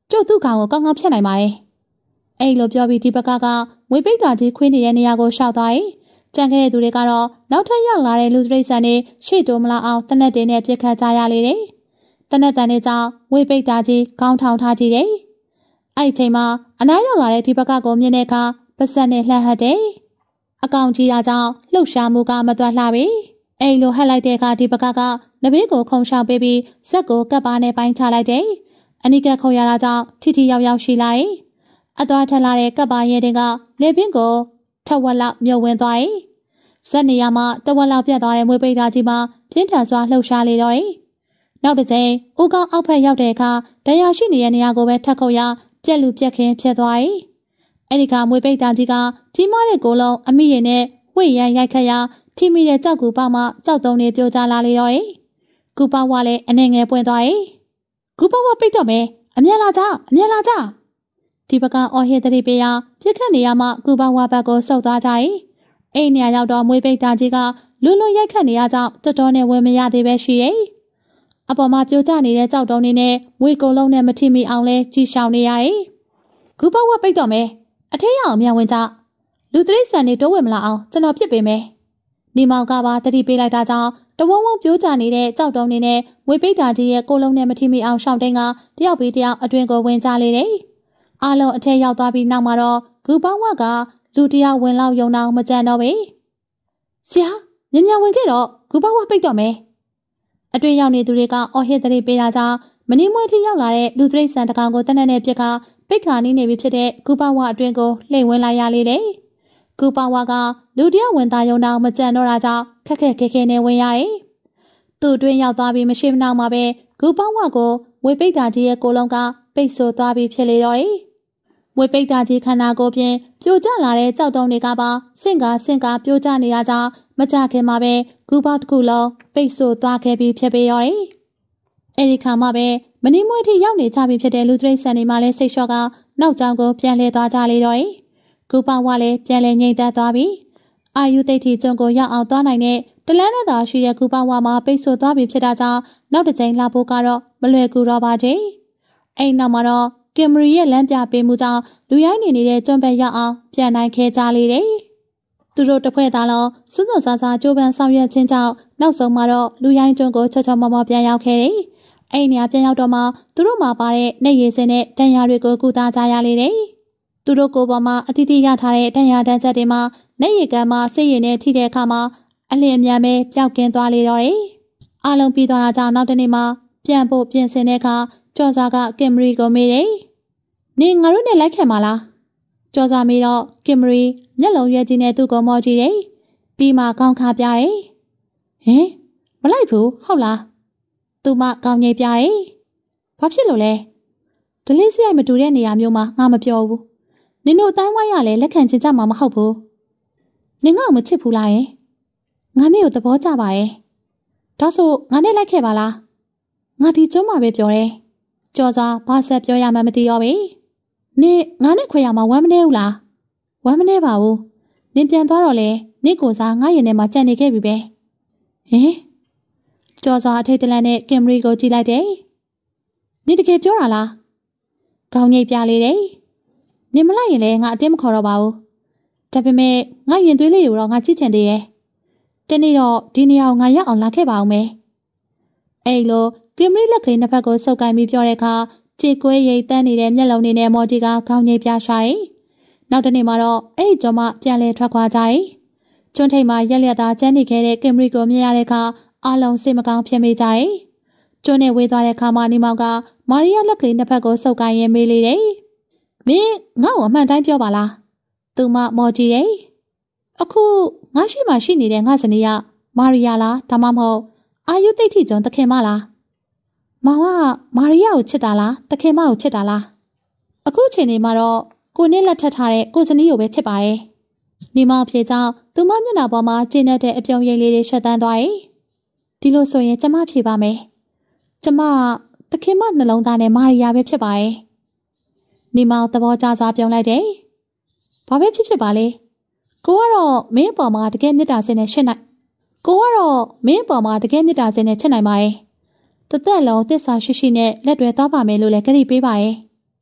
ကျုပ်သူ့ကောင်ကိုကောင်းကောင်းဖြတ်နိုင်ပါတယ်။အဲ့လိုပြောပြီးဒီဘက်ကကငွေပိတ်တာကြီးခွေးနေတဲ့နေရာကိုရှောက်သွားတယ်။ကြံခဲ့တဲ့သူတွေကတော့နောက်ထပ်ရောက်လာတဲ့လူသရိတ်ဆန်တွေရှေ့တိုးမလာအောင်တနက်တင်နဲ့ပြစ်ခတ်ကြရလေတယ်။တနက်တန်တွေကြောင့်ငွေပိတ်တာကြီးခေါင်းထောင်ထားကြည့်တယ်။အဲ့ဒီချိန်မှာအနားရောက်လာတဲ့ဒီဘက်ကကိုမြင်တဲ့အခါပါဆက်နဲ့လှမ်းဟတ်တယ်။အကောင်ကြီးတာကြောင့်လှုပ်ရှားမှုကမတွက်လှပြီ။အဲ့လိုဟက်လိုက်တဲ့အခါဒီဘက်ကကနဘေးကိုခုံရှောင်ပေးပြီးဇက်ကိုကပ်ပါနဲ့ပိုင်းချလိုက်တယ်။အနိကခုံရတာကြောင့်ထိထိရောက်ရောက်ရှိလာတယ်။အသွားထက်လာတဲ့ကပ်ပါရဲတင်ကလေပင်ကိုထက်ဝက်လောက်မြုပ်ဝင်သွားတယ်။ဇက်နေရာမှာတဝက်လောက်ပြတ်သွားတဲ့မွေးပိတ်တာကြီးမှာပြင်းထန်စွာလှုပ်ရှားလေတော့တယ်။နောက်တစ်ချိန်ဦးကောင်းအောက်ဖက်ရောက်တဲ့အခါတရားရှိနေတဲ့နေရာကိုပဲထက်ခုတ်ရပြက်လူပြက်ခင်းဖြစ်သွားတယ်။အဲ့ဒီကမွေးပိတ်တာကြီးကကြီးမားတဲ့ကိုလုံးအမိရင်နဲ့ဝှေ့ရန်ရိုက်ခတ်ရထိမိတဲ့ကြောက်ကူပေါက်မှကြောက်တုံးတွေပြိုကျလာလေတော့တယ်။ကူပေါက်ဝလည်းအနေငယ်ပွင့်သွားတယ်။ကူပေါက်ဝပိတ်တော့မယ်အမြန်လာကြအမြန်လာကြဒီဘကအော်ဟစ်တရီပေးရပြစ်ခတ်နေရမှကူပေါက်ဝဘက်ကိုဆုတ်သွားကြတယ်။အဲ့နေရာရောက်တော့မွေးပိတ်တာကြီးကလွတ်လွတ်ရိုက်ခတ်နေရကြောင်းတော်တော်နဲ့ဝင်မရသေးပဲရှိရဲ့။အပေါ်မှာပြိုကျနေတဲ့ကြောက်တုံးတွေနဲ့ဝေကိုလုံးနဲ့မထိမိအောင်လဲကြီးရှောင်နေရတယ်။ကူပေါက်ဝပိတ်တော့မယ်အထက်ရအောင်မြန်ဝင်ကြလူသရိတ်ဆန်တွေတိုးဝင်မလာအောင်ကျွန်တော်ဖြစ်ပေးမယ်။နေမောင်ကပါတတိပေးလိုက်တာကြောင့်တဝုံဝုံပြိုးကျနေတဲ့ကြောက်တုံးတွေနဲ့ဝေပိတ်တာကြီးရဲ့ကိုလုံးနဲ့မထိမိအောင်ရှောင်တင်းကတယောက်ပြီးတယောက်အတွင်ကိုဝင်ကြလေတယ်။အားလုံးအထက်ရောက်သွားပြီးနောက်မှာတော့ဂူပေါင်းဝကလူတယောက်ဝင်လောက်ယုံအောင်မကြံတော့ပဲ။ဆရာမြ မြန်ဝင်ခဲ့တော့ဂူပေါက်ဝပိတ်တော့မယ်။အတွင်ရောက်နေသူတွေကအော်ဟစ်တရိပ်ပေးတာကြောင့်မနီမွေးထိရောက်လာတဲ့လူသရိတ်ဆန်တကောင်ကိုတနက်နဲ့ပြစ်ကပိတ်ခါနီးနေပြီဖြစ်တဲ့ဂူပေါက်ဝအတွင်ကိုလှိမ့်ဝင်လိုက်ရလေတယ်။ဂူပေါက်ဝကလူတယောက်ဝင်သားယုံအောင်မကြံတော့တာကြောင့်ခက်ခက်ခဲခဲနဲ့ဝင်ရတယ်။သူ့အတွင်ရောက်သွားပြီးမရှိမနှောက်မှာပဲဂူပေါက်ဝကိုဝေပိတ်တာကြီးရဲ့ကိုလုံးကပိတ်ဆို့သွားပြီးဖြစ်လေတော့တယ်။ဝေပိတ်တာကြီးခန္ဓာကိုယ်ပြင်ပြိုကျလာတဲ့ကြောက်တုံးတွေကပါစင့်ကားစင့်ကားပြိုကျနေရကြောင်းမကြခင်မှာပဲဂူပေါက်တစ်ခုလုံးပိတ်ဆို့သွားခဲ့ပြီးဖြစ်ပေရောတယ်။အဲဒီခါမှပဲမနီမွေးထိရောက်နေကြပြီဖြစ်တဲ့လူသရိတ်ဆန်တွေမှလည်းစိတ်လျှော့ကနောက်ကြောင်ကိုပြန်လဲသွားကြလေတော့တယ်။ဂူပေါက်ဝလည်းပြန်လဲငြိမ်သက်သွားပြီ။အာယူသိတ်ထီကျုံကိုရောက်အောင်သွားနိုင်တဲ့တလန်းနဲ့သာရှိတဲ့ဂူပေါက်ဝမှာပိတ်ဆို့သွားပြီဖြစ်တာကြောင့်နောက်တစ်ချိန်လာဖို့ကတော့မလွယ်ကူတော့ပါသေး။အဲဒီနောက်မှာတော့ကင်မရီရဲ့လမ်းပြပေးမှုကြောင့်လူရိုင်းနေနေတဲ့ကျွန်းဘက်ရောက်အောင်ပြန်နိုင်ခဲ့ကြလေတယ်။သူတို့တစ်ဖွဲ့သားလုံးစွန်းစွန်းစားစားကြိုးပမ်းဆောင်ရွက်ခြင်းကြောင့်နောက်ဆုံးမှာတော့လူရိုင်းကျွန်းကိုချောချောမောမောပြန်ရောက်ခဲ့တယ်။အဲ့ဒီနေရာပြန်ရောက်တော့မှသူတို့မှာပါတဲ့နေရည်စင်နဲ့တန်ရာတွေကိုကုသကြရလေတယ်။သူတို့ကိုယ်ပေါ်မှာအတိအကျရထားတဲ့တန်ရာတန်းချက်တွေမှာနေရည်ကမ်းမှာစိတ်ရည်နဲ့ထိတဲ့အခါမှာအလင်းအမြန်ပဲပျောက်ကင်းသွားလေတော့တယ်။အားလုံးပြီးသွားတာကြောင့်နောက်တနေ့မှာပြန်ဖို့ပြင်ဆင်တဲ့အခါကျော်စာကကင်မရီကိုမေးတယ်။နင်ငါတို့နဲ့လိုက်ခဲ့မှာလား။ကျော်စာမေးတော့ကင်မရီမျက်လုံးရွက်ကြီးနဲ့သူ့ကိုမော်ကြည့်တယ်။ပြီးမှခေါင်းခါပြတယ်။ဟင်မလိုက်ဘူးဟုတ်လား။သူမကောင်းငိတ်ပြတယ်။ဘာဖြစ်လို့လဲ။ဒလေးစရိုက်မတူတဲ့နေရာမျိုးမှာငါမပြောဘူး။နင်တို့အတိုင်းဝိုင်းရလဲလက်ခံချင်ကြမှာမဟုတ်ဘူး။နင်ငါ့ကိုမချစ်ဘူးလားယင်။ငါနဲ့ကိုသဘောကျပါရဲ့။ဒါဆိုငါနဲ့လိုက်ခဲ့ပါလား။ငါဒီကျွန်းမှာပဲပြောတယ်။ကြော်စွာဘာဆက်ပြောရမှမသိတော့ဘူး။နင်ငါနဲ့ခွေရမှာဝမ်းမနေဘူးလား။ဝမ်းမနေပါဘူး။နင်ပြန်သွားတော့လေနင့်ကိုစားငါရင်ထဲမှာကြံနေခဲ့ပြီပဲ။ဟင်ကျော်စွာအထိတ်တလန့်နဲ့ကင်မရီကိုကြည့်လိုက်တယ်။နင်တကယ်ပြောတာလား။ခေါင်းငိတ်ပြလေးတယ်။နင်မလိုက်ရင်လည်းငါအတင်းမခေါ်တော့ပါဘူး။ဒါပေမဲ့ငါရင်သွေးလေးကိုတော့ငါကြည့်ချင်သေးရဲ့။တနေ့တော့ဒီနေရာကိုငါရောက်အောင်လာခဲ့ပါအောင်မယ်။အဲ့လိုကင်မရီလက်ကလေးနှစ်ဖက်ကိုစုပ်ကိုင်းပြီးပြောတဲ့အခါခြေကွဲရိတ်တန်းနေတဲ့မျက်လုံးတွေနဲ့မော်တီကခေါင်းငိတ်ပြရှာတယ်။နောက်တနေ့မှာတော့အဲ့ဒီကျော်မပြန်လဲထွက်ခွာကြတယ်။ကျွန်းထိပ်မှာရက်လက်သားကျန်းနေခဲ့တဲ့ကင်မရီကိုမြင်ရတဲ့အခါအားလုံးစိတ်မကောင်းဖြစ်မိကြတယ်။ကျွန်းနဲ့ဝေးသွားတဲ့အခါမှာနေမောင်ကမာရီယာလက်ကလေးနှစ်ဖက်ကိုစုပ်ကိုင်းရင်းမေးလေတယ်။မင်းငါ့ကိုအမှန်တိုင်းပြောပါလား။သူမမော်ကြည့်တယ်။အခုငါရှိမှရှိနေတဲ့ငါဇနီးကမာရီယာလားဒါမှမဟုတ်အာယုသိတ်ထိကျွန်းတခင်မလား။မောင်ကမာရီယာကိုချစ်တာလားတခင်မကိုချစ်တာလား။အခုချိန်နေမှာတော့ကိုနဲ့လက်ထပ်ထားတဲ့ကိုဇနီးကိုပဲချစ်ပါရဲ့။နေမောင်ဖြေကြောင့်သူမမျက်နှာပေါ်မှာကျဉ်တဲ့အပြုံးရိပ်လေးတွေရှက်တန်းသွားတယ်။ဒီလိုဆိုရင်ကျမဖြေပါမယ်။ကျမတခင်မနှလုံးသားနဲ့မာရီယာပဲဖြစ်ပါရဲ့။နေမောင်သဘောကျစွာပြုံးလိုက်တယ်။ဘာပဲဖြစ်ဖြစ်ပါလေ။ကိုကတော့မင်းအပေါ်မှာတကယ်မေတ္တာစင်နဲ့ရှင်းနိုင်။ကိုကတော့မင်းအပေါ်မှာတကယ်မေတ္တာစင်နဲ့ချစ်နိုင်ပါရဲ့။တသက်လုံးသစ္စာရှိရှိနဲ့လက်တွဲသွားပါမယ်လို့လည်းကတိပေးပါရဲ့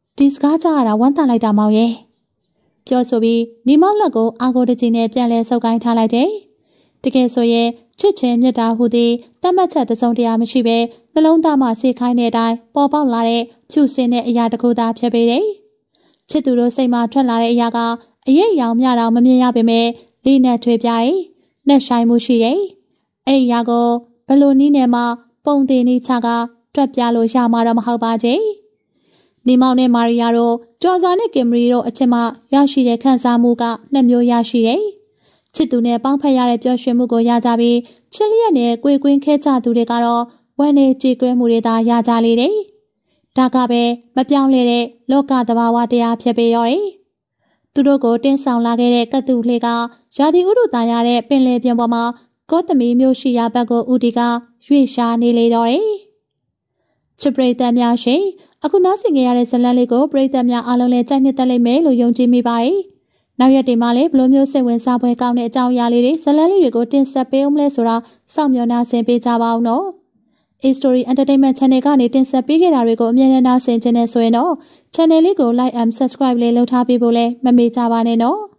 ဒီစကားကြားရတာဝမ်းသာလိုက်တာမောင်ရဲ့ပြောဆိုပြီးနေမောင်လက်ကိုအာကိုတကြီးနဲ့ပြန်လဲဆုပ်ကိုင်းထားလိုက်တယ်တကယ်ဆိုရင်ချစ်ချင်းမြတ်တာဟူသည်တတ်မှတ်ချက်တစုံတရာမရှိဘဲနှလုံးသားမှစိတ်ခိုင်းတဲ့အတိုင်းပေါ်ပေါက်လာတဲ့ဖြူစင်တဲ့အရာတစ်ခုသာဖြစ်ပေတယ်ချစ်သူတို့စိတ်မှထွက်လာတဲ့အရာကအရေးရောင်မြတော့မမြင်ရပေမဲ့လေးနဲ့ထွေးပြတယ်နှက်ဆိုင်မှုရှိတယ်အဲ့ဒီအရာကိုဘလို့နီးနေမှပုံတင်နေချကတွက်ပြလို့ရမှာတော့မဟုတ်ပါကြနေမောင်နဲ့မာရီယာတို့ကျော်စာနဲ့ကင်မရီတို့အချင်းမှရရှိတဲ့ခံစားမှုကနှစ်မျိုးရရှိတယ်ချစ်သူနဲ့ပေါင်းဖက်ရတဲ့ပျော်ရွှင်မှုကိုရကြပြီးချစ်လျက်နဲ့ကိုယ်ကွင်းခဲကြသူတွေကတော့ဝမ်းနေကြည်ကွဲမှုတွေသာရကြလေတယ်ဒါကပဲမပြောင်းလဲတဲ့လောကသဘာဝတရားဖြစ်ပေရောတယ်သူတို့ကိုတင်းဆောင်လာခဲ့တဲ့ကတူလှေကရာသီဥတုသားရတဲ့ပင်လယ်ပြင်ပေါ်မှာကောသမီမျိုးရှိရာဘက်ကိုဦးတီကရွေ့ရှာနေလေတော့တယ်ချစ်ပရိသတ်များရှင်အခုနောက်ဆင်ကြရတဲ့ဇလန်းလေးကိုပရိသတ်များအားလုံးလည်းကြိုက်နှစ်သက်လိမ့်မယ်လို့ယုံကြည်မိပါတယ်နောက်ရက်တွေမှာလည်းဘလိုမျိုးစိတ်ဝင်စားဖွယ်ကောင်းတဲ့အကြောင်းအရာလေးတွေဇလန်းလေးတွေကိုတင်ဆက်ပေးအောင်လဲဆိုတာစောင့်မျှော်နှားဆင်ပေးကြပါအောင်နော် A-Story Entertainment Channel ကနေတင်ဆက်ပေးခဲ့တာတွေကိုအမြဲတမ်းနှားဆင်ခြင်းနဲ့ဆိုရင်တော့ channel လေးကို like and subscribe လေးလုပ်ထားပေးဖို့လည်းမမေ့ကြပါနဲ့နော်